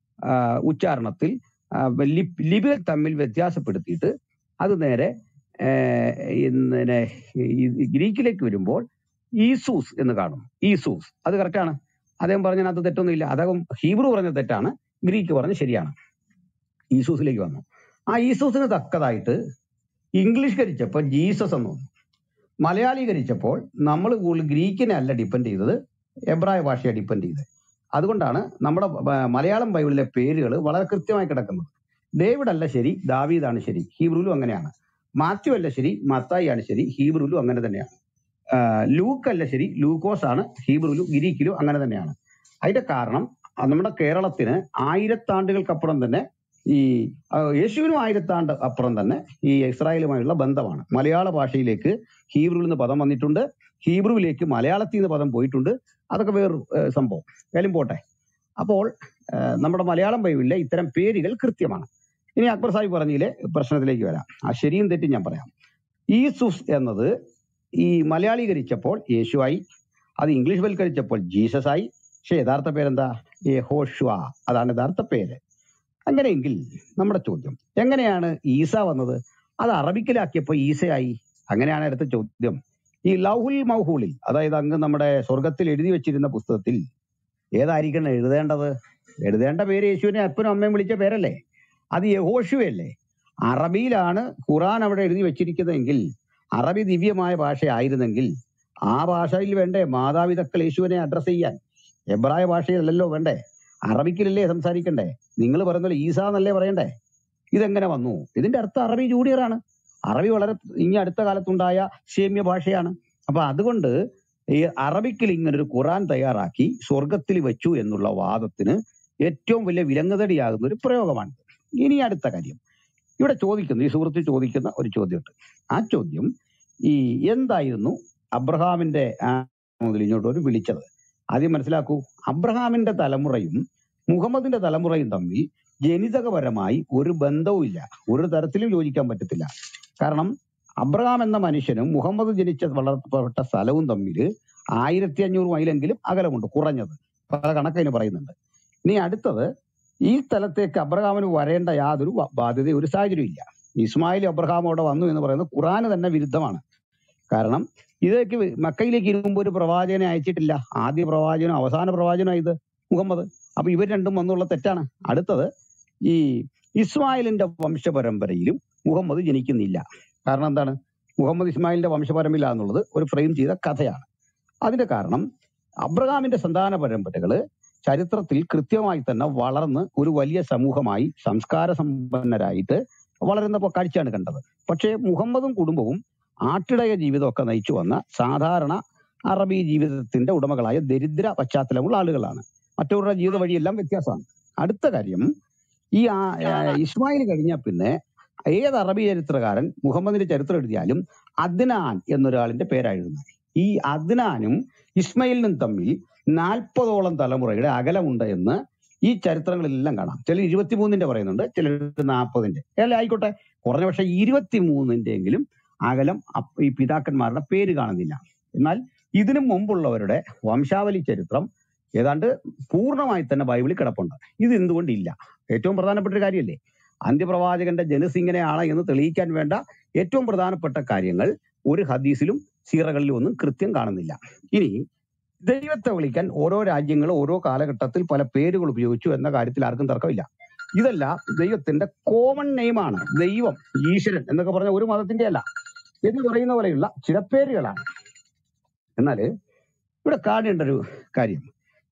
ആഹ് ഉച്ചാരണത്തിൽ ആഹ് ലിപ് ലിപികൾ തമ്മിൽ വ്യത്യാസപ്പെടുത്തിയിട്ട് അത് നേരെ ഏഹ് ഇങ്ങനെ ഈ ഗ്രീക്കിലേക്ക് വരുമ്പോൾ ഈസൂസ് എന്ന് കാണും. ഈസൂസ്, അത് കറക്റ്റാണ്. അദ്ദേഹം പറഞ്ഞതിനകത്ത് തെറ്റൊന്നുമില്ല. അദ്ദേഹം ഹീബ്രു പറഞ്ഞ തെറ്റാണ്, ഗ്രീക്ക് പറഞ്ഞ് ശരിയാണ്. ഈസൂസിലേക്ക് വന്നു. ആ ഈസൂസിന് തക്കതായിട്ട് ഇംഗ്ലീഷ്കരിച്ചപ്പോൾ ജീസസ് എന്ന് വന്നു. മലയാളീകരിച്ചപ്പോൾ നമ്മൾ കൂടുതൽ ഗ്രീക്കിനെ അല്ല ഡിപ്പെൻഡ് ചെയ്തത്, എബ്രായ ഭാഷയെ ഡിപ്പെൻഡ് ചെയ്തത്. അതുകൊണ്ടാണ് നമ്മുടെ ബ- മലയാളം ബൈബിളിലെ പേരുകൾ വളരെ കൃത്യമായി കിടക്കുന്നത്. ഡേവിഡ് അല്ല ശരി, ദാവീദാണ് ശരി, ഹീബ്രുവിലും അങ്ങനെയാണ്. മാത്യു അല്ല ശരി, മത്തായി ആണ് ശരി, ഹീബ്രുവിലും അങ്ങനെ തന്നെയാണ്. ആഹ് ലൂക്ക് അല്ല ശരി, ലൂക്കോസ് ആണ് ഹീബ്രുവിലും ഗ്രീക്കിലും അങ്ങനെ തന്നെയാണ്. അതിന്റെ കാരണം ആ നമ്മുടെ കേരളത്തിന് ആയിരത്താണ്ടുകൾക്കപ്പുറം തന്നെ ഈ ആ, യേശുവിനും ആയിരത്താണ്ട് അപ്പുറം തന്നെ ഈ ഇസ്രായേലുമായുള്ള ബന്ധമാണ്. മലയാള ഭാഷയിലേക്ക് ഹീബ്രുവിൽ നിന്ന് പദം വന്നിട്ടുണ്ട്, ഹീബ്രുവിലേക്ക് മലയാളത്തിൽ നിന്ന് പദം പോയിട്ടുണ്ട്. അതൊക്കെ വേറൊരു ഏഹ്, സംഭവം. ഏതായാലും പോട്ടെ. അപ്പോൾ ഏഹ്, നമ്മുടെ മലയാളം ബൈബിളിലെ ഇത്തരം പേരുകൾ കൃത്യമാണ്. ഇനി അക്ബർ സാഹിബ് പറഞ്ഞതിലെ പ്രശ്നത്തിലേക്ക് വരാം. ആ ശരിയും തെറ്റും ഞാൻ പറയാം. ഈസുസ് എന്നത് ഈ മലയാളീകരിച്ചപ്പോൾ യേശുവായി, അത് ഇംഗ്ലീഷ് വൽക്കരിച്ചപ്പോൾ ജീസസ് ആയി. പക്ഷെ യഥാർത്ഥ പേരെന്താ? യഹോഷുവ, അതാണ് യഥാർത്ഥ പേര്. അങ്ങനെയെങ്കിൽ നമ്മുടെ ചോദ്യം, എങ്ങനെയാണ് ഈസ വന്നത്? അത് അറബിക്കിലാക്കിയപ്പോൾ ഈസയായി. അങ്ങനെയാണ് അടുത്ത ചോദ്യം. ഈ ലൗഹുൽ മൗഹൂലിൽ, അതായത് അങ്ങ് നമ്മുടെ സ്വർഗത്തിൽ എഴുതി വെച്ചിരുന്ന പുസ്തകത്തിൽ ഏതായിരിക്കണം എഴുതേണ്ടത്? എഴുതേണ്ട പേര് യേശുവിനെ അപ്പനും അമ്മയും വിളിച്ച പേരല്ലേ, അത് യഹോഷുവല്ലേ. അറബിയിലാണ് ഖുറാൻ അവിടെ എഴുതി വെച്ചിരിക്കുന്നതെങ്കിൽ, അറബി ദിവ്യമായ ഭാഷയായിരുന്നെങ്കിൽ ആ ഭാഷയിൽ വേണ്ടേ മാതാപിതാക്കൾ യേശുവിനെ അഡ്രസ് ചെയ്യാൻ? എബ്രായ ഭാഷയിലല്ലോ വേണ്ടേ, അറബിക്കിലല്ലേ സംസാരിക്കണ്ടേ? നിങ്ങൾ പറയുന്നത് ഈസ എന്നല്ലേ പറയണ്ടേ? ഇതെങ്ങനെ വന്നു? ഇതിന്റെ അർത്ഥം അറബി ജൂനിയറാണ്. അറബി വളരെ ഇനി അടുത്ത കാലത്തുണ്ടായ സേമ്യ ഭാഷയാണ്. അപ്പൊ അതുകൊണ്ട് ഈ അറബിക്കിൽ ഇങ്ങനൊരു ഖുറാൻ തയ്യാറാക്കി സ്വർഗത്തിൽ വെച്ചു എന്നുള്ള വാദത്തിന് ഏറ്റവും വലിയ വിലങ്ങുതടിയാകുന്ന ഒരു പ്രയോഗമാണ്. ഇനി അടുത്ത കാര്യം ഇവിടെ ചോദിക്കുന്നു, ഈ സുഹൃത്ത് ചോദിക്കുന്ന ഒരു ചോദ്യമുണ്ട്. ആ ചോദ്യം ഈ എന്തായിരുന്നു അബ്രഹാമിന്റെ ആ മുതൽ ഇങ്ങോട്ട് ഒരു വിളിച്ചത്? ആദ്യം മനസ്സിലാക്കൂ, അബ്രഹാമിന്റെ തലമുറയും മുഹമ്മദിന്റെ തലമുറയും തമ്മിൽ ജനിതകപരമായി ഒരു ബന്ധവും ഇല്ല, ഒരു തരത്തിലും യോജിക്കാൻ പറ്റത്തില്ല. കാരണം അബ്രഹാം എന്ന മനുഷ്യനും മുഹമ്മദ് ജനിച്ച വളർത്തപ്പെട്ട സ്ഥലവും തമ്മിൽ ആയിരത്തി അഞ്ഞൂറ് മൈലെങ്കിലും അകലമുണ്ട്, കുറഞ്ഞത്. പല കണക്കതിന് പറയുന്നുണ്ട്. ഇനി അടുത്തത്, ഈ സ്ഥലത്തേക്ക് അബ്രഹാമിന് വരേണ്ട യാതൊരു ബ- ബാധ്യതയും ഒരു സാഹചര്യം ഇല്ല. ഇസ്മായിൽ അബ്രഹാം അവിടെ വന്നു എന്ന് പറയുന്നത് ഖുറാന് തന്നെ വിരുദ്ധമാണ്. കാരണം ഇതൊക്കെ മക്കയിലേക്ക് ഇരുമ്പോ ഒരു പ്രവാചകനെ അയച്ചിട്ടില്ല. ആദ്യ പ്രവാചകനും അവസാന പ്രവാചകനും ഇത് മുഹമ്മദ്. അപ്പൊ ഇവർ രണ്ടും വന്നുള്ള തെറ്റാണ്. അടുത്തത്, ഈ ഇസ്മായിലിന്റെ വംശപരമ്പരയിലും മുഹമ്മദ് ജനിക്കുന്നില്ല. കാരണം എന്താണ്? മുഹമ്മദ് ഇസ്മായിലിന്റെ വംശപരമ്പര എന്നുള്ളത് ഒരു ഫ്രെയിം ചെയ്ത കഥയാണ്. അതിന്റെ കാരണം അബ്രഹാമിന്റെ സന്താന പരമ്പരകള് ചരിത്രത്തിൽ കൃത്യമായി തന്നെ വളർന്ന് ഒരു വലിയ സമൂഹമായി സംസ്കാര സമ്പന്നരായിട്ട് വളരുന്ന കാഴ്ചയാണ് കണ്ടത്. പക്ഷേ മുഹമ്മദും കുടുംബവും ആട്ടിടയ ജീവിതമൊക്കെ നയിച്ചു വന്ന സാധാരണ അറബി ജീവിതത്തിന്റെ ഉടമകളായ ദരിദ്ര പശ്ചാത്തലമുള്ള ആളുകളാണ്. മറ്റവരുടെ ജീവിത വഴിയെല്ലാം വ്യത്യാസമാണ്. അടുത്ത കാര്യം, ഈ ആ- ആ, ഇസ്മായിൽ കഴിഞ്ഞാൽ പിന്നെ ഏത് അറബി ചരിത്രകാരൻ മുഹമ്മദിന്റെ ചരിത്രം എഴുതിയാലും അദ്നാൻ എന്നൊരാളിന്റെ പേരായിരുന്നത്. ഈ അദ്നാനും ഇസ്മയിലിനും തമ്മിൽ നാൽപ്പതോളം തലമുറയുടെ അകലമുണ്ട് എന്ന് ഈ ചരിത്രങ്ങളിലെല്ലാം കാണാം. ചിലർ ഇരുപത്തിമൂന്നിന്റെ പറയുന്നുണ്ട്, ചിലർ നാൽപ്പതിന്റെ. അല്ല ആയിക്കോട്ടെ, കുറഞ്ഞ പക്ഷെ ഇരുപത്തിമൂന്നിന്റെ എങ്കിലും അകലം അപ്പ- ഈ പിതാക്കന്മാരുടെ പേര് കാണുന്നില്ല. എന്നാൽ ഇതിനു മുമ്പുള്ളവരുടെ വംശാവലി ചരിത്രം ഏതാണ്ട് പൂർണ്ണമായി തന്നെ ബൈബിളിൽ കിടപ്പുണ്ട്. ഇത് എന്തുകൊണ്ടില്ല? ഏറ്റവും പ്രധാനപ്പെട്ട ഒരു കാര്യമല്ലേ, അന്ത്യപ്രവാചകന്റെ ജനസ് ഇങ്ങനെയാണ് എന്ന് തെളിയിക്കാൻ വേണ്ട ഏറ്റവും പ്രധാനപ്പെട്ട കാര്യങ്ങൾ ഒരു ഹദീസിലും സീറകളിലും ഒന്നും കൃത്യം കാണുന്നില്ല. ഇനി ദൈവത്തെ വിളിക്കാൻ ഓരോ രാജ്യങ്ങളും ഓരോ കാലഘട്ടത്തിൽ പല പേരുകൾ ഉപയോഗിച്ചു എന്ന കാര്യത്തിൽ ആർക്കും തർക്കമില്ല. ഇതല്ല ദൈവത്തിന്റെ കോമൺ നെയിമാണ്. ദൈവം, ഈശ്വരൻ എന്നൊക്കെ പറഞ്ഞ ഒരു മതത്തിന്റെ അല്ല എന്ന് പറയുന്ന പോലെയുള്ള ചില പേരുകളാണ്. എന്നാൽ ഇവിടെ കാണേണ്ട ഒരു കാര്യം,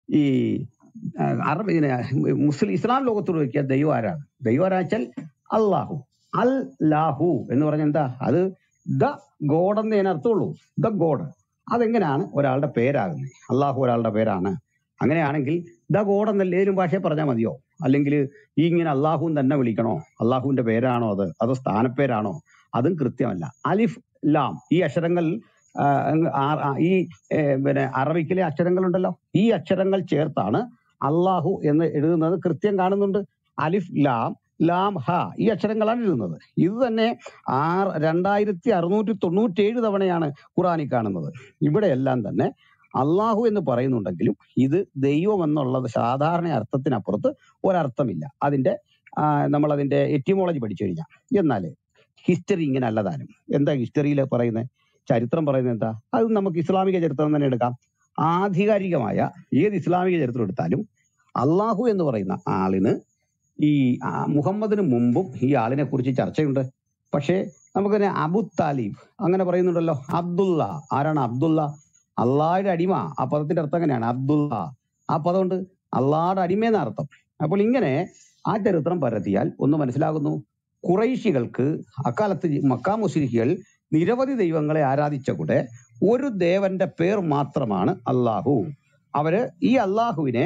ഈ ആ, അറബ് ഇതിനെ മുസ്ലിം ഇസ്ലാം ലോകത്തോട് ചോദിക്കുക ദൈവം ആരാണ്? ദൈവം ആരാ വെച്ചാൽ അള്ളാഹു. അൽ ലാഹു എന്ന് പറഞ്ഞ എന്താ? അത് ദ ഗോഡ് എന്നേ അർത്ഥമുള്ളൂ. The God. അതെങ്ങനെയാണ് ഒരാളുടെ പേരാകുന്നത്? അള്ളാഹു ഒരാളുടെ പേരാണ്. അങ്ങനെയാണെങ്കിൽ ദ ഗോഡ് എന്നല്ല ഏതെങ്കിലും ഭാഷയെ പറഞ്ഞാൽ മതിയോ? അല്ലെങ്കിൽ ഈ ഇങ്ങനെ അള്ളാഹു തന്നെ വിളിക്കണോ? അള്ളാഹുവിന്റെ പേരാണോ അത്? അതോ സ്ഥാനപ്പേരാണോ? അതും കൃത്യമല്ല. അലിഫ് ലാം ഈ അക്ഷരങ്ങൾ ആ, അങ്ങ് ആ- ആ- ഈ ഏ, പിന്നെ അറബിക്കിലെ അക്ഷരങ്ങളുണ്ടല്ലോ, ഈ അക്ഷരങ്ങൾ ചേർത്താണ് അള്ളാഹു എന്ന് എഴുതുന്നത് കൃത്യം കാണുന്നുണ്ട്. അലിഫ് ലാം ലാം ഹ ഈ അക്ഷരങ്ങളാണ് എഴുതുന്നത്. ഇത് തന്നെ ആറ് രണ്ടായിരത്തി അറുന്നൂറ്റി തൊണ്ണൂറ്റി ഏഴ് തവണയാണ് ഖുറാനിൽ കാണുന്നത്. ഇവിടെയെല്ലാം തന്നെ അള്ളാഹു എന്ന് പറയുന്നുണ്ടെങ്കിലും ഇത് ദൈവം എന്നുള്ളത് സാധാരണ അർത്ഥത്തിനപ്പുറത്ത് ഒരർത്ഥമില്ല. അതിന്റെ ആ, നമ്മളതിന്റെ എറ്റിമോളജി പഠിച്ചു കഴിഞ്ഞാൽ. എന്നാൽ ഹിസ്റ്ററി ഇങ്ങനെ അല്ലതാനും. എന്താ ഹിസ്റ്ററിയിൽ പറയുന്നത്? ചരിത്രം പറയുന്നത് എന്താ? അത് നമുക്ക് ഇസ്ലാമിക ചരിത്രം തന്നെ എടുക്കാം. ആധികാരികമായ ഏത് ഇസ്ലാമിക ചരിത്രം എടുത്താലും അള്ളാഹു എന്ന് പറയുന്ന ആളിന് ഈ ആ, മുഹമ്മദിന് മുമ്പും ഈ ആളിനെ കുറിച്ച് ചർച്ചയുണ്ട്. പക്ഷേ നമുക്കതിനെ അബു താലിബ് അങ്ങനെ പറയുന്നുണ്ടല്ലോ. അബ്ദുള്ള ആരാണ്? അബ്ദുള്ള അള്ളാഹയുടെ അടിമ. ആ പദത്തിന്റെ അർത്ഥം എങ്ങനെയാണ്? അബ്ദുള്ള. ആ പദമുണ്ട് അള്ളാഹയുടെ അടിമയെന്ന അർത്ഥം. അപ്പോൾ ഇങ്ങനെ ആ ചരിത്രം പരത്തിയാൽ ഒന്ന് മനസ്സിലാകുന്നു, ഖുറൈശികൾക്ക് അക്കാലത്ത് മക്കാ മുശ്രിക്കുകൾ നിരവധി ദൈവങ്ങളെ ആരാധിച്ച കൂടെ ഒരു ദേവന്റെ പേർ മാത്രമാണ് അള്ളാഹു. അവര് ഈ അള്ളാഹുവിനെ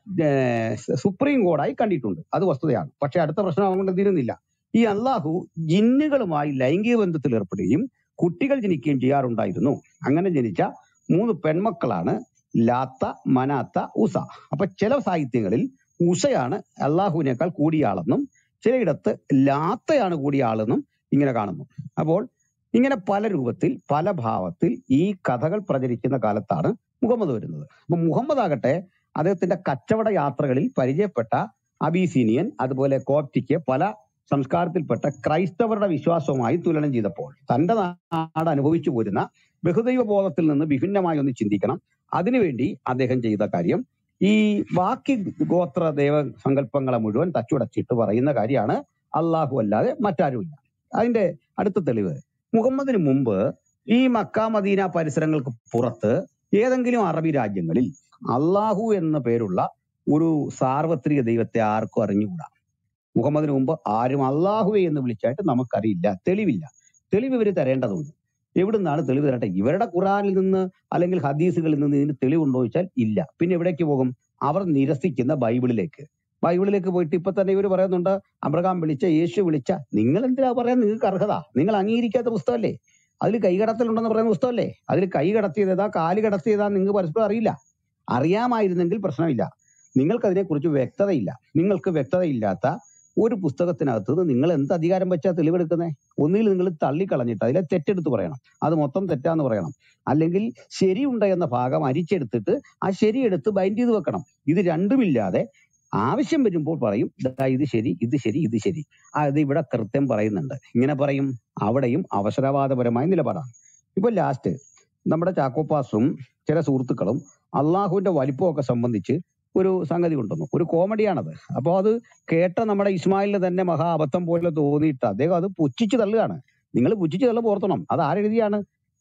ഏർ സുപ്രീം കോഡായി കണ്ടിട്ടുണ്ട്. അത് വസ്തുതയാണ്. പക്ഷെ അടുത്ത പ്രശ്നം അതുകൊണ്ട് തീരുന്നില്ല. ഈ അള്ളാഹു ജിന്നുകളുമായി ലൈംഗിക ബന്ധത്തിൽ ഏർപ്പെടുകയും കുട്ടികൾ ജനിക്കുകയും ചെയ്യാറുണ്ടായിരുന്നു. അങ്ങനെ ജനിച്ച മൂന്ന് പെൺമക്കളാണ് ലാത്ത, മനാത്ത, ഉസ. അപ്പൊ ചില സാഹിത്യങ്ങളിൽ ഉസയാണ് അള്ളാഹുവിനേക്കാൾ കൂടിയ ആളെന്നും ചിലയിടത്ത് ലാത്തയാണ് കൂടിയ ആളെന്നും ഇങ്ങനെ കാണുന്നു. അപ്പോൾ ഇങ്ങനെ പല രൂപത്തിൽ പല ഭാവത്തിൽ ഈ കഥകൾ പ്രചരിക്കുന്ന കാലത്താണ് മുഹമ്മദ് വരുന്നത്. അപ്പൊ മുഹമ്മദ് ആകട്ടെ അദ്ദേഹത്തിന്റെ കച്ചവട യാത്രകളിൽ പരിചയപ്പെട്ട അബീസീനിയൻ അതുപോലെ കോപ്റ്റിക്ക് പല സംസ്കാരത്തിൽപ്പെട്ട ക്രൈസ്തവരുടെ വിശ്വാസവുമായി തുലനം ചെയ്തപ്പോൾ തന്റെ നാട് അനുഭവിച്ചു പോരുന്ന ബഹുദൈവ ബോധത്തിൽ നിന്ന് വിഭിന്നമായി ഒന്ന് ചിന്തിക്കണം. അതിനുവേണ്ടി അദ്ദേഹം ചെയ്ത കാര്യം ഈ ബാക്കി ഗോത്ര ദൈവ സങ്കല്പങ്ങളെ മുഴുവൻ തച്ചുടച്ചിട്ട് പറയുന്ന കാര്യമാണ് അള്ളാഹു അല്ലാതെ മറ്റാരുമില്ല. അതിന്റെ അടുത്ത തെളിവ് മുഹമ്മദിന് മുമ്പ് ഈ മക്ക മദീന പരിസരങ്ങൾക്ക് പുറത്ത് ഏതെങ്കിലും അറബി രാജ്യങ്ങളിൽ അള്ളാഹു എന്ന പേരുള്ള ഒരു സാർവത്രിക ദൈവത്തെ ആർക്കും അറിഞ്ഞുകൂടാ. മുഹമ്മദിന് മുമ്പ് ആരും അള്ളാഹുവെ എന്ന് വിളിച്ചായിട്ട് നമുക്കറിയില്ല, തെളിവില്ല. തെളിവ് ഇവർ തരേണ്ടതുണ്ട്. എവിടുന്നാണ് തെളിവ് തരട്ടെ? ഇവരുടെ ഖുറാനിൽ നിന്ന് അല്ലെങ്കിൽ ഹദീസുകളിൽ നിന്ന് ഇതിന് തെളിവുണ്ടോ ചോദിച്ചാൽ ഇല്ല. പിന്നെ എവിടേക്ക് പോകും? അവർ നിരസിക്കുന്ന ബൈബിളിലേക്ക്. ബൈബിളിലേക്ക് പോയിട്ട് ഇപ്പൊ തന്നെ ഇവർ പറയുന്നുണ്ട് അബ്രഹാം വിളിച്ച, യേശു വിളിച്ച. നിങ്ങൾ എന്തിനാ പറയാൻ? നിങ്ങൾക്ക് അർഹത. നിങ്ങൾ അംഗീകരിക്കാത്ത പുസ്തകമല്ലേ? അതിൽ കൈകടത്തലുണ്ടെന്ന് പറയുന്ന പുസ്തകമല്ലേ? അതിൽ കൈ കടത്തിയതാ കാല് കടത്തിയതാ നിങ്ങൾക്ക് പരസ്പരം അറിയില്ല. അറിയാമായിരുന്നെങ്കിൽ പ്രശ്നമില്ല. നിങ്ങൾക്ക് അതിനെക്കുറിച്ച് വ്യക്തതയില്ല. നിങ്ങൾക്ക് വ്യക്തതയില്ലാത്ത ഒരു പുസ്തകത്തിനകത്ത് നിന്ന് നിങ്ങൾ എന്ത് അധികാരം വെച്ചാൽ തെളിവെടുക്കുന്നത്? ഒന്നുകിൽ നിങ്ങൾ തള്ളിക്കളഞ്ഞിട്ട് അതിലെ തെറ്റെടുത്ത് പറയണം, അത് മൊത്തം തെറ്റാന്ന് പറയണം. അല്ലെങ്കിൽ ശരിയുണ്ട് എന്ന ഭാഗം അരിച്ചെടുത്തിട്ട് ആ ശരിയെടുത്ത് ബൈൻഡ് ചെയ്ത് വെക്കണം. ഇത് രണ്ടുമില്ലാതെ ആവശ്യം വരുമ്പോൾ പറയും ദാ ഇത് ശരി, ഇത് ശരി, ഇത് ശരി, അത് ഇവിടെ കൃത്യം പറയുന്നുണ്ട്. ഇങ്ങനെ പറയും. അവിടെയും അവസരവാദപരമായ നിലപാടാണ്. ഇപ്പൊ ലാസ്റ്റ് നമ്മുടെ ചാക്കോപ്പാസും ചില സുഹൃത്തുക്കളും അള്ളാഹുവിന്റെ വലിപ്പമൊക്കെ സംബന്ധിച്ച് ഒരു സംഗതി കൊണ്ടുവന്നു. ഒരു കോമഡിയാണത്. അപ്പോൾ അത് കേട്ട നമ്മുടെ ഇസ്മായിലിന് തന്നെ മഹാ അബദ്ധം പോലെ തോന്നിയിട്ട് അദ്ദേഹം അത് പുച്ഛിച്ച് തള്ളുകയാണ്. നിങ്ങൾ പുച്ഛിച്ച് തള്ളും ഓർത്തണം. അത് ആരെഴുതിയാണ്?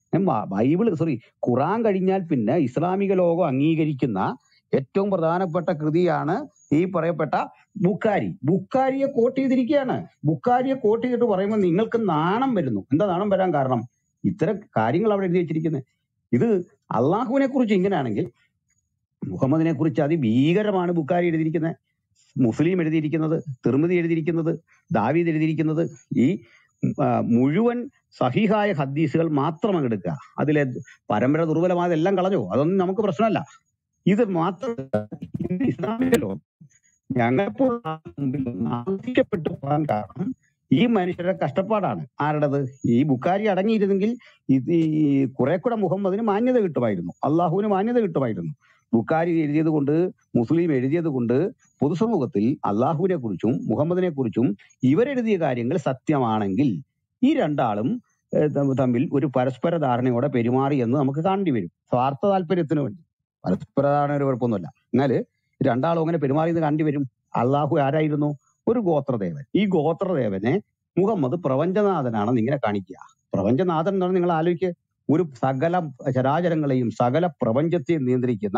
ബൈബിള് സോറി ഖുറാൻ കഴിഞ്ഞാൽ പിന്നെ ഇസ്ലാമിക ലോകം അംഗീകരിക്കുന്ന ഏറ്റവും പ്രധാനപ്പെട്ട കൃതിയാണ് ഈ പറയപ്പെട്ട ബുക്കാരി. ബുക്കാരിയെ കോട്ട് ചെയ്തിരിക്കുകയാണ്. ബുക്കാരിയെ കോട്ട് ചെയ്തിട്ട് പറയുമ്പോൾ നിങ്ങൾക്ക് നാണം വരുന്നു. എന്താ നാണം വരാൻ കാരണം? ഇത്തരം കാര്യങ്ങൾ അവിടെ എഴുതി വെച്ചിരിക്കുന്നത്. ഇത് അള്ളാഹുവിനെ കുറിച്ച് ഇങ്ങനെയാണെങ്കിൽ മുഹമ്മദിനെ കുറിച്ച് അതിഭീകരമാണ് ബുക്കാരി എഴുതിയിരിക്കുന്നത്, മുസ്ലിം എഴുതിയിരിക്കുന്നത്, തിർമിദി എഴുതിയിരിക്കുന്നത്, ദാവീദ് എഴുതിയിരിക്കുന്നത്. ഈ ആ, മുഴുവൻ സഹിഹായ ഹദീസുകൾ മാത്രം അങ്ങ് എടുക്കുക. അതിലെ പരമ്പര ദുർബലമായതെല്ലാം കളഞ്ഞു. അതൊന്നും നമുക്ക് പ്രശ്നമല്ല. ഇത് മാത്രമല്ല, ഇന്ന് ഇസ്ലാമിക ലോകം ഞങ്ങളെപ്പോഴുള്ള മുമ്പിൽ ആവശ്യപ്പെട്ടു പോകാൻ കാരണം ഈ മനുഷ്യരുടെ കഷ്ടപ്പാടാണ്. ആരുടേത്? ഈ ബുക്കാരി അടങ്ങിയിരുന്നെങ്കിൽ ഇത് ഈ കുറെ കൂടെ മുഹമ്മദിന് മാന്യത കിട്ടുമായിരുന്നു, അള്ളാഹുവിന് മാന്യത കിട്ടുമായിരുന്നു. ബുക്കാരി എഴുതിയത് കൊണ്ട്, മുസ്ലിം എഴുതിയത് കൊണ്ട് പൊതുസമൂഹത്തിൽ അള്ളാഹുവിനെ കുറിച്ചും മുഹമ്മദിനെ കുറിച്ചും ഇവരെഴുതിയ കാര്യങ്ങൾ സത്യമാണെങ്കിൽ ഈ രണ്ടാളും ഏഹ്, തമ്മിൽ തമ്മിൽ ഒരു പരസ്പര ധാരണയോടെ പെരുമാറി എന്ന് നമുക്ക് കാണേണ്ടി വരും. സ്വാർത്ഥ താല്പര്യത്തിന് വേണ്ടി. പരസ്പര ധാരണ ഒരു കുഴപ്പമൊന്നുമില്ല. എന്നാല് രണ്ടാളും അങ്ങനെ പെരുമാറിയെന്ന് കാണേണ്ടി വരും. അള്ളാഹു ആരായിരുന്നു? ഒരു ഗോത്രദേവൻ. ഈ ഗോത്രദേവനെ മുഹമ്മദ് പ്രപഞ്ചനാഥനാണെന്ന് ഇങ്ങനെ കാണിക്കുക. പ്രപഞ്ചനാഥൻ എന്ന് പറഞ്ഞാൽ നിങ്ങൾ ആലോചിക്കുക, ഒരു സകല ചരാചരങ്ങളെയും സകല പ്രപഞ്ചത്തെയും നിയന്ത്രിക്കുന്ന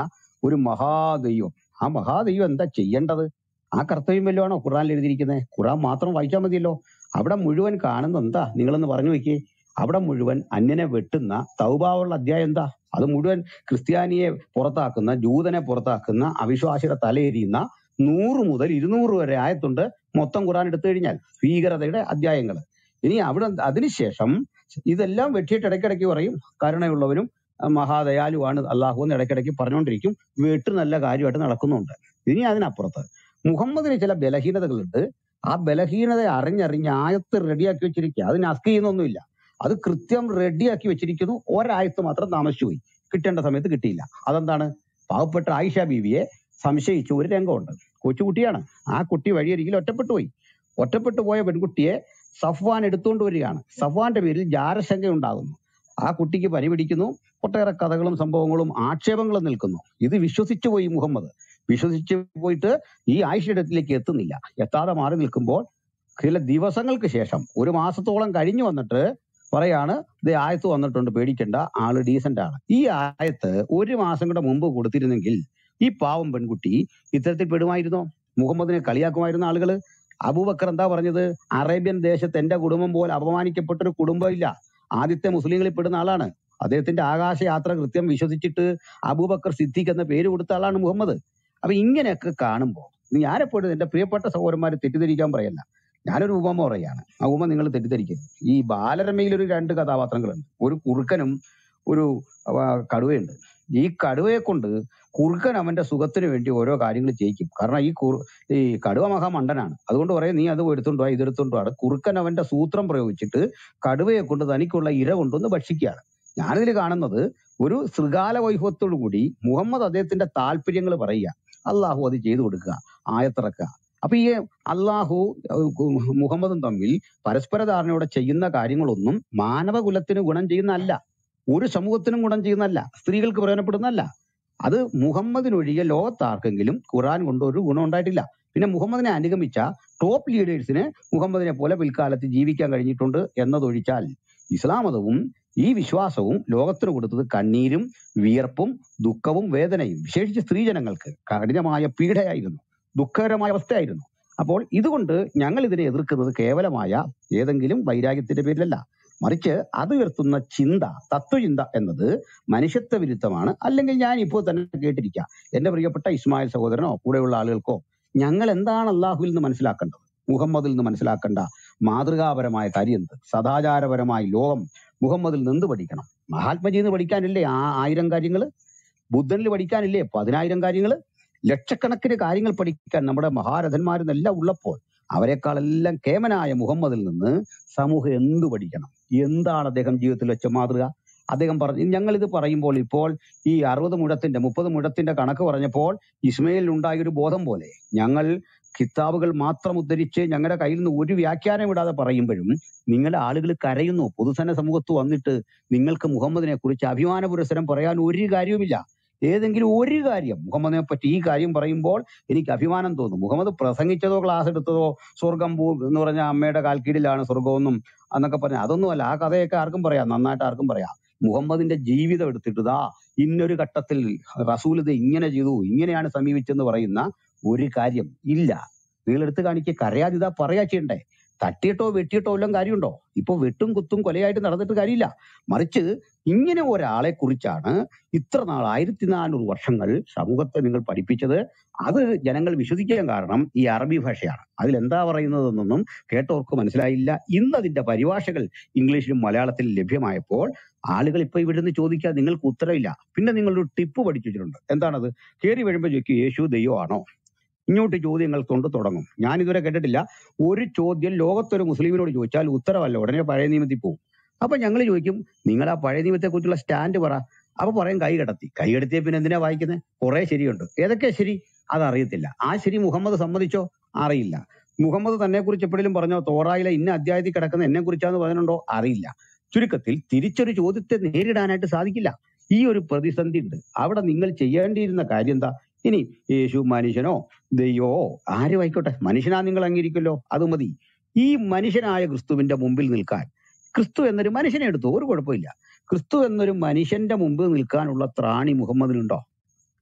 ഒരു മഹാദൈവം. ആ മഹാദൈവം എന്താ ചെയ്യേണ്ടത്? ആ കർത്തവ്യം വല്ലതാണോ ഖുർആനിൽ എഴുതിയിരിക്കുന്നത്? ഖുർആൻ മാത്രം വായിച്ചാൽ മതിയല്ലോ. അവിടെ മുഴുവൻ കാണുന്ന എന്താ? നിങ്ങളൊന്ന് പറഞ്ഞു നോക്കിയേ. അവിടെ മുഴുവൻ അന്യനെ വെട്ടുന്ന തൗബാവുള്ള അധ്യായം എന്താ? അത് മുഴുവൻ ക്രിസ്ത്യാനിയെ പുറത്താക്കുന്ന, ജൂതനെ പുറത്താക്കുന്ന, അവിശ്വാസിയുടെ തലയെരിയുന്ന നൂറ് മുതൽ ഇരുന്നൂറ് വരെ ആയത്തുണ്ട് മൊത്തം ഖുർആൻ എടുത്തു കഴിഞ്ഞാൽ, ഭീകരതയുടെ അധ്യായങ്ങൾ. ഇനി അവിടെ അതിനുശേഷം ഇതെല്ലാം വെട്ടിയിട്ട് ഇടയ്ക്കിടയ്ക്ക് പറയും കരുണയുള്ളവനും അഹ് മഹാദയാലുവാണ് അള്ളാഹു എന്ന് ഇടയ്ക്കിടയ്ക്ക് പറഞ്ഞുകൊണ്ടിരിക്കും. വെട്ട് നല്ല കാര്യമായിട്ട് നടക്കുന്നുണ്ട്. ഇനി അതിനപ്പുറത്ത് മുഹമ്മദിന് ചില ബലഹീനതകളുണ്ട്. ആ ബലഹീനത അറിഞ്ഞറിഞ്ഞ് ആയത്ത് റെഡിയാക്കി വെച്ചിരിക്കുക. അത് നസ്ക് ചെയ്യുന്നൊന്നുമില്ല. അത് കൃത്യം റെഡിയാക്കി വെച്ചിരിക്കുന്നു. ഒരായത്ത് മാത്രം താമസിച്ചു പോയി, കിട്ടേണ്ട സമയത്ത് കിട്ടിയില്ല. അതെന്താണ്? പാവപ്പെട്ട ആയിഷ ബീവിയെ സംശയിച്ച ഒരു രംഗമുണ്ട്. കൊച്ചുകുട്ടിയാണ്. ആ കുട്ടി വഴിയരികിൽ ഒറ്റപ്പെട്ടു പോയി. ഒറ്റപ്പെട്ടു പോയ പെൺകുട്ടിയെ സഫ്വാൻ എടുത്തുകൊണ്ട് വരികയാണ്. സഫ്വാന്റെ പേരിൽ ജാരശങ്ക ഉണ്ടാകുന്നു. ആ കുട്ടിക്ക് പനി പിടിക്കുന്നു. ഒട്ടേറെ കഥകളും സംഭവങ്ങളും ആക്ഷേപങ്ങളും നിൽക്കുന്നു. ഇത് വിശ്വസിച്ചു പോയി മുഹമ്മദ്. വിശ്വസിച്ച് പോയിട്ട് ഈ ആയിഷയുടെ അടുത്തിലേക്ക് എത്തുന്നില്ല. എത്താതെ മാറി നിൽക്കുമ്പോൾ ചില ദിവസങ്ങൾക്ക് ശേഷം ഒരു മാസത്തോളം കഴിഞ്ഞു വന്നിട്ട് പറയാണ്, ഇത് ആയത്ത് വന്നിട്ടുണ്ട്, പേടിക്കണ്ട, ആള് ഡീസന്റ് ആണ്. ഈ ആയത്ത് ഒരു മാസം കൂടെ മുമ്പ് കൊടുത്തിരുന്നെങ്കിൽ ഈ പാവം പെൺകുട്ടി ഇത്തരത്തിൽ പെടുമായിരുന്നോ? മുഹമ്മദിനെ കളിയാക്കുമായിരുന്ന ആളുകള്. അബൂബക്കർ എന്താ പറഞ്ഞത്? അറേബ്യൻ ദേശത്ത് എന്റെ കുടുംബം പോലെ അപമാനിക്കപ്പെട്ടൊരു കുടുംബമില്ല. ആദ്യത്തെ മുസ്ലിങ്ങളിൽ പെടുന്ന ആളാണ്. അദ്ദേഹത്തിന്റെ ആകാശയാത്ര കൃത്യം വിശ്വസിച്ചിട്ട് അബൂബക്കർ സിദ്ദീഖ് എന്ന പേര് കൊടുത്ത ആളാണ് മുഹമ്മദ്. അപ്പൊ ഇങ്ങനെയൊക്കെ കാണുമ്പോൾ ഞാനെപ്പോഴും എന്റെ പ്രിയപ്പെട്ട സഹോദരന്മാരെ തെറ്റിദ്ധരിക്കാൻ പറയല്ല. ഞാനൊരു ഉപമ പറയാണ്. ആ ഉപമ നിങ്ങൾ തെറ്റിദ്ധരിക്കരുത്. ഈ ബാലരമയിൽ ഒരു രണ്ട് കഥാപാത്രങ്ങളുണ്ട്. ഒരു കുറുക്കനും ഒരു ആ, കടുവയുണ്ട്. ഈ കടുവയെ കൊണ്ട് കുറുക്കൻ അവന്റെ സുഖത്തിന് വേണ്ടി ഓരോ കാര്യങ്ങൾ ചെയ്യിക്കും. കാരണം ഈ കുറു ഈ കടുവ മഹാമണ്ടനാണ്. അതുകൊണ്ട് പറയും, നീ അത് എടുത്തുണ്ടോ ഇതെടുത്തുണ്ടോ ആണ്. കുറുക്കൻ അവന്റെ സൂത്രം പ്രയോഗിച്ചിട്ട് കടുവയെ കൊണ്ട് തനിക്കുള്ള ഇര കൊണ്ടുവന്ന് ഭക്ഷിക്കുകയാണ്. ഞാനിതിൽ കാണുന്നത് ഒരു ശൃഗാല വൈഭവത്തോടു കൂടി മുഹമ്മദ് അദ്ദേഹത്തിന്റെ താല്പര്യങ്ങൾ പറയുക, അള്ളാഹു അത് ചെയ്തു കൊടുക്കുക, ആയത്തിറക്കുക. അപ്പൊ ഈ അള്ളാഹു അഹ് മുഹമ്മദും തമ്മിൽ പരസ്പര ധാരണയോടെ ചെയ്യുന്ന കാര്യങ്ങളൊന്നും മാനവകുലത്തിന് ഗുണം ചെയ്യുന്നതല്ല, ഒരു സമൂഹത്തിനും ഗുണം ചെയ്യുന്നതല്ല, സ്ത്രീകൾക്ക് പ്രയോജനപ്പെടുന്നതല്ല. അത് മുഹമ്മദിനൊഴികെ ലോകത്താർക്കെങ്കിലും ഖുർആൻ കൊണ്ട് ഒരു ഗുണം ഉണ്ടായിട്ടില്ല. പിന്നെ മുഹമ്മദിനെ അനുഗമിച്ച ടോപ്പ് ലീഡേഴ്സിന് മുഹമ്മദിനെ പോലെ പിൽക്കാലത്ത് ജീവിക്കാൻ കഴിഞ്ഞിട്ടുണ്ട് എന്നതൊഴിച്ചാൽ ഇസ്ലാം മതവും ഈ വിശ്വാസവും ലോകത്തിന് കൊടുത്തത് കണ്ണീരും വിയർപ്പും ദുഃഖവും വേദനയും, വിശേഷിച്ച് സ്ത്രീജനങ്ങൾക്ക് കഠിനമായ പീഡയായിരുന്നു, ദുഃഖകരമായ അവസ്ഥയായിരുന്നു. അപ്പോൾ ഇതുകൊണ്ട് ഞങ്ങൾ ഇതിനെ എതിർക്കുന്നത് കേവലമായ ഏതെങ്കിലും വൈരാഗ്യത്തിന്റെ പേരിലല്ല, മറിച്ച് അത് ഉയർത്തുന്ന ചിന്ത, തത്വചിന്ത എന്നത് മനുഷ്യത്വ വിരുദ്ധമാണ്. അല്ലെങ്കിൽ ഞാൻ ഇപ്പോൾ തന്നെ കേട്ടിരിക്കാം, എന്റെ പ്രിയപ്പെട്ട ഇസ്മായിൽ സഹോദരനോ കൂടെയുള്ള ആളുകൾക്കോ ഞങ്ങൾ എന്താണ് അള്ളാഹുവിൽ നിന്ന് മനസ്സിലാക്കേണ്ടത്, മുഹമ്മദിൽ നിന്ന് മനസ്സിലാക്കേണ്ട മാതൃകാപരമായ കാര്യം എന്ത്, സദാചാരപരമായ ലോകം മുഹമ്മദിൽ നിന്ന് പഠിക്കണം. മഹാത്മജിന്ന് പഠിക്കാനില്ലേ ആ ആയിരം കാര്യങ്ങള്, ബുദ്ധനിൽ പഠിക്കാനില്ലേ പതിനായിരം കാര്യങ്ങള്, ലക്ഷക്കണക്കിന് കാര്യങ്ങൾ പഠിക്കാൻ നമ്മുടെ മഹാരഥന്മാരെന്നെല്ലാം ഉള്ളപ്പോൾ അവരെക്കാളെല്ലാം കേമനായ മുഹമ്മദിൽ നിന്ന് സമൂഹം എന്തു പഠിക്കണം? എന്താണ് അദ്ദേഹം ജീവിതത്തിൽ വെച്ച മാതൃക? അദ്ദേഹം പറഞ്ഞു, ഞങ്ങൾ ഇത് പറയുമ്പോൾ ഇപ്പോൾ ഈ അറുപത് മുഴത്തിന്റെ മുപ്പത് മുഴത്തിന്റെ കണക്ക് പറഞ്ഞപ്പോൾ ഇസ്മയിൽ ഉണ്ടായ ഒരു ബോധം പോലെ ഞങ്ങൾ കിതാബുകൾ മാത്രം ഉദ്ധരിച്ച് ഞങ്ങളുടെ കയ്യിൽ നിന്ന് ഒരു വ്യാഖ്യാനം ഇടാതെ പറയുമ്പോഴും നിങ്ങളുടെ ആളുകൾ കരയുന്നു. പൊതുജന സമൂഹത്ത് വന്നിട്ട് നിങ്ങൾക്ക് മുഹമ്മദിനെ കുറിച്ച് അഭിമാന പുരസ്സരം പറയാൻ ഒരു കാര്യവുമില്ല. ഏതെങ്കിലും ഒരു കാര്യം മുഹമ്മദിനെ പറ്റി ഈ കാര്യം പറയുമ്പോൾ എനിക്ക് അഭിമാനം തോന്നും. മുഹമ്മദ് പ്രസംഗിച്ചതോ ക്ലാസ് എടുത്തതോ സ്വർഗം പൂ എന്ന് പറഞ്ഞ അമ്മയുടെ കാൽക്കീഴിലാണ് സ്വർഗമെന്നും എന്നൊക്കെ പറഞ്ഞ അതൊന്നുമല്ല. ആ കഥയൊക്കെ ആർക്കും പറയാം, നന്നായിട്ട് ആർക്കും പറയാം. മുഹമ്മദിന്റെ ജീവിതം എടുത്തിട്ട് ദാ ഇന്നൊരു ഘട്ടത്തിൽ റസൂൽ ഇത് ഇങ്ങനെ ചെയ്തു, ഇങ്ങനെയാണ് സമീപിച്ചെന്ന് പറയുന്ന ഒരു കാര്യം ഇല്ല. നിങ്ങൾ എടുത്ത് കാണിക്കുക, കരയാതിതാ പറയാ ചെയ്യണ്ടേ? തട്ടിയിട്ടോ വെട്ടിയിട്ടോ എല്ലാം കാര്യമുണ്ടോ? ഇപ്പൊ വെട്ടും കുത്തും കൊലയായിട്ട് നടന്നിട്ട് കാര്യമില്ല. മറിച്ച് ഇങ്ങനെ ഒരാളെ കുറിച്ചാണ് ഇത്ര നാൾ ആയിരത്തി നാനൂറ് വർഷങ്ങൾ സമൂഹത്തെ നിങ്ങൾ പഠിപ്പിച്ചത്. അത് ജനങ്ങൾ വിശ്വസിക്കാൻ കാരണം ഈ അറബി ഭാഷയാണ്. അതിലെന്താ പറയുന്നതെന്നൊന്നും കേട്ടവർക്ക് മനസ്സിലായില്ല. ഇന്ന് അതിന്റെ പരിഭാഷകൾ ഇംഗ്ലീഷിലും മലയാളത്തിലും ലഭ്യമായപ്പോൾ ആളുകൾ ഇപ്പൊ ഇവിടുന്ന് ചോദിക്കാൻ നിങ്ങൾക്ക് ഉത്തരവില്ല. പിന്നെ നിങ്ങളൊരു ടിപ്പ് പഠിച്ചു വെച്ചിട്ടുണ്ട്. എന്താണത്? കയറി വരുമ്പോൾ ചോദിക്കും യേശു ദൈവമാണോ? ഇങ്ങോട്ട് ചോദ്യങ്ങൾ കൊണ്ട് തുടങ്ങും. ഞാൻ ഇതുവരെ കേട്ടിട്ടില്ല ഒരു ചോദ്യം ലോകത്തൊരു മുസ്ലിമിനോട് ചോദിച്ചാൽ ഉത്തരവല്ല, ഉടനെ പഴയ നിയമത്തിൽ പോകും. അപ്പൊ ഞങ്ങൾ ചോദിക്കും നിങ്ങൾ ആ പഴയ നിയമത്തെ കുറിച്ചുള്ള സ്റ്റാൻഡ് പറ. അപ്പൊ പറയും കൈ കടത്തി. കൈ കടത്തിയ പിന്നെ എന്തിനാ വായിക്കുന്നത്? കുറെ ശരിയുണ്ട്. ഏതൊക്കെയാ ശരി? അതറിയത്തില്ല. ആ ശരി മുഹമ്മദ് സമ്മതിച്ചോ? അറിയില്ല. മുഹമ്മദ് തന്നെ കുറിച്ച് എപ്പോഴും പറഞ്ഞോ തോറായിലെ ഇന്ന അധ്യായത്തിൽ കിടക്കുന്ന എന്നെ കുറിച്ചാന്ന് പറഞ്ഞിട്ടുണ്ടോ? അറിയില്ല. ചുരുക്കത്തിൽ തിരിച്ചൊരു ചോദ്യത്തെ നേരിടാനായിട്ട് സാധിക്കില്ല. ഈ ഒരു പ്രതിസന്ധി ഉണ്ട്. അവിടെ നിങ്ങൾ ചെയ്യേണ്ടിയിരുന്ന കാര്യം എന്താ? ഇനി യേശു മനുഷ്യനോ ദൈവമോ ആരും ആയിക്കോട്ടെ, മനുഷ്യനാ നിങ്ങൾ അംഗീകരിക്കല്ലോ, അത് മതി. ഈ മനുഷ്യനായ ക്രിസ്തുവിന്റെ മുമ്പിൽ നിൽക്കാൻ, ക്രിസ്തു എന്നൊരു മനുഷ്യനെ എടുത്തു, ഒരു കുഴപ്പമില്ല. ക്രിസ്തു എന്നൊരു മനുഷ്യന്റെ മുമ്പിൽ നിൽക്കാനുള്ള ത്രാണി മുഹമ്മദിനുണ്ടോ?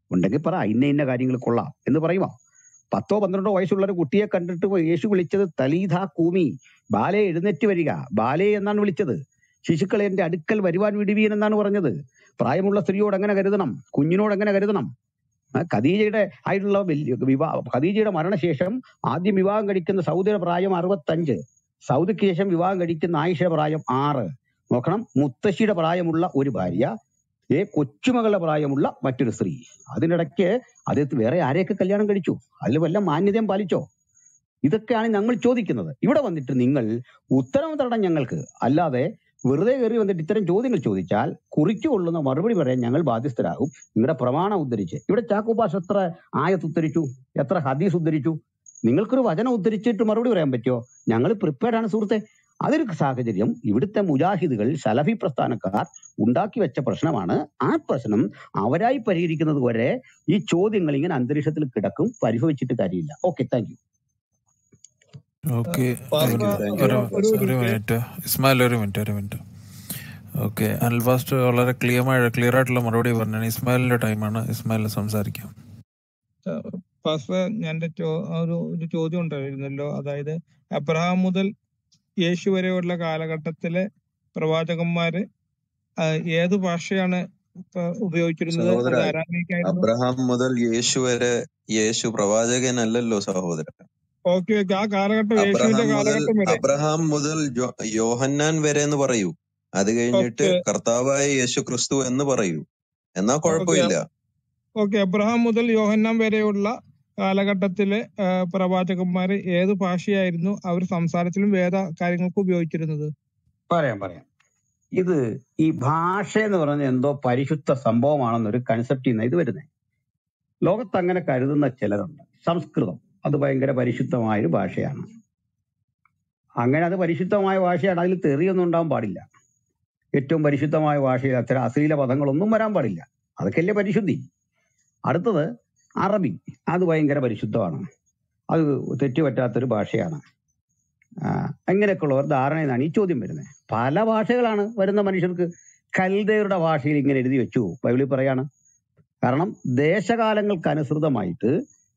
ഉണ്ടെങ്കിൽ പറ ഇന്ന ഇന്ന കാര്യങ്ങൾ കൊള്ളാം എന്ന് പറയുമോ? പത്തോ പന്ത്രണ്ടോ വയസ്സുള്ള ഒരു കുട്ടിയെ കണ്ടിട്ട് യേശു വിളിച്ചത് തലീധ കൂമി, ബാലെ എഴുന്നേറ്റ് വരിക, ബാലെ എന്നാണ് വിളിച്ചത്. ശിശുക്കളെ എന്റെ അടുക്കൽ വരുവാൻ വിടുവീൻ എന്നാണ് പറഞ്ഞത്. പ്രായമുള്ള സ്ത്രീയോട് എങ്ങനെ കരുതണം, കുഞ്ഞിനോട് എങ്ങനെ കരുതണം? ആ, ഖദീജയുടെ ആയിട്ടുള്ള വലിയ വിവാഹ ഖദീജയുടെ മരണശേഷം ആദ്യം വിവാഹം കഴിക്കുന്ന സൗദിയുടെ പ്രായം അറുപത്തഞ്ച്, സൗദിക്ക് ശേഷം വിവാഹം കഴിക്കുന്ന ആയിഷയുടെ പ്രായം ആറ്. നോക്കണം, മുത്തശ്ശിയുടെ പ്രായമുള്ള ഒരു ഭാര്യ, ഏ കൊച്ചുമകളുടെ പ്രായമുള്ള മറ്റൊരു സ്ത്രീ. അതിനിടയ്ക്ക് അദ്ദേഹത്ത് വേറെ ആരെയൊക്കെ കല്യാണം കഴിച്ചു? അതിൽ വല്ല മാന്യതയും പാലിച്ചോ? ഇതൊക്കെയാണ് ഞങ്ങൾ ചോദിക്കുന്നത്. ഇവിടെ വന്നിട്ട് നിങ്ങൾ ഉത്തരം തരണം ഞങ്ങൾക്ക്. അല്ലാതെ വെറുതെ കയറി വന്നിട്ട് ഇത്തരം ചോദ്യങ്ങൾ ചോദിച്ചാൽ കുറിച്ചുകൊള്ളുന്ന മറുപടി പറയാൻ ഞങ്ങൾ ബാധ്യസ്ഥരാകും, നിങ്ങളുടെ പ്രമാണം ഉദ്ധരിച്ച്. ഇവിടെ ചാക്കോ പാഷ എത്ര ആയത്ത് ഉദ്ധരിച്ചു, എത്ര ഹദീസ് ഉദ്ധരിച്ചു? നിങ്ങൾക്കൊരു വചനം ഉദ്ധരിച്ചിട്ട് മറുപടി പറയാൻ പറ്റുമോ? ഞങ്ങൾ പ്രിപ്പയർഡ് ആണ് സുഹൃത്തെ. അതൊരു സാഹചര്യം ഇവിടുത്തെ മുജാഹിദുകൾ സലഫി പ്രസ്ഥാനക്കാർ ഉണ്ടാക്കി വെച്ച പ്രശ്നമാണ്. ആ പ്രശ്നം അവരായി പരിഹരിക്കുന്നത് വരെ ഈ ചോദ്യങ്ങൾ ഇങ്ങനെ അന്തരീക്ഷത്തിൽ കിടക്കും, പരിഭവിച്ചിട്ട് കാര്യമില്ല. Okay, thank you. Okay, pastor ഒരു താങ്ക് യു ഒരു ഒരു പാസ്റ്റർ. ഒരു മിനിറ്റ്. മിനിറ്റ് ഇസ്മായിൽ, ഒരു മിനിറ്റ് ഒരു മിനിറ്റ് ഓക്കെ, അനിൽ ഫാസ്റ്റ് വളരെ ക്ലിയർ ക്ലിയർ ആയിട്ടുള്ള മറുപടി പറഞ്ഞാണ്. ഇസ്മായിലിന്റെ ടൈമാണ്, ഇസ്മായിൽ സംസാരിക്കാം. പാസ്റ്റർ ഞാൻ എൻ്റെ ചോ- ഒരു ഒരു ചോദ്യം ഉണ്ടായിരുന്നല്ലോ. അതായത് അബ്രഹാം മുതൽ യേശു വരെയുള്ള കാലഘട്ടത്തിലെ പ്രവാചകന്മാര് ആ, ഏത് ഭാഷയാണ് ഇപ്പൊ ഉപയോഗിച്ചിരുന്നത്? സഹോദര, അത് അരാമിക്കായിരുന്നു. അബ്രഹാം മുതൽ യേശു വരെ യേശു പ്രവാചകനല്ലല്ലോ സഹോദരൻ. ഓക്കെ ഓക്കെ ആ കാലഘട്ടം, യേശുവിന്റെ അബ്രഹാം മുതൽ കാലഘട്ടം വരെ. അബ്രഹാം മുതൽ ജോ- യോഹന്നാൻ വരെ എന്ന് പറയൂ. അത് കഴിഞ്ഞിട്ട് ഓക്കെ കർത്താവായ യേശു ക്രിസ്തു എന്ന് പറയൂ. എന്നാ ഓക്കെ കുഴപ്പമില്ല. ഓക്കെ അബ്രഹാം മുതൽ യോഹന്നാൻ വരെയുള്ള കാലഘട്ടത്തിലെ ആ, പ്രവാചകന്മാര് ഏത് ഭാഷയായിരുന്നു അവർ സംസാരത്തിലും വേദ കാര്യങ്ങൾക്ക് ഉപയോഗിച്ചിരുന്നത്? പറയാം പറയാം. ഇത് ഈ ഭാഷ എന്ന് പറയുന്നത് എന്തോ പരിശുദ്ധ സംഭവമാണെന്നൊരു കൺസെപ്റ്റിൽ നിന്ന് ഇത് വരുന്നത്. ലോകത്ത് അങ്ങനെ കരുതുന്ന ചിലരുണ്ട്. സംസ്കൃതം അത് ഭയങ്കര പരിശുദ്ധമായൊരു ഭാഷയാണ്. അങ്ങനെ അത് പരിശുദ്ധമായ ഭാഷയാണ്, അതിൽ തെറിയൊന്നും ഉണ്ടാവാൻ പാടില്ല. ഏറ്റവും പരിശുദ്ധമായ ഭാഷയിൽ അത്തരം അശ്ലീല പദങ്ങളൊന്നും വരാൻ പാടില്ല. അതൊക്കെയല്ലേ പരിശുദ്ധി. അടുത്തത് അറബി, അത് ഭയങ്കര പരിശുദ്ധമാണ്, അത് തെറ്റുപറ്റാത്തൊരു ഭാഷയാണ്. ആ, അങ്ങനെയൊക്കെയുള്ള ഒരു ധാരണയിലാണ് ഈ ചോദ്യം വരുന്നത്. പല ഭാഷകളാണ് വരുന്ന മനുഷ്യർക്ക്. കൽദയരുടെ ഭാഷയിൽ ഇങ്ങനെ എഴുതി വെച്ചു ബൈബിളിൽ പറയാണ്. കാരണം ദേശകാലങ്ങൾക്ക് അനുസൃതമായിട്ട്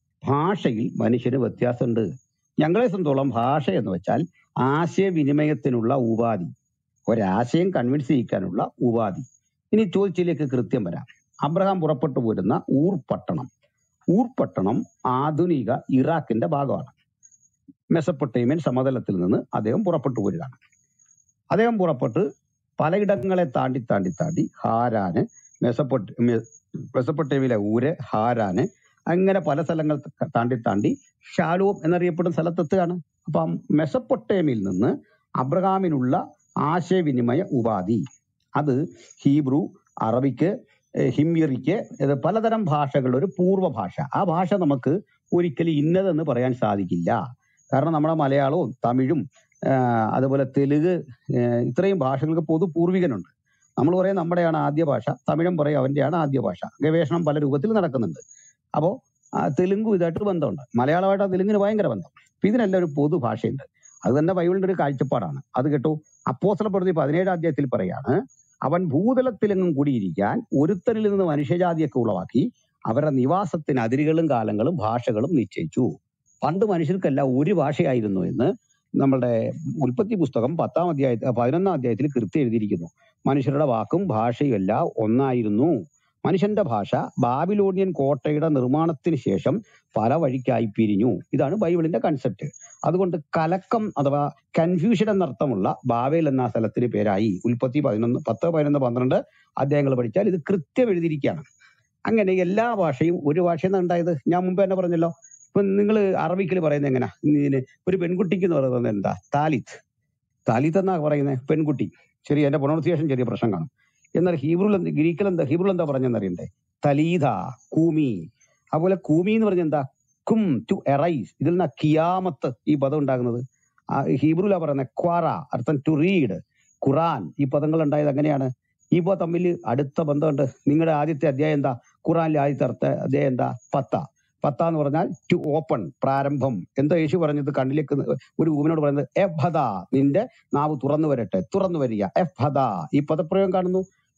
ഭാഷയിൽ മനുഷ്യന് വ്യത്യാസമുണ്ട്. ഞങ്ങളെ സംബന്ധിച്ചോളം ഭാഷ എന്ന് വെച്ചാൽ ആശയവിനിമയത്തിനുള്ള ഉപാധി, ഒരാശയം കൺവിൻസ് ചെയ്യിക്കാനുള്ള ഉപാധി. ഇനി ചോദിച്ചിലേക്ക് കൃത്യം വരാം. അബ്രഹാം പുറപ്പെട്ടു പോരുന്ന ഊർ പട്ടണം, ഊർ പട്ടണം ആധുനിക ഇറാഖിന്റെ ഭാഗമാണ്. മെസപ്പൊട്ടേമിയൻ സമതലത്തിൽ നിന്ന് അദ്ദേഹം പുറപ്പെട്ടു പോരുകയാണ്. അദ്ദേഹം പുറപ്പെട്ട് പലയിടങ്ങളെ താണ്ടി താണ്ടി താണ്ടി ഹാരാന്, മെസപ്പൊട്ട മെസപ്പൊട്ടേമിയിലെ ഊര്, ഹാരാന്, അങ്ങനെ പല സ്ഥലങ്ങൾ ത- താണ്ടി താണ്ടി ഷാലോം എന്നറിയപ്പെടുന്ന സ്ഥലത്തെത്തുകയാണ്. അപ്പം മെസപ്പൊട്ടേമിയിൽ നിന്ന് അബ്രഹാമിനുള്ള ആശയവിനിമയ ഉപാധി അത് ഹീബ്രു, അറബിക്ക്, ഏഹ് ഹിമ്യറിക്ക്, ഇത് പലതരം ഭാഷകളുടെ ഒരു പൂർവ്വ ഭാഷ. ആ ഭാഷ നമുക്ക് ഒരിക്കലും ഇന്നതെന്ന് പറയാൻ സാധിക്കില്ല. കാരണം നമ്മുടെ മലയാളവും തമിഴും ആഹ് അതുപോലെ തെലുഗ്, ആഹ് ഇത്രയും ഭാഷകൾക്ക് പൊതു പൂർവികനുണ്ട്. നമ്മൾ പറയും നമ്മുടെയാണ് ആദ്യ ഭാഷ, തമിഴും പറയും അവന്റെയാണ് ആദ്യ ഭാഷ. ഗവേഷണം പല രൂപത്തിൽ നടക്കുന്നുണ്ട്. അപ്പോ ആ, തെലുങ്കും ഇതായിട്ട് ബന്ധമുണ്ട്, മലയാളമായിട്ട് ആ തെലുങ്കിന് ഭയങ്കര ബന്ധം. അപ്പൊ ഇതിനെല്ലാം ഒരു പൊതു ഭാഷയുണ്ട്. അത് തന്നെ ബൈബിളിന്റെ ഒരു കാഴ്ചപ്പാടാണ്. അത് കേട്ടു. അപ്പോസ്തല പ്രവൃത്തി പതിനേഴാം അധ്യായത്തിൽ പറയാണ്, അവൻ ഭൂതലത്തിലെങ്ങും കൂടിയിരിക്കാൻ ഒരുത്തരിൽ നിന്ന് മനുഷ്യജാതിയൊക്കെ ഉളവാക്കി അവരുടെ നിവാസത്തിന് അതിരുകളും കാലങ്ങളും ഭാഷകളും നിശ്ചയിച്ചു. പണ്ട് മനുഷ്യർക്കെല്ലാം ഒരു ഭാഷയായിരുന്നു എന്ന് നമ്മളുടെ ഉൽപ്പത്തി പുസ്തകം പത്താം അധ്യായ പതിനൊന്നാം അധ്യായത്തിൽ കൃത്യം എഴുതിയിരിക്കുന്നു. മനുഷ്യരുടെ വാക്കും ഭാഷയും എല്ലാം ഒന്നായിരുന്നു. മനുഷ്യന്റെ ഭാഷ ബാബിലോണിയൻ കോട്ടയുടെ നിർമ്മാണത്തിന് ശേഷം പല വഴിക്കായി പിരിഞ്ഞു. ഇതാണ് ബൈബിളിന്റെ കൺസെപ്റ്റ്. അതുകൊണ്ട് കലക്കം അഥവാ കൺഫ്യൂഷൻ എന്നർത്ഥമുള്ള ബാബേൽ എന്ന സ്ഥലത്തിന് പേരായി. ഉൽപ്പത്തി പതിനൊന്ന് പത്ത് പതിനൊന്ന് പന്ത്രണ്ട് അധ്യായങ്ങൾ പഠിച്ചാൽ ഇത് കൃത്യം എഴുതിയിരിക്കുകയാണ്. അങ്ങനെ എല്ലാ ഭാഷയും ഒരു ഭാഷയിൽ നിന്നാണ് ഉണ്ടായത്. ഞാൻ മുമ്പ് തന്നെ പറഞ്ഞല്ലോ. ഇപ്പൊ നിങ്ങൾ അറബിക്കിൽ പറയുന്നത് എങ്ങനെയാ? ഇതിന് ഒരു പെൺകുട്ടിക്ക് എന്ന് പറയുന്നത് എന്താ? താലിത്ത്. താലിത്ത് എന്നാ പറയുന്നത് പെൺകുട്ടി. ശരി, എന്റെ പ്രൊണൗൺസിയേഷൻ ചെറിയ പ്രശ്നം കാണും. എന്നാൽ ഹീബ്രുൽ ഗ്രീക്കിൽ എന്താ ഹീബ്രുൽ എന്താ പറഞ്ഞെന്നറിയണ്ടേ? തലീത, കൂമി. അതുപോലെ കൂമി എന്ന് പറഞ്ഞ എന്താ? കും, ടു എറൈസ്. ഇതിൽ നിന്നാ കിയാമത്ത് ഈ പദം ഉണ്ടാകുന്നത്. ആ ഹീബ്രുലാ പറയുന്നത് ക്വാറ, അർത്ഥം ടു റീഡ്. ഖുറാൻ, ഈ പദങ്ങൾ ഉണ്ടായത് അങ്ങനെയാണ്. ഇപ്പൊ തമ്മിൽ അടുത്ത ബന്ധമുണ്ട്. നിങ്ങളുടെ ആദ്യത്തെ അധ്യായം എന്താ? ഖുറാനിലെ ആദ്യത്തെ അർത്ഥ അധ്യായം എന്താ? പത്ത. പത്താന്ന് പറഞ്ഞാൽ ടു ഓപ്പൺ, പ്രാരംഭം. എന്താ യേശു പറഞ്ഞത്? കണ്ണിലേക്ക് ഒരു ഊമിനോട് പറയുന്നത് എഫ്ഹദ, നിന്റെ നാവ് തുറന്നു വരട്ടെ, തുറന്നു വരിക. എഫ്ഹദ, ഈ പദപ്രയോഗം കാണുന്നു.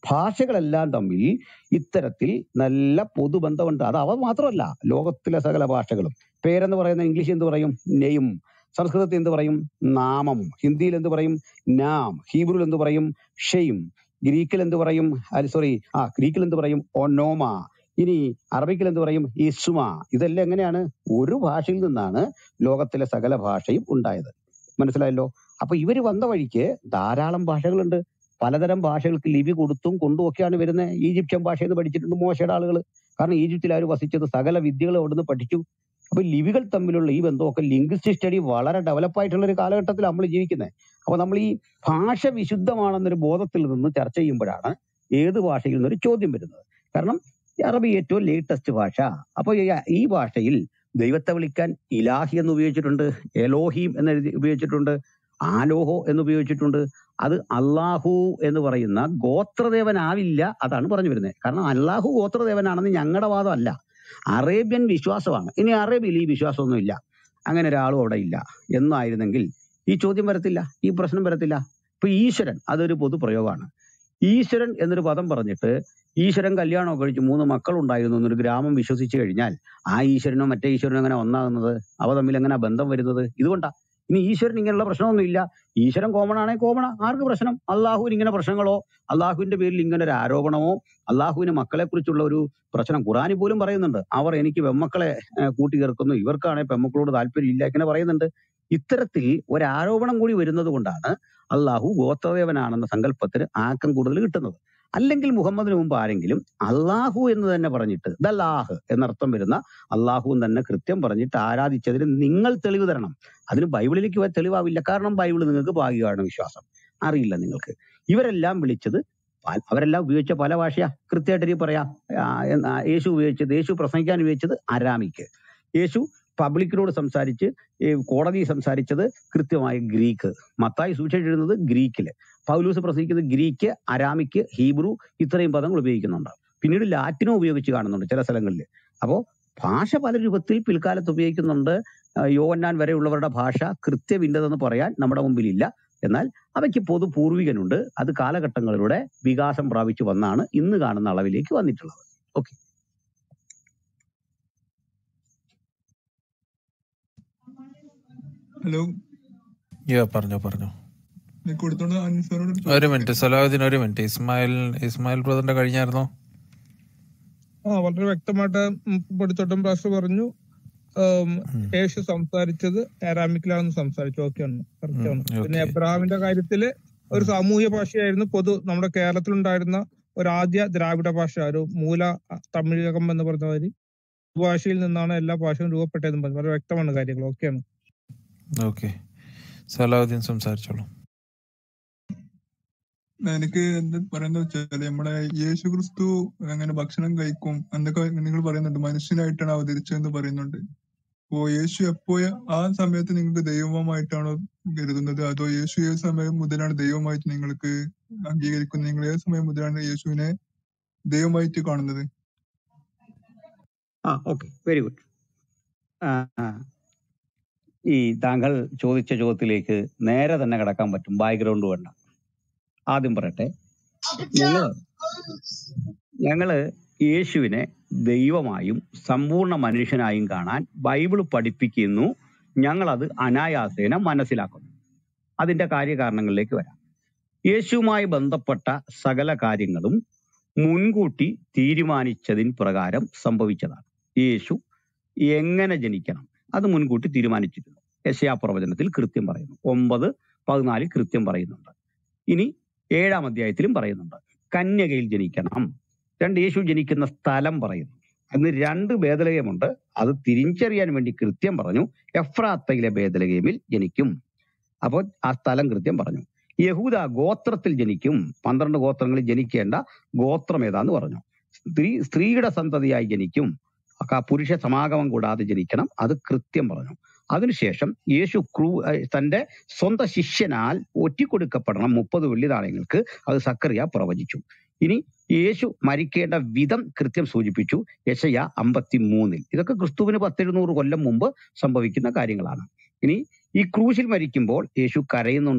ഭാഷകളെല്ലാം തമ്മിൽ ഇത്തരത്തിൽ നല്ല പൊതുബന്ധമുണ്ട്. അത് അവ മാത്രമല്ല, ലോകത്തിലെ സകല ഭാഷകളും. പേരെന്ന് പറയുന്ന ഇംഗ്ലീഷ് എന്ത് പറയും? നെയും. സംസ്കൃതത്തിൽ എന്ത് പറയും? നാമം. ഹിന്ദിയിൽ എന്ത് പറയും? നാം. ഹീബ്രുവിൽ എന്ത് പറയും? ഷെയും. ഗ്രീക്കിൽ എന്ത് പറയും? സോറി ആ ഗ്രീക്കിൽ എന്ത് പറയും? ഒനോമ. ഇനി അറബിക്കിൽ എന്ത് പറയും? ഇസ്മ. ഇതെല്ലാം എങ്ങനെയാണ്? ഒരു ഭാഷയിൽ നിന്നാണ് ലോകത്തിലെ സകല ഭാഷയും ഉണ്ടായത്. മനസ്സിലായല്ലോ? അപ്പൊ ഇവര് വന്ന വഴിക്ക് ധാരാളം ഭാഷകളുണ്ട്. പലതരം ഭാഷകൾക്ക് ലിപി കൊടുത്തും കൊണ്ടുമൊക്കെയാണ് വരുന്നത്. ഈജിപ്ഷ്യൻ ഭാഷ എന്ന് പഠിച്ചിട്ടുണ്ട് മോശയുടെ ആളുകൾ. കാരണം ഈജിപ്തിൽ അവർ വസിച്ചത്, സകല വിദ്യകൾ അവിടുന്ന് പഠിച്ചു. അപ്പൊ ലിപികൾ തമ്മിലുള്ള ഈ ബന്ധമൊക്കെ ലിംഗ്വിസ്റ്റിക് സ്റ്റഡി വളരെ ഡെവലപ്പ് ആയിട്ടുള്ള ഒരു കാലഘട്ടത്തിൽ നമ്മൾ ജീവിക്കുന്നത്. അപ്പൊ നമ്മൾ ഈ ഭാഷ വിശുദ്ധമാണെന്നൊരു ബോധത്തിൽ നിന്ന് ചർച്ച ചെയ്യുമ്പോഴാണ് ഏത് ഭാഷയിൽ നിന്നൊരു ചോദ്യം വരുന്നത്. കാരണം അറബി ഏറ്റവും ലേറ്റസ്റ്റ് ഭാഷ. അപ്പൊ ഈ ഭാഷയിൽ ദൈവത്തെ വിളിക്കാൻ ഇലാഹി എന്ന് ഉപയോഗിച്ചിട്ടുണ്ട്, എലോഹീം എന്ന് എഴുതി ഉപയോഗിച്ചിട്ടുണ്ട്, ആലോഹോ എന്ന് ഉപയോഗിച്ചിട്ടുണ്ട്. അത് അള്ളാഹു എന്ന് പറയുന്ന ഗോത്രദേവനാവില്ല, അതാണ് പറഞ്ഞു വരുന്നത്. കാരണം അള്ളാഹു ഗോത്രദേവനാണെന്ന് ഞങ്ങളുടെ വാദം അല്ല, അറേബ്യൻ വിശ്വാസമാണ്. ഇനി അറേബ്യയിൽ ഈ വിശ്വാസമൊന്നും ഇല്ല, അങ്ങനെ ഒരാളും അവിടെ ഇല്ല എന്നായിരുന്നെങ്കിൽ ഈ ചോദ്യം വരത്തില്ല, ഈ പ്രശ്നം വരത്തില്ല. ഇപ്പൊ ഈശ്വരൻ അതൊരു പൊതുപ്രയോഗമാണ്. ഈശ്വരൻ എന്നൊരു പദം പറഞ്ഞിട്ട് ഈശ്വരൻ കല്യാണമൊക്കെ കഴിച്ച് മൂന്ന് മക്കളുണ്ടായിരുന്നു എന്നൊരു ഗ്രാമം വിശ്വസിച്ച് കഴിഞ്ഞാൽ ആ ഈശ്വരനോ മറ്റേ ഈശ്വരനോ എങ്ങനെ ഒന്നാകുന്നത്? അവ തമ്മിൽ എങ്ങനെ ബന്ധം വരുന്നത്? ഇതുകൊണ്ടാ. ഇനി ഈശ്വരൻ ഇങ്ങനെയുള്ള പ്രശ്നമൊന്നും ഇല്ല, ഈശ്വരൻ കോമൺ ആണെങ്കിൽ കോമണ, ആർക്ക് പ്രശ്നം? അള്ളാഹുവിന് ഇങ്ങനെ പ്രശ്നങ്ങളോ അള്ളാഹുവിന്റെ പേരിൽ ഇങ്ങനെ ഒരു ആരോപണമോ അള്ളാഹുവിന് മക്കളെ കുറിച്ചുള്ള ഒരു പ്രശ്നം ഖുറാനിൽ പോലും പറയുന്നുണ്ട്. അവർ എനിക്ക് പെമ്മക്കളെ കൂട്ടിച്ചേർക്കുന്നു, ഇവർക്കാണെങ്കിൽ പെമ്മക്കളോട് താല്പര്യം ഇല്ല, ഇങ്ങനെ പറയുന്നുണ്ട്. ഇത്തരത്തിൽ ഒരാരോപണം കൂടി വരുന്നത് കൊണ്ടാണ് അള്ളാഹു ഗോത്രദേവനാണെന്ന സങ്കല്പത്തിന് ആക്കം കൂടുതൽ കിട്ടുന്നത്. അല്ലെങ്കിൽ മുഹമ്മദിന് മുമ്പ് ആരെങ്കിലും അള്ളാഹു എന്ന് തന്നെ പറഞ്ഞിട്ട് ദല്ലാഹ് എന്നർത്ഥം വരുന്ന അള്ളാഹുവും തന്നെ കൃത്യം പറഞ്ഞിട്ട് ആരാധിച്ചതിന് നിങ്ങൾ തെളിവ് തരണം. അതിന് ബൈബിളിലേക്ക് തെളിവാവില്ല. കാരണം ബൈബിൾ നിങ്ങൾക്ക് ഭാഗികമാണ് വിശ്വാസം, അറിയില്ല നിങ്ങൾക്ക്. ഇവരെല്ലാം വിളിച്ചത്, അവരെല്ലാം ഉപയോഗിച്ച പല ഭാഷയാ. കൃത്യമായിട്ട് എനിക്ക് പറയാം. യേശു ഉപയോഗിച്ചത്, യേശു പ്രസംഗിക്കാൻ ഉപയോഗിച്ചത് അരാമിക്ക്. യേശു പബ്ലിക്കിനോട് സംസാരിച്ച് കോടതി സംസാരിച്ചത് കൃത്യമായി ഗ്രീക്ക്. മത്തായി സുവിശേഷം എഴുതുന്നത് ഗ്രീക്കില്. പൗലൂസ് പ്രസംഗിക്കുന്നത് ഗ്രീക്ക്, അരാമിക്ക്, ഹീബ്രു, ഇത്രയും പദങ്ങൾ ഉപയോഗിക്കുന്നുണ്ട്. പിന്നീട് ലാറ്റിനും ഉപയോഗിച്ച് കാണുന്നുണ്ട് ചില സ്ഥലങ്ങളിൽ. അപ്പോൾ ഭാഷ പല രൂപത്തിൽ പിൽക്കാലത്ത് ഉപയോഗിക്കുന്നുണ്ട്. യോഹന്നാൻ വരെയുള്ളവരുടെ ഭാഷ കൃത്യമില്ലതെന്ന് പറയാൻ നമ്മുടെ മുമ്പിലില്ല. എന്നാൽ അവയ്ക്ക് പൊതു പൂർവികനുണ്ട്. അത് കാലഘട്ടങ്ങളിലൂടെ വികാസം പ്രാപിച്ചു വന്നാണ് ഇന്ന് കാണുന്ന അളവിലേക്ക് വന്നിട്ടുള്ളത്. ഓക്കെ. ഹലോ, യാ പറഞ്ഞോ പറഞ്ഞോ. കൊടുത്തോണ്ട് അൻസാറോട് ഒരു ഒരു ചോദ്യം മിനിറ്റ് ചോദിക്കാം. സലാഹുദ്ദീൻ, ഒരു മിനിറ്റ്. ഇസ്മായിൽ ഇസ്മായിൽ ബ്രദറിന്റെ കഴിഞ്ഞായിരുന്നോ? ആ വളരെ വ്യക്തമായിട്ട് പഠിച്ചോട്ടം പ്രാവശ്യം പറഞ്ഞു. ഉം, ഉം, യേശു സംസാരിച്ചത് ആരാമിക്കിലാണെന്ന് സംസാരിച്ചു. ഓക്കെയാണ്, ഉം, കറക്റ്റാണ്. പിന്നെ ഓക്കെ. എബ്രഹാമിന്റെ കാര്യത്തില് ഒരു ഉം, സാമൂഹ്യ ഭാഷയായിരുന്നു പൊതു നമ്മുടെ കേരളത്തിലുണ്ടായിരുന്ന ഒരു ആദ്യ ദ്രാവിഡ ഭാഷ, ഒരു മൂല അ, തമിഴകം എന്ന് പറഞ്ഞ മാതിരി ഭാഷയിൽ നിന്നാണ് എല്ലാ ഭാഷയും രൂപപ്പെട്ടതെന്ന് പറഞ്ഞു. വളരെ വ്യക്തമാണ് കാര്യങ്ങൾ. ഓക്കെയാണ്. ഓക്കെ. സലാഹുദ്ദീൻ സംസാരിച്ചോളൂ. എനിക്ക് എന്ത് പറയുന്നത് വെച്ചാല്, നമ്മളെ യേശു ക്രിസ്തു അങ്ങനെ ഭക്ഷണം കഴിക്കും എന്നൊക്കെ നിങ്ങൾ പറയുന്നുണ്ട്, മനുഷ്യനായിട്ടാണ് അവതരിച്ചതെന്ന് പറയുന്നുണ്ട്. അപ്പോ യേശു എപ്പോഴും ആ സമയത്ത് നിങ്ങൾക്ക് ദൈവമായിട്ടാണോ കരുതുന്നത്, അതോ യേശു ഏത് സമയം മുതലാണ് ദൈവമായിട്ട് നിങ്ങൾക്ക് അംഗീകരിക്കുന്നത്? നിങ്ങൾ ഏത് സമയം മുതലാണ് യേശുവിനെ ദൈവമായിട്ട് കാണുന്നത്? ആ ഓക്കെ, വെരി ഗുഡ്. ഈ താങ്കൾ ചോദിച്ച ചോദ്യത്തിലേക്ക് നേരെ തന്നെ കിടക്കാൻ പറ്റും, ബാക്ക്ഗ്രൗണ്ട് വേണ്ട. ആദ്യം പറയട്ടെ, ഞങ്ങള് ഞങ്ങള് യേശുവിനെ ദൈവമായും സമ്പൂർണ്ണ മനുഷ്യനായും കാണാൻ ബൈബിൾ പഠിപ്പിക്കുന്നു. ഞങ്ങളത് അനായാസേന മനസ്സിലാക്കുന്നു. അതിന്റെ കാര്യകാരണങ്ങളിലേക്ക് വരാം. യേശുവുമായി ബന്ധപ്പെട്ട സകല കാര്യങ്ങളും മുൻകൂട്ടി തീരുമാനിച്ചതിൻ പ്രകാരം സംഭവിച്ചതാണ്. യേശു എങ്ങനെ ജനിക്കണം അത് മുൻകൂട്ടി തീരുമാനിച്ചിരുന്നു. യെശയ്യാ പ്രവചനത്തിൽ കൃത്യം പറയുന്നു. ഒമ്പത് പതിനാല് കൃത്യം പറയുന്നുണ്ട്. ഇനി ഏഴാം അധ്യായത്തിലും പറയുന്നുണ്ട് കന്യകയിൽ ജനിക്കണം. രണ്ട്, യേശു ജനിക്കുന്ന സ്ഥലം പറയുന്നു. അന്ന് രണ്ട് ബേദലഹേമുണ്ട്, അത് തിരിച്ചറിയാൻ വേണ്ടി കൃത്യം പറഞ്ഞു. എഫ്രാത്തയിലെ ബേദലഹേമിൽ ജനിക്കും. അപ്പോൾ ആ സ്ഥലം കൃത്യം പറഞ്ഞു. യഹൂദ ഗോത്രത്തിൽ ജനിക്കും. പന്ത്രണ്ട് ഗോത്രങ്ങളിൽ ജനിക്കേണ്ട ഗോത്രം ഏതാന്ന് പറഞ്ഞു. സ്ത്രീ സ്ത്രീയുടെ സന്തതിയായി ജനിക്കും. ആ പുരുഷ സമാഗമം കൂടാതെ ജനിക്കണം, അത് കൃത്യം പറഞ്ഞു. അതിനുശേഷം യേശു ക്രൂ തന്റെ സ്വന്തം ശിഷ്യനാൽ ഒറ്റിക്കൊടുക്കപ്പെടണം മുപ്പത് വെള്ളി നാണയങ്ങൾക്ക്, അത് സക്കറിയ പ്രവചിച്ചു. ഇനി യേശു മരിക്കേണ്ട വിധം കൃത്യം സൂചിപ്പിച്ചു യെശയ്യാ അമ്പത്തി മൂന്നിൽ. ഇതൊക്കെ ക്രിസ്തുവിന് പത്തെഴുന്നൂറ് കൊല്ലം മുമ്പ് സംഭവിക്കുന്ന കാര്യങ്ങളാണ്. ഇനി ഈ ക്രൂശിൽ മരിക്കുമ്പോൾ യേശു കരയുന്നുണ്ട്.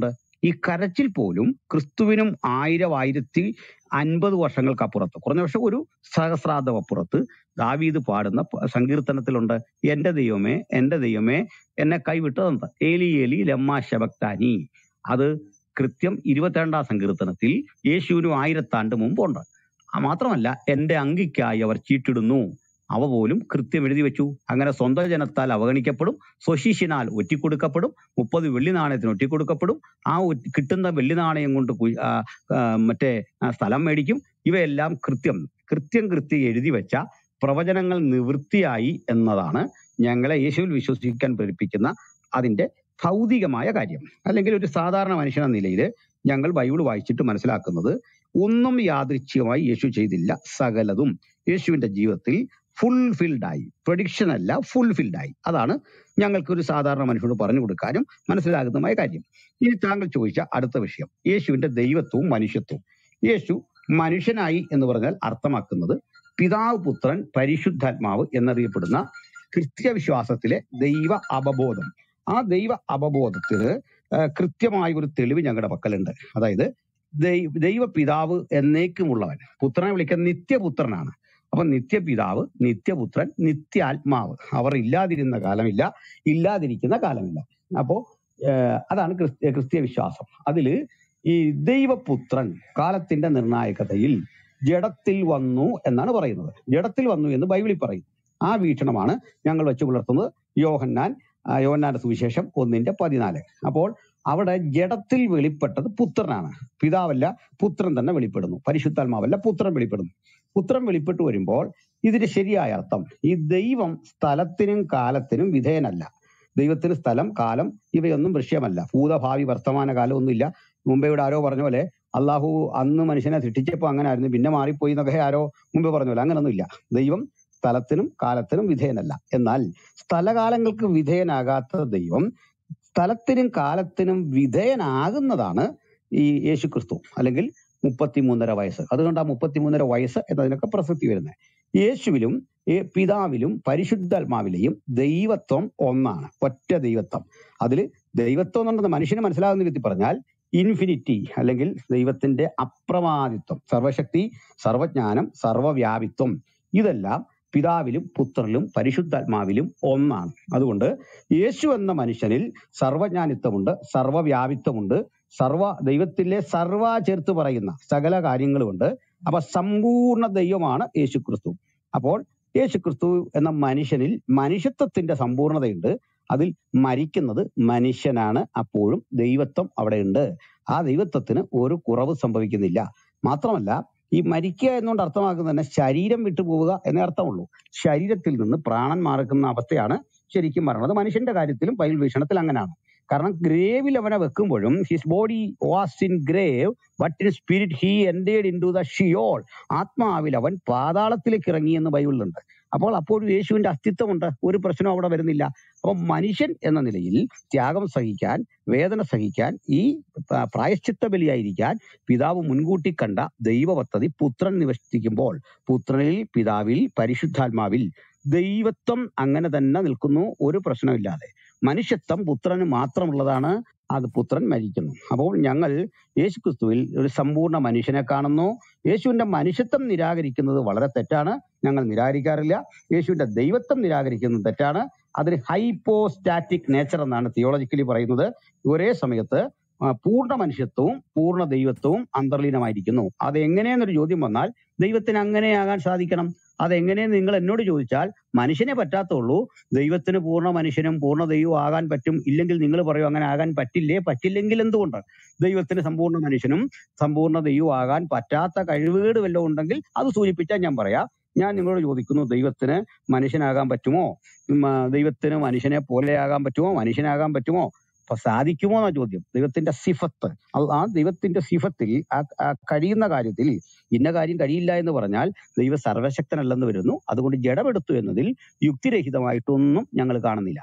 ഈ കരച്ചിൽ പോലും ക്രിസ്തുവിനും ആയിരം ആയിരത്തി അൻപത് വർഷങ്ങൾക്കപ്പുറത്ത്, കുറഞ്ഞ പക്ഷെ ഒരു സഹസ്രാബ്ദം അപ്പുറത്ത് ദാവീദ് പാടുന്ന പ- സങ്കീർത്തനത്തിലുണ്ട്, എന്റെ ദൈവമേ എന്റെ ദൈവമേ എന്നെ കൈവിട്ടതെന്ത്, ഏലി ഏലി ലമ്മാ ശബക്താനി. അത് കൃത്യം ഇരുപത്തിരണ്ടാം സങ്കീർത്തനത്തിൽ യേശുവിനും ആയിരത്താണ്ട് മുമ്പുണ്ട്. ആ മാത്രമല്ല, എന്റെ അങ്കിക്കായി അവർ ചീട്ടിടുന്നു, അവ പോലും കൃത്യം എഴുതി വെച്ചു. അങ്ങനെ സ്വന്തം ജനത്താൽ അവഗണിക്കപ്പെടും, സ്വശിഷ്യനാൽ ഒറ്റിക്കൊടുക്കപ്പെടും, മുപ്പത് വെള്ളി നാണയത്തിന് ഒറ്റിക്കൊടുക്കപ്പെടും, ആ ഒറ്റി- കിട്ടുന്ന വെള്ളി നാണയം കൊണ്ട് കു- ആ, ആ, മറ്റേ ആ, സ്ഥലം മേടിക്കും. ഇവയെല്ലാം കൃത്യം കൃത്യം കൃത്യം എഴുതി വെച്ച പ്രവചനങ്ങൾ നിവൃത്തിയായി എന്നതാണ് ഞങ്ങളെ യേശുവിൽ വിശ്വസിക്കാൻ പ്രേരിപ്പിക്കുന്ന അതിന്റെ ഭൗതികമായ കാര്യം. അല്ലെങ്കിൽ ഒരു സാധാരണ മനുഷ്യനെന്ന നിലയിൽ ഞങ്ങൾ ബൈബിൾ വായിച്ചിട്ട് മനസ്സിലാക്കുന്നത്, ഒന്നും യാദൃച്ഛികമായി യേശു ചെയ്തില്ല, സകലതും യേശുവിന്റെ ജീവിതത്തിൽ ഫുൾഫിൽഡായി. പ്രഡിക്ഷൻ അല്ല, ഫുൾഫിൽഡായി. അതാണ് ഞങ്ങൾക്ക് ഒരു സാധാരണ മനുഷ്യനോട് പറഞ്ഞു കൊടുക്കാനും മനസ്സിലാകുന്നതുമായ കാര്യം. ഇനി താങ്കൾ ചോദിച്ച അടുത്ത വിഷയം, യേശുവിന്റെ ദൈവത്വവും മനുഷ്യത്വവും. യേശു മനുഷ്യനായി എന്ന് പറഞ്ഞാൽ അർത്ഥമാക്കുന്നത് പിതാവ്, പുത്രൻ, പരിശുദ്ധാത്മാവ് എന്നറിയപ്പെടുന്ന കൃത്യവിശ്വാസത്തിലെ ദൈവ അവബോധം. ആ ദൈവ അവബോധത്തിന് ആ, കൃത്യമായ ഒരു തെളിവ് ഞങ്ങളുടെ പക്കലുണ്ട്. അതായത് ദൈവ ദൈവപിതാവ് എന്നേക്കുമുള്ളവൻ, പുത്രനെ വിളിക്കുന്ന നിത്യപുത്രനാണ്. അപ്പൊ നിത്യപിതാവ്, നിത്യപുത്രൻ, നിത്യാത്മാവ്, അവർ ഇല്ലാതിരുന്ന കാലമില്ല, ഇല്ലാതിരിക്കുന്ന കാലമില്ല. അപ്പോ ഏഹ് അതാണ് ക്രിസ്ത്യ ക്രിസ്തീയ വിശ്വാസം. അതില് ഈ ദൈവപുത്രൻ കാലത്തിന്റെ നിർണായകതയിൽ ജഡത്തിൽ വന്നു എന്നാണ് പറയുന്നത്. ജഡത്തിൽ വന്നു എന്ന് ബൈബിളിൽ പറയും. ആ വീക്ഷണമാണ് ഞങ്ങൾ വെച്ച് പുലർത്തുന്നത്. യോഹന്നാൻ ആ, യോഹന്നാന്റെ സുവിശേഷം ഒന്നിന്റെ പതിനാല്. അപ്പോൾ അവിടെ ജഡത്തിൽ വെളിപ്പെട്ടത് പുത്രനാണ്. പിതാവല്ല, പുത്രൻ തന്നെ വെളിപ്പെടുന്നു. പരിശുദ്ധാത്മാവല്ല, പുത്രൻ വെളിപ്പെടുന്നു. പുത്രൻ വെളിപ്പെട്ടു വരുമ്പോൾ ഇതിന്റെ ശരിയായ അർത്ഥം, ഈ ദൈവം സ്ഥലത്തിനും കാലത്തിനും വിധേയനല്ല. ദൈവത്തിന് സ്ഥലം, കാലം ഇവയൊന്നും ദൃശ്യമല്ല. ഭൂതഭാവി വർത്തമാന കാലം ഒന്നുമില്ല. മുമ്പേ ഇവിടെ ആരോ പറഞ്ഞ പോലെ അള്ളാഹു അന്ന് മനുഷ്യനെ സൃഷ്ടിച്ചപ്പോൾ അങ്ങനെ ആയിരുന്നു, പിന്നെ മാറിപ്പോയി എന്നൊക്കെ ആരോ മുമ്പേ പറഞ്ഞ പോലെ അങ്ങനൊന്നുമില്ല. ദൈവം സ്ഥലത്തിനും കാലത്തിനും വിധേയനല്ല. എന്നാൽ സ്ഥലകാലങ്ങൾക്ക് വിധേയനാകാത്ത ദൈവം സ്ഥലത്തിനും കാലത്തിനും വിധേയനാകുന്നതാണ് ഈ യേശുക്രിസ്തു, അല്ലെങ്കിൽ മുപ്പത്തിമൂന്നര വയസ്സ്. അതുകൊണ്ട് ആ മുപ്പത്തിമൂന്നര വയസ്സ് എന്നതിനൊക്കെ പ്രസക്തി വരുന്നത്. യേശുവിലും ഈ പിതാവിലും പരിശുദ്ധാത്മാവിലെയും ദൈവത്വം ഒന്നാണ്, ഒറ്റ ദൈവത്വം. അതിൽ ദൈവത്വം എന്നുള്ളത് മനുഷ്യന് മനസ്സിലാകുന്ന വിധത്തിൽ പറഞ്ഞാൽ ഇൻഫിനിറ്റി, അല്ലെങ്കിൽ ദൈവത്തിന്റെ അപ്രമാദിത്വം, സർവശക്തി, സർവജ്ഞാനം, സർവവ്യാപിത്വം, ഇതെല്ലാം പിതാവിലും പുത്രനിലും പരിശുദ്ധാത്മാവിലും ഒന്നാണ്. അതുകൊണ്ട് യേശു എന്ന മനുഷ്യനിൽ സർവജ്ഞാനിത്വമുണ്ട്, സർവവ്യാപിത്വമുണ്ട്, സർവ ദൈവത്തിലെ സർവ ചേർത്ത് പറയുന്ന സകല കാര്യങ്ങളുമുണ്ട്. അപ്പൊ സമ്പൂർണ്ണ ദൈവമാണ് യേശുക്രിസ്തു. അപ്പോൾ യേശുക്രിസ്തു എന്ന മനുഷ്യനിൽ മനുഷ്യത്വത്തിന്റെ സമ്പൂർണതയുണ്ട്. അതിൽ മരിക്കുന്നത് മനുഷ്യനാണ്, അപ്പോഴും ദൈവത്വം അവിടെയുണ്ട്. ആ ദൈവത്വത്തിന് ഒരു കുറവ് സംഭവിക്കുന്നില്ല. മാത്രമല്ല, ഈ മരിക്കുക എന്നുകൊണ്ട് അർത്ഥമാക്കുന്നത് തന്നെ ശരീരം വിട്ടുപോവുക എന്നേ അർത്ഥമുള്ളൂ. ശരീരത്തിൽ നിന്ന് പ്രാണൻ മാറുന്ന അവസ്ഥയാണ് ശരിക്കും മരണം. അത് മനുഷ്യന്റെ കാര്യത്തിലും ബൈബിൾ വീക്ഷണത്തിൽ അങ്ങനെയാണ്. കാരണം ഗ്രേവിൽ അവനെ വെക്കുമ്പോഴും his body was in grave but in spirit he entered into the Sheol, ആത്മാവിൽ അവൻ പാതാളത്തിലേക്ക് ഇറങ്ങി എന്ന് ബൈബിളിലുണ്ട്. അപ്പോൾ അപ്പോഴും യേശുവിന്റെ അസ്തിത്വമുണ്ട്, ഒരു പ്രശ്നവും അവിടെ വരുന്നില്ല. അപ്പൊ മനുഷ്യൻ എന്ന നിലയിൽ ത്യാഗം സഹിക്കാൻ, വേദന സഹിക്കാൻ, ഈ പ- പ്രായശ്ചിത്ത ബലിയായിരിക്കാൻ പിതാവ് മുൻകൂട്ടി കണ്ട ദൈവ പദ്ധതി പുത്രൻ നിവർത്തിക്കുമ്പോൾ പുത്രനിൽ, പിതാവിൽ, പരിശുദ്ധാത്മാവിൽ ദൈവത്വം അങ്ങനെ തന്നെ നിൽക്കുന്നു, ഒരു പ്രശ്നമില്ലാതെ. മനുഷ്യത്വം പുത്രന് മാത്രമുള്ളതാണ്, അത് പുത്രൻ മരിക്കുന്നു. അപ്പോൾ ഞങ്ങൾ യേശുക്രിസ്തുവിൽ ഒരു സമ്പൂർണ്ണ മനുഷ്യനെ കാണുന്നു. യേശുവിന്റെ മനുഷ്യത്വം നിരാകരിക്കുന്നത് വളരെ തെറ്റാണ്, ഞങ്ങൾ നിരാകരിക്കാറില്ല. യേശുവിന്റെ ദൈവത്വം നിരാകരിക്കുന്നത് തെറ്റാണ്. അതിന് ഹൈപ്പോസ്റ്റാറ്റിക് നേച്ചർ എന്നാണ് തിയോളജിക്കലി പറയുന്നത്. ഒരേ സമയത്ത് ആ, പൂർണ്ണ മനുഷ്യത്വവും പൂർണ്ണ ദൈവത്വവും അന്തർലീനമായിരിക്കുന്നു. അതെങ്ങനെയെന്നൊരു ചോദ്യം വന്നാൽ ദൈവത്തിന് അങ്ങനെയാകാൻ സാധിക്കണം. അതെങ്ങനെയെന്ന് നിങ്ങൾ എന്നോട് ചോദിച്ചാൽ മനുഷ്യനെ പറ്റാത്തുള്ളൂ. ദൈവത്തിന് പൂർണ്ണ മനുഷ്യനും പൂർണ്ണ ദൈവവും ആകാൻ പറ്റും. ഇല്ലെങ്കിൽ നിങ്ങൾ പറയും അങ്ങനെ ആകാൻ പറ്റില്ലേ? പറ്റില്ലെങ്കിൽ എന്തുകൊണ്ട്? ദൈവത്തിന് സമ്പൂർണ്ണ മനുഷ്യനും സമ്പൂർണ്ണ ദൈവവും ആകാൻ പറ്റാത്ത കഴിവുകേട് വല്ലതും ഉണ്ടെങ്കിൽ അത് സൂചിപ്പിച്ചാൽ ഞാൻ പറയാം. ഞാൻ നിങ്ങളോട് ചോദിക്കുന്നു, ദൈവത്തിന് മനുഷ്യനാകാൻ പറ്റുമോ? ഉം, ആ, ദൈവത്തിന് മനുഷ്യനെ പോലെയാകാൻ പറ്റുമോ? മനുഷ്യനാകാൻ പറ്റുമോ? അപ്പൊ സാധിക്കുമോ എന്ന ചോദ്യം. ദൈവത്തിന്റെ സിഫത്ത്, അത് ആ ദൈവത്തിന്റെ സിഫത്തിൽ ആ ആ കഴിയുന്ന കാര്യത്തിൽ ഇന്ന കാര്യം കഴിയില്ല എന്ന് പറഞ്ഞാൽ ദൈവ സർവശക്തനല്ലെന്ന് വരുന്നു. അതുകൊണ്ട് ജഡമെടുത്തു എന്നതിൽ യുക്തിരഹിതമായിട്ടൊന്നും ഞങ്ങൾ കാണുന്നില്ല.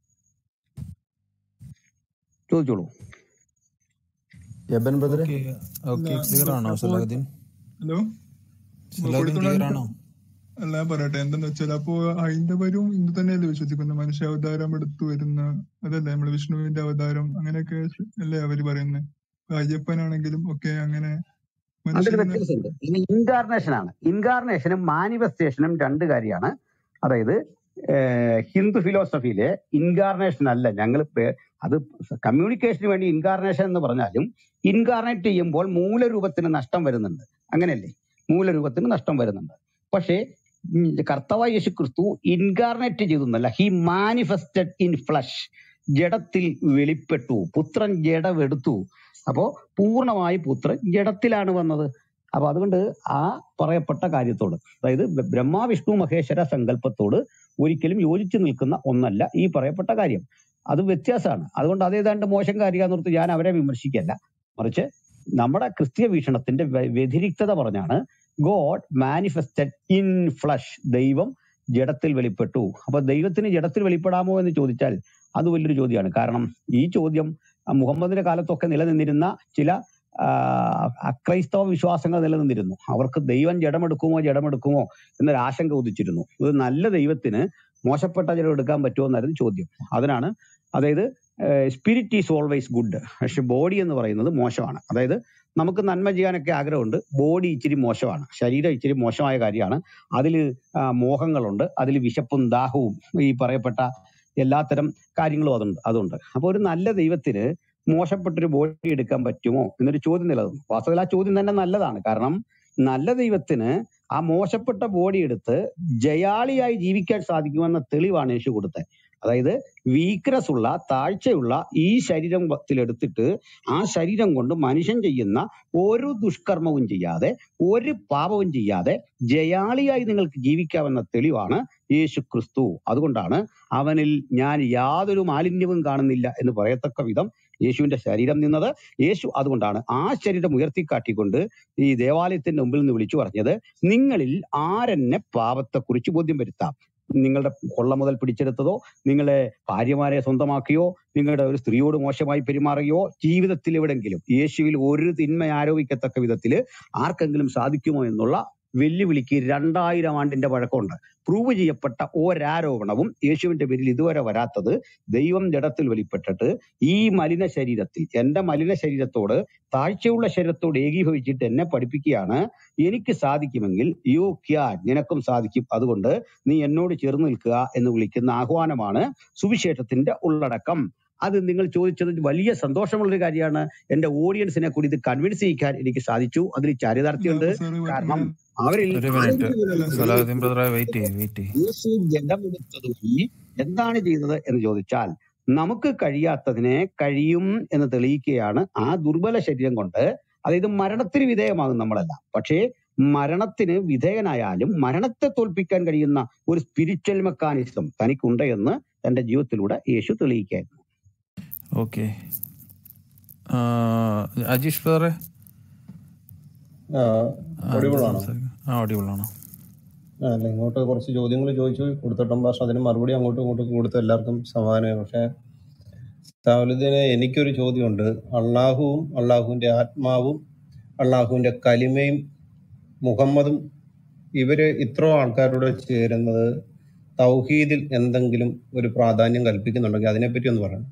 ചോദിച്ചോളൂ. എബൻ ബ്രദറെ, ഓക്കെ. ഓക്കെ, അല്ല ക്ലിയർ ബ- ആണോ? അപ്പോ സലാഹുദ്ദീൻ ഹലോ സലാഹുദ്ദീൻ ക്ലിയർ കൊടുത്തോളാൻ ആണോ? അല്ല ഞാൻ പറയട്ടെ, എന്താന്ന് വെച്ചാൽ അപ്പോ ഹൈന്ദവരും ഇന്ന് തന്നെയല്ലേ വിശ്വസിക്കുന്ന മനുഷ്യ അവതാരം എടുത്തു വരുന്ന, അതല്ലേ നമ്മള് വിഷ്ണുവിന്റെ അവതാരം, അങ്ങനെയൊക്കെ അല്ലേ അവര് പറയുന്നത്? അയ്യപ്പനാണെങ്കിലും ഒക്കെ അങ്ങനെ അതിൽ മനുഷ്യനെ വ്യത്യാസമുണ്ട്. ഇത് ഇൻകാർണേഷൻ ആണ്. ഇൻകാർണേഷനും മാനിഫെസ്റ്റേഷനും രണ്ട് കാര്യമാണ്. അതായത് ഏഹ് ഹിന്ദു ഫിലോസഫിയിലെ ഇൻകാർണേഷൻ അല്ല ഞങ്ങൾ അത് കമ്മ്യൂണിക്കേഷന് വേണ്ടി ഇൻകാർണേഷൻ എന്ന് പറഞ്ഞാലും ഇൻകാർണേറ്റ് ചെയ്യുമ്പോൾ മൂലരൂപത്തിന് നഷ്ടം വരുന്നുണ്ട്. അങ്ങനെയല്ലേ? മൂലരൂപത്തിന് നഷ്ടം വരുന്നുണ്ട്. പക്ഷേ ഉം, കർത്താവായ യേശു ക്രിസ്തു ഇൻകാർണേറ്റ് ചെയ്തെന്നല്ല, ഹി മാനിഫെസ്റ്റഡ് ഇൻ ഫ്ലഷ്, ജഡത്തിൽ വെളിപ്പെട്ടു. പുത്രൻ ജഡമെടുത്തു. അപ്പോ പൂർണ്ണമായി പുത്രൻ ജഡത്തിലാണ് വന്നത്. അപ്പൊ അതുകൊണ്ട് ആ പറയപ്പെട്ട കാര്യത്തോട്, അതായത് ബ- ബ്രഹ്മാ വിഷ്ണു മഹേശ്വര സങ്കല്പത്തോട് ഒരിക്കലും യോജിച്ചു നിൽക്കുന്ന ഒന്നല്ല ഈ പറയപ്പെട്ട കാര്യം. അത് വ്യത്യാസമാണ്. അതുകൊണ്ട് അതേതാണ്ട് മോശം കാര്യമെന്നോർത്ത് ഞാൻ അവരെ വിമർശിക്കല്ല, മറിച്ച് നമ്മുടെ ക്രിസ്തീയ വീക്ഷണത്തിന്റെ വ്യ- വ്യതിരിക്തത പറഞ്ഞാണ് ഗോഡ് മാനിഫെസ്റ്റഡ് ഇൻ ഫ്ലഷ്, ദൈവം ജഡത്തിൽ വെളിപ്പെട്ടു. അപ്പൊ ദൈവത്തിന് ജഡത്തിൽ വെളിപ്പെടാമോ എന്ന് ചോദിച്ചാൽ അത് വലിയൊരു ചോദ്യമാണ്. കാരണം ഈ ചോദ്യം ആ, മുഹമ്മദിന്റെ കാലത്തൊക്കെ നിലനിന്നിരുന്ന ചില ആ, അക്രൈസ്തവ വിശ്വാസങ്ങൾ നിലനിന്നിരുന്നു. അവർക്ക് ദൈവം ജഡമെടുക്കുമോ ജഡമെടുക്കുമോ എന്നൊരു ആശങ്ക ഉദിച്ചിരുന്നു. ഒരു നല്ല ദൈവത്തിന് മോശപ്പെട്ട ജഡം എടുക്കാൻ പറ്റുമോ എന്നായിരുന്നു ചോദ്യം. അതിനാണ്, അതായത് സ്പിരിറ്റ് ഈസ് ഓൾവേസ് ഗുഡ്, പക്ഷെ ബോഡി എന്ന് പറയുന്നത് മോശമാണ്. അതായത് നമുക്ക് നന്മ ചെയ്യാനൊക്കെ ആഗ്രഹമുണ്ട്, ബോഡി ഇച്ചിരി മോശമാണ്, ശരീരം ഇച്ചിരി മോശമായ കാര്യമാണ്. അതിൽ മോഹങ്ങളുണ്ട്, അതിൽ വിശപ്പും ദാഹവും ഈ പറയപ്പെട്ട എല്ലാത്തരം കാര്യങ്ങളും അതുണ്ട് അതുണ്ട് അപ്പൊ ഒരു നല്ല ദൈവത്തിന് മോശപ്പെട്ടൊരു ബോഡി എടുക്കാൻ പറ്റുമോ എന്നൊരു ചോദ്യം നിലനിന്നു. വാസ്തവത്തിൽ ആ ചോദ്യം തന്നെ നല്ലതാണ്. കാരണം നല്ല ദൈവത്തിന് ആ മോശപ്പെട്ട ബോഡി എടുത്ത് ജയാളിയായി ജീവിക്കാൻ സാധിക്കുമെന്ന തെളിവാണ് യേശു കൊടുത്തത്. അതായത് വീക്ക്നെസ് ഉള്ള, താഴ്ചയുള്ള ഈ ശരീരത്തിലെടുത്തിട്ട് ആ ശരീരം കൊണ്ട് മനുഷ്യൻ ചെയ്യുന്ന ഒരു ദുഷ്കർമ്മവും ചെയ്യാതെ, ഒരു പാപവും ചെയ്യാതെ ജയാളിയായി നിങ്ങൾക്ക് ജീവിക്കാമെന്ന തെളിവാണ് യേശു ക്രിസ്തു. അതുകൊണ്ടാണ് അവനിൽ ഞാൻ യാതൊരു മാലിന്യവും കാണുന്നില്ല എന്ന് പറയത്തക്ക വിധം യേശുവിന്റെ ശരീരം നിന്നത്. യേശു അതുകൊണ്ടാണ് ആ ശരീരം ഉയർത്തിക്കാട്ടിക്കൊണ്ട് ഈ ദേവാലയത്തിന്റെ മുമ്പിൽ നിന്ന് വിളിച്ചു പറഞ്ഞത്, നിങ്ങളിൽ ആരെന്നെ പാപത്തെക്കുറിച്ച് ബോധ്യം വരുത്താം. നിങ്ങളുടെ കൊള്ള മുതൽ പിടിച്ചെടുത്തതോ, നിങ്ങളെ ഭാര്യമാരെ സ്വന്തമാക്കിയോ, നിങ്ങളുടെ ഒരു സ്ത്രീയോട് മോശമായി പെരുമാറുകയോ, ജീവിതത്തിൽ എവിടെങ്കിലും യേശുവിൽ ഒരു തിന്മ ആരോപിക്കത്തക്ക വിധത്തിൽ ആർക്കെങ്കിലും സാധിക്കുമോ എന്നുള്ള വെല്ലുവിളിക്ക് രണ്ടായിരം ആണ്ടിന്റെ പഴക്കമുണ്ട്. പ്രൂവ് ചെയ്യപ്പെട്ട ഒരാരോപണവും യേശുവിന്റെ പേരിൽ ഇതുവരെ വരാത്തത് ദൈവം ജഡത്തിൽ വെളിപ്പെട്ടിട്ട് ഈ മലിന ശരീരത്തിൽ, എന്റെ മലിന ശരീരത്തോട്, താഴ്ചയുള്ള ശരീരത്തോട് ഏകീഭവിച്ചിട്ട് എന്നെ പഠിപ്പിക്കുകയാണ്, എനിക്ക് സാധിക്കുമെങ്കിൽ യു ക്യാൻ, നിനക്കും സാധിക്കും, അതുകൊണ്ട് നീ എന്നോട് ചേർന്ന് നിൽക്കുക എന്ന് വിളിക്കുന്ന ആഹ്വാനമാണ് സുവിശേഷത്തിന്റെ ഉള്ളടക്കം. അത് നിങ്ങൾ ചോദിച്ചത് വലിയ സന്തോഷമുള്ളൊരു കാര്യമാണ്. എന്റെ ഓഡിയൻസിനെ കൂടി ഇത് കൺവിൻസ് ചെയ്യിക്കാൻ എനിക്ക് സാധിച്ചു. അതിൽ ചാരിതാർത്ഥ്യമുണ്ട്. കാരണം അവരിൽ ഒരു മിനിറ്റ് അല്ല സാറേ സലാഹുദ്ദീൻ ബ്രദറെ, വെയിറ്റ് ചെയ്യും വെയിറ്റ് ചെയ്യും യേശു ജഡമെടുത്തത് വഴി എന്താണ് ചെയ്തത് എന്ന് ചോദിച്ചാൽ, നമുക്ക് കഴിയാത്തതിനെ കഴിയും എന്ന് തെളിയിക്കുകയാണ്. ആ ദുർബല ശരീരം കൊണ്ട്, അതായത് മരണത്തിന് വിധേയമാകും നമ്മളെല്ലാം, പക്ഷേ മരണത്തിന് വിധേയനായാലും മരണത്തെ തോൽപ്പിക്കാൻ കഴിയുന്ന ഒരു സ്പിരിച്വൽ മെക്കാനിസം തനിക്കുണ്ട് എന്ന് തന്റെ ജീവിതത്തിലൂടെ യേശു തെളിയിക്കായിരുന്നു. ഓക്കെ. അജീഷ് ബ്രദറെ, ആ ആ, audible എന്താ ആണോ? സംസാരിക്കുക? ആ, ഓഡിബിൾ ആണോ? ആ, അല്ല, ഇങ്ങോട്ട് കുറച്ച് ചോദ്യങ്ങൾ ചോദിച്ചു കൊടുത്തോട്ടം ഭാഷ അതിന് മറുപടി അങ്ങോട്ടും ഇങ്ങോട്ടും കൊടുത്ത് എല്ലാവർക്കും സമാധാനമായി. പക്ഷെ സാവലുദ്ദീനെ, എനിക്കൊരു ചോദ്യമുണ്ട്. അള്ളാഹുവും അള്ളാഹുവിന്റെ ആത്മാവും അള്ളാഹുവിന്റെ കലിമയും മുഹമ്മദും ഇവര് ഇത്രയും ആൾക്കാരോട് ചേരുന്നത് തൗഹീദിൽ എന്തെങ്കിലും ഒരു പ്രാധാന്യം കൽപ്പിക്കുന്നുണ്ടെങ്കിൽ അതിനെപ്പറ്റി ഒന്ന് പറയണം.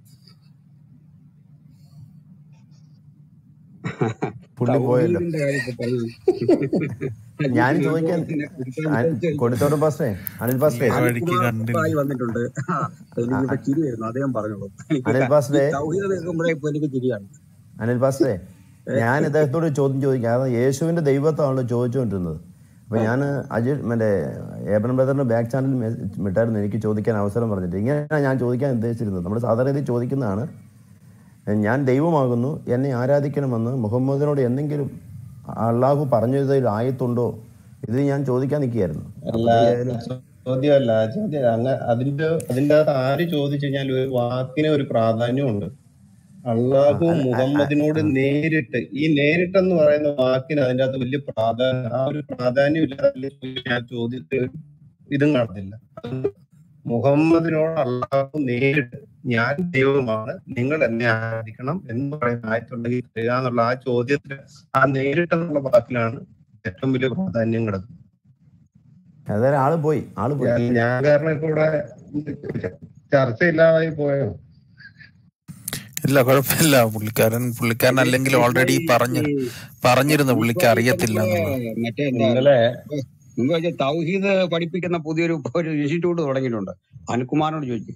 പുള്ളി പോയല്ലോ. തൗഹീദിന്റെ കാര്യത്തിൽ പറയും. ഞാൻ അജീഷ് ചോദിക്കാൻ വിഭവത്തിനെ കുറിക്കാൻ അ- ചോദിച്ചു. കൊടുത്തോട്ട് പാസ്റ്റേ, അനിൽ പാസ്റ്റേ, ആ വഴിക്ക് അനിൽകുമാർ കണ്ടില്ല. ആയി വന്നിട്ടുണ്ട്. ആ, അ- എനിക്കിപ്പോ അ- ചിരി വരുന്നു. അദ്ദേഹം പറഞ്ഞോളൂ. എനിക്ക് അനിൽ ക- ഈ പാസ്റ്റേ, തൗഹീദ് കേൾക്കുമ്പോഴേ ഇപ്പൊ എനിക്ക് ചിരിയാണ്. അനിൽ പാസ്റ്റേ, ഏ, ഞാൻ ഇദ്ദേഹത്തോട് ഒരു ചോദ്യം ചോദിക്കാം. കാരണം യേശുവിന്റെ ദൈവത്താണല്ലോ ചോദിച്ചുകൊണ്ടിരുന്നത്. അപ്പൊ ആ, ഞാൻ അജയ് മറ്റേ ഏബൻ ബ്രദറിന്റെ ബാക്ക് ചാനലിൽ വിട്ടായിരുന്നു എനിക്ക് ചോദിക്കാൻ അവസരം പറഞ്ഞിട്ട്. ഇങ്ങനെയാണ് ഞാൻ ചോദിക്കാൻ ഉദ്ദേശിച്ചിരുന്നത്. നമ്മൾ സാധാരണ ഇത് ചോദിക്കുന്നതാണ്, ഞാൻ ദൈവമാകുന്നു, എന്നെ ആരാധിക്കണമെന്ന് മുഹമ്മദിനോട് എന്തെങ്കിലും അള്ളാഹു പറഞ്ഞതിൽ ആയത്തുണ്ടോ? ഇത് ഞാൻ ചോദിക്കാൻ നിൽക്കുകയായിരുന്നു. അല്ല, അപ്പോഴത്തേക്കായാലും ചോദ്യമല്ല ചോദ്യം അങ്ങ അതിന്റെ അതിന്റെ അകത്ത് ആര് ചോദിച്ചു കഴിഞ്ഞാൽ ഒരു വാക്കിന് ഒരു പ്രാധാന്യമുണ്ട്. ആ, അള്ളാഹു അല്ല, അ- അ- മുഹമ്മദിനോട് ആ. നേരിട്ട്, ഈ നേരിട്ടെന്ന് പറയുന്ന വാക്കിന് അതിന്റെ അകത്ത് വലിയ പ്രാധാന്യം, ആ ഒരു പ്രാധാന്യം ഇല്ലാതെ ഞാൻ ചോദ്യത്തിൽ ഇതും കാണത്തില്ല. അത് മുഹമ്മദിനോട് അള്ളാഹു നേരിട്ട് ഞാൻ ദൈവമാണ്, നിങ്ങൾ എന്നെ ആരാധിക്കണം എന്ന് പറയുന്ന ആയത്തുണ്ടെങ്കിൽ തരിക എന്നുള്ള ആ ചോദ്യത്തിന് ആ നേരിട്ടെന്നുള്ള വാക്കിലാണ് ഏറ്റവും വലിയ പ്രാധാന്യം കിടക്കുന്നത്. ഏതായാലും ആള് പോയി, ആള് പോയി. ഞാൻ ഞാൻ കാരണം ഇപ്പൊ ഇവിടെ ചർച്ചയില്ലാതായി പോയോ? ഇല്ല, കുഴപ്പമില്ല. പുള്ളിക്കാരൻ പുള്ളിക്കാരൻ അല്ലെങ്കിൽ ഇപ്പൊ ഓൾറെഡി ഈ പറഞ്ഞു ഈ പറഞ്ഞിരുന്നു ഇപ്പൊ പുള്ളിക്ക് ഈ അറിയത്തില്ല നമുക്ക് എന്നുള്ളത്. മറ്റേ എന്താ ഇന്നലെ മുമ്പ് വെച്ച തൗഹീദ് പഠിപ്പിക്കുന്ന പുതിയൊരു ഒരു ഇൻസ്റ്റിറ്റ്യൂട്ട് തുടങ്ങിയിട്ടുണ്ട്. അനിൽകുമാറിനോട് ചോദിച്ചു.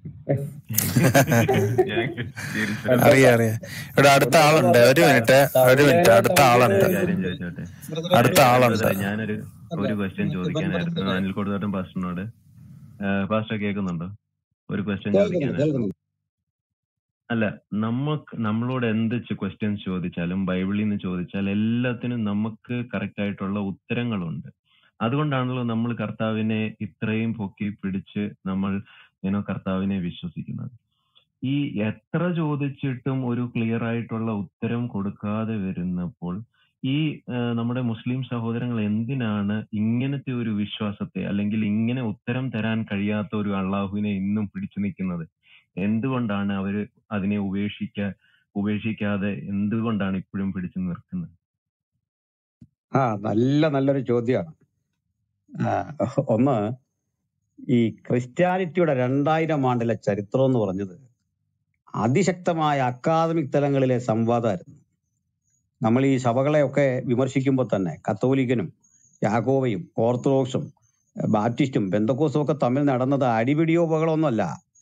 ഞാൻ തിരിച്ചു മറ്റേ അറിയാം അറിയാം. ഇവിടെ അടുത്ത പുള്ളിയോട് ആളുണ്ട്. പറഞ്ഞ ഒരു മിനിറ്റ് ഒരു മിനിറ്റ്. തൗഹീദിനെ അടുത്ത തൗഹീദ് ആളുണ്ട്. ഒരു കാര്യം ചോദിച്ചോട്ടെ അടുത്ത ഏബൻ ആളുണ്ട്. ബ്രദറെ, ഞാനൊരു ഒരു ക്വസ്റ്റ്യൻ ചോദിക്കാനായിരുന്നു അനിൽ കൊടുത്തോട്ടം പാസ്റ്ററിനോട്. പാസ്റ്റർ കേൾക്കുന്നുണ്ടോ? ഒരു ക്വസ്റ്റ്യൻ കേൾക്കുന്നു ചോദിക്കാനായിരുന്നു. കേൾക്കുന്നു. അല്ല, നമുക്ക് നമ്മളോട് എന്ത് ക്വസ്റ്റ്യൻസ് ചോദിച്ചാലും ബൈബിളിൽ നിന്ന് ചോദിച്ചാൽ എല്ലാത്തിനും നമുക്ക് കറക്റ്റ് ആയിട്ടുള്ള ഉത്തരങ്ങളുണ്ട്. അതുകൊണ്ടാണല്ലോ നമ്മൾ കർത്താവിനെ ഇത്രയും പൊക്കി പിടിച്ച് നമ്മൾ ഇനോ കർത്താവിനെ വിശ്വസിക്കുന്നത്. ഈ എത്ര ചോദിച്ചിട്ടും ഒരു ക്ലിയർ ആയിട്ടുള്ള ഉത്തരം കൊടുക്കാതെ വരുന്നപ്പോൾ ഈ ആ, നമ്മുടെ മുസ്ലിം സഹോദരങ്ങൾ എന്തിനാണ് ഇങ്ങനത്തെ ഒരു വിശ്വാസത്തെ അല്ലെങ്കിൽ ഇങ്ങനെ ഉത്തരം തരാൻ കഴിയാത്ത ഒരു അള്ളാഹുവിനെ ഇന്നും പിടിച്ചു നിൽക്കുന്നത്? എന്തുകൊണ്ടാണ് അവര് അതിനെ ഉപേക്ഷിക്ക ഉപേക്ഷിക്കാതെ എന്തുകൊണ്ടാണ് ഇപ്പോഴും പിടിച്ചു നിർത്തുന്നത്? ആ നല്ല നല്ലൊരു ചോദ്യമാണ്. ആ, ഒന്ന്, ഈ ക്രിസ്ത്യാനിറ്റിയുടെ രണ്ടായിരം ആണ്ടിലെ ചരിത്രം എന്ന് പറഞ്ഞത് അതിശക്തമായ അക്കാദമിക് തലങ്ങളിലെ സംവാദമായിരുന്നു. നമ്മൾ ഈ സഭകളെയൊക്കെ വിമർശിക്കുമ്പോൾ തന്നെ കത്തോലിക്കനും യാക്കോബയും ഓർത്തഡോക്സും ബാപ്റ്റിസ്റ്റും പെന്തക്കോസും ഒക്കെ തമ്മിൽ നടന്നത് അടിപിടിയോ ബഹളമൊന്നുമല്ല.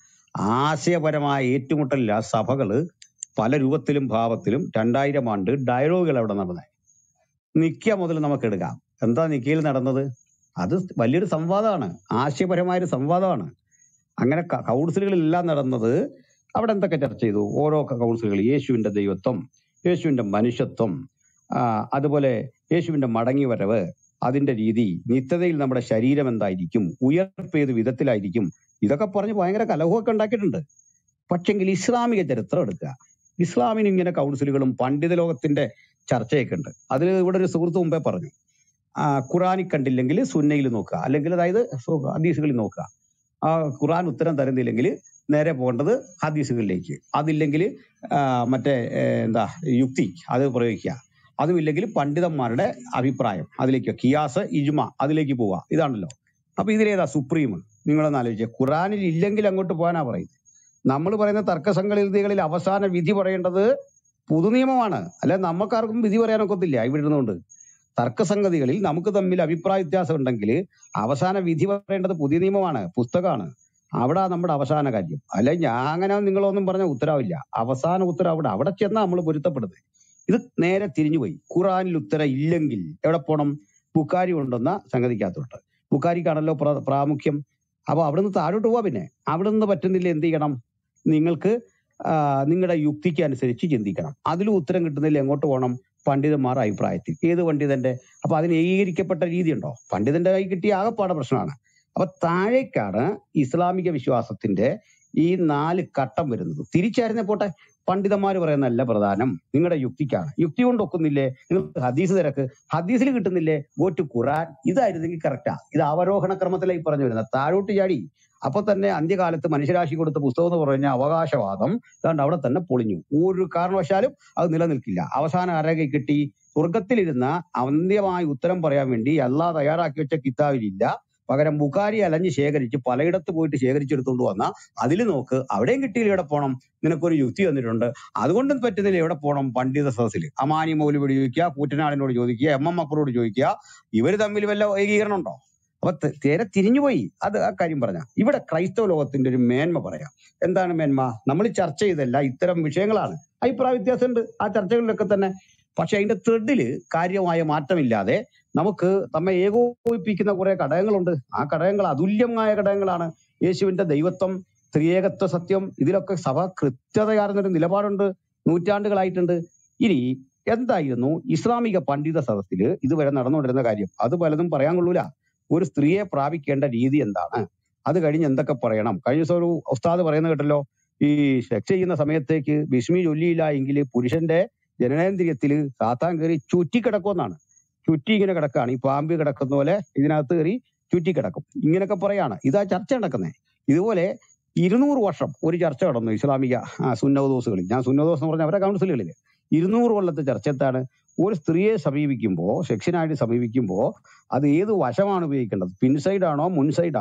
ആശയപരമായ ഏറ്റുമുട്ടലിൽ ആ സഭകള് പല രൂപത്തിലും ഭാവത്തിലും രണ്ടായിരം ആണ്ട് ഡയലോഗുകൾ അവിടെ നടന്നത്. നിക്ക മുതൽ നമുക്ക് എടുക്കാം. എന്താ നിക്കയിൽ നടന്നത്? അത് വലിയൊരു സംവാദമാണ്, ആശയപരമായൊരു സംവാദമാണ്. അങ്ങനെ ക- കൗൺസിലുകളിലെല്ലാം നടന്നത് അവിടെ എന്തൊക്കെ ചർച്ച ചെയ്തു? ഓരോ ക- കൗൺസിലുകൾ യേശുവിന്റെ ദൈവത്വം, യേശുവിന്റെ മനുഷ്യത്വം, ആ, അതുപോലെ യേശുവിന്റെ മടങ്ങി വരവ്, അതിന്റെ രീതി, നിത്യതയിൽ നമ്മുടെ ശരീരം എന്തായിരിക്കും, ഉയർപ്പ് ഏത് വിധത്തിലായിരിക്കും, ഇതൊക്കെ പറഞ്ഞ് ഭയങ്കര കലഹമൊക്കെ ഉണ്ടാക്കിയിട്ടുണ്ട്. പക്ഷെങ്കിൽ ഇസ്ലാമിക ചരിത്രം എടുക്കുക. ഇസ്ലാമിന് ഇങ്ങനെ കൗൺസിലുകളും പണ്ഡിത ലോകത്തിന്റെ ചർച്ചയൊക്കെ ഉണ്ട്. അതിൽ ഇവിടെ ഒരു സുഹൃത്ത് മുമ്പേ പറഞ്ഞു, ആ, ഖുറാനിൽ കണ്ടില്ലെങ്കിൽ സുന്നയിൽ നോക്കുക, അല്ലെങ്കിൽ അതായത് സു- ഹദീസുകളിൽ നോക്കുക. ആ ഖുറാൻ ഉത്തരം തരുന്നില്ലെങ്കിൽ നേരെ പോകേണ്ടത് ഹദീസുകളിലേക്ക്, അതില്ലെങ്കിൽ മറ്റേ ഏ, എന്താ യുക്തി അത് പ്രയോഗിക്കുക, അതുമില്ലെങ്കിൽ പണ്ഡിതന്മാരുടെ അഭിപ്രായം അതിലേക്ക്, കിയാസ് ഇജ്മ അതിലേക്ക് പോവുക. ഇതാണല്ലോ. അപ്പൊ ഇതിലേതാ സുപ്രീം? നിങ്ങളൊന്ന് ആലോചിക്കുക. ഖുറാനിൽ ഇല്ലെങ്കിൽ അങ്ങോട്ട് പോകാനാ പറയുന്നത്. നമ്മൾ പറയുന്ന തർക്കസംഗതികളിൽ അവസാന വിധി പറയേണ്ടത് പൊതുനിയമമാണ്. അല്ലെ നമുക്കാർക്കും വിധി പറയാനൊക്കത്തില്ല ഇവിടെ ഇരുന്നുകൊണ്ട്. തർക്കസംഗതികളിൽ നമുക്ക് തമ്മിൽ അഭിപ്രായ വ്യത്യാസം ഉണ്ടെങ്കിൽ അവസാന വിധി പറയേണ്ടത് പുതിയ നിയമമാണ്, പുസ്തകമാണ്. അവിടെ നമ്മുടെ അവസാന കാര്യം. അല്ലെ ഞാൻ അങ്ങനെ നിങ്ങളൊന്നും പറഞ്ഞ ഉത്തരവില്ല. അവസാന ഉത്തരം അവിടെ അവിടെ ചെന്നാ നമ്മൾ പൊരുത്തപ്പെടുന്നത്. ഇത് നേരെ തിരിഞ്ഞുപോയി. ഖുറാനിൽ ഉത്തരം ഇല്ലെങ്കിൽ എവിടെ പോകണം? ബുക്കാരി കൊണ്ടുവന്ന സംഗതിക്കകത്തോട്ട്. ബുക്കാരിക്കാണല്ലോ പ്ര- പ്രാമുഖ്യം. അപ്പൊ അവിടുന്ന് താഴോട്ട് പോവാ. പിന്നെ അവിടുന്ന് പറ്റുന്നില്ല, എന്ത് ചെയ്യണം? നിങ്ങൾക്ക് ആ, നിങ്ങളുടെ യുക്തിക്ക് അനുസരിച്ച് ചിന്തിക്കണം. അതിലും ഉത്തരം കിട്ടുന്നില്ല, എങ്ങോട്ട് പോകണം? പണ്ഡിതന്മാരുടെ അഭിപ്രായത്തിൽ. ഏത് പണ്ഡിതന്റെ? അപ്പൊ അതിന് ഏകീകരിക്കപ്പെട്ട രീതി ഉണ്ടോ? പണ്ഡിതന്റെ കൈ കിട്ടിയ ആകെപ്പാടെ പ്രശ്നമാണ്. അപ്പൊ താഴേക്കാണ് ഇസ്ലാമിക വിശ്വാസത്തിന്റെ ഈ നാല് ഘട്ടം വരുന്നത്. തിരിച്ചായിരുന്നേ പോട്ടെ, പണ്ഡിതന്മാർ പറയുന്നതല്ല പ്രധാനം, നിങ്ങളുടെ യുക്തിക്കാണ്. യുക്തി കൊണ്ട് ഒക്കുന്നില്ലേ, നിങ്ങൾ ഹദീസ് തിരക്ക്, ഹദീസിൽ കിട്ടുന്നില്ലേ, ഗോ ടു ഖുറാൻ. ഇതായിരുന്നെങ്കിൽ കറക്റ്റാ. ഇത് അവരോഹണ ക്രമത്തിലേക്ക് പറഞ്ഞു വരുന്നത്. താഴോട്ട് ചാടി. അപ്പൊ തന്നെ അന്ത്യകാലത്ത് മനുഷ്യരാശി കൊടുത്ത പുസ്തകം എന്ന് പറഞ്ഞ അവകാശവാദം അതുകൊണ്ട് അവിടെ തന്നെ പൊളിഞ്ഞു. ഒരു കാരണവശാലും അത് നിലനിൽക്കില്ല. അവസാനം ആരോഗ്യ കിട്ടി? സ്വർഗത്തിലിരുന്ന അന്ത്യമായ ഉത്തരം പറയാൻ വേണ്ടി അള്ളാഹ് തയ്യാറാക്കി വെച്ച കിതാബിലില്ല. പകരം ബുഖാരി അലഞ്ഞ് ശേഖരിച്ച് പലയിടത്ത് പോയിട്ട് ശേഖരിച്ചെടുത്തുകൊണ്ട് വന്ന അതിൽ നോക്ക്, അവിടെയും കിട്ടിയില്ല, എവിടെ പോകണം? നിനക്കൊരു യുക്തി തന്നിട്ടുണ്ട്, അതുകൊണ്ടും പറ്റുന്നില്ല, എവിടെ പോകണം? പണ്ഡിത സദസ്സിൽ അമാനി മൗലവിയോട് ചോദിക്കുക, കൂറ്റനാടിനോട് ചോദിക്കുക, എം എം അക്ബറോട് ചോദിക്കുക. ഇവര് തമ്മിൽ വല്ല ഏകീകരണം ഉണ്ടോ? അപ്പൊ ത- നേരെ തിരിഞ്ഞുപോയി. അത് ആ കാര്യം പറഞ്ഞ ഇവിടെ ക്രൈസ്തവ ലോകത്തിന്റെ ഒരു മേന്മ പറയാം. എന്താണ് മേന്മ? നമ്മൾ ചർച്ച ചെയ്തല്ല ഇത്തരം വിഷയങ്ങളാണ്. അഭിപ്രായ വ്യത്യാസമുണ്ട് ആ ചർച്ചകളിലൊക്കെ തന്നെ. പക്ഷെ അതിന്റെ ത്രെഡില് കാര്യമായ മാറ്റമില്ലാതെ നമുക്ക് നമ്മെ ഏകോപിപ്പിക്കുന്ന കുറെ ഘടകങ്ങളുണ്ട്. ആ ഘടകങ്ങൾ അതുല്യമായ ഘടകങ്ങളാണ്. യേശുവിന്റെ ദൈവത്വം, ത്രിയേകത്വ സത്യം, ഇതിലൊക്കെ സഭ കൃത്യതയാർന്നൊരു നിലപാടുണ്ട്, നൂറ്റാണ്ടുകളായിട്ടുണ്ട്. ഇനി എന്തായിരുന്നു ഇസ്ലാമിക പണ്ഡിത സദസ്സില് ഇതുവരെ നടന്നുകൊണ്ടിരുന്ന കാര്യം? അത് പലതും പറയാൻ കൊള്ളൂല. ഒരു സ്ത്രീയെ പ്രാപിക്കേണ്ട രീതി എന്താണ്, അത് കഴിഞ്ഞ് എന്തൊക്കെ പറയണം. കഴിഞ്ഞ ദിവസം ഒരു ഉസ്താദ് പറയുന്നത് കേട്ടല്ലോ, ഈ സെക്സ് ചെയ്യുന്ന സമയത്തേക്ക് ബിസ്മി ചൊല്ലിയില്ല എങ്കിൽ പുരുഷന്റെ ജനനേന്ദ്രിയത്തില് സാത്താൻ കയറി ചുറ്റിക്കിടക്കുമെന്നാണ്. ചുറ്റി ഇങ്ങനെ കിടക്കാണ്, ഈ പാമ്പ് കിടക്കുന്ന പോലെ ഇതിനകത്ത് കയറി ചുറ്റിക്കിടക്കും. ഇങ്ങനെയൊക്കെ പറയാണ്. ഇതാ ചർച്ച നടക്കുന്നത്. ഇതുപോലെ ഇരുന്നൂറ് വർഷം ഒരു ചർച്ച നടന്നു ഇസ്ലാമിക ആ, സുന്നതദോസുകളിൽ. ഞാൻ സുന്നതദോസ് എന്ന് പറഞ്ഞ അവരുടെ കൗൺസിലുകളിൽ ഇരുന്നൂറ് കൊല്ലത്തെ ചർച്ചത്താണ്. ഒരു സ്ത്രീയെ സമീപിക്കുമ്പോൾ, സെക്ഷനായിട്ട് സമീപിക്കുമ്പോൾ അത് ഏത് വശമാണ് ഉപയോഗിക്കേണ്ടത്? പിൻസൈഡ് ആണോ മുൻസൈഡ് ആണോ?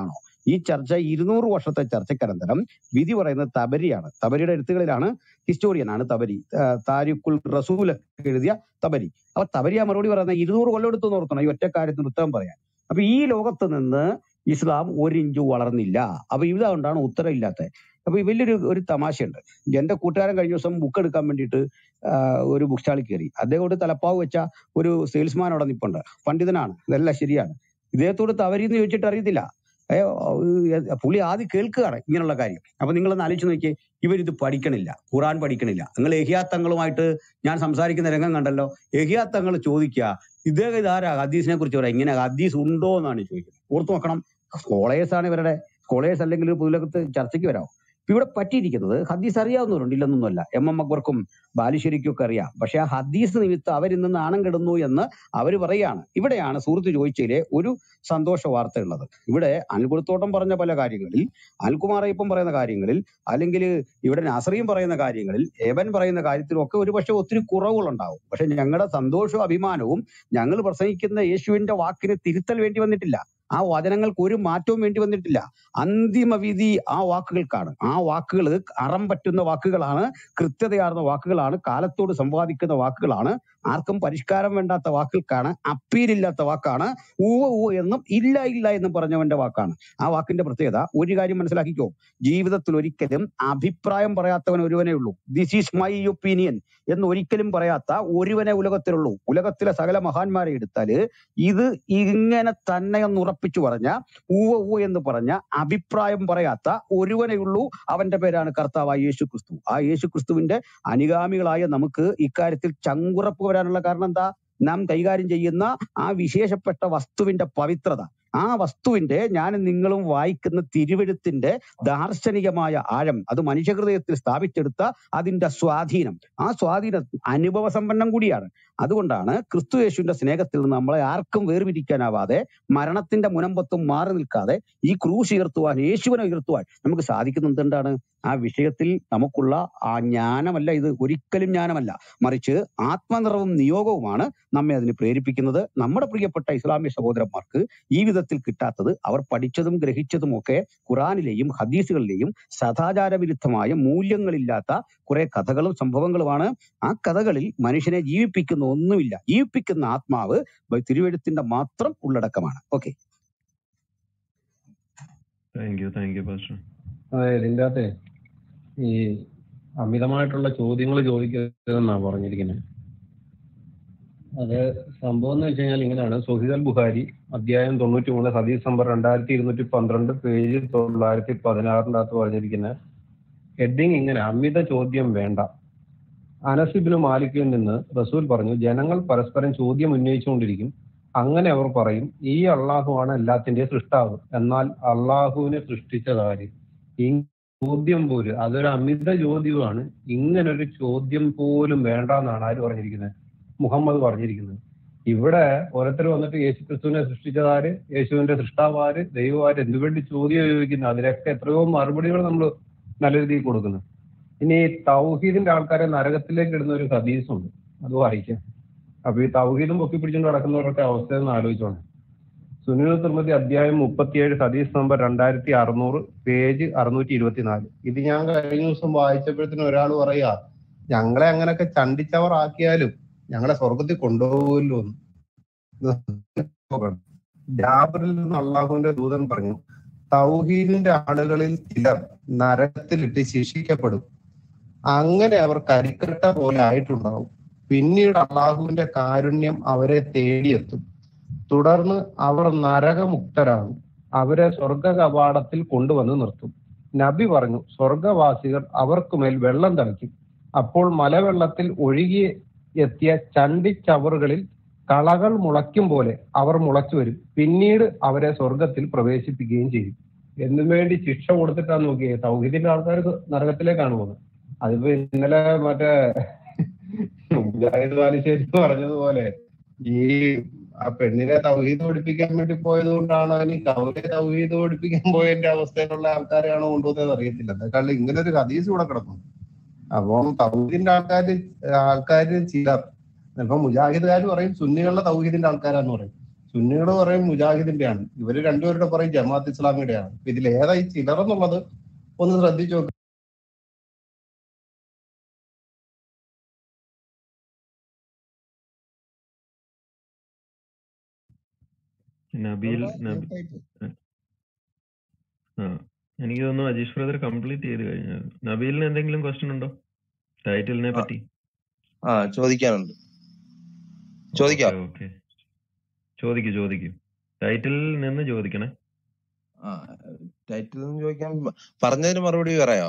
ഈ ചർച്ച ഇരുന്നൂറ് വർഷത്തെ ചർച്ചയ്ക്കനന്തരം വിധി പറയുന്നത് തബരിയാണ്. തബരിയുടെ എഴുത്തുകളിലാണ്, ഹിസ്റ്റോറിയനാണ് തബരി, ആ, താരിഖുൽ റസൂൽ എഴുതിയ തബരി. അപ്പൊ തബരി ആ മറുപടി പറയുന്നത് ഇരുന്നൂറ് കൊല്ലം എടുത്തു നോർത്തണം ഈ ഒറ്റ കാര്യത്തിന് ഉത്തരം പറയാൻ. അപ്പൊ ഈ ലോകത്ത് നിന്ന് ഇസ്ലാം ഒരു ഇഞ്ചു വളർന്നില്ല. അപ്പൊ ഇതുകൊണ്ടാണ് ഉത്തരം ഇല്ലാത്തത്. അപ്പൊ ഈ വലിയൊരു ഒരു തമാശയുണ്ട്. എന്റെ കൂട്ടുകാരൻ കഴിഞ്ഞ ദിവസം ബുക്ക് എടുക്കാൻ വേണ്ടിയിട്ട് ആ, ഒരു ബുക്ക് സ്റ്റാളിൽ കയറി. അദ്ദേഹത്തോട് തലപ്പാവ് വെച്ച ഒരു സെയിൽസ്മാൻ അവിടെ നിൽപ്പുണ്ട്. പണ്ഡിതനാണ്, ഇതെല്ലാം ശരിയാണ്. ഇദ്ദേഹത്തോട് തവരിന്ന് ചോദിച്ചിട്ട് അറിയത്തില്ല. ഏ, ഏർ, പുള്ളി ആദ്യം കേൾക്കുകയാണ് ഇങ്ങനെയുള്ള കാര്യം. അപ്പൊ നിങ്ങളൊന്ന് ആലോചിച്ച് നോക്കിയേ, ഇവരിത് പഠിക്കണില്ല, ഖുറാൻ പഠിക്കണില്ല. നിങ്ങൾ എഹിയാത്തങ്ങളുമായിട്ട് ഞാൻ സംസാരിക്കുന്ന രംഗം കണ്ടല്ലോ. എഹിയാത്തങ്ങൾ ചോദിക്കുക, ഇദ്ദേഹം ഇതാരാ ഹദീസിനെ കുറിച്ച് പറയാം, ഇങ്ങനെ ഹദീസ് ഉണ്ടോ എന്നാണ് ചോദിക്കുന്നത്. ഓർത്തു നോക്കണം, സ്കോളേഴ്സ് ആണ് ഇവരുടെ. സ്കോളേഴ്സ് അല്ലെങ്കിൽ ഒരു പൊതുലോകത്ത് ചർച്ചയ്ക്ക് വരാം. ഇപ്പൊ ഇവിടെ പറ്റിയിരിക്കുന്നത് ഹദീസ് അറിയാവുന്നവരുണ്ട്, ഇല്ലെന്നൊന്നുമല്ല. എം എം അക്ബർക്കും ബാലുശ്ശേരിക്കും ഒക്കെ അറിയാം. പക്ഷെ ആ ഹദീസ് നിമിത്തം അവരിന്ന് നാണം കെടുന്നു എന്ന് അവർ പറയുകയാണ്. ഇവിടെയാണ് സുഹൃത്ത് ചോദിച്ചതിലെ ഒരു സന്തോഷ വാർത്ത ഉള്ളത്. ഇവിടെ അനിൽകുളത്തോട്ടം പറഞ്ഞ പല കാര്യങ്ങളിൽ, അനിൽകുമാർ അയ്യപ്പൻ പറയുന്ന കാര്യങ്ങളിൽ, അല്ലെങ്കിൽ ഇവിടെ നാസറിയും പറയുന്ന കാര്യങ്ങളിൽ, ഏവൻ പറയുന്ന കാര്യത്തിലും ഒക്കെ ഒരുപക്ഷെ ഒത്തിരി കുറവുകളുണ്ടാവും. പക്ഷെ ഞങ്ങളുടെ സന്തോഷവും അഭിമാനവും ഞങ്ങൾ പ്രസംഗിക്കുന്ന യേശുവിന്റെ വാക്കിന് തിരുത്തൽ വേണ്ടി വന്നിട്ടില്ല. ആ വചനങ്ങൾക്ക് ഒരു മാറ്റവും വേണ്ടി വന്നിട്ടില്ല. അന്തിമ വിധി ആ വാക്കുകൾക്കാണ്. ആ വാക്കുകൾ അറം പറ്റുന്ന വാക്കുകളാണ്, കൃത്യതയാർന്ന വാക്കുകളാണ്, കാലത്തോട് സംവാദിക്കുന്ന വാക്കുകളാണ്, ആർക്കും പരിഷ്കാരം വേണ്ടാത്ത വാക്കുകൾക്കാണ്, അപ്പീലില്ലാത്ത വാക്കാണ്, ഊവ ഊവ എന്നും ഇല്ല ഇല്ല എന്നും പറഞ്ഞവന്റെ വാക്കാണ്. ആ വാക്കിന്റെ പ്രത്യേകത ഒരു കാര്യം മനസ്സിലാക്കിക്കോ, ജീവിതത്തിൽ ഒരിക്കലും അഭിപ്രായം പറയാത്തവൻ ഒരുവനേ ഉള്ളൂ. ദിസ് ഈസ് മൈ ഒപ്പീനിയൻ എന്ന് ഒരിക്കലും പറയാത്ത ഒരുവനെ ഉലകത്തിലുള്ളൂ. ഉലകത്തിലെ സകല മഹാന്മാരെ എടുത്താല് ഇത് ഇങ്ങനെ തന്നെ എന്ന് ഉറപ്പിച്ചു പറഞ്ഞ, ഊവ ഊവ എന്ന് പറഞ്ഞ അഭിപ്രായം പറയാത്ത ഒരുവനേ ഉള്ളൂ. അവന്റെ പേരാണ് കർത്താവായ യേശു ക്രിസ്തു. ആ യേശു ക്രിസ്തുവിന്റെ അനുഗാമികളായ നമുക്ക് ഇക്കാര്യത്തിൽ ചങ്കുറപ്പ് വരാനുള്ള കാരണം എന്താ? നാം കൈകാര്യം ചെയ്യുന്ന ആ വിശേഷപ്പെട്ട വസ്തുവിന്റെ പവിത്രത, ആ വസ്തുവിന്റെ, ഞാനും നിങ്ങളും വായിക്കുന്ന തിരുവെഴുത്തിന്റെ ദാർശനികമായ ആഴം, അത് മനുഷ്യഹൃദയത്തിൽ സ്ഥാപിച്ചെടുത്ത അതിന്റെ സ്വാധീനം, ആ സ്വാധീനം അനുഭവ സമ്പന്നം കൂടിയാണ്. അതുകൊണ്ടാണ് ക്രിസ്തു യേശുവിന്റെ സ്നേഹത്തിൽ നിന്ന് നമ്മളെ ആർക്കും വേർപിരിക്കാനാവാതെ, മരണത്തിന്റെ മുനമ്പത്തും മാറി നിൽക്കാതെ ഈ ക്രൂശ് ഉയർത്തുവാൻ, യേശുവിനെ ഉയർത്തുവാൻ നമുക്ക് സാധിക്കുന്നത് എന്താണ്? ആ വിഷയത്തിൽ നമുക്കുള്ള ആ ജ്ഞാനമല്ല ഇത്, ഒരിക്കലും ജ്ഞാനമല്ല, മറിച്ച് ആത്മനിറവും നിയോഗവുമാണ് നമ്മെ അതിന് പ്രേരിപ്പിക്കുന്നത്. നമ്മുടെ പ്രിയപ്പെട്ട ഇസ്ലാമിക സഹോദരന്മാർക്ക് ഈ വിധത്തിൽ കിട്ടാത്തത് അവർ പഠിച്ചതും ഗ്രഹിച്ചതും ഒക്കെ ഖുറാനിലെയും ഹദീസുകളിലെയും സദാചാര വിരുദ്ധമായ മൂല്യങ്ങളില്ലാത്ത കുറെ കഥകളും സംഭവങ്ങളുമാണ്. ആ കഥകളിൽ മനുഷ്യനെ ജീവിപ്പിക്കുന്ന ഒന്നുമില്ല. ജീവിപ്പിക്കുന്ന ആത്മാവ് തിരുവെഴുത്തിന്റെ മാത്രം ഉള്ളടക്കമാണ്. Okay, thank you thank you pastor. അതെ, ഇതിൻ്റെ അകത്തെ ഈ അമിതമായിട്ടുള്ള ചോദ്യങ്ങൾ ചോദിക്കരുതെന്നാണ് പറഞ്ഞിരിക്കുന്നത്. അത് സംഭവം എന്ന് വെച്ച് കഴിഞ്ഞാൽ ഇങ്ങനെയാണ്. സുഹീദ് അൽ ബുഖാരി അധ്യായം തൊണ്ണൂറ്റി മൂന്ന് ഹദീസ് നമ്പർ രണ്ടായിരത്തി ഇരുന്നൂറ്റി പന്ത്രണ്ട് പേജ് തൊള്ളായിരത്തി പതിനാറിൻ്റെ അകത്ത് പറഞ്ഞിരിക്കുന്ന ഹെഡിങ് ഇങ്ങനെ: അമിത ചോദ്യം വേണ്ട. അനസ് ഇബ്നു മാലിക്കിൽ നിന്ന് റസൂൽ പറഞ്ഞു, ജനങ്ങൾ പരസ്പരം ചോദ്യം ഉന്നയിച്ചുകൊണ്ടിരിക്കും. അങ്ങനെ അവർ പറയും, ഈ അള്ളാഹുവാണ് എല്ലാത്തിന്റെയും സൃഷ്ടാവ്. എന്നാൽ അള്ളാഹുവിനെ സൃഷ്ടിച്ചതാര്? ഈ ചോദ്യം പോലും അതൊരു അമിത ചോദ്യമാണ്. ഇങ്ങനൊരു ചോദ്യം പോലും വേണ്ട എന്നാണ് ആര് പറഞ്ഞിരിക്കുന്നത്? മുഹമ്മദ് പറഞ്ഞിരിക്കുന്നത്. ഇവിടെ ഓരോരുത്തർ വന്നിട്ട് യേശു ക്രിസ്തുവിനെ സൃഷ്ടിച്ചതാര്, യേശുവിന്റെ സൃഷ്ടാവാര്, ദൈവമാര് എന്തുവേണ്ടി ചോദ്യം ചോദിക്കുന്നത്? അതിലൊക്കെ എത്രയോ മറുപടികൾ നമ്മൾ നല്ല രീതിയിൽ കൊടുക്കുന്നു. ഇനി തൗഹീദിന്റെ ആൾക്കാരെ നരകത്തിലേക്ക് ഇടുന്ന ഒരു ഹദീസുണ്ട്, അത് വായിക്കാം. അപ്പൊ ഈ തൗഹീദും പൊക്കി പിടിച്ചുകൊണ്ട് നടക്കുന്നവരൊക്കെ അവസ്ഥ എന്ന് ആലോചിച്ചോണം. സുനീൽ തിർമതി അധ്യായം മുപ്പത്തിയേഴ് ഹദീസ് നമ്പർ രണ്ടായിരത്തി അറുന്നൂറ് പേജ് അറുന്നൂറ്റി ഇരുപത്തിനാല്. ഇത് ഞാൻ കഴിഞ്ഞ ദിവസം വായിച്ചപ്പോഴത്തേനും ഒരാൾ പറയാ, ഞങ്ങളെ അങ്ങനെയൊക്കെ ചണ്ടിച്ചവർ ആക്കിയാലും ഞങ്ങളെ സ്വർഗത്തിൽ കൊണ്ടുപോകുമല്ലോ എന്ന്. ജാബിറിൽ നിന്ന് അള്ളാഹുവിന്റെ ദൂതൻ പറഞ്ഞു, തൗഹീദിന്റെ ആളുകളിൽ ചിലർ നരകത്തിലിട്ട് ശിക്ഷിക്കപ്പെടും. അങ്ങനെ അവർ കരിക്കട്ട പോലെ ആയിട്ടുണ്ടാവും. പിന്നീട് അള്ളാഹുവിന്റെ കാരുണ്യം അവരെ തേടിയെത്തും. തുടർന്ന് അവർ നരകമുക്തരാകും. അവരെ സ്വർഗ കവാടത്തിൽ കൊണ്ടുവന്ന് നിർത്തും. നബി പറഞ്ഞു, സ്വർഗവാസികൾ അവർക്കുമേൽ വെള്ളം തളിക്കും. അപ്പോൾ മലവെള്ളത്തിൽ ഒഴുകി എത്തിയ ചണ്ടിച്ചവറുകളിൽ കളകൾ മുളയ്ക്കും പോലെ അവർ മുളച്ചു വരും. പിന്നീട് അവരെ സ്വർഗത്തിൽ പ്രവേശിപ്പിക്കുകയും ചെയ്യും. എന്നും വേണ്ടി ശിക്ഷ കൊടുത്തിട്ടാണ് നോക്കിയേ. തൗഹീദിന്റെ ആൾക്കാർ നരകത്തിലേക്കാണ് പോകുന്നത്. അതിപ്പോ ഇന്നലെ മറ്റേ മുജാഹിദ് ബാലുശ്ശേരി പറഞ്ഞതുപോലെ ഈ ആ പെണ്ണിനെ തൗഹീദ് പഠിപ്പിക്കാൻ വേണ്ടി പോയത് കൊണ്ടാണ് അതിന് കൗലെ തൗഹീദ് പഠിപ്പിക്കാൻ പോയതിന്റെ അവസ്ഥയിലുള്ള ആൾക്കാരെയാണോ കൊണ്ടുപോകുന്നത് അറിയത്തില്ല. അതേക്കാളും ഇങ്ങനെ ഒരു ഹദീസ് ഇവിടെ കിടക്കുന്നു. അപ്പം തൗഹീദിന്റെ ആൾക്കാർ ആൾക്കാര് ചിലർ ഇപ്പൊ മുജാഹിദുകാർ പറയും സുന്നികളുടെ തൗഹീദിന്റെ ആൾക്കാരാന്ന് പറയും. സുന്നികൾ പറയും മുജാഹിദിന്റെയാണ്, ഇവര് രണ്ടുപേരുടെ പറയും ജമാഅത്ത് ഇസ്ലാമിയുടെയാണ്. ഇതിൽ ഏതാ ഈ ചിലർ എന്നുള്ളത് ഒന്ന് ശ്രദ്ധിച്ചു നോക്ക്. നബീൽ അവിടെ നബി മ്യൂട്ടായിട്ട് ആ എനിക്ക് തോന്നുന്നു അജീഷ് ബ്രദർ കംപ്ലീറ്റ് ചെയ്ത് കഴിഞ്ഞു. നബീലിന് എന്തെങ്കിലും ക്വസ്റ്റ്യൻ ഉണ്ടോ ടൈറ്റിലിനെ ആ പറ്റി? ആ ചോദിക്കാനുണ്ട്, ഓക്കെ ചോദിക്കാം. ഓക്കെ ചോദിക്കൂ ചോദിക്കൂ ടൈറ്റിലിൽ നിന്ന് ചോദിക്കണേ. ആ ടൈറ്റിൽ നിന്ന് ചോദിക്കാൻ പറഞ്ഞതിന് മറുപടി പറയാം.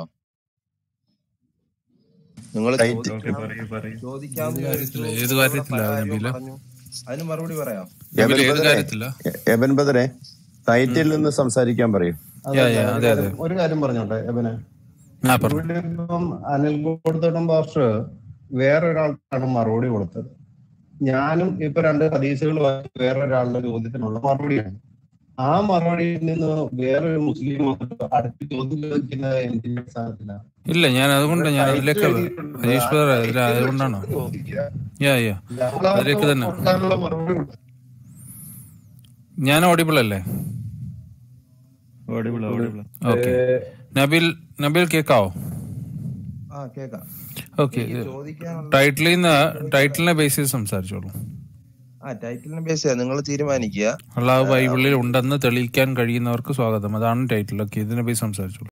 നിങ്ങൾ ടൈറ്റ് ഓക്കെ ചോദിക്കാം പറയൂ പറയൂ. ഏത് ചോദിക്കാന്ന് ചോദിച്ചു, കാര്യത്തില ഏത് നിങ്ങളോട് കാര്യത്തില പല കാര്യവും നബീല പറഞ്ഞു, അതിന് മറുപടി പറയാം. എബൻ നബീല ഏത് ബദറെ കാര്യത്തില? എബൻ ബദറെ ടൈറ്റിൽ നിന്ന് സംസാരിക്കാൻ പറയും. യാ അതല്ല, യാ ഒരു അതെ അതെ കാര്യം ഒരു കാര്യം പറഞ്ഞോട്ടെ എബനെ. ആ പറഞ്ഞു. ഇവിടെ ഇപ്പം അനിൽ കൊടുത്തോട്ടം പാസ്റ്റർ വേറൊരാൾക്കാണ് മറുപടി കൊടുത്തത്. ഞാനും ഇപ്പൊ രണ്ട് ഹദീസുകൾ വായിച്ച് വേറൊരാളുടെ ചോദ്യത്തിനുള്ള മറുപടിയാണ്. ആ മറുപടിയിൽ നിന്ന് വേറൊരു മുസ്ലിം വന്നിട്ട് അടുത്ത് ചോദ്യം ചോദിക്കുന്നത് എന്തിന്റെ അടിസ്ഥാനത്തിലാണ്? ഇല്ല, ഞാൻ അതുകൊണ്ട് ഇവിടെ ഞാൻ ടൈറ്റിൽ അതിലേക്ക് എഴുതിയിട്ടുണ്ട്, അജീഷ് ആ ബ്രദർ അതിൽ ടൈറ്റിൽ അതുകൊണ്ടാണോ? വെച്ചിട്ട് ചോദിക്കുക. യാ യാ നമ്മളവർക്ക് അതിലേക്ക് തന്നെ. കൊടുക്കാനുള്ള മറുപടി കൊടുക്കുക. ഞാൻ ഓഡിബിൾ അല്ലേ? Audible audible okay. Nabeel Nabeel കേക്കാവോ? ആ കേക്കാം. ഓക്കെ. എനിക്ക് ചോദിക്കാനുള്ള ടൈറ്റിലിൽ നിന്ന് ടൈറ്റിലിനെ ബേസ് ചെയ്ത് സംസാരിച്ചോളൂ. ആ ടൈറ്റിലിനെ ബേസ് ചെയ്യാം, നിങ്ങൾ തീരുമാനിക്കുക. അള്ളാഹു ആ, ബൈബിളിൽ ഉണ്ടെന്ന് തെളിയിക്കാൻ കഴിയുന്നവർക്ക് സ്വാഗതം, അതാണ് ടൈറ്റിൽ. ഓക്കെ, ഇതിനെ ബേസ് സംസാരിച്ചോളൂ.